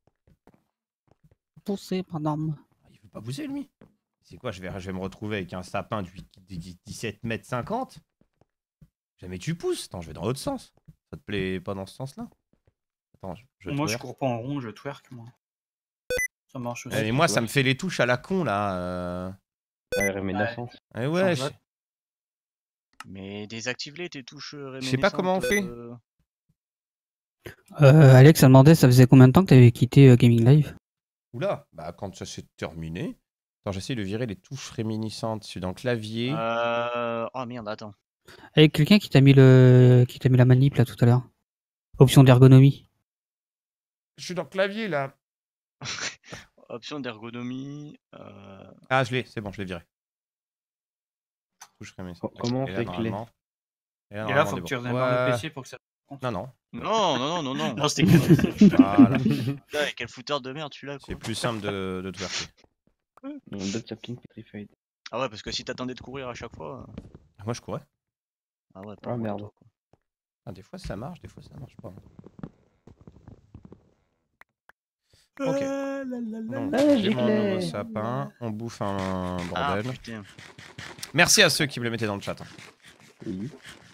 Poussé, madame. Il veut pas pousser, lui. C'est quoi, je vais, je vais me retrouver avec un sapin de dix-sept mètres cinquante? Jamais tu pousses. Attends, je vais dans l'autre sens. Ça te plaît pas dans ce sens-là? Attends, je, je Moi, je twerk. cours pas en rond, je twerk, moi. Ça marche aussi. Eh, mais moi, ça me fait les touches à la con, là. Euh... Ouais, réminiscence. Eh ouais, je... Mais désactive-les tes touches euh, Je sais pas comment on fait. euh, Euh, Alex a demandé, ça faisait combien de temps que t'avais quitté euh, Gaming Live? Oula, bah quand ça s'est terminé. Attends, j'essaie de virer les touches réminiscentes. Je suis dans le clavier. Euh... Oh merde, attends. Avec quelqu'un qui t'a mis le, qui t'a mis la manip là tout à l'heure. Option d'ergonomie. Je suis dans le clavier, là. Option d'ergonomie. Euh... Ah, je l'ai, c'est bon, je l'ai viré. Touche réminiscente. Comment on Et là, fait clé normalement- Et là, Et là, normalement, faut on que est tu bon. redémarres Ouais. le P C pour que ça. Non, non. Non, non, non, non, non. Non, c'était que. Voilà. Putain, quel fouteur de merde celui-là, quoi. C'est plus simple de, de twerker. D'autres sapling petrified. Ah ouais, parce que si t'attendais de courir à chaque fois. euh, Moi, je courais. Ah ouais, Ah merde. Ah, des fois, ça marche, des fois, ça marche pas. Ok. Donc, Ah, j'ai mon gilet. nouveau sapin. On bouffe un Ah bordel. putain. Merci à ceux qui me le mettaient dans le chat. hein. Oui.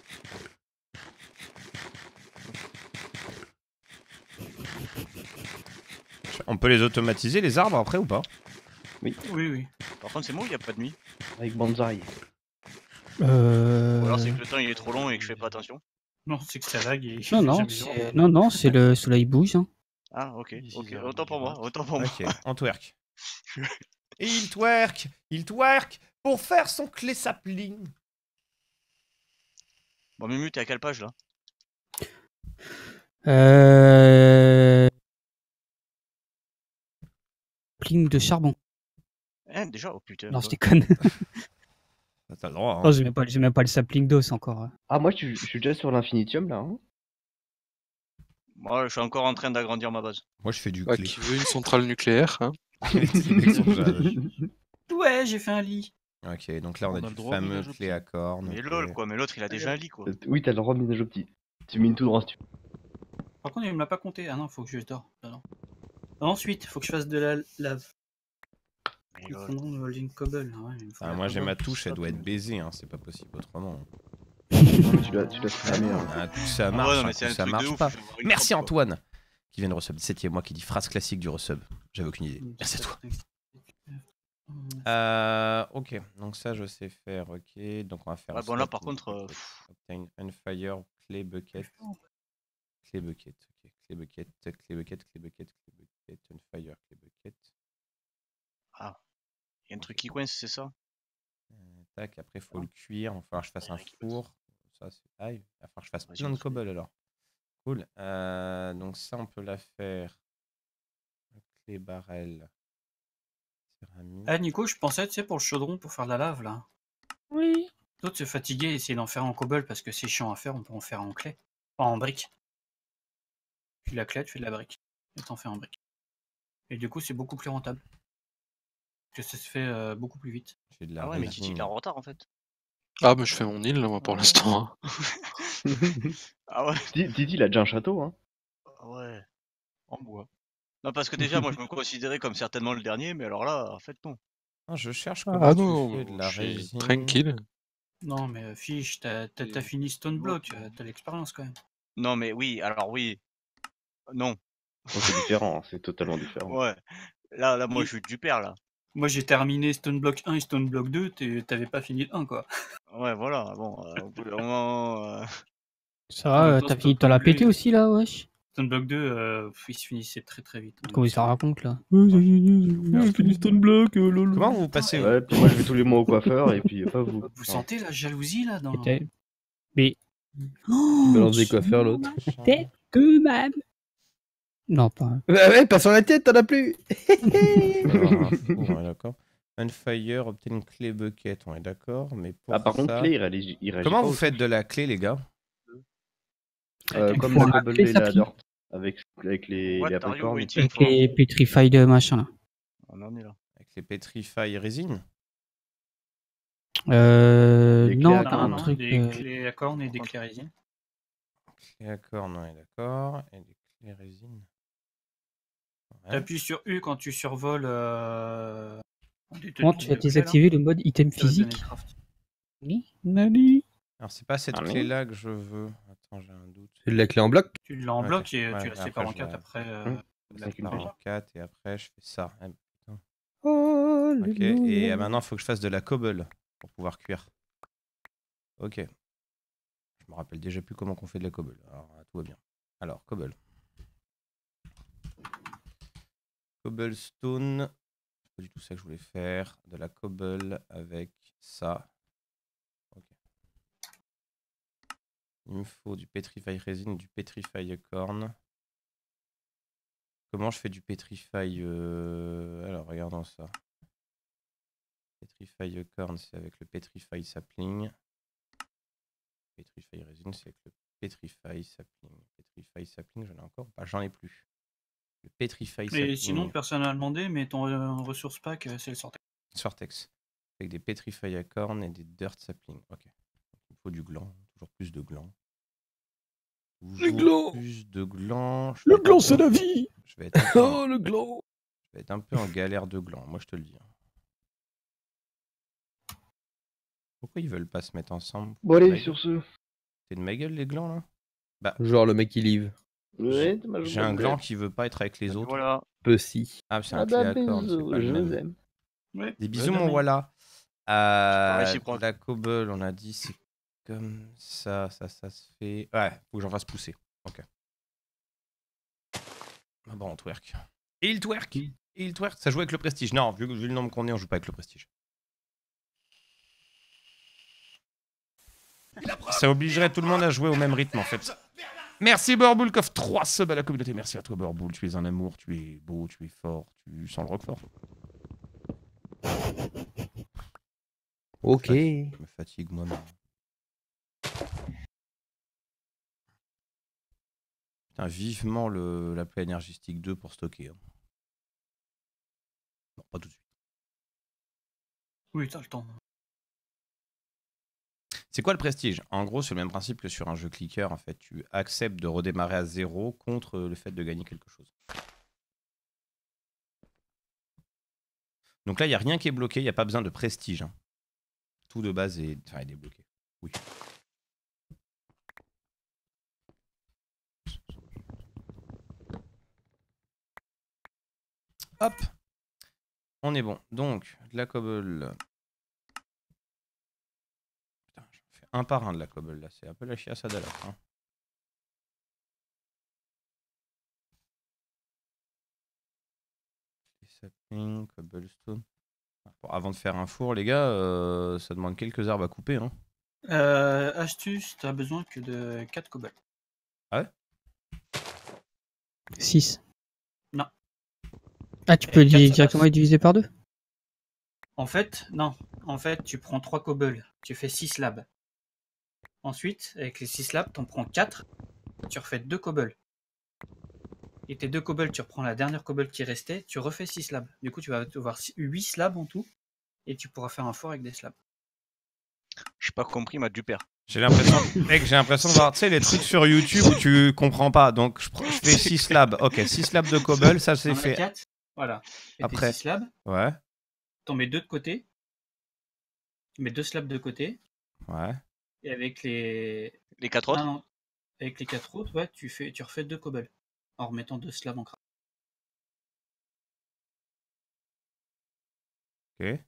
On peut les automatiser, les arbres, après ou pas? Oui, oui. Par contre, c'est moi ou y a pas de nuit? Avec Banzai. Euh... Ou alors c'est que le temps il est trop long et que je fais pas attention? Non, c'est que ça lag et. Non, non, jamais c'est... besoin. non, non, c'est le soleil bouge. Hein. Ah ok, Ici, ok, ça autant pour bouge moi, autant pour moi. Ok, on twerk. Et il twerk, il twerk pour faire son clé sapling. Bon, Mumu, t'es à quelle page là? Euh... Pling de charbon. Eh, déjà? Oh putain. Non, bah. je déconne. T'as le droit, hein. Non, j'ai même pas, j'ai même pas le sapling d'os encore. hein. Ah, moi, je, je suis déjà sur l'infinitium là. Hein. Moi, je suis encore en train d'agrandir ma base. Moi, je fais du Ah, clé. qui veut une centrale nucléaire, hein. Les mecs sont jaloux. Ouais, j'ai fait un lit. Ok, donc là, on, On a, a du le droit au fameux ménage au clé petit. à cornes. Mais ok. lol quoi, mais l'autre il a déjà un lit quoi. Oui, t'as le droit de ménage au petit. Tu mines tout droit si tu veux. Par contre, il me l'a pas compté. Ah non, faut que je dors. Ah non. Ensuite, faut que je fasse de la lave. Mais Il lol. faut une holding cobble. Ah ouais, il me faut Ah, la moi, j'ai cobble. ma touche, elle doit être baisée, hein. C'est pas possible autrement. Non, mais tu dois, tu dois spammer. Hein. Un coup ça Ah ouais, marche, non, mais un c'est coup un ça truc de marche ouf, pas. je vais avoir une Merci crampe, quoi. Antoine qui vient de resub. dix-septième mois qui dit phrase classique du resub. J'avais aucune idée. Merci à toi. Euh, ok, donc ça je sais faire, ok. Donc on va faire. Ouais, un bon, là, slot par ou- contre, euh, ok. Obtain un fire, clé bucket. Clé bucket, ok. Clé bucket, clé bucket, clé bucket, clé bucket, un fire, clé bucket. Ah, il y a un truc qui coince, c'est ça? Euh, tac, après faut le cuire. Il va falloir que je fasse un four. Ça c'est. Ah, il va falloir que je fasse Vas-y, plein de on fait. cobble alors. Cool. Euh, donc ça on peut la faire. Clé barrel. Céramique. Ah, Nico, je pensais, tu sais, pour le chaudron, pour faire de la lave là. Oui. D'autres se fatiguer et essayer d'en faire en cobble parce que c'est chiant à faire, on peut en faire en clé. Enfin, en brique. Tu fais de la clé, tu fais de la brique. Et t'en fais en brique. Et du coup, c'est beaucoup plus rentable. Parce que ça se fait euh, beaucoup plus vite. J'ai de la Ah ouais, mais Titi il est résine. en retard en fait. Ah, mais je fais mon île, là, moi, pour l'instant. hein. Ah ouais. Di- Didi, il a déjà un château, hein. Ah ouais. En bois. Non, parce que déjà, moi, je me considérais comme certainement le dernier, mais alors là, en fait, non. Ah, je cherche Ah comment tu non, fais de la je suis résine. tranquille. Non, mais euh, fiche, t'as t'as- t'as fini Stone Block, euh, t'as l'expérience quand même. Non, mais oui, alors oui. Non. Oh, c'est différent, hein, c'est totalement différent. Ouais. Là, là, moi, Oui. je suis du père, là. Moi j'ai terminé Stone Block un et Stone Block deux, t'es- t'avais pas fini le un quoi. Ouais, voilà. Bon, euh, au bout d'un moment. euh, Ça En va, même euh, temps, t'as Stone fini de te la Block deux, péter il- aussi là, wesh? Stone Block deux, euh, pff, il se finissait très très vite. hein. Comment il se raconte là? fini Stone Block, euh, lolo. Comment vous passez Ouais, puis moi je vais tous les mois au coiffeur et puis pas vous. Vous sentez la jalousie là dans... C'était- Mais. Tu balances des coiffeurs, l'autre. Tête que même. Non, pas. Bah ouais, pas sur la tête, t'en as plus. Alors, un four, on est d'accord. Unfire, obtenir une clé bucket, on est d'accord. Mais pour Ah, par contre, ça- clé, il réagit, il réagit Comment pas vous au faites de la clé, les gars? Euh, Il comme faut la un cobble clé et la sapling. dirt. Avec, avec les, What les are you apricornes. waiting Avec for? les Petrified machin là. On en est là. Avec les Petrify résine? Euh. Des clés Non, à t'as Non, un non, truc. des euh, clés à cornes et des clés résine. Clé à corne, on est d'accord. Et des clés résine. Ouais. T'appuies sur U quand tu survoles... Euh... des Comment tenues tu de vas clés, là. désactiver le mode item Ça va te donner physique? craft. Ni, nani. Alors, c'est pas cette Ah, mais clé-là que je veux. Attends, j'ai un doute. C'est de la clé en bloc. Tu l'as en Ouais, bloc et euh, ouais, tu la après, sépares en je quatre la- après. euh, Hum, la avec une séparer. clé. En quatre et après, je fais ça. Eh, putain. Oh, Ok, et euh, maintenant, il faut que je fasse de la cobble pour pouvoir cuire. Ok. Je me rappelle déjà plus comment on fait de la cobble. Alors, tout va bien. Alors, cobble. Cobblestone. C'est pas du tout ça que je voulais faire. De la cobble avec ça. Ok. Il me faut du petrify resin, du petrify corn. Comment je fais du petrify euh... Alors, regardons ça. Petrify corn, c'est avec le petrify sapling. Petrify resin, c'est avec le petrify sapling. Petrify sapling, j'en ai encore pas, j'en ai plus. Le petrify sapling. Et sinon, personne n'a demandé, mais ton euh, ressource pack, euh, c'est le sortex. Sortex. Avec des petrify à corn et des dirt sapling. Ok. Il me faut du gland. Toujours plus de gland. Le Toujours gland. plus de gland. Je Le vais être gland, un c'est peu- la vie. Je vais être un peu en- Oh, le gland. je vais être un peu en galère de gland, moi je te le dis. Pourquoi ils veulent pas se mettre ensemble? Bon, allez, Ma sur gueule. ce. C'est de ma gueule les glands là? Bah, Genre le mec qui livre. Ouais, dommage, j'ai un bonne gland gueule. qui veut pas être avec les autres. Voilà. Pussy. Ah, c'est Ah un clé bah, à corne, c'est bisous, pas le je même. vous aime. Ouais. Des bisous, Ouais, mon de voilà. Euh, réciproque. la cobble, on a dit, c'est comme ça, ça, ça se fait. Ouais, faut que j'en fasse pousser. Ok. Ah bon, on twerk. Et il twerk Et il twerk Ça joue avec le prestige. Non, vu, vu le nombre qu'on est, on joue pas avec le prestige. Ça obligerait tout le monde à jouer au même rythme en fait. Merci Borboul, coffre trois subs à la communauté. Merci à toi Borboul, tu es un amour, tu es beau, tu es fort, tu sens le roquefort. Ok. Je me fatigue moi-même. Putain, vivement le, la plaie énergistique deux pour stocker. Hein. Non, pas tout de suite. Oui, t'as le temps. C'est quoi le prestige? En gros, c'est le même principe que sur un jeu clicker. En fait, tu acceptes de redémarrer à zéro contre le fait de gagner quelque chose. Donc là, il n'y a rien qui est bloqué. Il n'y a pas besoin de prestige. Hein. Tout de base est, enfin, est débloqué. Oui. Hop. On est bon. Donc, de la cobble. Putain, je fais un par un de la cobble là. C'est un peu la chiasse à Dallas. Hein. Sapling, cobblestone. Bon, avant de faire un four, les gars, euh, ça demande quelques arbres à couper. Hein. Euh, astuce, t'as besoin que de quatre cobbles. Ah ouais? six. Non. Ah, tu peux Et quatre, di- ça directement passe. être divisé par deux? En fait, non. En fait, tu prends trois cobbles, tu fais six slabs. Ensuite, avec les six slabs, t'en prends quatre, tu refais deux cobbles. Et tes deux cobbles, tu reprends la dernière cobble qui restait, tu refais six slabs. Du coup, tu vas avoir huit slabs en tout, et tu pourras faire un four avec des slabs. j'ai pas compris ma du père. J'ai l'impression, mec, j'ai l'impression de voir, tu sais, les trucs sur YouTube où tu comprends pas. Donc, je, je fais six slabs. Ok, six slabs de cobble, ça c'est T'en as fait. quatre, voilà. Et Après. tes six slabs, Ouais, t'en mets deux de côté. Tu mets deux slabs de côté. ouais. Et avec les. Les quatre autres Non, non. Avec les quatre autres, ouais, tu, fais, tu refais deux cobbles. En remettant deux slabs en craft. Ok.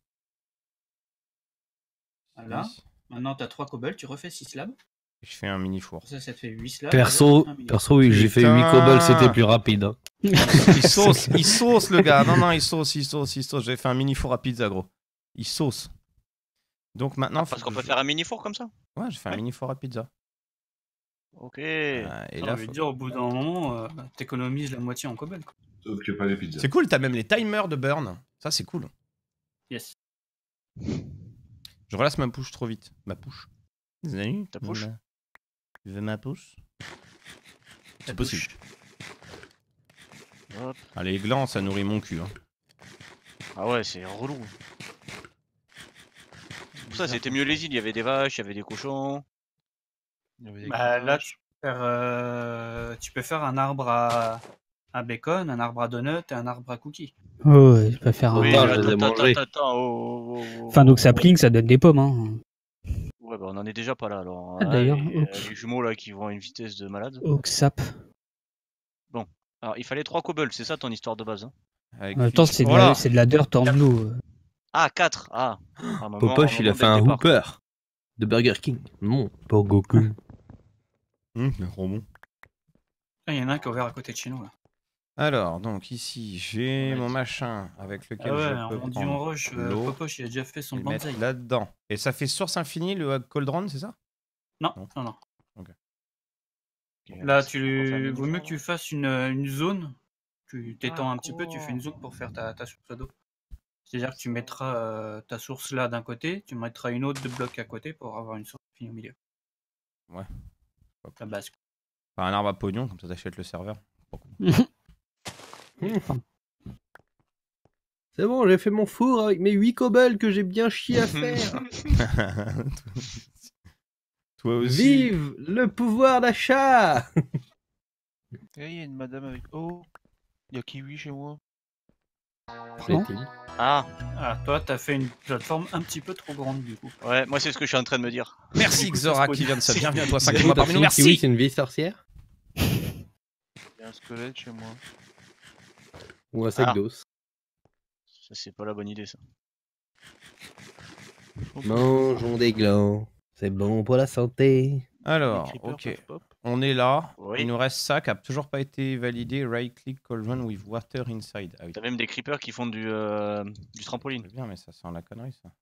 Voilà. Six. Maintenant, t'as trois cobbles, tu refais six slabs. Et je fais un mini four. Ça, ça te fait huit slabs. Perso, et là, perso oui, j'ai fait Putain. huit cobbles, c'était plus rapide. hein. Il sauce, il sauce le gars. Non, non, il sauce, il sauce, il sauce. J'ai fait un mini four à pizza, gros. Il sauce. Donc maintenant. Ah, parce faut qu'on que peut je- faire un mini four comme ça. Ouais, j'ai fait un Ouais. mini four à pizza. Ok. Euh, et J'ai là, envie de faut- dire, au bout d'un moment, euh, t'économises la moitié en cobble. quoi. Sauf qu'il n'y a pas les pizzas. c'est cool, t'as même les timers de burn. Ça, c'est cool. Yes. Je relâche ma push trop vite. Ma push. Salut. Ta push Ma- Tu veux ma push Ta C'est possible. Hop. Ah, les glands, ça nourrit mon cul. Hein. Ah ouais, c'est relou. C'est pour ça, c'était mieux les îles. Il y avait des vaches, il y avait des cochons. Il y avait des Bah, là, vaches. tu peux, faire, euh, tu peux faire un arbre à, à bacon, un arbre à donut et un arbre à cookies. Oh, ouais, je peux faire un. Oui, Ah, mais je les ai attends, attends, mangés. attends, attends, oh, oh, oh, Enfin, donc oh, sapling, ça donne des pommes. Hein. Ouais, bah on en est déjà pas là alors. Ah, Là, d'ailleurs, les, ok. euh, les jumeaux là qui vont à une vitesse de malade. Oak sap. Alors, il fallait trois cobbles, c'est ça ton histoire de base. Hein Avec En même temps, fish. c'est de, Voilà. la- c'est de la dirt en blue. Ah, quatre. Ah. À un moment- Popoche, un il a moment fait dès le un départ. Hooper de Burger King. Non, pas Goku. Hum, mais trop bon. Ah, il y en a un qui est ouvert à côté de chez nous. Là. Alors, donc ici, j'ai Ouais, mon c'est- machin avec lequel Ah ouais, je peux en prendre diamant roche, euh, l'eau Popoche, il a déjà fait son et mettre bonsaï. là-dedans. Et ça fait source infinie le Cauldron, c'est ça? Non, Non. non, non. Ok, Là, c'est pour faire tu le vaut mieux mini-four, que tu fasses une, une zone. Tu t'étends un petit peu, tu D'accord. fais une zone pour faire ta, ta source d'eau. C'est-à-dire que tu mettras euh, ta source là d'un côté, tu mettras une autre de bloc à côté pour avoir une source finie au milieu. Ouais. La base. Enfin, un arbre à pognon, comme ça t'achètes le serveur. C'est bon, j'ai fait mon four avec mes huit cobbles que j'ai bien chié à faire. Toi aussi. Vive le pouvoir d'achat. Eh, il y a une madame avec. Oh, il y a Kiwi chez moi. Non. Ah, Ah, toi, t'as fait une plateforme un petit peu trop grande du coup. ouais, moi c'est ce que je suis en train de me dire. Merci Xora qui vient de ça. Bienvenue à toi, cinq T'as mois parmi nous. fini Kiwi, Merci. c'est une vieille sorcière Il y a un squelette chez moi. ou un sac Ah. d'os. Ça, c'est pas la bonne idée ça. Mangeons des glands, c'est bon pour la santé. Alors, Les creepers ok. peuvent pop. On est là. Oui. Il nous reste ça qui a toujours pas été validé. Right click cauldron with water inside. Ah oui. T'as même des creepers qui font du, euh, du trampoline. C'est bien, mais ça sent la connerie ça.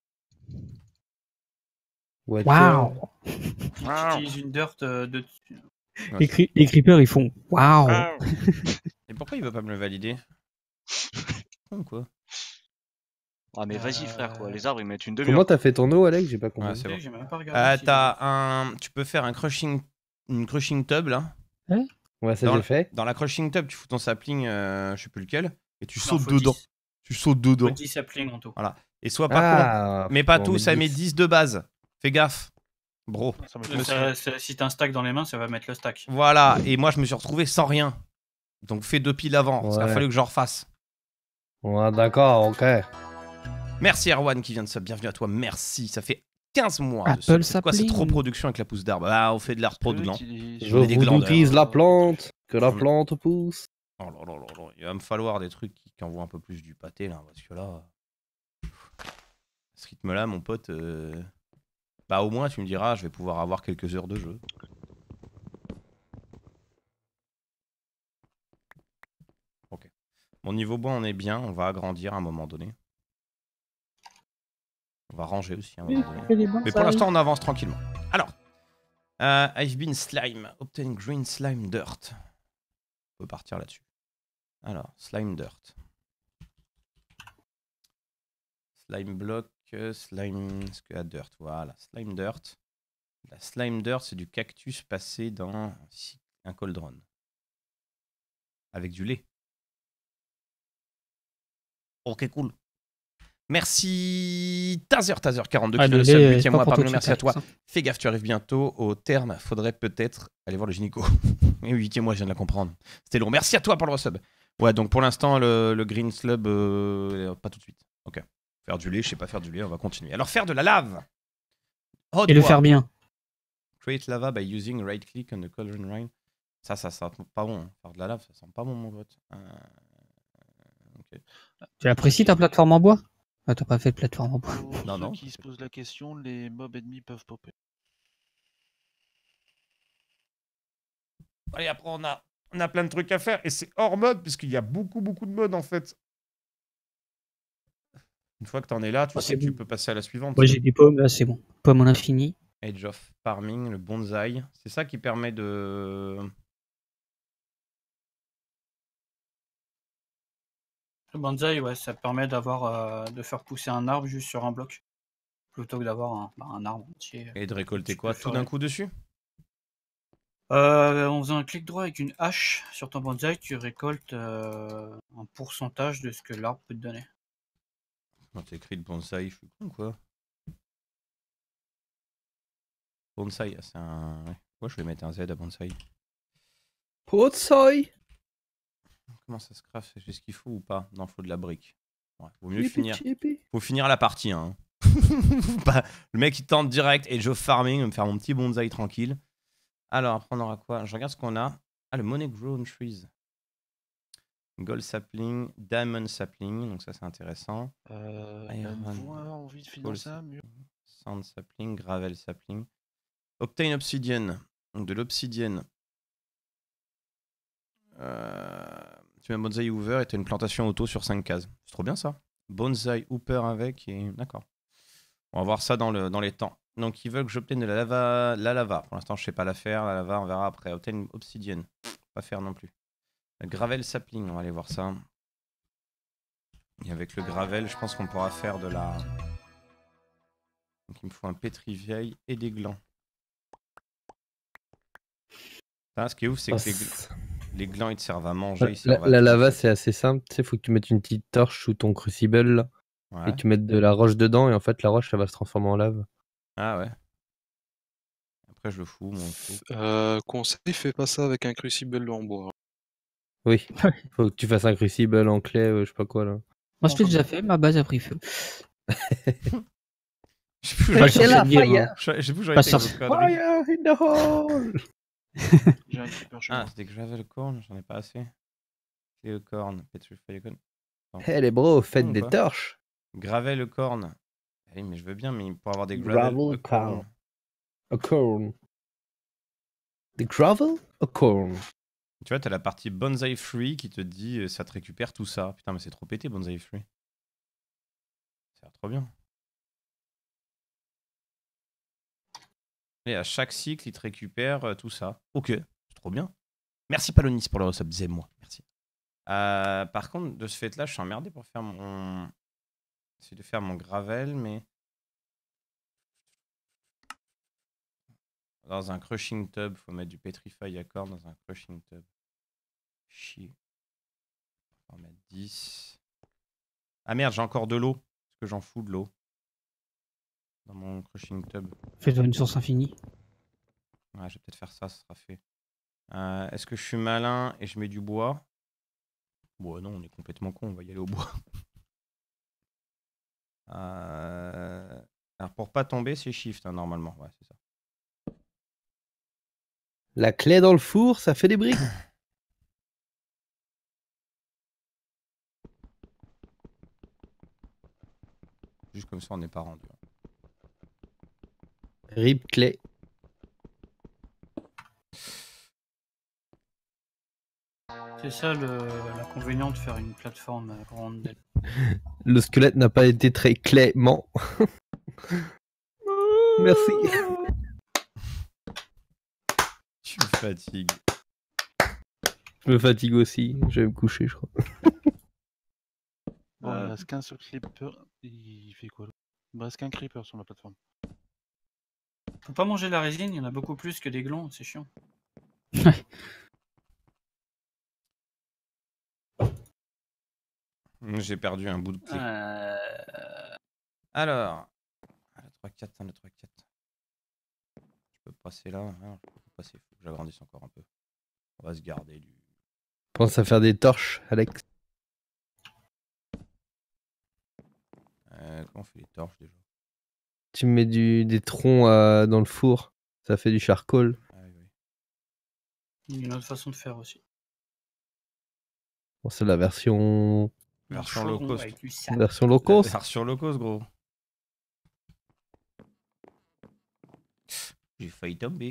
Waouh! Tu utilises une dirt euh, de Ouais, Les, cri- les creepers, ils font waouh! Et pourquoi il veut pas me le valider? Con, quoi. Ah mais vas-y Euh, frère quoi, les arbres ils mettent une Comment demi-heure. t'as fait ton eau, Alex? J'ai pas compris. Ouais, c'est bon. J'ai même pas regardé. Euh, si t'as un... Tu peux faire un crushing... une crushing tub là. Ouais, ça Dans j'ai le- fait. Dans la crushing tub, tu fous ton sapling, euh, je sais plus lequel, et tu Non, sautes faut dedans. dix. Tu sautes Faut dedans. dix saplings en tout. Et sois pas con. Ah, Mais pas faut en tout, mettre ça dix. met dix de base. Fais gaffe. Bro. Ça me Euh, ça- ça- si t'as un stack dans les mains, ça va mettre le stack. Voilà, et moi je me suis retrouvé sans rien. Donc fais deux piles avant, parce qu'il a Ouais. fallu que j'en refasse. Ouais, d'accord, ok. Merci Erwan qui vient de sub, bienvenue à toi, merci. Ça fait quinze mois de Apple sub. C'est quoi, c'est sapling. trop production avec la pousse d'arbre. Ah, on fait de la repro de gland. utilise- Je On est des vous glandeurs. utilise la plante, que la Mm. plante pousse. Oh là là là là, il va me falloir des trucs qui, qui envoient un peu plus du pâté là, parce que là... À ce rythme-là, mon pote... euh, Bah au moins tu me diras, je vais pouvoir avoir quelques heures de jeu. Ok. Mon niveau bois on est bien, on va agrandir à un moment donné. On va ranger aussi à un moment donné. Mais pour l'instant on avance tranquillement. Alors, euh, I've been slime, obtain green slime dirt. On peut partir là-dessus. Alors, slime dirt. Slime block, euh, slime à dirt. Voilà, slime dirt. La slime dirt, c'est du cactus passé dans un cycle- un cauldron. Avec du lait. Ok, cool. Merci Tazer, Tazer quarante-deux Ah, qui fait le désolé, sub, euh, huitième pas mois pour parmi tout nous, de merci à suite, toi. ça. Fais gaffe, tu arrives bientôt au terme, faudrait peut-être aller voir le gynéco. Et huitième mois, je viens de la comprendre. C'était long, merci à toi pour le resub. Ouais, donc pour l'instant, le, le green slub, euh, pas tout de suite. Ok. Faire du lait, je sais pas faire du lait, on va continuer. Alors faire de la lave. Hot Et le war. faire bien. Create lava by using right click on the cauldron rain. Ça, ça sent pas bon. Hein. Faire de la lave, ça sent pas bon, mon vote. Euh... ok. Tu apprécies ta plateforme en bois? Ah, t'as pas fait de plateforme en bois. Pour Non, ceux non. qui se posent la question, les mobs ennemis peuvent popper. Allez, après, on a, on a plein de trucs à faire. Et c'est hors mode, puisqu'il y a beaucoup, beaucoup de modes, en fait. Une fois que t'en es là, tu Oh, sais c'est que tu bon. peux passer à la suivante. Moi, j'ai des pommes, là, c'est bon. Pommes à l'infini. Age of Farming, le bonsaï. C'est ça qui permet de... Le bonsaï, ouais, ça permet d'avoir, euh, de faire pousser un arbre juste sur un bloc. Plutôt que d'avoir un, bah, un arbre entier. Et de récolter Tu quoi? peux Tout faire- d'un coup dessus? Euh, en faisant un clic droit avec une hache sur ton bonsaï, tu récoltes euh, un pourcentage de ce que l'arbre peut te donner. Quand t'écris le bonsaï, je suis con, quoi. Bonsaï, ah, c'est un... Ouais. Pourquoi je vais mettre un Z à bonsaï? Bonsaï. Comment ça se craft? J'ai ce qu'il faut ou pas? Non, faut de la brique. Ouais, vaut mieux Chippy, finir. chippy. Faut finir la partie, hein. Pas- Le mec il tente direct Age of Farming, me faire mon petit bonsaï tranquille. Alors après on aura quoi? Je regarde ce qu'on a. Ah, le Money Grown Trees. Gold Sapling, Diamond Sapling, donc ça c'est intéressant. Euh, Iron, Avez-vous envie de financer un mur? Sand Sapling, Gravel Sapling. Obtain Obsidian, donc de l'obsidienne. Euh, tu mets un bonsaï hoover et tu as une plantation auto sur cinq cases. C'est trop bien ça. Bonsaï hooper avec et... D'accord. On va voir ça dans, le, dans les temps. Donc ils veulent que j'obtienne de la lava. La lava. Pour l'instant je sais pas la faire. La lava on verra après. Obtain obsidienne. Pas faire non plus. Le gravel sapling, on va aller voir ça. Et avec le gravel je pense qu'on pourra faire de la... Donc il me faut un pétrivieil et des glands. Ah, ce qui est ouf c'est que les, gl- les glands ils te servent à manger. Ils La, servent à la tout. lava, c'est assez simple. Tu sais, faut que tu mettes une petite torche sous ton crucible là, Ouais. et que tu mettes de la roche dedans, et en fait, la roche, ça va se transformer en lave. Ah ouais. Après je le fous, mon fou. Euh, conseil, fais pas ça avec un crucible en bois. Oui. Faut que tu fasses un crucible en clé, euh, je sais pas quoi là. Moi, je l'ai déjà fait, ma base a pris feu. Je sais plus où Pas j'en sur étais. cette game, hein. Je je sais plus où j'en Pas étais sur- avec votre connerie. Fire in the hole. J'ai un creeper chez Ah, moi. c'était gravel corn, j'en ai pas assez. Clé corn, petrify corn. Eh les bros, faites Bon, des quoi. torches. Gravel corn. Ah oui, mais je veux bien, mais pour avoir des Gravel gravel corn. corn. A corn. Des gravel? A corn. Tu vois, t'as la partie Bonsai Free qui te dit euh, ça te récupère tout ça. Putain, mais c'est trop pété Bonsai Free. Ça a l'air trop bien. Et à chaque cycle, il te récupère euh, tout ça. Ok, c'est trop bien. Merci Palonis pour le resub, disais-moi. Merci. Euh, par contre, de ce fait-là, je suis emmerdé pour faire mon. J'essaie de faire mon gravel, mais. Dans un crushing tub, faut mettre du petrify accord dans un crushing tub. Chier. On va en mettre dix. Ah merde, j'ai encore de l'eau. Est-ce que j'en fous de l'eau dans mon crushing tub? Fais-toi une source infinie. Ouais, je vais peut-être faire ça, ça sera fait. Euh, Est-ce que je suis malin et je mets du bois? Bon, non, on est complètement con, on va y aller au bois. euh... Alors, pour pas tomber, c'est shift, hein, normalement. Ouais, c'est ça. La clé dans le four, ça fait des briques. Juste comme ça, on n'est pas rendu. Rip clé. C'est ça le- l'inconvénient de faire une plateforme euh, grande. Le squelette n'a pas été très clément. Merci. Tu me fatigues. Je me fatigue aussi. Je vais me coucher, je crois. Bon, il Euh. reste qu'un seul creeper. Il fait quoi là? Il me reste qu'un creeper sur la plateforme. Faut pas manger de la résine, il y en a beaucoup plus que des glands, c'est chiant. J'ai perdu un bout de clé. Euh... Alors. Le trois quatre, le trois quatre. Je peux passer là. Non, je peux pas passer. Faut que j'agrandisse encore un peu. On va se garder du. Pense à faire des torches, Alex. Euh, comment on fait les torches déjà? Tu mets du, des troncs euh, dans le four. Ça fait du charcoal. Ah, oui, oui. Il y a une autre façon de faire aussi. Bon, c'est la version. Version Un low chaudron cost. avec du sable. Version low La cost. version low cost, gros. J'ai failli tomber.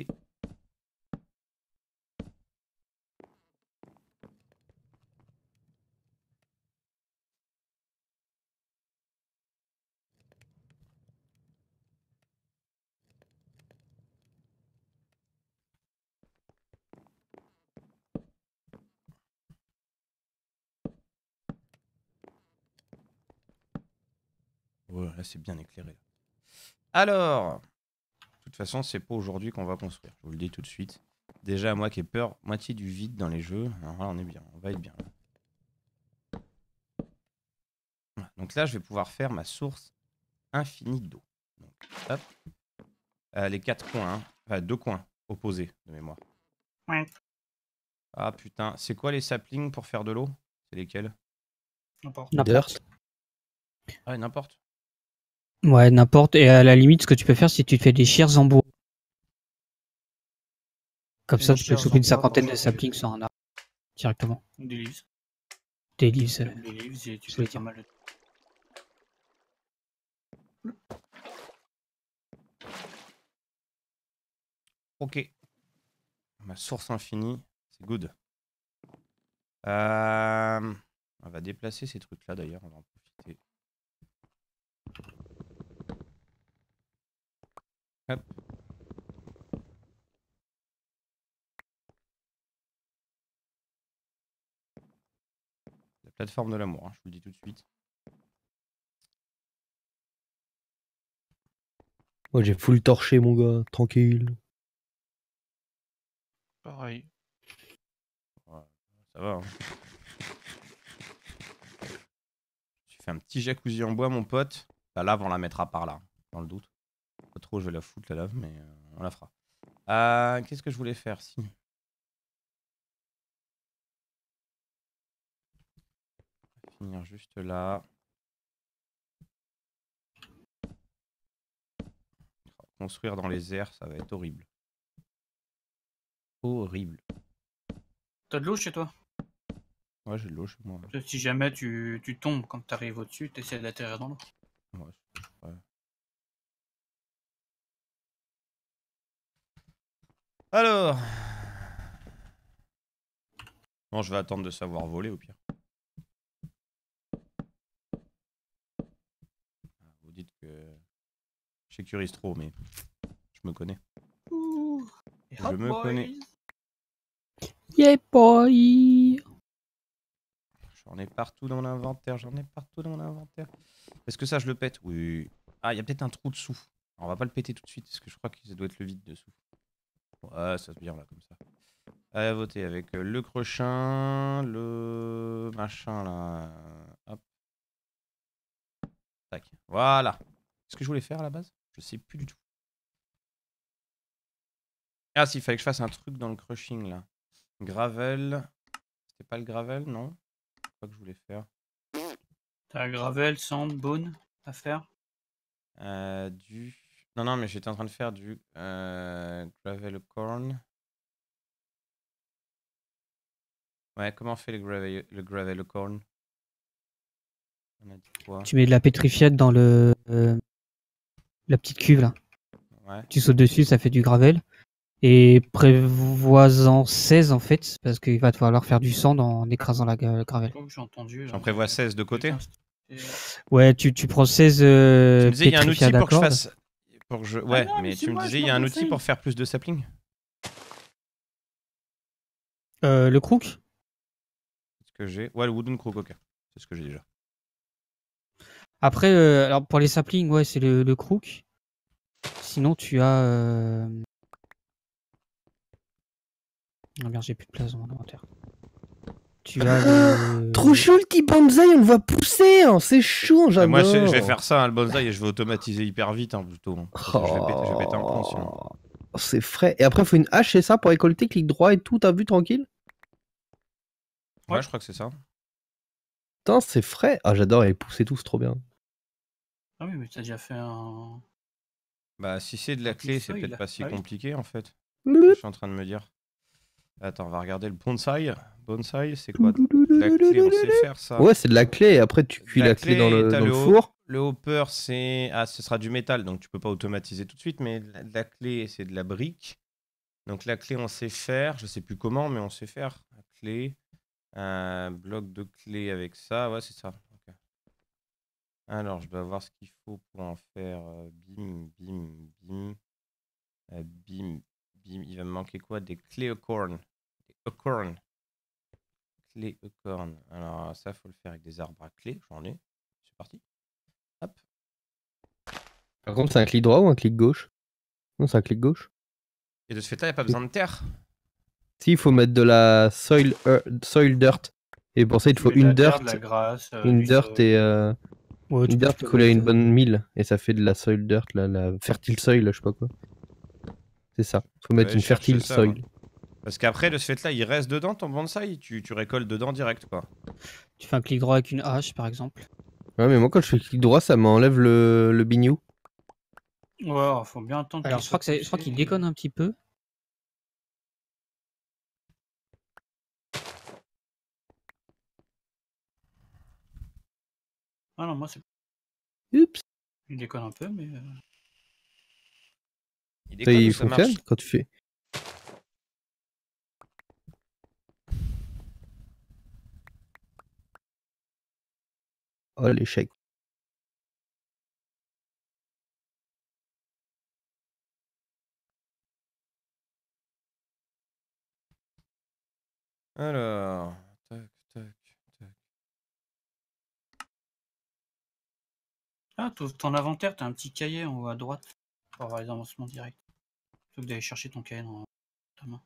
Ouais, là c'est bien éclairé. Alors, de toute façon, c'est pas aujourd'hui qu'on va construire. Je vous le dis tout de suite. Déjà, moi qui ai peur, moitié du vide dans les jeux. Alors là, on est bien, on va être bien. Voilà. Donc là, je vais pouvoir faire ma source infinie d'eau. Donc, hop. Euh, les quatre coins, hein. Enfin deux coins opposés de mémoire. Ouais. Ah putain, c'est quoi les saplings pour faire de l'eau? C'est lesquels? N'importe. N'importe. Ah, n'importe. Ouais, n'importe. Et à la limite, ce que tu peux faire, c'est que tu te fais des shears en bois. Comme Et ça, des tu peux shears choper en une bois cinquantaine pour de faire saplings sur un arbre. Directement. Des leaves. Des leaves. euh, Des leaves et tu je fais voulais pas dire. mal de. Ok. Ma source infinie, c'est good. Euh, On va déplacer ces trucs-là d'ailleurs, on va en profiter. Hop. La plateforme de l'amour, hein, je vous le dis tout de suite. Moi, j'ai full torché, mon gars. Tranquille. Pareil. Ouais, ça va. Hein. J'ai fait un petit jacuzzi en bois, mon pote. La lave, on la mettra par là, dans le doute. Pas trop, je vais la foutre, la lave, mais euh, on la fera. Euh, Qu'est-ce que je voulais faire si on va finir juste là. Construire dans les airs, ça va être horrible. Horrible. T'as de l'eau chez toi? Ouais, j'ai de l'eau chez moi. Si jamais tu, tu tombes quand t'arrives au-dessus, t'essaies d'atterrir dans l'eau. Ouais, ouais. Alors. Non, je vais attendre de savoir voler au pire. Vous dites que je sécurise trop, mais je me connais. Ouh, Je me boys. connais. Yeah, boy! J'en ai partout dans l'inventaire, j'en ai partout dans l'inventaire. Est-ce que ça, je le pète? Oui. Ah, il y a peut-être un trou dessous. Alors, on va pas le péter tout de suite, parce que je crois que ça doit être le vide dessous. Ouais, ça se vient là, comme ça. Allez, à voter avec le crochin, le machin là. Hop. Tac. Voilà. Qu'est-ce que je voulais faire à la base? Je sais plus du tout. Ah, si, il fallait que je fasse un truc dans le crushing là. Gravel. C'était pas le gravel, non? C'est quoi que je voulais faire? T'as gravel, sand, bone à faire? Euh, du... Non, non, mais j'étais en train de faire du euh, gravel corn. Ouais, comment on fait le gravel, le gravel corn? On a dit quoi? Tu mets de la pétrifiette dans le euh, la petite cuve là. Ouais. Tu sautes dessus, ça fait du gravel. Et prévois-en seize en fait, parce qu'il va te falloir faire du sand en écrasant la gra- gravel. Oh, j'ai entendu. J'en prévois seize de côté. Ouais, tu, tu prends seize euh, Tu me disais, il y a un outil pétrifiades à pour que je cordes. fasse. Pour que je... Ouais, non, mais mais c'est tu me moi, disais, je il y a un m'en outil conseille. pour faire plus de sapling? Euh, le crook. C'est ce que j'ai. Ouais, le wooden crook, ok. C'est ce que j'ai déjà. Après, euh, alors pour les saplings, ouais, c'est le, le crook. Sinon, tu as. Euh... Ah merde, j'ai plus de place dans mon inventaire. tu as le... Trop chaud le petit bonsaï, on le voit pousser, hein, c'est chaud, Et j'adore. moi, je, je vais faire ça, hein, le bonsaï, et je vais automatiser hyper vite, hein, plutôt. hein. Parce que Je vais péter, je vais péter un plomb, sinon. Oh, c'est frais. Et après, il faut une hache, c'est ça, pour récolter, clic droit et tout, t'as vu, tranquille? Ouais, je crois que c'est ça. Putain, c'est frais. Ah, j'adore, et pousser tout, c'est trop bien. Ah oui, mais t'as déjà fait un. Bah, si c'est de la clé, c'est seuil, peut-être là. pas si Ah oui. compliqué, en fait. Loup. Je suis en train de me dire. Attends, on va regarder le bonsaï. Bonsaï, c'est quoi? De la clé, on sait faire ça. Ouais, c'est de la clé, et après, tu cuis La la clé dans le, t'as dans le haut- four. Le hopper, c'est. Ah, ce sera du métal, donc tu peux pas automatiser tout de suite, mais la, la clé, c'est de la brique. Donc la clé, on sait faire. Je sais plus comment, mais on sait faire. La clé. Un bloc de clé avec ça. Ouais, c'est ça. Ok. Alors, je dois voir ce qu'il faut pour en faire. euh, Bim, bim, bim. Euh, bim, bim. Il va me manquer quoi? Des clés acorn. Des acorn. Clés acorn. Alors, ça, faut le faire avec des arbres à clés. J'en ai. C'est parti. Hop. Par contre, c'est un clic droit ou un clic gauche? Non, c'est un clic gauche. Et de ce fait-là, il n'y a pas besoin de terre. Si, il faut mettre de la soil, euh, soil dirt. Et pour ça, il te faut Tu mets de une la terre, dirt, de la grasse, euh, une du dirt sol. et euh, Ouais, tu une peux- dirt tu peux collée à une mettre, bonne mille. Et ça fait de la soil dirt, là, la fertile soil, là, je sais pas quoi. C'est ça. Faut mettre Ouais, une je cherche fertile ça, soil. moi. Parce qu'après, de ce fait-là, il reste dedans ton bonsaï. Tu, tu récoltes dedans direct, quoi. Tu fais un clic droit avec une hache, par exemple. Ouais, mais moi, quand je fais clic droit, ça m'enlève le, le bignou. Ouais, faut bien attendre. Alors, qu'il je crois soit que c'est- je crois poussé. qu'il déconne un petit peu. Ah non, moi c'est. Oups. Il déconne un peu, mais. euh, Il Ça, déconne il ou ça fonctionne marche? quand tu fais. Oh, l'échec. Alors. Tac, tac, tac. Ah, ton ton inventaire, t'as un petit cahier en haut à droite pour avoir les avancements directs. Plutôt que d'aller chercher ton cahier dans ta main.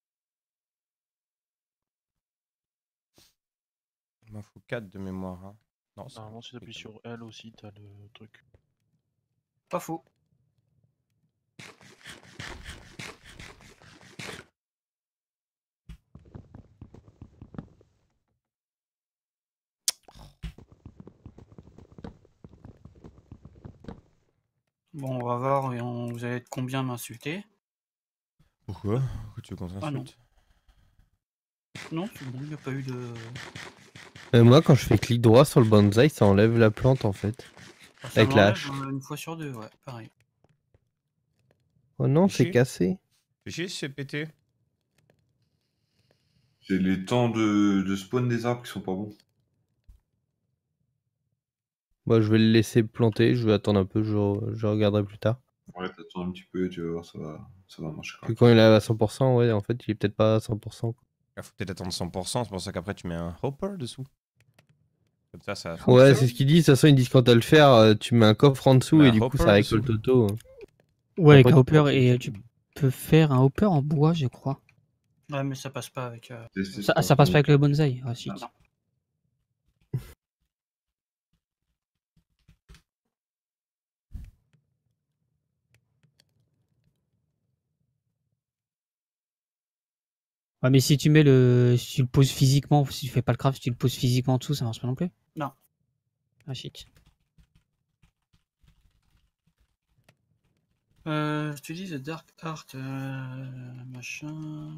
Il m'en faut quatre de mémoire. Hein. Non, c'est Normalement, si t'appuies sur L aussi, t'as le truc. Pas faux. Bon, on va voir, et on... vous allez être combien à m'insulter? Pourquoi? Pourquoi tu veux qu'on Ah non. s'insulte? Non, c'est bon, il n'y a pas eu de. Euh, moi, quand je fais clic droit sur le bonsaï, ça enlève la plante, en fait. Ah, ça Avec me la l'enlève, hache. euh, une fois sur deux, ouais, pareil. Oh non, Fais c'est chier. cassé. Fais chier si c'est pété. C'est les temps de, de spawn des arbres qui sont pas bons. Moi, je vais le laisser planter, je vais attendre un peu, je, je regarderai plus tard. Ouais, t'attends un petit peu, tu vas voir, ça va, ça va marcher. Puis quand il est à cent pour cent, ouais, en fait, il est peut-être pas à cent pour cent. quoi. Il faut peut-être attendre cent pour cent, c'est pour ça qu'après tu mets un hopper dessous. Comme ça, ça Ouais, fonctionne. c'est ce qu'ils disent. De toute façon, ils disent quand t'as le faire, euh, tu mets un coffre en dessous mets et un du coup, hopper ça dessous. récolte auto. hein. Ouais, avec Après, un tu hopper, peux- et euh, tu peux faire un hopper en bois, je crois. Ouais, mais ça passe pas avec. euh, C'est- c'est Ça, pas ça passe trop- pas avec le bonsaï. Ah, si. Non, non. Ouais, mais si tu mets le. Si tu le poses physiquement, si tu fais pas le craft, si tu le poses physiquement en dessous, ça marche pas non plus. Non. Ah shit. Euh, tu dis The Dark Art, euh, machin.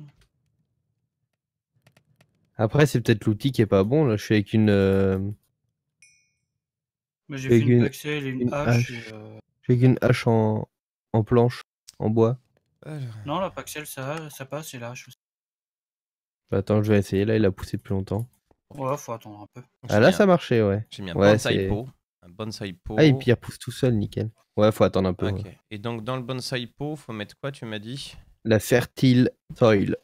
Après, c'est peut-être l'outil qui est pas bon. Là, je suis avec une. euh, Moi j'ai Avec fait une une- pixel et une, une hache. hache. et, euh, Je suis avec une hache en, en planche, en bois. Alors. Non, la pixel ça, ça passe et la hache aussi. Bah, attends, je vais essayer. Là, il a poussé depuis longtemps. Ouais, faut attendre un peu. Donc, Ah j'ai là, mis ça un- marchait, ouais. J'ai mis un Ouais, bonsaï c'est- pot. Un bonsaï pot. Ah, et puis il repousse tout seul, nickel. Ouais, faut attendre un peu. Ok. ouais. Et donc dans le bonsaï pot, faut mettre quoi, tu m'as dit? La fertile soil.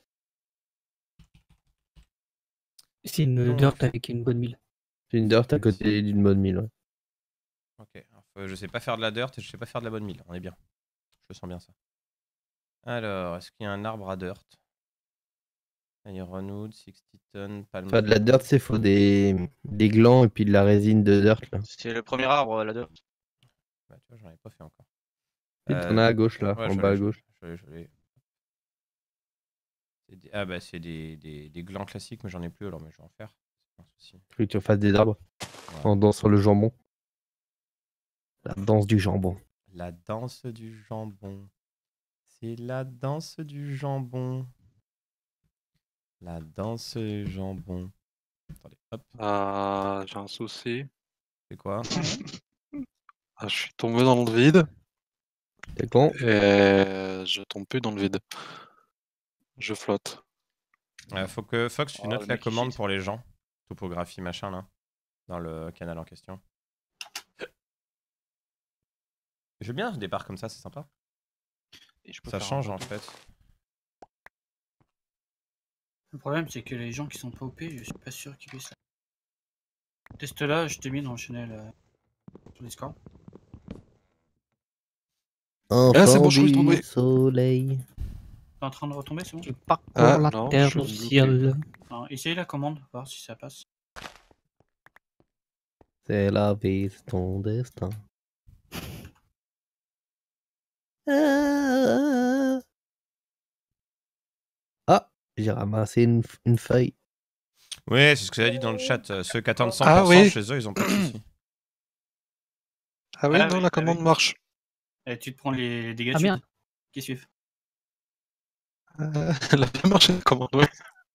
C'est une Donc- dirt avec une bonne mille. C'est une dirt à côté d'une bonne mille. ouais. Ok. Alors, faut- je sais pas faire de la dirt et je sais pas faire de la bonne mille. On est bien. Je sens bien ça. Alors, est-ce qu'il y a un arbre à dirt? Ironwood, sixty tonnes, palm. Enfin, de la dirt, c'est faut des... des glands et puis de la résine de dirt là. C'est le premier arbre, la dirt. Bah, tu vois, j'en avais pas fait encore. Si, t'en as à gauche là, ouais, en je bas à l'ai, je gauche. l'ai, je l'ai. C'est des- Ah bah c'est des, des, des glands classiques, mais j'en ai plus alors, mais je vais en faire. C'est pas un souci. Faut que tu fasses des arbres. Ouais. En dansant le jambon. La danse du jambon. La danse du jambon. C'est la danse du jambon. La danse du jambon. Attendez, hop. Ah, j'ai un souci. C'est quoi? Ah, je suis tombé dans le vide. T'es con? Et je tombe plus dans le vide. Je flotte. Euh, faut que Fox, tu Oh, notes le la mec, il commande cheat. pour les gens. Topographie, machin, là. Dans le canal en question. J'aime bien ce départ comme ça, c'est sympa. Et je peux Ça faire un change en retour. fait. Le problème, c'est que les gens qui sont pas O P, je suis pas sûr qu'ils puissent. Teste là, je t'ai mis dans le channel euh, sur Discord. Ah, c'est bon, je suis Enfant tombé. du soleil. T'es en train de retomber, c'est bon? Tu parcours Ah, la non, terre je au suis bloqué. ciel. Non, essaye la commande, voir si ça passe. C'est la vie, c'est ton destin. Ah, Ah, j'ai ramassé une, une feuille. Ouais, c'est ce que ça a dit dans le chat. euh, Ceux qui attendent cent pour cent Ah oui. chez eux, ils ont pas de soucis. Ah oui, Ah non, oui, la ah commande oui. marche. Et tu te prends les, les dégâts Ah de bien. chute qui suivent. Euh, elle a bien marché la commande, ouais.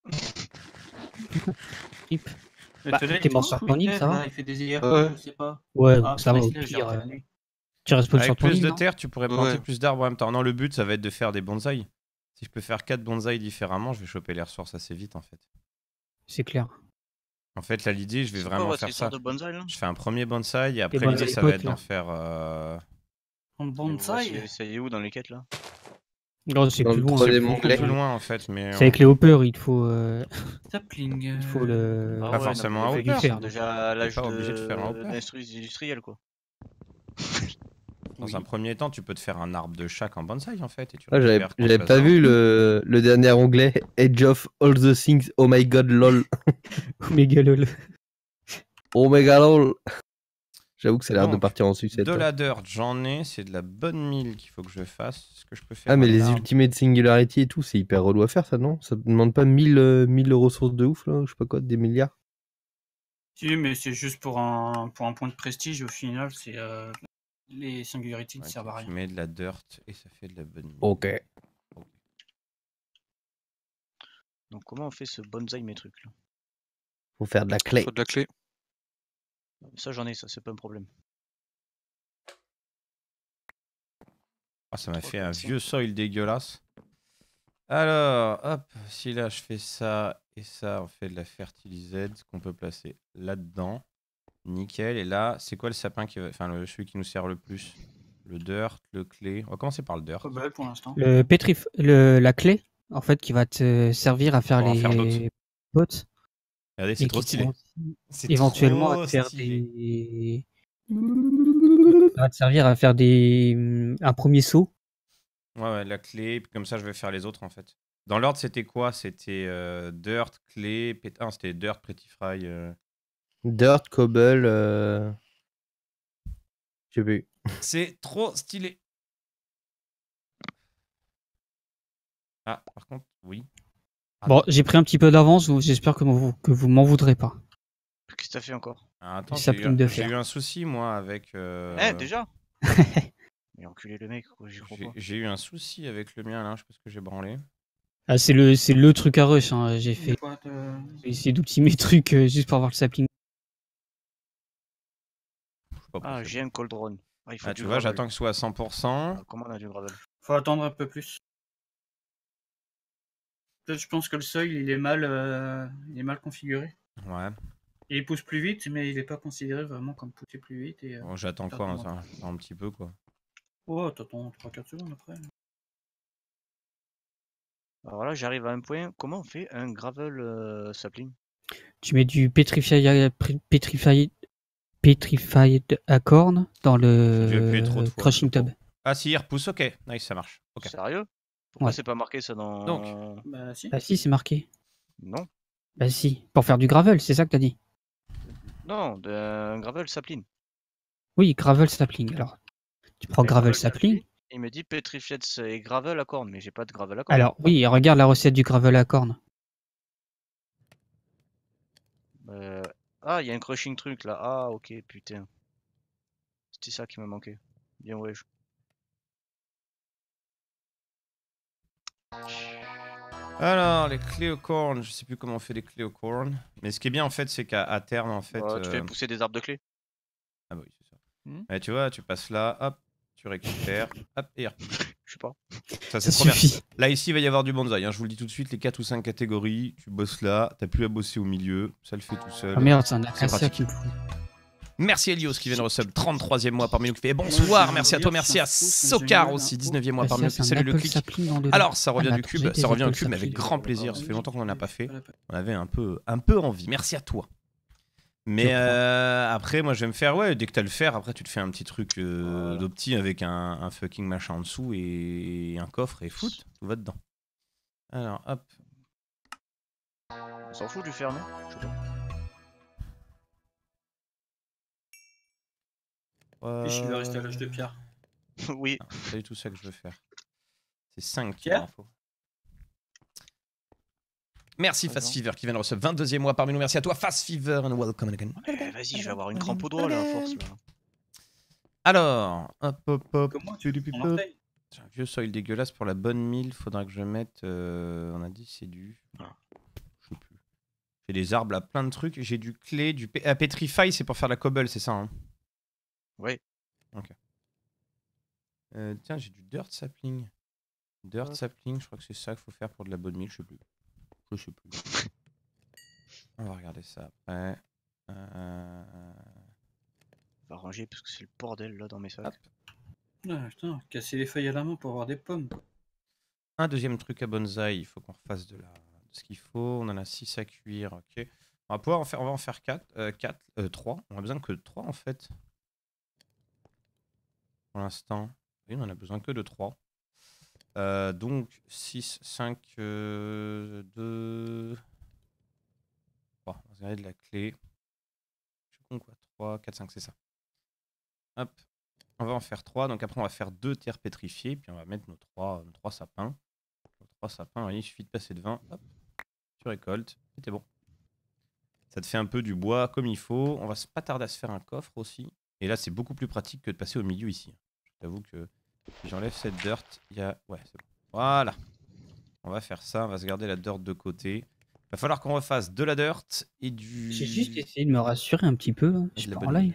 Hip. Le Bah, soleil, t'es il mort fait sur quoi, ton mais île, Kev, ça va? là, il fait des I R, Ouais. je sais pas. Ouais, Ah, ça va, au laisse-le, j'ai pire. refait euh, la nuit. Tu restes sur Avec ton plus île, de non? terre, tu pourrais planter Ouais. plus d'arbres en même temps. Non, le but, ça va être de faire des bonsaïs. Si je peux faire quatre bonsaïs différemment, je vais choper les ressources assez vite en fait. C'est clair. En fait, là, l'idée, je vais C'est quoi vraiment votre faire histoire ça. de bonsaï là? Je fais un premier bonsaï et après, bonsaïs l'idée, ça va potes, être là. d'en faire. euh, En Et vous bonsaï voici- Ça y est où dans les quêtes là? Non, c'est Dans plus le loin. troisième Il faut- beaucoup onglet. plus loin en fait, mais. C'est avec les hoppers, il faut, euh, Sapling. il faut le. Ah Pas ouais, forcément non, un mais hopper. les mecs, ils sont Faire. déjà à l'âge pas obligé de faire un de hopper. d'instru- industriel quoi. Dans un premier temps, tu peux te faire un arbre de chaque en bonsaï en fait. Et tu Ah, j'avais récupères quand j'avais tu pas vas vu le, le dernier onglet. Edge of all the things. Oh my god, lol. Méga lol. Oh my god, lol. J'avoue que ça a l'air de Donc, partir en sucette. De hein. la dirt, j'en ai. C'est de la bonne mille qu'il faut que je fasse. Est-ce que je peux faire Ah, mais un les arbre Ultimate Singularity et tout, c'est hyper relou à faire ça, non? Ça te demande pas mille, euh, mille ressources de ouf là? Je sais pas quoi, des milliards? Si, mais c'est juste pour un, pour un point de prestige. Au final, c'est euh, les singularities ne Ouais, servent à tu rien. mets de la dirt et ça fait de la bonne mine. Ok. Donc comment on fait ce bonsaï mes trucs là? Faut faire de la clé. Faut de la clé. Ça j'en ai, ça c'est pas un problème. Ah, ça m'a Trois fait comme un ça. vieux soil dégueulasse. Alors, hop, si là je fais ça et ça, on fait de la fertilisette qu'on peut placer là-dedans. Nickel. Et là, c'est quoi le sapin qui va... Enfin, le, celui qui nous sert le plus? Le dirt, le clé. On va commencer par le dirt. Cobble pour l'instant. Le pétrif, le, la clé, en fait, qui va te servir à faire Pour en les faire d'autres. bottes. Regardez, c'est Et trop qui stylé. vont C'est éventuellement trop à te faire stylé. des. Ça va te servir à faire des. Un premier saut. Ouais, ouais, la clé, puis comme ça je vais faire les autres en fait. Dans l'ordre, c'était quoi? C'était euh, dirt, clé, pét... ah, c'était dirt, prettify. Euh... Dirt, cobble. Euh... Je sais plus. C'est trop stylé. Ah, par contre, oui. Ah, Bon, j'ai pris un petit peu d'avance, vous- j'espère que vous, que vous m'en voudrez pas. Qu'est-ce que t'as fait encore? Ah, attends, Les j'ai eu, saplings de un- j'ai fer. eu un souci moi avec. euh, Eh déjà? Mais enculé le mec, quoi, j'y crois J'ai pas. j'ai eu un souci avec le mien là, je sais pas ce que j'ai branlé. Ah, c'est le, c'est le truc à rush, hein. J'ai De fait. quoi te- J'ai essayé d'optimiser mes trucs euh, juste pour avoir le sapling. Je sais pas Ah, pourquoi. j'ai un cauldron. Ah, il faut Ah, du tu vois, gravel. j'attends que ce soit à cent pour cent. Ah, comment on a du gravel? Faut attendre un peu plus. Peut-être je pense que le seuil il est mal, euh, il est mal configuré. Ouais. Et il pousse plus vite, mais il est pas considéré vraiment comme pousser plus vite. Et, euh, Bon, j'attends faire quoi, du hein, ça, un petit peu quoi. Oh, t'attends trois quatre secondes après. Alors là, j'arrive à un point. Comment on fait un gravel euh, sapling? Tu mets du petrified, petrified, petrified acorn dans J'ai appuyé trop de le fois. crushing tub. Ah si, il repousse, ok. Nice, ça marche. Ok. Sérieux? Pourquoi Ouais. c'est pas marqué ça dans... Donc. Bah si. Ah si, c'est marqué. Non. Bah si, pour faire du gravel, c'est ça que t'as dit. Non, de un gravel sapling. Oui, gravel sapling. Alors, tu prends Mais gravel sapling. Il me dit petrified et gravel à corne, mais j'ai pas de gravel à corne. Alors oui, regarde la recette du gravel à corne. Euh... Ah, il y a un crushing truc là. Ah, ok, putain. C'était ça qui me manquait. Bien ouais. Je... Alors, les clés au corn, je sais plus comment on fait les clés au corn. Mais ce qui est bien en fait, c'est qu'à à terme, en fait. Euh, tu fais euh, pousser des arbres de clés. Ah bah oui, c'est ça. Hmm. Ouais, tu vois, tu passes là, hop, tu récupères, hop, et hop. Je sais pas. Ça, c'est Ça trop bien. suffit. Là, ici, il va y avoir du bonsaï. Hein. Je vous le dis tout de suite, les quatre ou cinq catégories, tu bosses là, t'as plus à bosser au milieu, ça le fait tout seul. Ah merde, c'est un C'est acacia pratique. qui me fout. Merci Elios qui vient de resub trente-troisième mois parmi nous qui fait bonsoir, merci à toi, merci à Sokar aussi, dix-neuvième mois parmi nous qui salut le clic. Alors ça revient du cube, ça revient au cube mais avec grand plaisir, ça fait longtemps qu'on n'en a pas fait. On avait un peu, un peu envie, merci à toi. Mais euh, après moi je vais me faire, ouais, dès que t'as le fer, après tu te fais un petit truc euh, voilà. d'opti avec un, un fucking machin en dessous et un coffre et foot, tout va dedans. Alors hop. On s'en fout du fer non? Je sais pas. Euh... Il va rester à l'âge de pierre. Oui. Ah, c'est pas du tout ça que je veux faire. C'est cinq Pierre info. Merci Fast Fever qui vient de recevoir vingt-deuxième mois parmi nous. Merci à toi Fast Fever and welcome again. Eh, vas-y, je vais avoir une crampe au doigt là, à force là. Alors, hop hop hop. Comment tu J'ai un vieux soil dégueulasse pour la bonne mille. Faudra que je mette. Euh, on a dit c'est du. Ah, je sais plus. J'ai des arbres là, plein de trucs. J'ai du clé, du P... ah, Petrify, c'est pour faire la cobble, c'est ça hein? Oui. Ok. Euh, tiens, j'ai du dirt sapling. Dirt sapling, je crois que c'est ça qu'il faut faire pour de la bonne mille, je sais plus. Je sais plus. On va regarder ça après. Euh... On va ranger parce que c'est le bordel là dans mes sacs. Ah, putain, casser les feuilles à la main pour avoir des pommes. Un deuxième truc à bonsaï, il faut qu'on refasse de, la... de ce qu'il faut. On en a six à cuire, ok. On va pouvoir en faire, on va en faire quatre, euh, quatre, euh, trois. On a besoin que de trois en fait. Pour l'instant, oui, on en a besoin que de trois. Euh, donc six, cinq, euh, deux... trois. On va regarder de la clé. Je suis con quoi, trois, quatre, cinq, c'est ça. Hop, on va en faire trois. Donc après, on va faire deux terres pétrifiées. Puis on va mettre nos trois, nos trois sapins. Nos trois sapins, oui, il suffit de passer de vingt. Hop, tu récoltes. C'était bon. Ça te fait un peu du bois comme il faut. On va pas tarder à se faire un coffre aussi. Et là, c'est beaucoup plus pratique que de passer au milieu ici. J'avoue que si j'enlève cette dirt, il y a... Ouais, c'est bon. Voilà. On va faire ça, on va se garder la dirt de côté. Il va falloir qu'on refasse de la dirt et du... J'ai juste essayé de me rassurer un petit peu. Hein. Je suis pas en live.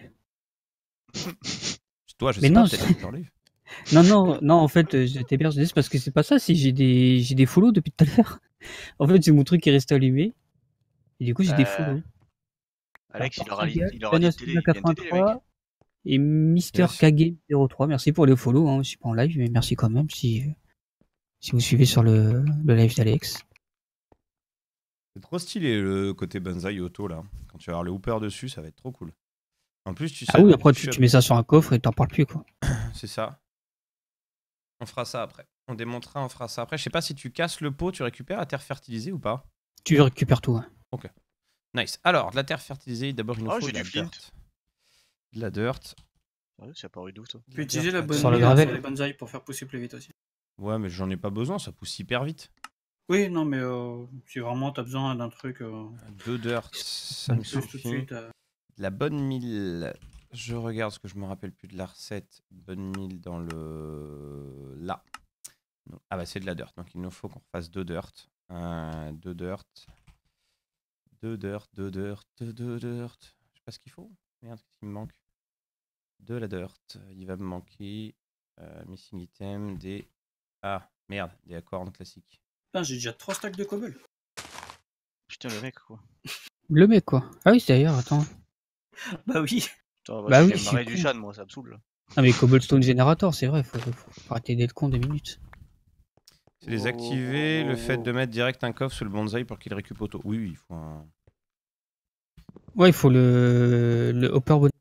Toi, je Mais sais non, pas, peut-être en live. Non, non, non, en fait, j'étais bien, c'est parce que c'est pas ça, si j'ai des, j'ai des follow depuis tout à l'heure. En fait, c'est mon truc qui est resté allumé. Et du coup, j'ai euh... des follow. Alex, il aura, il aura dit télé, quatre-vingt-trois. Et Mister yes. Kage zéro trois, merci pour les follow, hein. Je suis pas en live, mais merci quand même si, si vous suivez sur le, le live d'Alex. C'est trop stylé le côté bonsaï auto là. Quand tu vas avoir le hooper dessus, ça va être trop cool. En plus, tu sais. Ah oui, après tu, tu mets ça sur un coffre et t'en parles plus quoi. C'est ça. On fera ça après. On démontera, on fera ça après. Je sais pas si tu casses le pot, tu récupères la terre fertilisée ou pas? Tu récupères tout, hein. Ok. Nice. Alors, de la terre fertilisée, d'abord il nous oh, faut de la flint. dirt. De la dirt. Ah oui, ça paru d'où ça? Tu peux utiliser la bonne sur, le sur les bonsaïs pour faire pousser plus vite aussi. Ouais, mais j'en ai pas besoin, ça pousse hyper vite. Oui, non, mais euh, si vraiment t'as besoin d'un truc. Euh... De dirt, ça me suffit. Tout de suite, euh... La bonne mille. Je regarde ce que je me rappelle plus de la recette. Bonne mille dans le. Là. Ah bah c'est de la dirt, donc il nous faut qu'on fasse deux dirt. Euh, deux dirt. Deux dirt, deux dirt, deux dirt. Je sais pas ce qu'il faut. Merde, qu'est-ce qu'il me manque? De la dirt. Il va me manquer euh, missing item, des... Ah, merde, des accords classiques. Putain, j'ai déjà trois stacks de cobble. Putain, le mec, quoi. Le mec, quoi. Ah oui, c'est d'ailleurs, attends. Bah oui. Putain, bah, bah oui, c'est du chan, moi, ça me saoule. Ah mais Cobblestone Generator, c'est vrai, faut, faut, faut arrêter d'être con deux minutes. C'est désactiver oh, le fait de mettre direct un coffre sur le bonsaï pour qu'il récupère auto. Oui, oui, il faut un... Ouais, il faut le, le hopper bonus.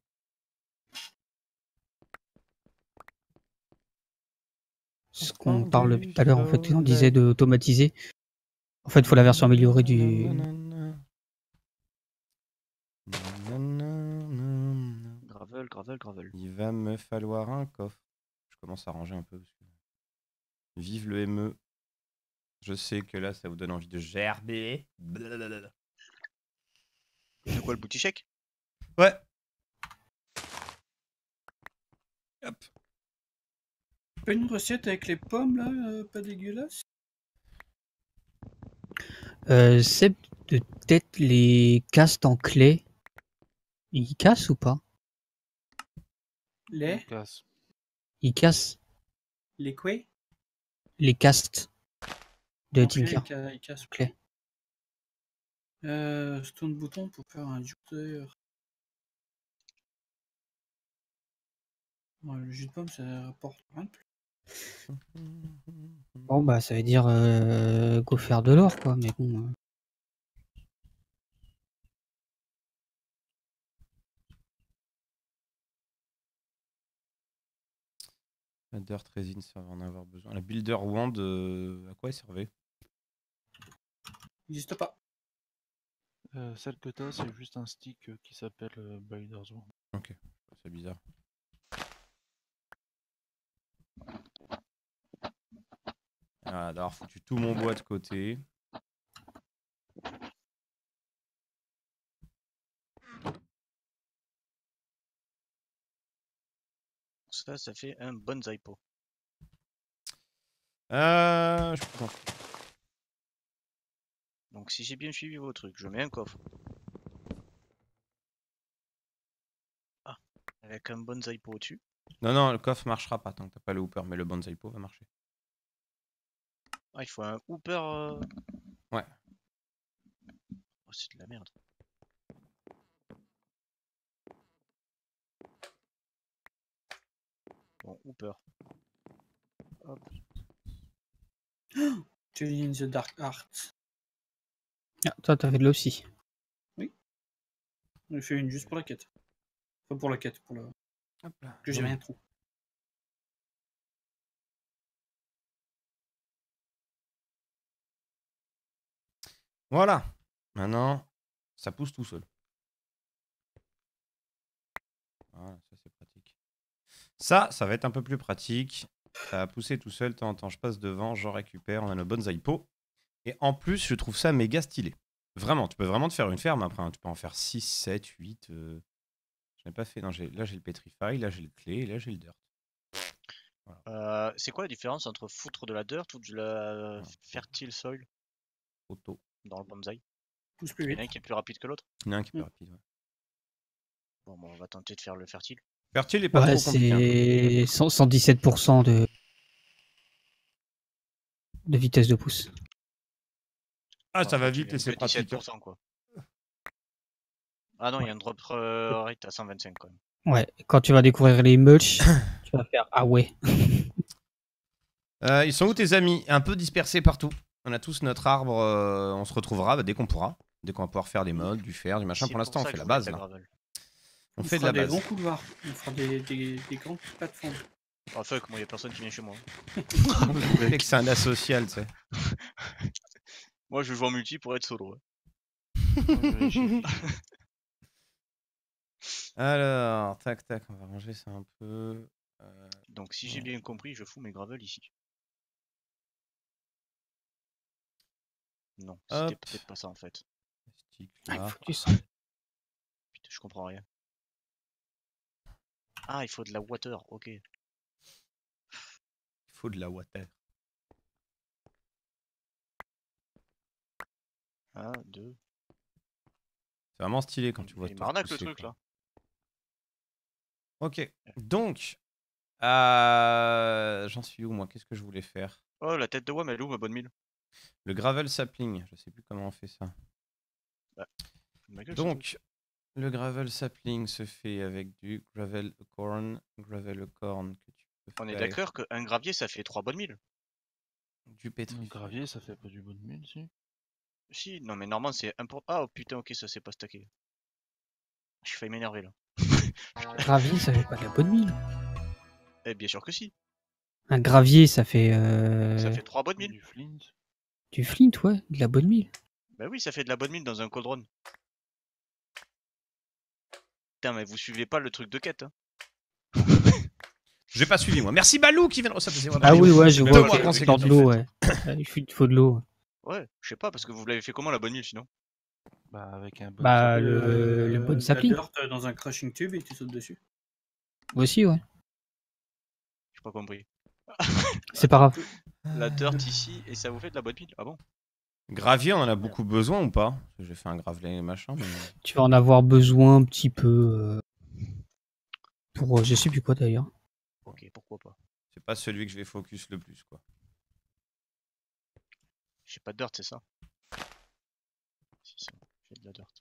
Ce qu'on parle depuis tout à l'heure, en fait, on disait d'automatiser. En fait, il faut la version améliorée du. Gravel, gravel, gravel. Il va me falloir un coffre. Je commence à ranger un peu. Parce que... Vive le M E. Je sais que là, ça vous donne envie de gerber. Blablabla. C'est quoi le booty check? Ouais. Hop. Pas une recette avec les pommes là, euh, pas dégueulasse. Euh, c'est peut-être les castes en clé. Ils cassent ou pas? Les Casse. Ils cassent Les quoi? les castes de En clé, Tinker. ils ca- ils cassent. Clé. Euh, stone bouton pour faire un juicer. Ouais, le jus de pomme ça rapporte rien de plus. Bon bah ça veut dire euh, go faire de l'or quoi, mais bon. euh. La Dirt Resin, ça va en avoir besoin. La Builder Wand, euh, à quoi elle servait? N'existe pas. Euh, celle que t'as, c'est juste un stick euh, qui s'appelle euh, Builder's Wand. Ok, c'est bizarre. Ah, d'avoir foutu tout mon bois de côté. Ça, ça fait un bonsaï pot. Euh, je peux Donc si j'ai bien suivi vos trucs, je mets un coffre. Ah, avec un bonsaï pot au-dessus. Non, non, le coffre marchera pas tant que t'as pas le hooper, mais le bonsaï pot va marcher. Ah, il faut un hooper. Euh... Ouais. Oh, c'est de la merde. Bon, hooper. Hop. Johnny in the Dark Arts. Ah, toi t'as fait de l'eau aussi. Oui. J'ai fait une juste pour la quête. Pas pour la quête, pour le. Hop là. Que j'ai Bon. rien trop. Voilà. Maintenant, ça pousse tout seul. Voilà, ça c'est pratique. Ça, ça va être un peu plus pratique. Ça va pousser tout seul. De temps en temps, je passe devant, j'en récupère. On a nos bonsaï pot. Et en plus, je trouve ça méga stylé. Vraiment, tu peux vraiment te faire une ferme après. Hein. Tu peux en faire six, sept, huit. Euh... Je n'ai pas fait. Non, j'ai- là, j'ai le Petrify, là, j'ai le clé, et là, j'ai le dirt. Euh, c'est quoi la différence entre foutre de la dirt ou de la fertile soil Auto. dans le bonsaï? Pousse plus Il y en a vite. un qui est plus rapide que l'autre? Il y en a un qui est plus Mm. rapide. Ouais. Bon, bon, on va tenter de faire le fertile. Fertile est pas Ouais, trop compliqué. hein. c'est cent- cent dix-sept pour cent de de vitesse de pouce. Ah, ça Ah, va fertile, vite et c'est que pratique. dix-sept pour cent, quoi. Ah non, il y a un drop euh, rate à cent vingt-cinq quand même. Ouais, quand tu vas découvrir les mulch, tu vas faire ah ouais. Euh, ils sont où tes amis? Un peu dispersés partout. On a tous notre arbre. euh, on se retrouvera bah, dès qu'on pourra. Dès qu'on va pouvoir faire des modes, du fer, du machin. C'est Pour l'instant, on ça fait que la je voulais base. la Là. gravel. On On fait de fera la des base. bons couloirs. On fera des, des, des grandes plateformes. Ah fuck, moi y a personne qui vient chez moi. C'est que c'est un asocial, tu sais. Moi je joue en multi pour être solo. Alors, tac, tac, on va ranger ça un peu. Euh, Donc si j'ai bien compris, je fous mes gravels ici. Non, c'était Hop. peut-être pas ça en fait. stick, Ah, il là. faut que tu sens. Putain, je comprends rien. Ah, il faut de la water, ok. Il faut de la water. Un, deux. C'est vraiment stylé quand tu vois Il tout m'arnaque le pousser, truc quoi. là. Ok, donc, euh, j'en suis où moi? Qu'est-ce que je voulais faire? Oh, la tête de WAM, elle est où ma bonne mille? Le gravel sapling, je sais plus comment on fait ça. Bah, ma gueule, ce Donc, le gravel sapling se fait avec du gravel corn, gravel corn que tu peux On est faire d'accord qu'un gravier ça fait trois bonnes milles. du Un pétrify. gravier, ça fait pas du bon mille, si. Si, non mais normalement c'est important. Ah oh, putain, ok, ça s'est pas stacké. J'ai failli m'énerver là. Gravier, ça fait pas de la bonne mine. Eh bien sûr que si. Un gravier, ça fait. Euh... Ça fait trois bonnes milles. Du flint. Du flint, ouais, de la bonne mille. Bah oui, ça fait de la bonne mine dans un cauldron. Putain, mais vous suivez pas le truc de quête. Hein. J'ai pas suivi moi. Merci Balou qui vient de recevoir. Ah oui, ouais, je Mais vois toi, qu'il quand c'est sort que de t'en l'eau, fais ouais. Il faut- il faut de l'eau. Ouais, je sais pas, parce que vous l'avez fait comment la bonne mine sinon? Bah, avec un bon Bah, sapin. le, le bon la sapling. dirt dans un crushing tube et tu sautes dessus. Aussi, ouais. J'ai pas compris. C'est pas grave. La dirt ici et ça vous fait de la bonne mine? Ah bon? Gravier, on en a beaucoup besoin ou pas? Parce que j'ai fait un gravelet machin. Mais... Tu vas en avoir besoin un petit peu euh, pour euh, je sais plus quoi d'ailleurs. Ok, pourquoi pas. C'est pas celui que je vais focus le plus quoi. J'ai pas de dirt, c'est ça? Si, c'est bon, j'ai de la dirt.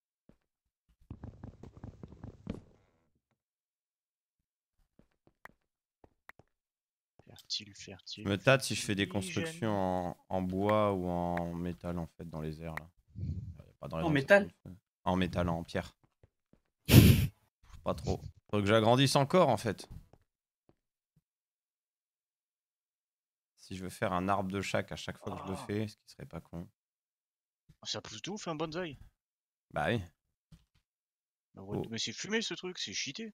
Fertile, fertile. Je me tâte si je fais des fertiligène. constructions en, en bois ou en métal en fait dans les airs là. Pas dans les En airs, métal? c'est- En métal, en pierre. Pas trop. Faut que j'agrandisse encore en fait. Si je veux faire un arbre de chaque à chaque fois que je le fais, ce qui serait pas con. Ça pousse de ouf un bonsaï. Bah oui. Bah ouais, Oh. mais c'est fumé ce truc, c'est cheaté.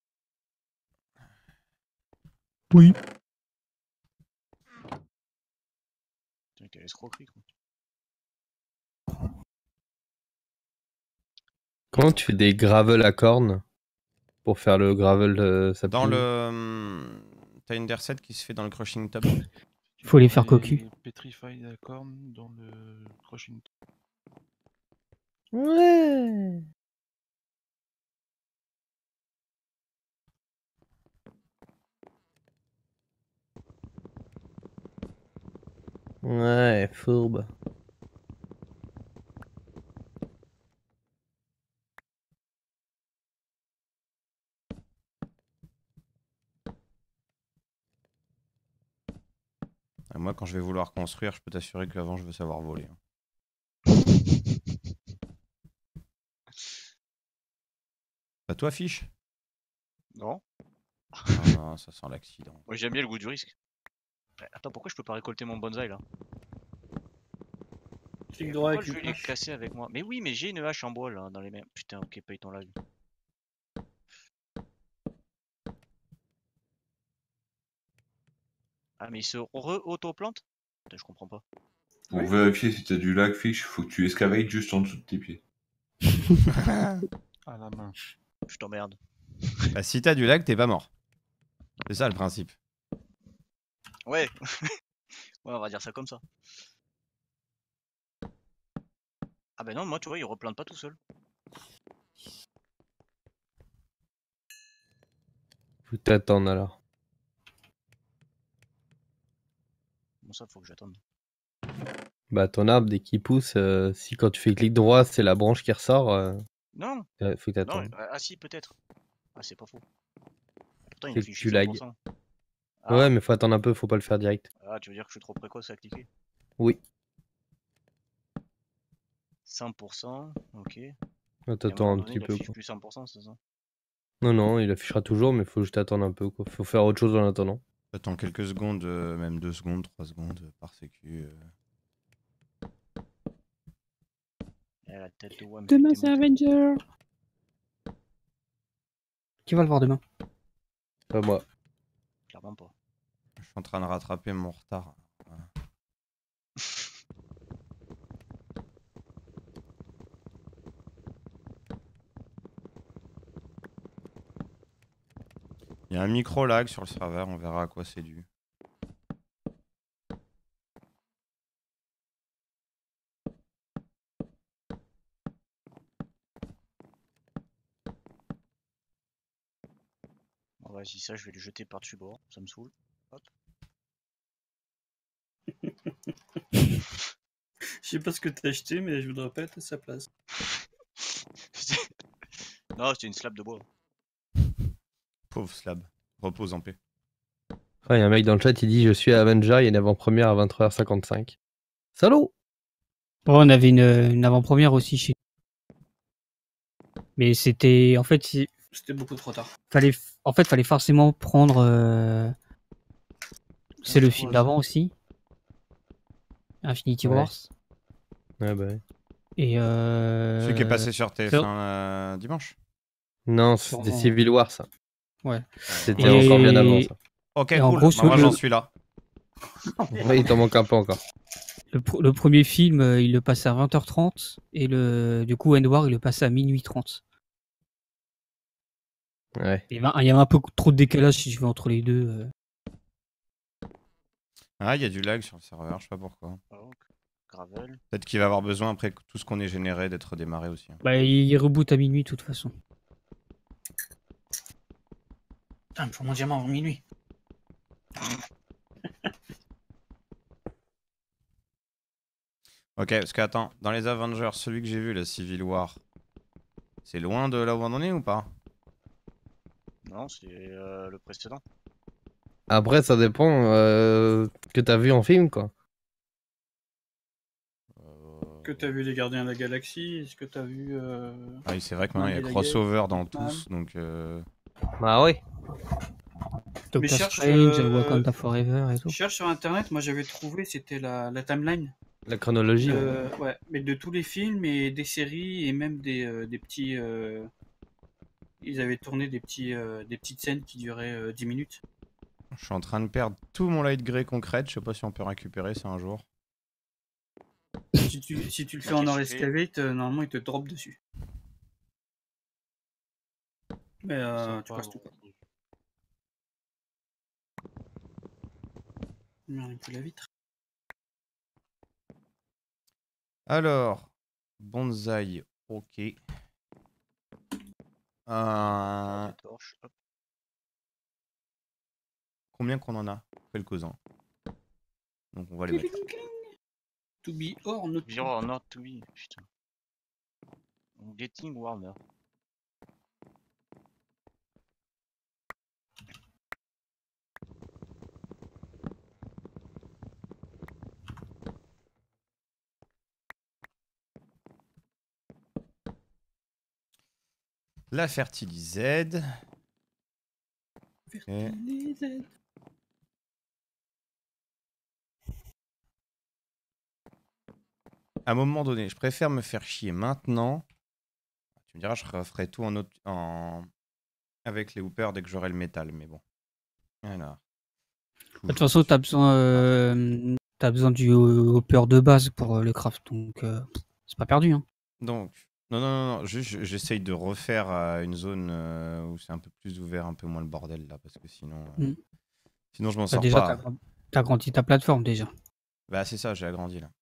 Oui. Putain, quelle escroquerie quoi. Comment tu fais des gravels à cornes pour faire le gravel euh, sapling? Dans le... hum, T'as une des recettes qui se fait dans le crushing top. Faut les faire cocu. Petrify la corne dans le crushing. Ouais. Ouais, fourbe. Ah, moi, quand je vais vouloir construire, je peux t'assurer qu'avant, je veux savoir voler. hein. Pas toi, Fiche? Non. Ah non, ça sent l'accident. Moi j'aime bien le goût du risque. Eh, Attends, pourquoi je peux pas récolter mon bonsaï là? Clique droit Pourquoi avec je vais une les hache. casser avec moi? Mais oui, mais j'ai une hache en bois là dans les mains. Putain, ok, paye ton live. Ah, mais il se re-auto-plante? Putain, je comprends pas. Pour vérifier si t'as du lag fish, faut que tu escavailles juste en dessous de tes pieds. À la main. Je t'emmerde. Bah, si t'as du lag, t'es pas mort. C'est ça le principe. Ouais. Ouais, on va dire ça comme ça. Ah bah non, moi tu vois, il replante pas tout seul. Faut t'attendre alors. Bon, ça faut que j'attende. Bah ton arbre dès qu'il pousse, euh, si quand tu fais clic droit c'est la branche qui ressort, euh, Non. euh, faut que Non, t'attendre. ah si, peut-être. Ah, c'est pas faux. Pourtant, il C'est que affiche tu cent lag. pour cent. Ah. Ouais mais faut attendre un peu, faut pas le faire direct. Ah, tu veux dire que je suis trop précoce à cliquer? Oui. cent pour cent, ok. Et Ah, à t'attends moment un donné, petit il peu affiche quoi. plus cent pour cent, c'est ça? Non non, il affichera toujours mais faut juste attendre un peu quoi. Faut faire autre chose en attendant. T'attends quelques secondes, euh, même deux secondes, trois secondes euh, par sécu. euh. Eh, la tête de Wam. Demain c'est Avenger. Qui va le voir demain? Pas moi. Clairement pas. Je suis en train de rattraper mon retard. Voilà. Il y a un micro lag sur le serveur, on verra à quoi c'est dû. Bon, vas-y, ça, je vais le jeter par-dessus bord. Ça me saoule. Hop. Je sais pas ce que t'as acheté, mais je voudrais pas être à sa place. Non, c'était une slab de bois. Pauvre slab. Repose en paix. Il y a un mec dans le chat, il dit je suis à Avenger, il y a une avant-première à vingt-trois heures cinquante-cinq. Salaud! Bon, on avait une, une avant-première aussi chez. Mais c'était. En fait, il C'était beaucoup trop tard. fallait, en fait, fallait forcément prendre. euh, C'est le film d'avant aussi. Infinity Ouais. Wars. Ouais, bah ouais. Et euh... Celui qui est passé sur T F un Sur- euh, dimanche. Non, Sûrement. c'était Civil War, ça. Ouais. C'était Et- encore bien avant, ça. Ok, Et en cool. gros, Bah, sur moi, le- j'en suis là. Ouais, il t'en manque un peu encore. Le, pr- le premier film, euh, il le passait à vingt heures trente et le du coup End War, il le passait à minuit trente. Ouais. Il y avait, il y avait un peu trop de décalage si je vais entre les deux. euh. Ah, il y a du lag sur le serveur, je sais pas pourquoi. Oh, Gravel. Peut-être qu'il va avoir besoin, après tout ce qu'on ait généré, d'être démarré aussi. Bah, il, il reboot à minuit de toute façon. Putain, il me faut mon diamant avant minuit. Ok, parce que attends, dans les Avengers, celui que j'ai vu, la Civil War, c'est loin de là où on en est ou pas? Non, c'est euh, le précédent. Après, ça dépend euh, que t'as vu en film, quoi. Que t'as vu les Gardiens de la Galaxie? Est-ce que t'as vu. Euh... Ah oui, c'est vrai que maintenant il y a Mandela crossover Gate, dans Ant-Man. tous, donc... Euh... Bah oui. Doctor Mais cherche, Strange, euh, Wakanda Forever et tout. Je cherche sur internet, moi j'avais trouvé, c'était la, la timeline. La chronologie. Euh, ouais, mais de tous les films et des séries et même des, euh, des petits. euh, Ils avaient tourné des, petits, euh, des petites scènes qui duraient euh, dix minutes. Je suis en train de perdre tout mon light grey concret, je sais pas si on peut récupérer ça un jour. Si tu, si tu le fais en or escavate, euh, normalement il te drop dessus. Mais euh, tu passes tout pas. Merde, il peut la vitre. Alors, bonsaï, ok. Euh... Torche, hop. Combien qu'on en a? Quelques-uns. Donc on va les mettre. To be or not to Be or not to be, putain. Getting Warner. La fertilised. Et... À un moment donné, je préfère me faire chier maintenant. Tu me diras, je referai tout en, autre- en... avec les hoopers dès que j'aurai le métal, mais bon. Alors. De toute façon, t'as besoin, euh, t'as besoin du hopper de base pour euh, le craft, donc euh, c'est pas perdu. Hein. Donc, non, non, non, non, juste je- j'essaye de refaire euh, une zone euh, où c'est un peu plus ouvert, un peu moins le bordel là, parce que sinon, euh, Mm. sinon je m'en Bah, sors déjà, pas. t'as agrandi- t'as agrandi ta plateforme déjà. Bah c'est ça, j'ai agrandi là.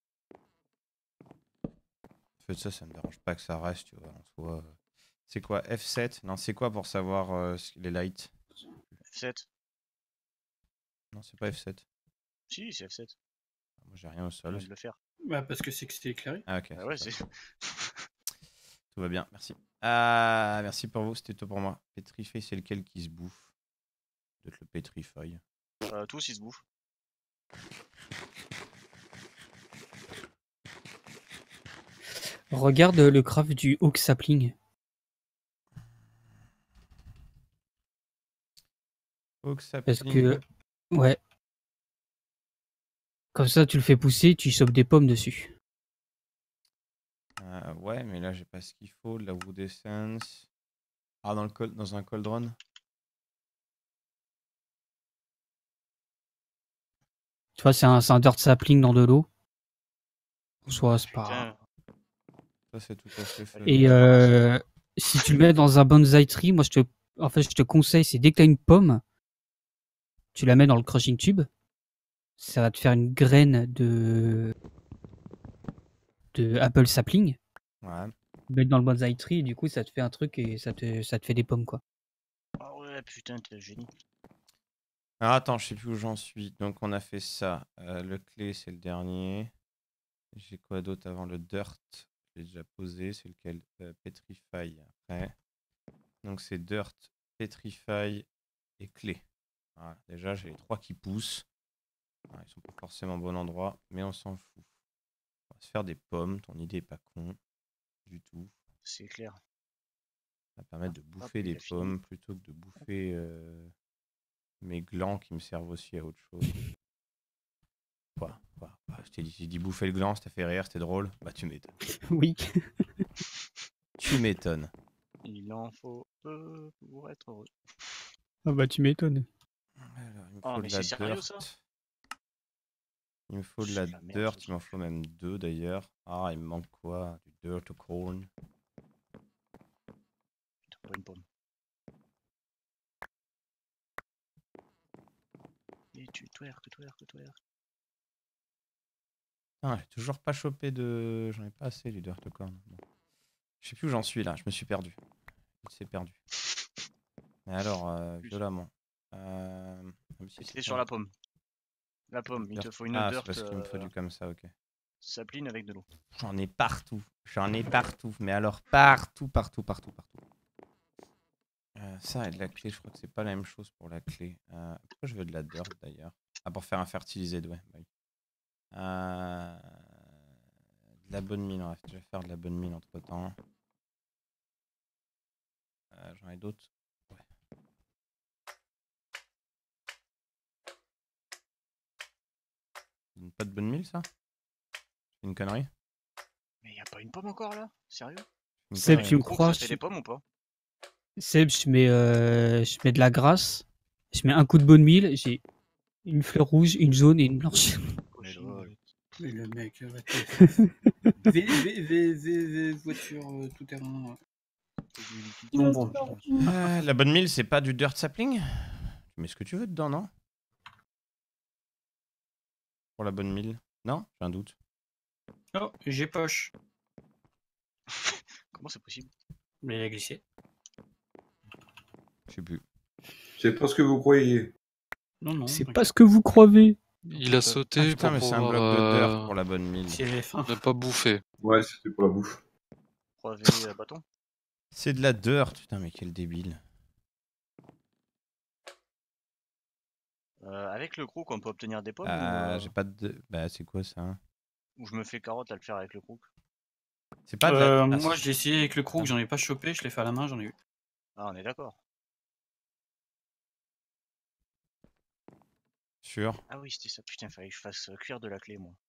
En fait, ça, ça me dérange pas que ça reste, tu vois. En soi, euh, c'est quoi F sept? Non, c'est quoi pour savoir euh, ce- les lights? F sept. Non, c'est pas F sept. Si, c'est F sept. Moi, j'ai rien au On sol. vient de le faire. Bah parce que c'est que c'était éclairé. Ah, ok. Ah ouais, c'est c'est. ça. Tout va bien, merci. Ah, merci pour vous, c'était tout pour moi. Petrify, c'est lequel qui se bouffe? Peut-être le Petrify. Euh, tous ils se bouffent. Regarde le craft du Oak Sapling. Oak Parce sapling. que, ouais. Comme ça, tu le fais pousser, tu chopes des pommes dessus. Euh, ouais, mais là, j'ai pas ce qu'il faut. De la wood essence. Ah, dans, le col dans un cauldron. Tu vois, c'est un, c'est un dirt sapling dans de l'eau. Soit c'est pas. Putain. Ça, c'est tout à fait faisable. Et euh, si tu le mets dans un bonsai tree, moi je te, en fait, je te conseille, c'est dès que tu as une pomme, tu la mets dans le crushing tube. Ça va te faire une graine de de apple sapling. Ouais. Mettre dans le bonsai tree, et du coup, ça te fait un truc et ça te, ça te fait des pommes quoi. Ah ouais, putain, t'es un génie. Alors, attends, je sais plus où j'en suis. Donc, on a fait ça. Euh, le clé, c'est le dernier. J'ai quoi d'autre avant le dirt? Je l'ai déjà posé. C'est lequel? euh, Petrify après. Donc, c'est dirt, Petrify et clé. Voilà. Déjà, j'ai les trois qui poussent. Voilà, ils sont pas forcément au bon endroit, mais on s'en fout. On va se faire des pommes. Ton idée est pas con du tout. C'est clair. Ça va permettre de bouffer il des a fini. pommes plutôt que de bouffer euh, mes glands qui me servent aussi à autre chose. Voilà, voilà, voilà. t'ai dit, j'ai dit bouffer le gland, ça t'a fait rire, c'était drôle. Bah tu m'étonnes. Oui. Tu m'étonnes. Il en faut peu pour être heureux. Ah bah tu m'étonnes. Alors, il me Ah, faut mais de la c'est sérieux, dirt. ça? Il me faut de C'est la de la merde, dirt, ce il m'en faut même deux d'ailleurs. Ah, il me manque quoi? Du dirt au corn. Putain, pas une pomme. Et tu twerk, twerk, twerk. Ah, j'ai toujours pas chopé de... J'en ai pas assez du dirt au corn. Bon. Je sais plus où j'en suis là, je me suis perdu. Il s'est perdu. Mais alors, euh, violemment. Euh... même si C'était c'est sur pas- la pomme. La pomme, il te Dirt- faut une Ah, c'est dirt parce qu'il me faut euh, du comme ça, ok. sapline avec de l'eau. J'en ai partout. J'en ai partout. Mais alors partout, partout, partout, partout. Euh, ça et de la clé, je crois que c'est pas la même chose pour la clé. Euh, pourquoi je veux de la dirt d'ailleurs? Ah, pour faire un fertilisé, ouais. Bah oui. Euh... De la bonne mine, ouais. Je vais faire de la bonne mine entre temps. Euh, J'en ai d'autres. Ouais. Pas de bonne mine, ça? C'est une connerie? Mais y a pas une pomme encore là? Sérieux? Une Seb, connerie. tu me Croc, crois ça fait je- des pommes ou pas? Seb, je mets, euh, je mets de la grasse, je mets un coup de bonne mille, j'ai une fleur rouge, une jaune et une blanche. Mais lol. Mais le mec, euh, va te- V, V, V, V, V, voiture euh, tout terrain. Bon, bon. Euh, la bonne mille, c'est pas du dirt sapling? Tu mets ce que tu veux dedans, non? Pour la bonne mille? Non? J'ai un doute. Oh, j'ai poche. Comment c'est possible? Mais il a glissé. Je sais plus. C'est pas ce que vous croyez. Non, non. C'est pas ce que vous croyez. Il a Ah sauté putain, pour mais c'est un pouvoir bloc de dirt euh, pour la bonne mille. Si j'avais faim. ne pas bouffer. Ouais, c'était pour la bouffe. trois V euh, bâton? C'est de la dirt. Putain, mais quel débile. Euh, avec le croc, on peut obtenir des pommes ou, Ah, euh, j'ai pas de... Bah, c'est quoi ça? ou je me fais carotte à le faire avec le croc? C'est pas de la... Euh, Ah, moi, c'est- j'ai essayé avec le croc, j'en ai pas chopé, je l'ai fait à la main, j'en ai eu. Ah, on est d'accord. Sûr. Ah oui, c'était ça. Putain, fallait que je fasse euh, cuire de la clé, moi.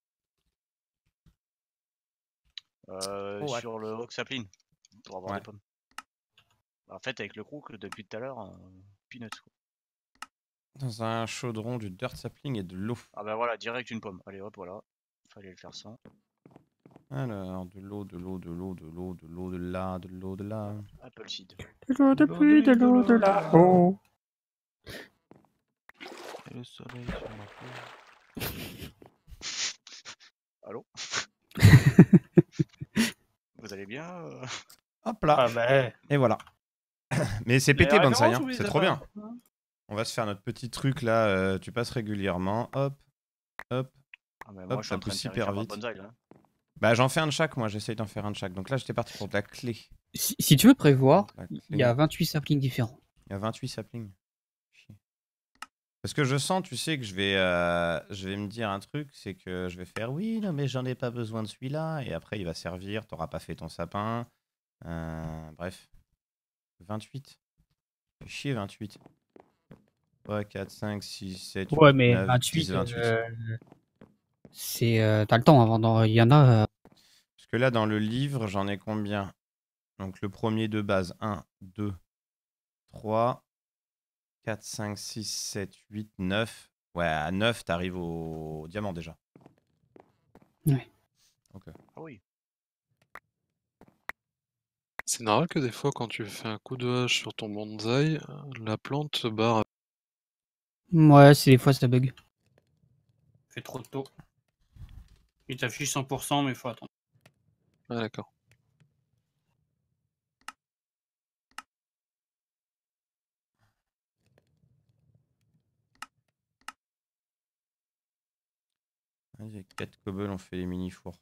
Euh, Oh, sur le oak sapling, pour avoir Ouais. des pommes. Bah, en fait, avec le croc, depuis tout à l'heure, euh, peanuts. Quoi. Dans un chaudron, du dirt sapling et de l'eau. Ah bah voilà, direct une pomme. Allez hop, voilà. Fallait le faire ça. Alors, de l'eau, de l'eau, de l'eau, de l'eau, de l'eau, de là, de l'eau, de là. Apple seed. De l'eau de pluie, de l'eau de là-haut. Et le soleil sur ma peau. Allô? Vous allez bien euh Hop là. Ah bah. Et voilà. Mais c'est pété, Mais Banzai, référence, hein. on les C'est a trop pas. bien. On va se faire notre petit truc là. euh, tu passes régulièrement. Hop. Hop. Ah bah moi, Hop, je suis ça en train de pousse faire hyper faire ma vite. bonsaï, là. Bah, j'en fais un de chaque, moi. J'essaye d'en faire un de chaque. Donc là, j'étais parti pour de la clé. Si, si tu veux prévoir, La il clé. y a vingt-huit saplings différents. Il y a vingt-huit saplings. Chier. Parce que je sens, tu sais, que je vais, euh, je vais me dire un truc, c'est que je vais faire oui, non, mais j'en ai pas besoin de celui-là. Et après, il va servir, t'auras pas fait ton sapin. Euh, bref. vingt-huit. Fait chier, vingt-huit. trois, quatre, cinq, six, sept, Ouais, huit, mais neuf, vingt-huit, dix, vingt-huit. euh, c'est, euh, t'as le temps avant. d'en- Il y en a. euh, Parce que là, dans le livre, j'en ai combien? Donc, le premier de base, un, deux, trois, quatre, cinq, six, sept, huit, neuf. Ouais, à neuf, t'arrives au diamant déjà. Ouais. Ok. Ah oui. C'est normal que des fois, quand tu fais un coup de hache sur ton bonsaï, euh, la plante se barre. Ouais, c'est des fois ça bug. Fait trop tôt. Il t'affiche cent pour cent, mais faut attendre. Ah, d'accord. Vas-y, avec quatre cobbles, on fait les mini-fours.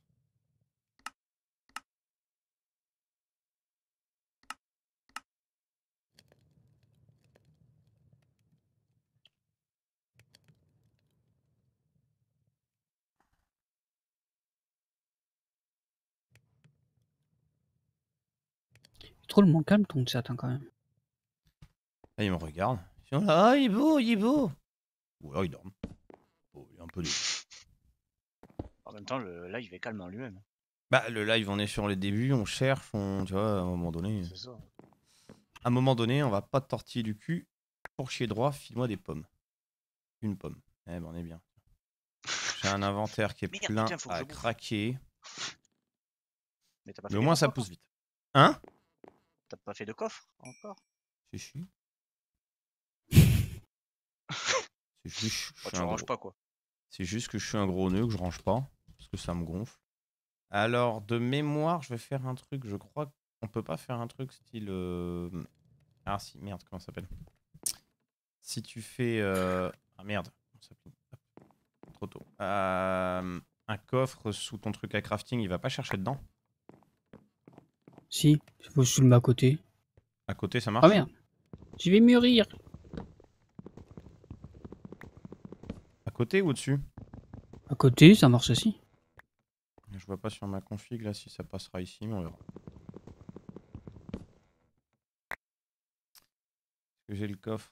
C'est trop le moins calme ton chat hein, quand même. Là, il me regarde. Ils sont là, ah, il est beau, il est beau. Ou alors, il dort. Oh, il est un peu déçu. En même temps, le live est calme en lui-même. Bah, le live, on est sur les débuts, on cherche, on, tu vois, à un moment donné. C'est ça. À un moment donné, on va pas te tortiller du cul. Pour chier droit, file-moi des pommes. Une pomme. Eh ben, on est bien. J'ai un inventaire qui est Merde, plein putain, faut que à je bouffe. craquer. Mais t'as pas Mais fait au des moins, ça coffres pousse encore vite. Hein? T'as pas fait de coffre encore? Si, si. C'est juste, je Oh, suis tu un ranges gros- pas quoi. C'est juste que je suis un gros nœud que je range pas. Parce que ça me gonfle. Alors, de mémoire, je vais faire un truc. Je crois qu'on peut pas faire un truc style. euh, Ah, si, merde, comment ça s'appelle? Si tu fais. euh, Ah, merde. Comment ça s'appelle? Hop, trop tôt. Euh, Un coffre sous ton truc à crafting, il va pas chercher dedans? Si, faut que je le mets à côté. À côté, ça marche? Ah merde, je vais mûrir. À côté ou au-dessus? À côté, ça marche aussi. Je vois pas sur ma config là si ça passera ici, mais on verra. Est-ce que j'ai le coffre?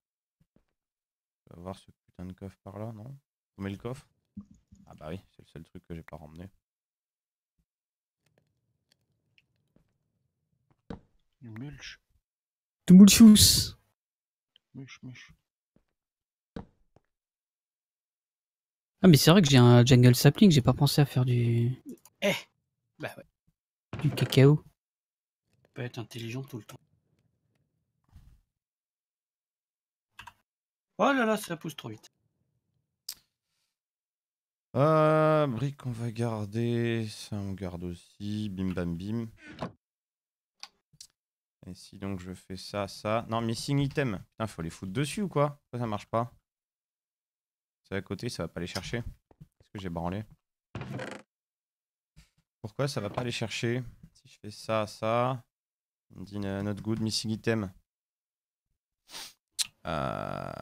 On va voir ce putain de coffre par là, non? On met le coffre? Ah bah oui, c'est le seul truc que j'ai pas ramené. Mulch. Tumulchus. Muche, muche. Ah mais c'est vrai que j'ai un jungle sapling, j'ai pas pensé à faire du, Eh Bah ouais. du cacao. Tu peux être intelligent tout le temps. Oh là là, ça pousse trop vite. Euh, brique on va garder, ça on garde aussi, bim bam bim. Et si donc je fais ça, ça... Non, missing item. Putain, faut les foutre dessus ou quoi? Pourquoi ça marche pas? C'est à côté, ça va pas les chercher. Est-ce que j'ai branlé? Pourquoi ça va pas les chercher? Si je fais ça, ça... On me dit uh, not good, missing item. Euh...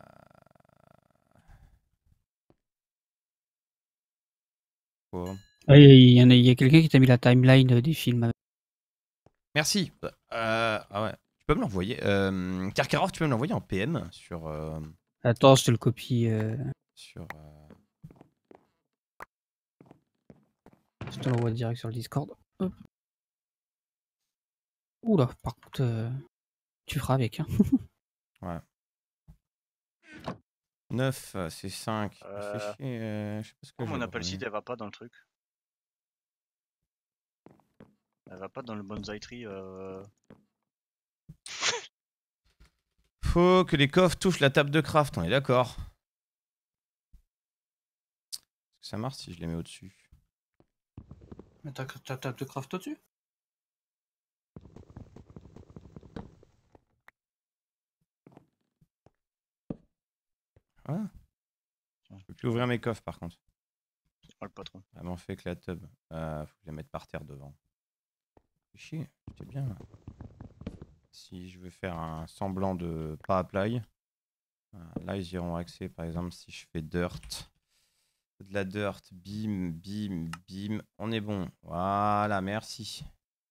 Quoi? Ah, il y, en a, il y a quelqu'un qui t'a mis la timeline des films. Merci. Euh, ah ouais. Tu peux me l'envoyer. Euh, Karkarov, tu peux me l'envoyer en P M sur. Euh, Attends, je te le copie. Euh... Sur. Euh... Je te l'envoie direct sur le Discord. Hop. Oula, par contre, euh, tu feras avec. Hein. Ouais. neuf, c'est cinq. Euh... Fait chier, euh, je sais pas ce que Oh, mon j'ai Apple branlé. Seed, elle va pas dans le truc. Elle va pas dans le bonsaï tree. Euh... Faut que les coffres touchent la table de craft, on est d'accord. Est-ce que ça marche si je les mets au-dessus? Mais t'as ta table de craft au-dessus? Ah. Je peux plus ouvrir mes coffres par contre. C'est pas le patron. Elle m'en fait que la tub. Euh, faut que je la mette par terre devant. Fait chier, c'est bien. Si je veux faire un semblant de pas apply, là ils iront accès par exemple si je fais dirt. De la dirt, bim, bim, bim. On est bon. Voilà, merci.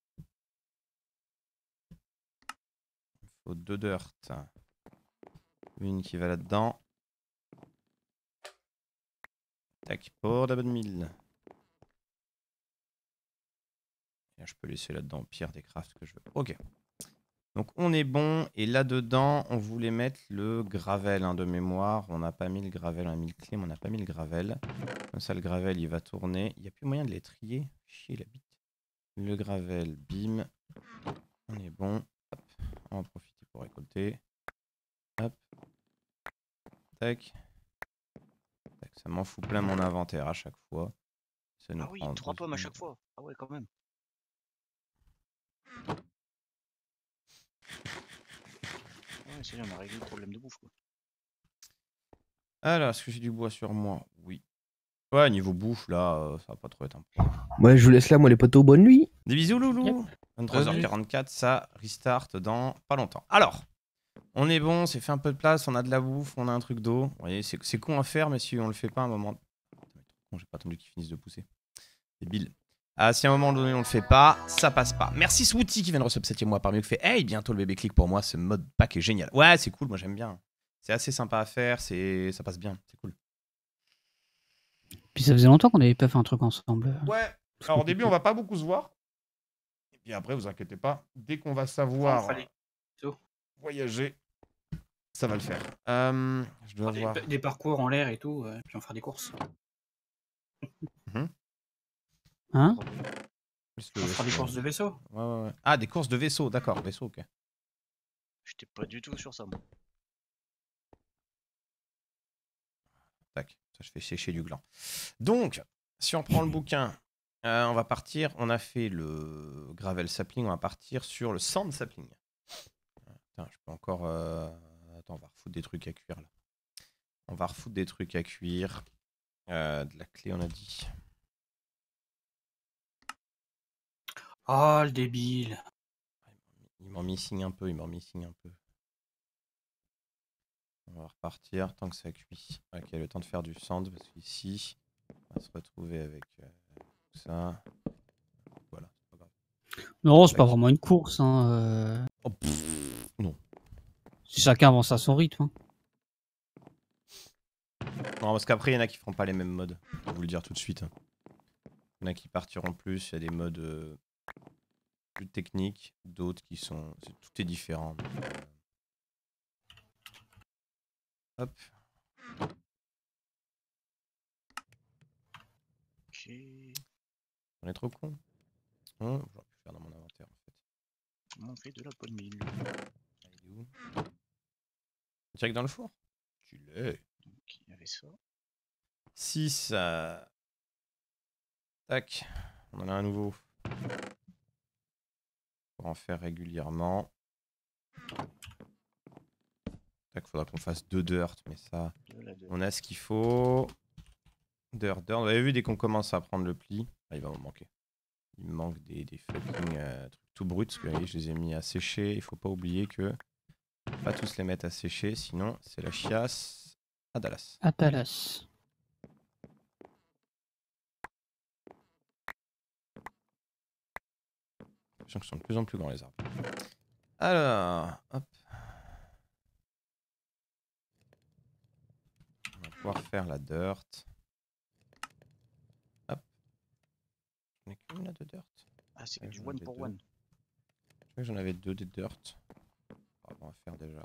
Il faut deux dirt. Une qui va là-dedans. Tac, pour la bonne mille. Et je peux laisser là-dedans au pire des crafts que je veux. Ok. Donc on est bon. Et là-dedans, on voulait mettre le gravel hein, de mémoire. On n'a pas mis le gravel, on a mis le clé, mais on n'a pas mis le gravel. Comme ça, le gravel, il va tourner. Il n'y a plus moyen de les trier. Chier la bite. Le gravel, bim. On est bon. Hop. On va en profiter pour récolter. Hop. Tac. Tac. Ça m'en fout plein mon inventaire à chaque fois. Ça nous Ah oui, prend trois deux pommes à secondes. chaque fois. Ah ouais, quand même. Ouais, c'est bien, on a réglé le problème de bouffe quoi. Alors, est-ce que j'ai du bois sur moi? Oui. Ouais, niveau bouffe, là, euh, ça va pas trop être un problème. Ouais, je vous laisse là, moi les potos, bonne nuit. Des bisous, loulou. Yep. vingt-trois heures quarante-quatre, ça restart dans pas longtemps. Alors, on est bon, c'est fait un peu de place, on a de la bouffe, on a un truc d'eau. Vous voyez, c'est c'est con à faire, mais si on le fait pas à un moment... Bon, j'ai pas attendu qu'ils finissent de pousser. Débile. Ah, si à un moment donné on le fait pas, ça passe pas. Merci Swooty qui vient de recevoir septième mois parmi eux qui fait hey, bientôt le bébé clic pour moi, ce mode pack est génial. Ouais, c'est cool, moi j'aime bien. C'est assez sympa à faire, c'est ça passe bien, c'est cool. Puis ça faisait longtemps qu'on n'avait pas fait un truc ensemble. Ouais. Alors au début, on va pas beaucoup se voir. Et puis après, vous inquiétez pas, dès qu'on va savoir fallait- voyager, ça va le faire. Euh, je dois Des, voir. des parcours en l'air et tout, euh, puis on fera des courses. Mhm. Hein Plus On le- fera des courses de vaisseau. Ouais, ouais, ouais. Ah, des courses de vaisseau, d'accord, vaisseau, ok. J'étais pas du tout sur ça, moi. Tac, ça je fais sécher du gland. Donc, si on prend le bouquin, euh, on va partir, on a fait le gravel sapling, on va partir sur le sand sapling. Putain, je peux encore... euh, Attends, on va refoutre des trucs à cuire là. On va refoutre des trucs à cuire. Euh, de la clé, on a dit. Oh, le débile. Il m'en missing un peu, il m'en missing un peu. On va repartir tant que ça cuit. Ok, le temps de faire du sand, parce qu'ici, on va se retrouver avec euh, tout ça. Voilà, c'est pas grave. Non, c'est pas vraiment une course. Hein. euh. Oh, pff, non. Chacun avance à son rythme. Hein. Non, parce qu'après, il y en a qui feront pas les mêmes modes. Je vais vous le dire tout de suite. Il y en a qui partiront plus, il y a des modes euh, plus techniques, d'autres qui sont... c'est- Tout est différent. donc, euh, Hop. Ok. On est trop con. Hum, J'aurais pu faire dans mon inventaire en fait. Comment on fait de la bonne mine? Ah, il est où? Direct dans le four? Tu l'es. Donc, il y avait ça. six. euh, Tac. On en a un nouveau. Pour en faire régulièrement. Tac, faudra qu'on fasse deux dirt, mais ça... De la dirt. On a ce qu'il faut. Dirt, dirt. Vous avez vu, dès qu'on commence à prendre le pli... Ah, il va m'en manquer. Il me manque des, des fucking euh, trucs tout bruts, parce que vous voyez, je les ai mis à sécher. Il faut pas oublier que... Pas tous les mettre à sécher, sinon c'est la chiasse à Dallas. À Dallas. J'ai l'impression qu'ils sont de plus en plus grands les arbres. Alors, hop. On va pouvoir faire la dirt. Hop. J'en ai qu'une là de dirt. Ah, c'est Ouais, du j'en one avais pour deux. one. Je crois que j'en avais deux des dirt. Alors, on va faire déjà.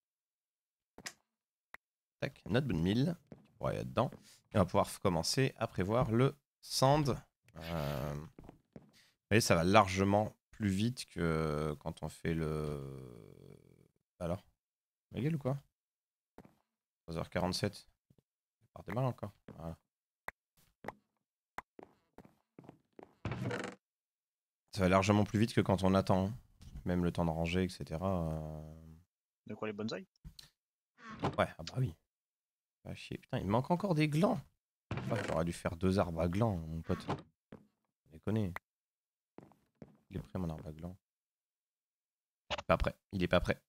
Tac, notre bonne mille. Qui pourra y être dedans. Et on va pouvoir commencer à prévoir le sand. Euh... Vous voyez, ça va largement plus vite que quand on fait le... Alors, ma gueule ou quoi? trois heures quarante-sept. Ça part de mal encore. Voilà. Ça va largement plus vite que quand on attend. hein. Même le temps de ranger, et cetera. euh, De quoi les bonsaïs? Ouais, ah bah oui. Ah, chier. Putain, il me manque encore des glands. Ouais, j'aurais dû faire deux arbres à glands, mon pote. Vous déconnez. Il est prêt, mon arbre à glands. Pas prêt. Il est pas prêt.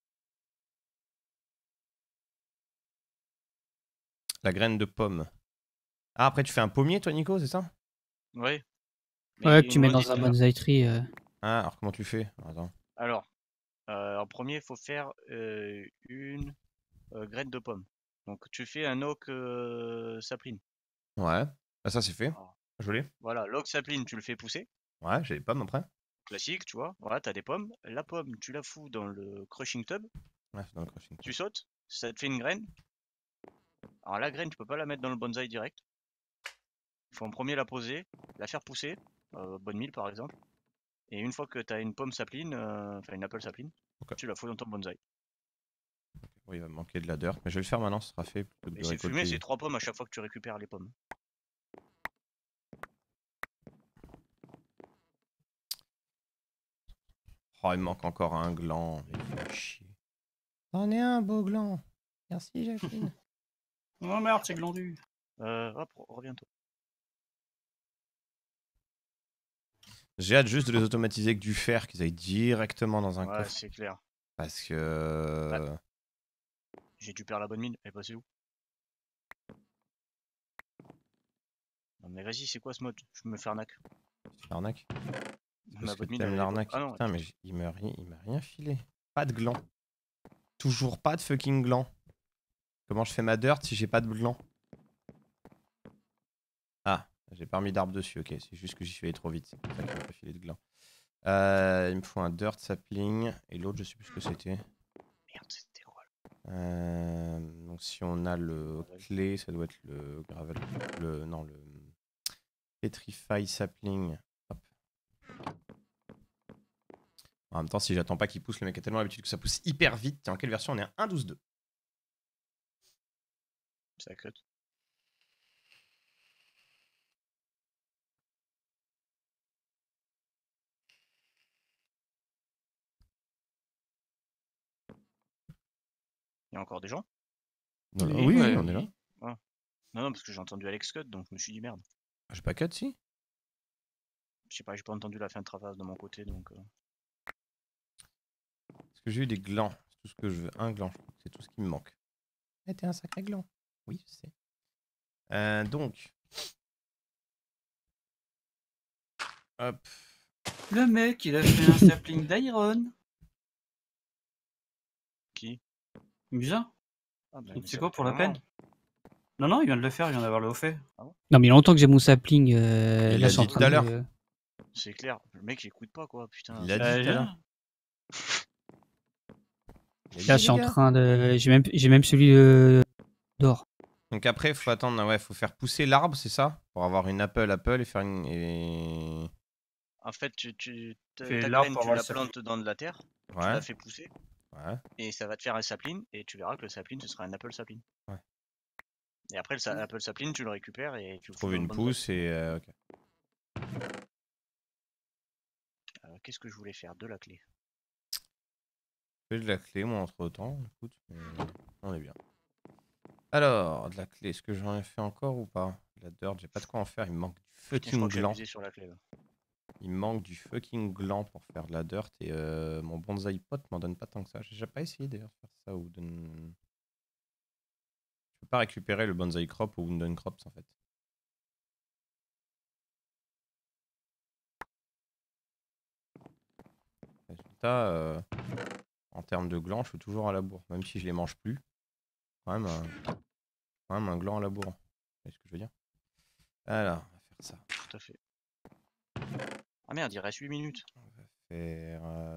La graine de pomme. Ah, après, tu fais un pommier, toi, Nico, c'est ça? Ouais. Ouais, Mais que tu mets ils m'ont dans dit un ça. bonsaïterie. Euh... Ah, alors comment tu fais? Attends. Alors, euh, en premier, il faut faire euh, une euh, graine de pomme. Donc, tu fais un oak euh, sapling. Ouais. Ah, ça, c'est fait. Ah. Joli. Voilà, l'oak sapling, tu le fais pousser. Ouais, j'ai les pommes après. Classique, tu vois. Voilà, t'as des pommes. La pomme, tu la fous dans le crushing tub. Ouais, c'est dans le crushing. Tu sautes. Ça te fait une graine. Alors, la graine, tu peux pas la mettre dans le bonsaï direct. Il faut en premier la poser, la faire pousser. Euh, bonne mille, par exemple. Et une fois que tu as une pomme sapline, euh, enfin une apple sapline, Ok. tu la fous dans ton bonsaï. Oui, il va me manquer de la dirt, mais je vais le faire maintenant, ce sera fait. Plutôt que Et de c'est fumé, récolter. c'est trois pommes à chaque fois que tu récupères les pommes. Oh, il me manque encore un gland. Il fait chier. C'en est un beau gland. Merci, Jacqueline. Oh merde, c'est glandu. Euh, hop, reviens-toi. J'ai hâte juste de les automatiser avec du fer, qu'ils aillent directement dans un Ouais, coffre. c'est clair. Parce que... Ouais. J'ai dû perdre la bonne mine. Elle est passée où? Non mais vas-y, c'est quoi ce mode? Je me fais arnaque. L'arnaque. Ma Parce que bonne mine, t'aimes elle est- l'arnaque. Ah non, Putain, mais j- il m'a rien, il m'a rien filé. Pas de gland. Toujours pas de fucking gland. Comment je fais ma dirt si j'ai pas de gland? J'ai pas remis d'arbre dessus, ok. C'est juste que j'y suis allé trop vite. C'est pour ça qu'il m'a pas filé de gland. Euh, il me faut un dirt sapling. Et l'autre, je sais plus ce que c'était. Merde, c'était quoi là? Euh, donc si on a le clé, ça doit être le gravel. Le, non, le petrify sapling. Hop. En même temps, si j'attends pas qu'il pousse, le mec a tellement l'habitude que ça pousse hyper vite. En quelle version on est à un douze deux? Ça cut. Il y a encore des gens? Non, oui, oui, Ouais. on est là. Ah. Non, non, parce que j'ai entendu Alex cut, donc je me suis dit merde. J'ai pas cut, si? Je sais pas, j'ai pas entendu la fin de Travas de mon côté, donc... Euh... Parce que j'ai eu des glands. C'est tout ce que je veux. Un gland, je crois que c'est tout ce qui me manque. Eh, t'es un sacré gland. Oui, je sais. Euh, donc... Hop. Le mec, il a fait un sapling d'iron. Qui? Musa. Ah, bah, Donc c'est quoi pour la peine? Non, non, il vient de le faire, il vient d'avoir le haut fait. Ah bon? Non, mais il y a longtemps que j'ai mon sapling. Euh, Il là, l'a je suis en dit train tout à de- l'heure. C'est clair, le mec j'écoute pas quoi, putain. Il l'a Euh, dit tout à je- l'heure. Il a dit, Là, les je suis en gars. train de. J'ai même, j'ai même celui de- d'or. Donc après, il faut attendre, ouais, faut faire pousser l'arbre, c'est ça? Pour avoir une apple apple et faire une... Et... En fait, tu, tu, ta, Fais ta l'arbre graine, pour tu avoir la le sapling. plantes dans de la terre, tu Ouais, la fais pousser, ouais, et ça va te faire un sapling, et tu verras que le sapling, ce sera un apple sapling. ouais. Et après, le sa- apple sapling, tu le récupères et tu le fous Trouve dans le une bonsaï. pousse et... euh, ok. Euh, Qu'est-ce que je voulais faire? De la clé. Fais de la clé, moi, entre temps. Écoute, mais on est bien. Alors, de la clé, est-ce que j'en ai fait encore ou pas? De la dirt, j'ai pas de quoi en faire, il me manque du Et je fucking crois que j'ai gland. abusé sur la clé là. Il me manque du fucking gland pour faire de la dirt et euh, mon bonsaï pot m'en donne pas tant que ça. J'ai déjà pas essayé d'ailleurs de faire ça ou de... Je peux pas récupérer le bonsaï crop ou wooden crops en fait. Résultat, euh, en termes de gland, je suis toujours à la bourre, même si je les mange plus. Quand même un, quand même un gland à la bourre. C'est ce que je veux dire. Alors, on va faire ça. Tout à fait. Ah merde, il reste huit minutes. On va faire euh,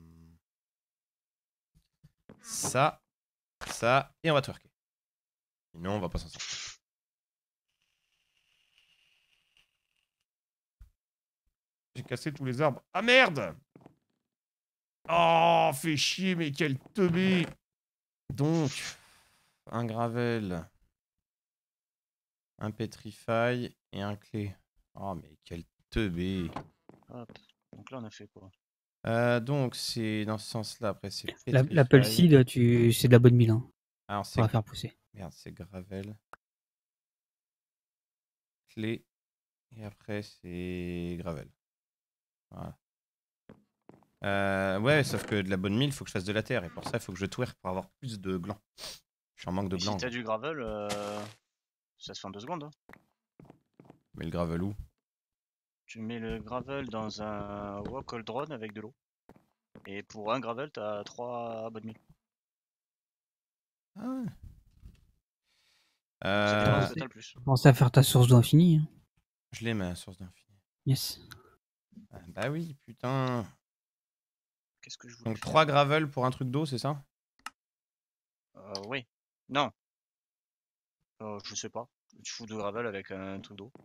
ça, ça, et on va twerker. Sinon, on va pas s'en sortir. J'ai cassé tous les arbres. Ah merde! Oh, fais chier, mais quel teubé! Donc, un gravel, un petrify et un clé. Oh, mais quel teubé! Hop. Donc là, on a fait quoi? Euh, donc, c'est dans ce sens-là. Après, c'est La- petrify. L'Apple Seed, tu... c'est de la bonne mille. Hein. Alors, On c'est va faire pousser. Merde, c'est gravel. Clé. Et après, c'est gravel. Voilà. Euh, ouais, sauf que de la bonne mille, il faut que je fasse de la terre. Et pour ça, il faut que je twerk pour avoir plus de glands. Je suis en manque de Et si glands. t'as du gravel, euh, ça se fait en deux secondes. Hein. Mais le gravel où? Tu mets le gravel dans un wok drone avec de l'eau. Et pour un gravel, t'as trois bonnes milles. Ah ouais. C'est Euh, différence totale plus. Commence à faire ta source d'eau infinie. Hein. je l'ai, ma source d'infini. Yes. Ah, bah oui, putain. Qu'est-ce que je voulais Donc faire trois gravel pour un truc d'eau, c'est ça? Euh, oui. Non. Euh, je sais pas. Tu fous de gravel avec un truc d'eau.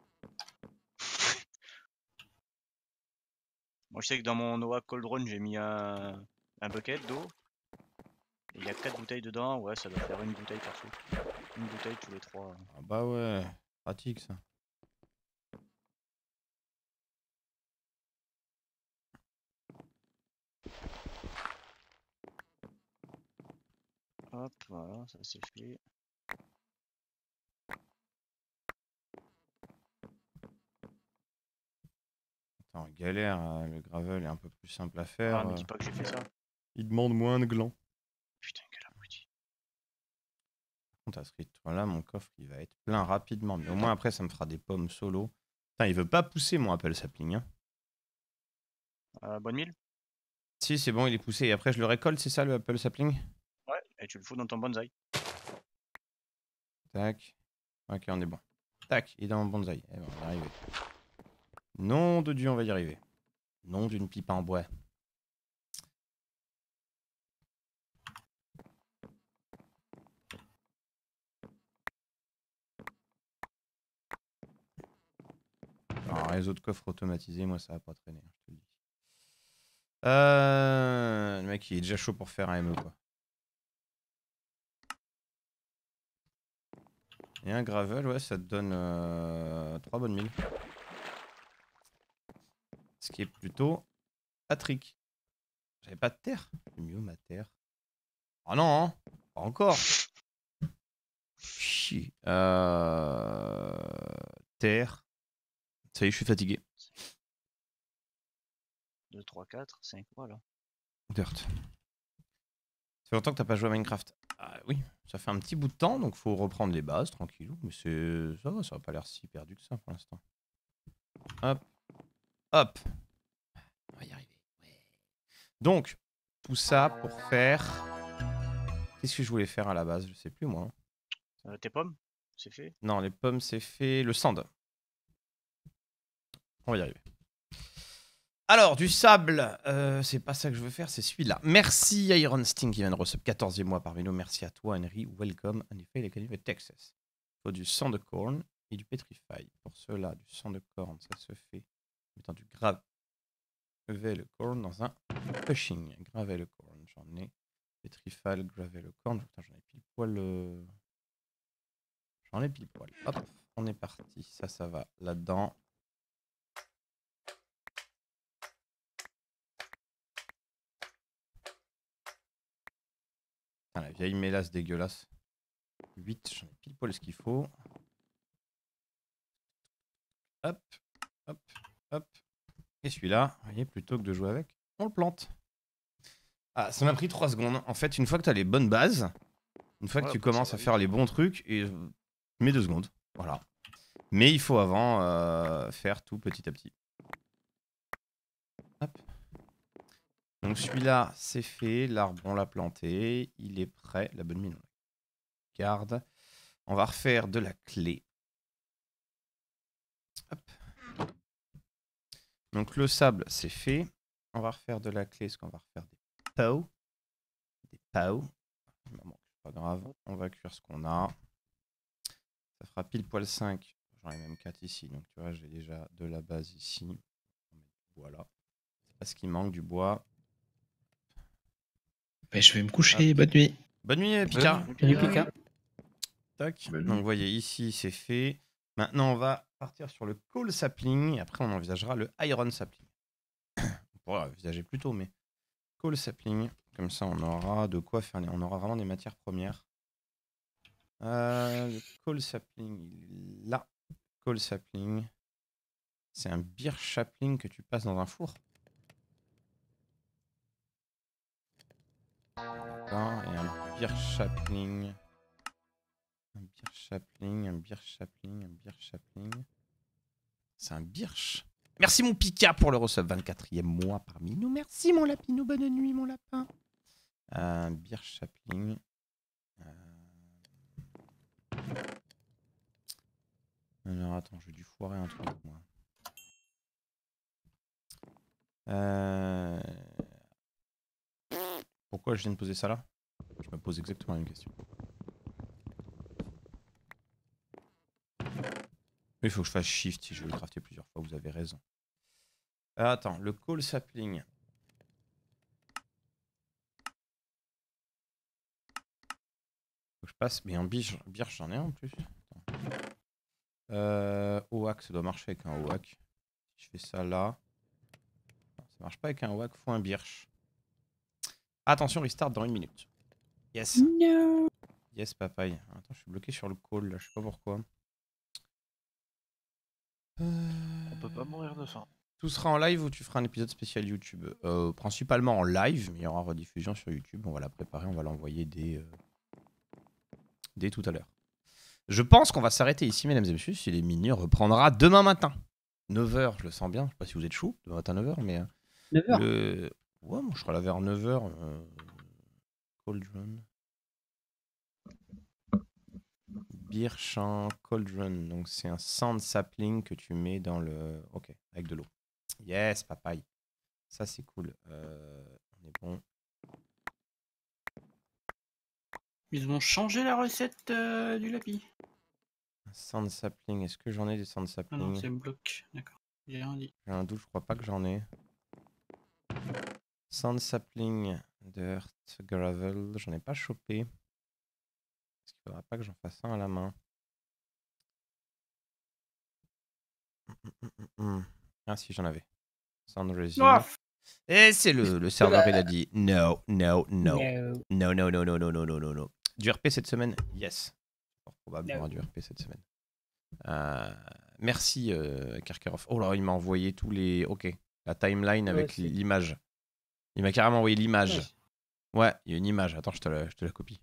Moi je sais que dans mon Noah Cold Run j'ai mis un, un bucket d'eau. Et il y a quatre bouteilles dedans, ouais ça doit faire une bouteille perso. Une bouteille tous les trois. Ah bah ouais, pratique ça. Hop, voilà, ça c'est fait. Attends, galère, euh, le gravel est un peu plus simple à faire. Ah, me euh, dis pas que j'ai fait ça. Il demande moins de glands. Putain, quel abruti. Par contre, à ce rythme-là, mon coffre il va être plein rapidement. Mais au moins après, ça me fera des pommes solo. Putain, il veut pas pousser mon Apple Sapling. Hein. Euh, bonne mille? Si, c'est bon, il est poussé. Et après, je le récolte, c'est ça le Apple Sapling? Ouais, et tu le fous dans ton bonsaï. Tac. Ok, on est bon. Tac, il est dans mon bonsaï. Eh ben, on va y arriver. Nom de Dieu, on va y arriver. Nom d'une pipe en bois. Alors, un réseau de coffres automatisé, moi ça va pas traîner, je te le dis. Euh... Le mec il est déjà chaud pour faire un M E quoi. Et un gravel, ouais, ça te donne euh, trois bonnes milles. Ce qui est plutôt patrick. J'avais pas de terre. C'est mieux ma terre. Oh non, hein, pas encore. Chier. Euh... Terre. Ça y est, je suis fatigué. deux, trois, quatre, cinq, voilà. Dirt. Ça fait longtemps que t'as pas joué à Minecraft. Ah oui, ça fait un petit bout de temps, donc faut reprendre les bases, tranquillou. Mais c'est ça va, ça va pas l'air si perdu que ça pour l'instant. Hop. Hop. On va y arriver. Ouais. Donc, tout ça pour faire... Qu'est-ce que je voulais faire à la base? Je sais plus moi. Euh, tes pommes, c'est fait? Non, les pommes c'est fait. Le sand. On va y arriver. Alors, du sable, euh, c'est pas ça que je veux faire, c'est celui-là. Merci Iron Sting qui vient de recevoir quatorzième mois parmi nous. Merci à toi Henry, welcome. En effet, les canifs de Texas. Il faut du sang de corn et du petrify. Pour cela, du sang de corn, ça se fait en mettant du gravel corn dans un pushing. Gravel corn, j'en ai. Petrify, gravel corn. Putain, j'en ai pile poil. Euh... J'en ai pile poil. Hop, on est parti. Ça, ça va là-dedans. La vieille mélasse dégueulasse. huit, j'en ai pile poil ce qu'il faut. Hop, hop, hop. Et celui-là, vous voyez, plutôt que de jouer avec, on le plante. Ah, ça m'a pris trois secondes. En fait, une fois que tu as les bonnes bases, une fois que Ouais, tu après, commences ça à va faire les bons trucs, et mets deux secondes. Voilà. Mais il faut avant euh, faire tout petit à petit. Hop. Donc celui-là, c'est fait. L'arbre, on l'a planté. Il est prêt. La bonne mine, on la garde. On va refaire de la clé. Hop. Donc le sable, c'est fait. On va refaire de la clé, parce qu'on va refaire des pots. Des pots. Il m'en manque, c'est pas grave. On va cuire ce qu'on a. Ça fera pile poil cinq. J'en ai même quatre ici. Donc tu vois, j'ai déjà de la base ici. Voilà. C'est pas ce qui manque, du bois. Ben, je vais me coucher, bonne nuit. Bonne nuit, Pika. Salut Pika. Tac. Bonne Donc nuit. vous voyez, ici, c'est fait. Maintenant, on va partir sur le coal sapling. Et après, on envisagera le iron sapling. On pourra envisager plus tôt, mais coal sapling. Comme ça, on aura de quoi faire. On aura vraiment des matières premières. Euh, le coal sapling, il est là. Coal sapling. C'est un birch sapling que tu passes dans un four. D'accord. Et un birch sapling. Un birch sapling, un birch sapling, un birch sapling. C'est un birch. Merci mon Pika pour le resub vingt-quatrième mois parmi nous. Merci mon lapinou, bonne nuit mon lapin. Un birch sapling. Euh... Alors attends, j'ai dû foirer un truc moi. Euh... Pourquoi je viens de poser ça là? Je me pose exactement la même question. Il faut que je fasse shift si je veux le crafter plusieurs fois, vous avez raison. Euh, attends, le coal sapling. Faut que je passe, mais un birch, birch j'en ai un en plus. Euh, oak, ça doit marcher avec un oak. Si je fais ça là. Non, ça marche pas avec un oak, faut un birch. Attention, restart dans une minute. Yes. No. Yes, papaye. Attends, je suis bloqué sur le call là, je sais pas pourquoi. Euh... On peut pas mourir de faim. Tout sera en live ou tu feras un épisode spécial YouTube? euh, Principalement en live, mais il y aura rediffusion sur YouTube. On va la préparer, on va l'envoyer dès, euh, dès tout à l'heure. Je pense qu'on va s'arrêter ici, mesdames et messieurs, si les mini reprendra demain matin. neuf heures, je le sens bien. Je sais pas si vous êtes chaud, demain matin neuf heures, mais... Euh, neuf heures le... Ouais, moi je serai là vers neuf heures. Euh... Cauldron. birch en cauldron. Donc c'est un sand sapling que tu mets dans le... Ok, avec de l'eau. Yes, papaye. Ça c'est cool. Euh, on est bon. Ils ont changé la recette euh, du lapis. Sand sapling, est-ce que j'en ai des sand Ah sapling? non, c'est bloc. D'accord. J'ai rien dit. J'ai un doute, je crois pas que j'en ai. Sand sapling, dirt, gravel, j'en ai pas chopé. Est-ce qu'il faudra pas que j'en fasse un à la main? Ah si, j'en avais. Sand resin. Oh. Et c'est le, le serveur, il a dit no, no, no. No. No, no, no, no, no, no, no, no, no. Du R P cette semaine? Yes. Fort probablement No. du R P cette semaine. Euh, merci euh, Karkaroff. Oh là, il m'a envoyé tous les... Ok, la timeline avec Ouais, c'est- l'image. Il m'a carrément envoyé l'image. Ouais, il y a une image. Attends, je te la, je te la copie.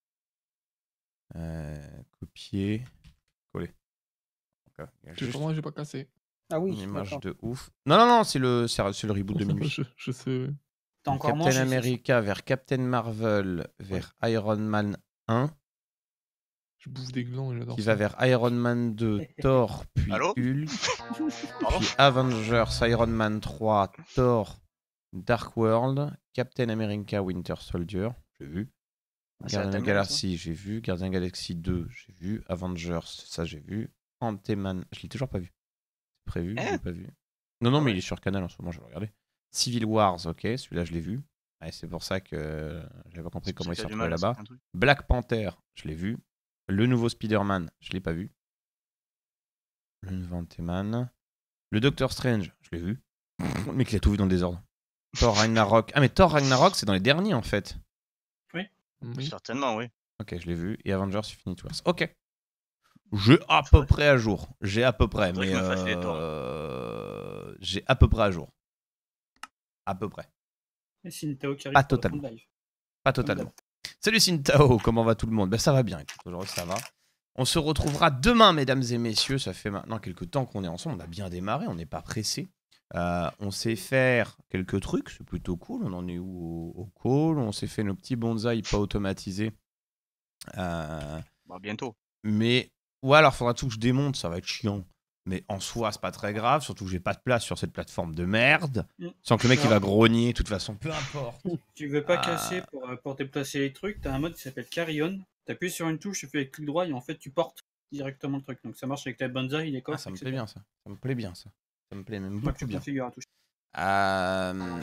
Euh, copier. Coller. Ok, il y a Tu juste moi, j'ai pas cassé. Ah oui, une image d'accord. de ouf. Non, non, non, c'est le, c'est c'est le reboot de minuit. je, je sais. T'as encore Captain mangé, America vers Captain Marvel vers Iron Man un. Je bouffe des glands et j'adore Qui ça. va vers Iron Man deux, Thor, puis Allô Hulk, Pardon puis Avengers, Iron Man trois, Thor, Dark World, Captain America Winter Soldier, j'ai vu. Ah, c'est la Guardian timeline, Galaxy, j'ai vu. Guardian Galaxy deux, j'ai vu. Avengers, ça j'ai vu. Ant-Man, je l'ai toujours pas vu. C'est prévu, je Hein l'ai pas vu. Non, non, mais il est sur Canal en ce moment, je vais le regarder. Civil Wars, ok, celui-là je l'ai vu. Ouais, c'est pour ça que j'avais pas compris C'est pour comment ça il qu'il se y a du retrouvait mal à là-bas. certains trucs. Black Panther, je l'ai vu. Le nouveau Spider-Man, je l'ai pas vu. Le nouveau Ant-Man. Le Doctor Strange, je l'ai vu. Le mec, il a tout vu dans le désordre. Thor Ragnarok. Ah, mais Thor Ragnarok, c'est dans les derniers en fait. Oui. Certainement, oui. Ok, je l'ai vu. Et Avengers Infinity Wars. Ok. J'ai à peu près à jour. J'ai à peu près, Faudrait mais que je me fasse les euh... j'ai à peu près à jour. À peu près. Et Sintao qui arrive Pas pour le totalement. fond de live. Pas totalement. Salut Sintao, comment va tout le monde? Ben ça va bien, écoute, aujourd'hui ça va. On se retrouvera demain, mesdames et messieurs. Ça fait maintenant quelques temps qu'on est ensemble. On a bien démarré, on n'est pas pressé. Euh, on sait faire quelques trucs, c'est plutôt cool. On en est où au, au call? On s'est fait nos petits bonsaïs pas automatisés. Euh, Bah, bientôt. mais ouais, alors faudra tout que je démonte, ça va être chiant. Mais en soi, c'est pas très grave, surtout que j'ai pas de place sur cette plateforme de merde. Mm. Sans que le mec il Non. va grogner, de toute façon, peu importe. Tu veux pas Ah. casser pour, euh, pour déplacer les trucs, t'as un mode qui s'appelle Carry On. T'appuies sur une touche, tu fais avec clic droit et en fait tu portes directement le truc. Donc ça marche avec la bonsaï, les Ah, coffres, ça me et cetera. plaît bien ça. Ça me plaît bien ça. Ça me plaît même Moi, beaucoup tu bien. configures à touche. Euh,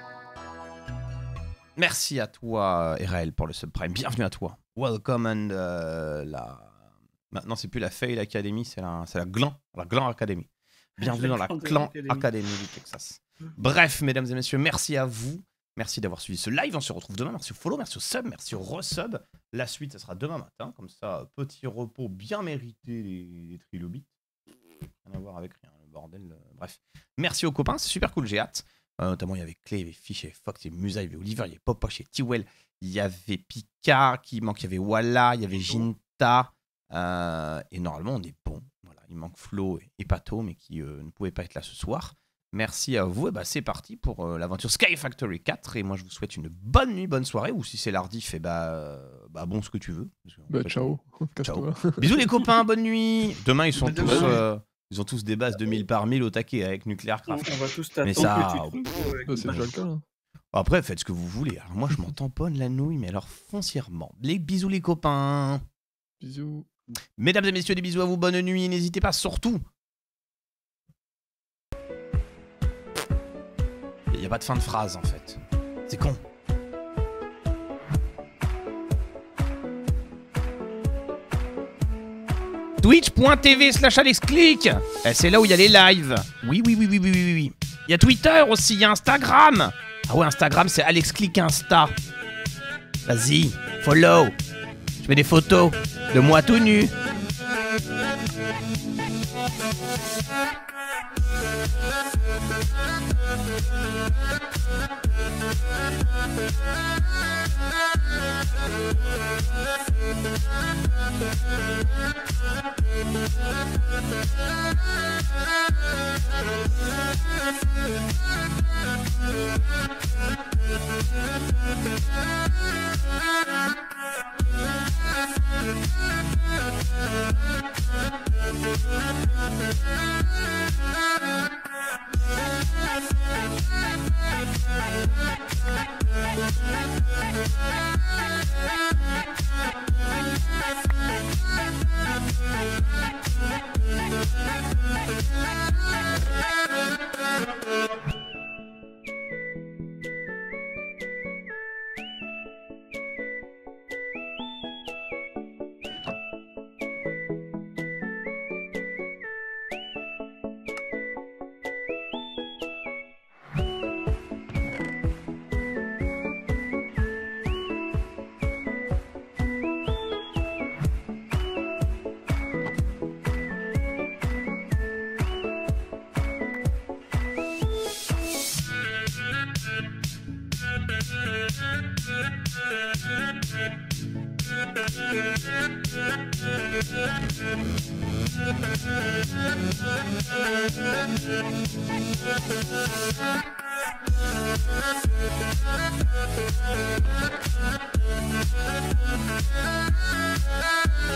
Merci à toi, Erael, pour le subprime. Bienvenue à toi. Welcome and euh, la. Maintenant, c'est plus la Fail Academy, c'est la, c'est la Glan, la Glan Academy. Bienvenue dans la Glan Clan Academy. Academy du Texas. Bref, mesdames et messieurs, merci à vous. Merci d'avoir suivi ce live. On se retrouve demain. Merci au follow, merci au sub, merci au resub. La suite, ça sera demain matin. Comme ça, petit repos bien mérité des, des trilobites. Rien à voir avec rien, le bordel. euh, Bref. Merci aux copains, c'est super cool, j'ai hâte. Euh, notamment, il y avait Clay, il y avait Fish, il y avait Fox, il y avait Musa, il y avait Oliver, il y avait Popoche, il y avait T-Well, il y avait Picard qui manque, il y avait Walla, il y avait Jinta. Euh, et normalement, on est bon. Voilà, il manque Flo et, et Pato, mais qui euh, ne pouvaient pas être là ce soir. Merci à vous. Et bah, c'est parti pour euh, l'aventure Sky Factory quatre. Et moi, je vous souhaite une bonne nuit, bonne soirée. Ou si c'est l'ardif, et bah, euh, bah bon, ce que tu veux. Parce qu'en Bah, fait, ciao. Ciao. Casse-toi. Bisous les copains, bonne nuit. Demain, ils sont Bonne tous, nuit. euh, ils ont tous des bases de mille par mille au taquet avec Nuclear On, Craft. on va tous Mais t'attendre ça, que tu trouves. avec Bah, c'est une déjà le cas, là. après, faites ce que vous voulez. Alors moi, je m'en tamponne la nouille, mais alors foncièrement. Les bisous les copains. Bisous. Mesdames et messieurs, des bisous à vous, bonne nuit. N'hésitez pas surtout. Il n'y a pas de fin de phrase en fait. C'est con. Twitch.tv slash AlexClick. Eh, c'est là où il y a les lives. Oui, oui, oui, oui, oui, oui, oui. Il y a Twitter aussi, il y a Instagram. Ah ouais, Instagram, c'est AlexClick Insta. Vas-y, follow. Je mets des photos de moi tout nu. We'll be right back. We'll be right back.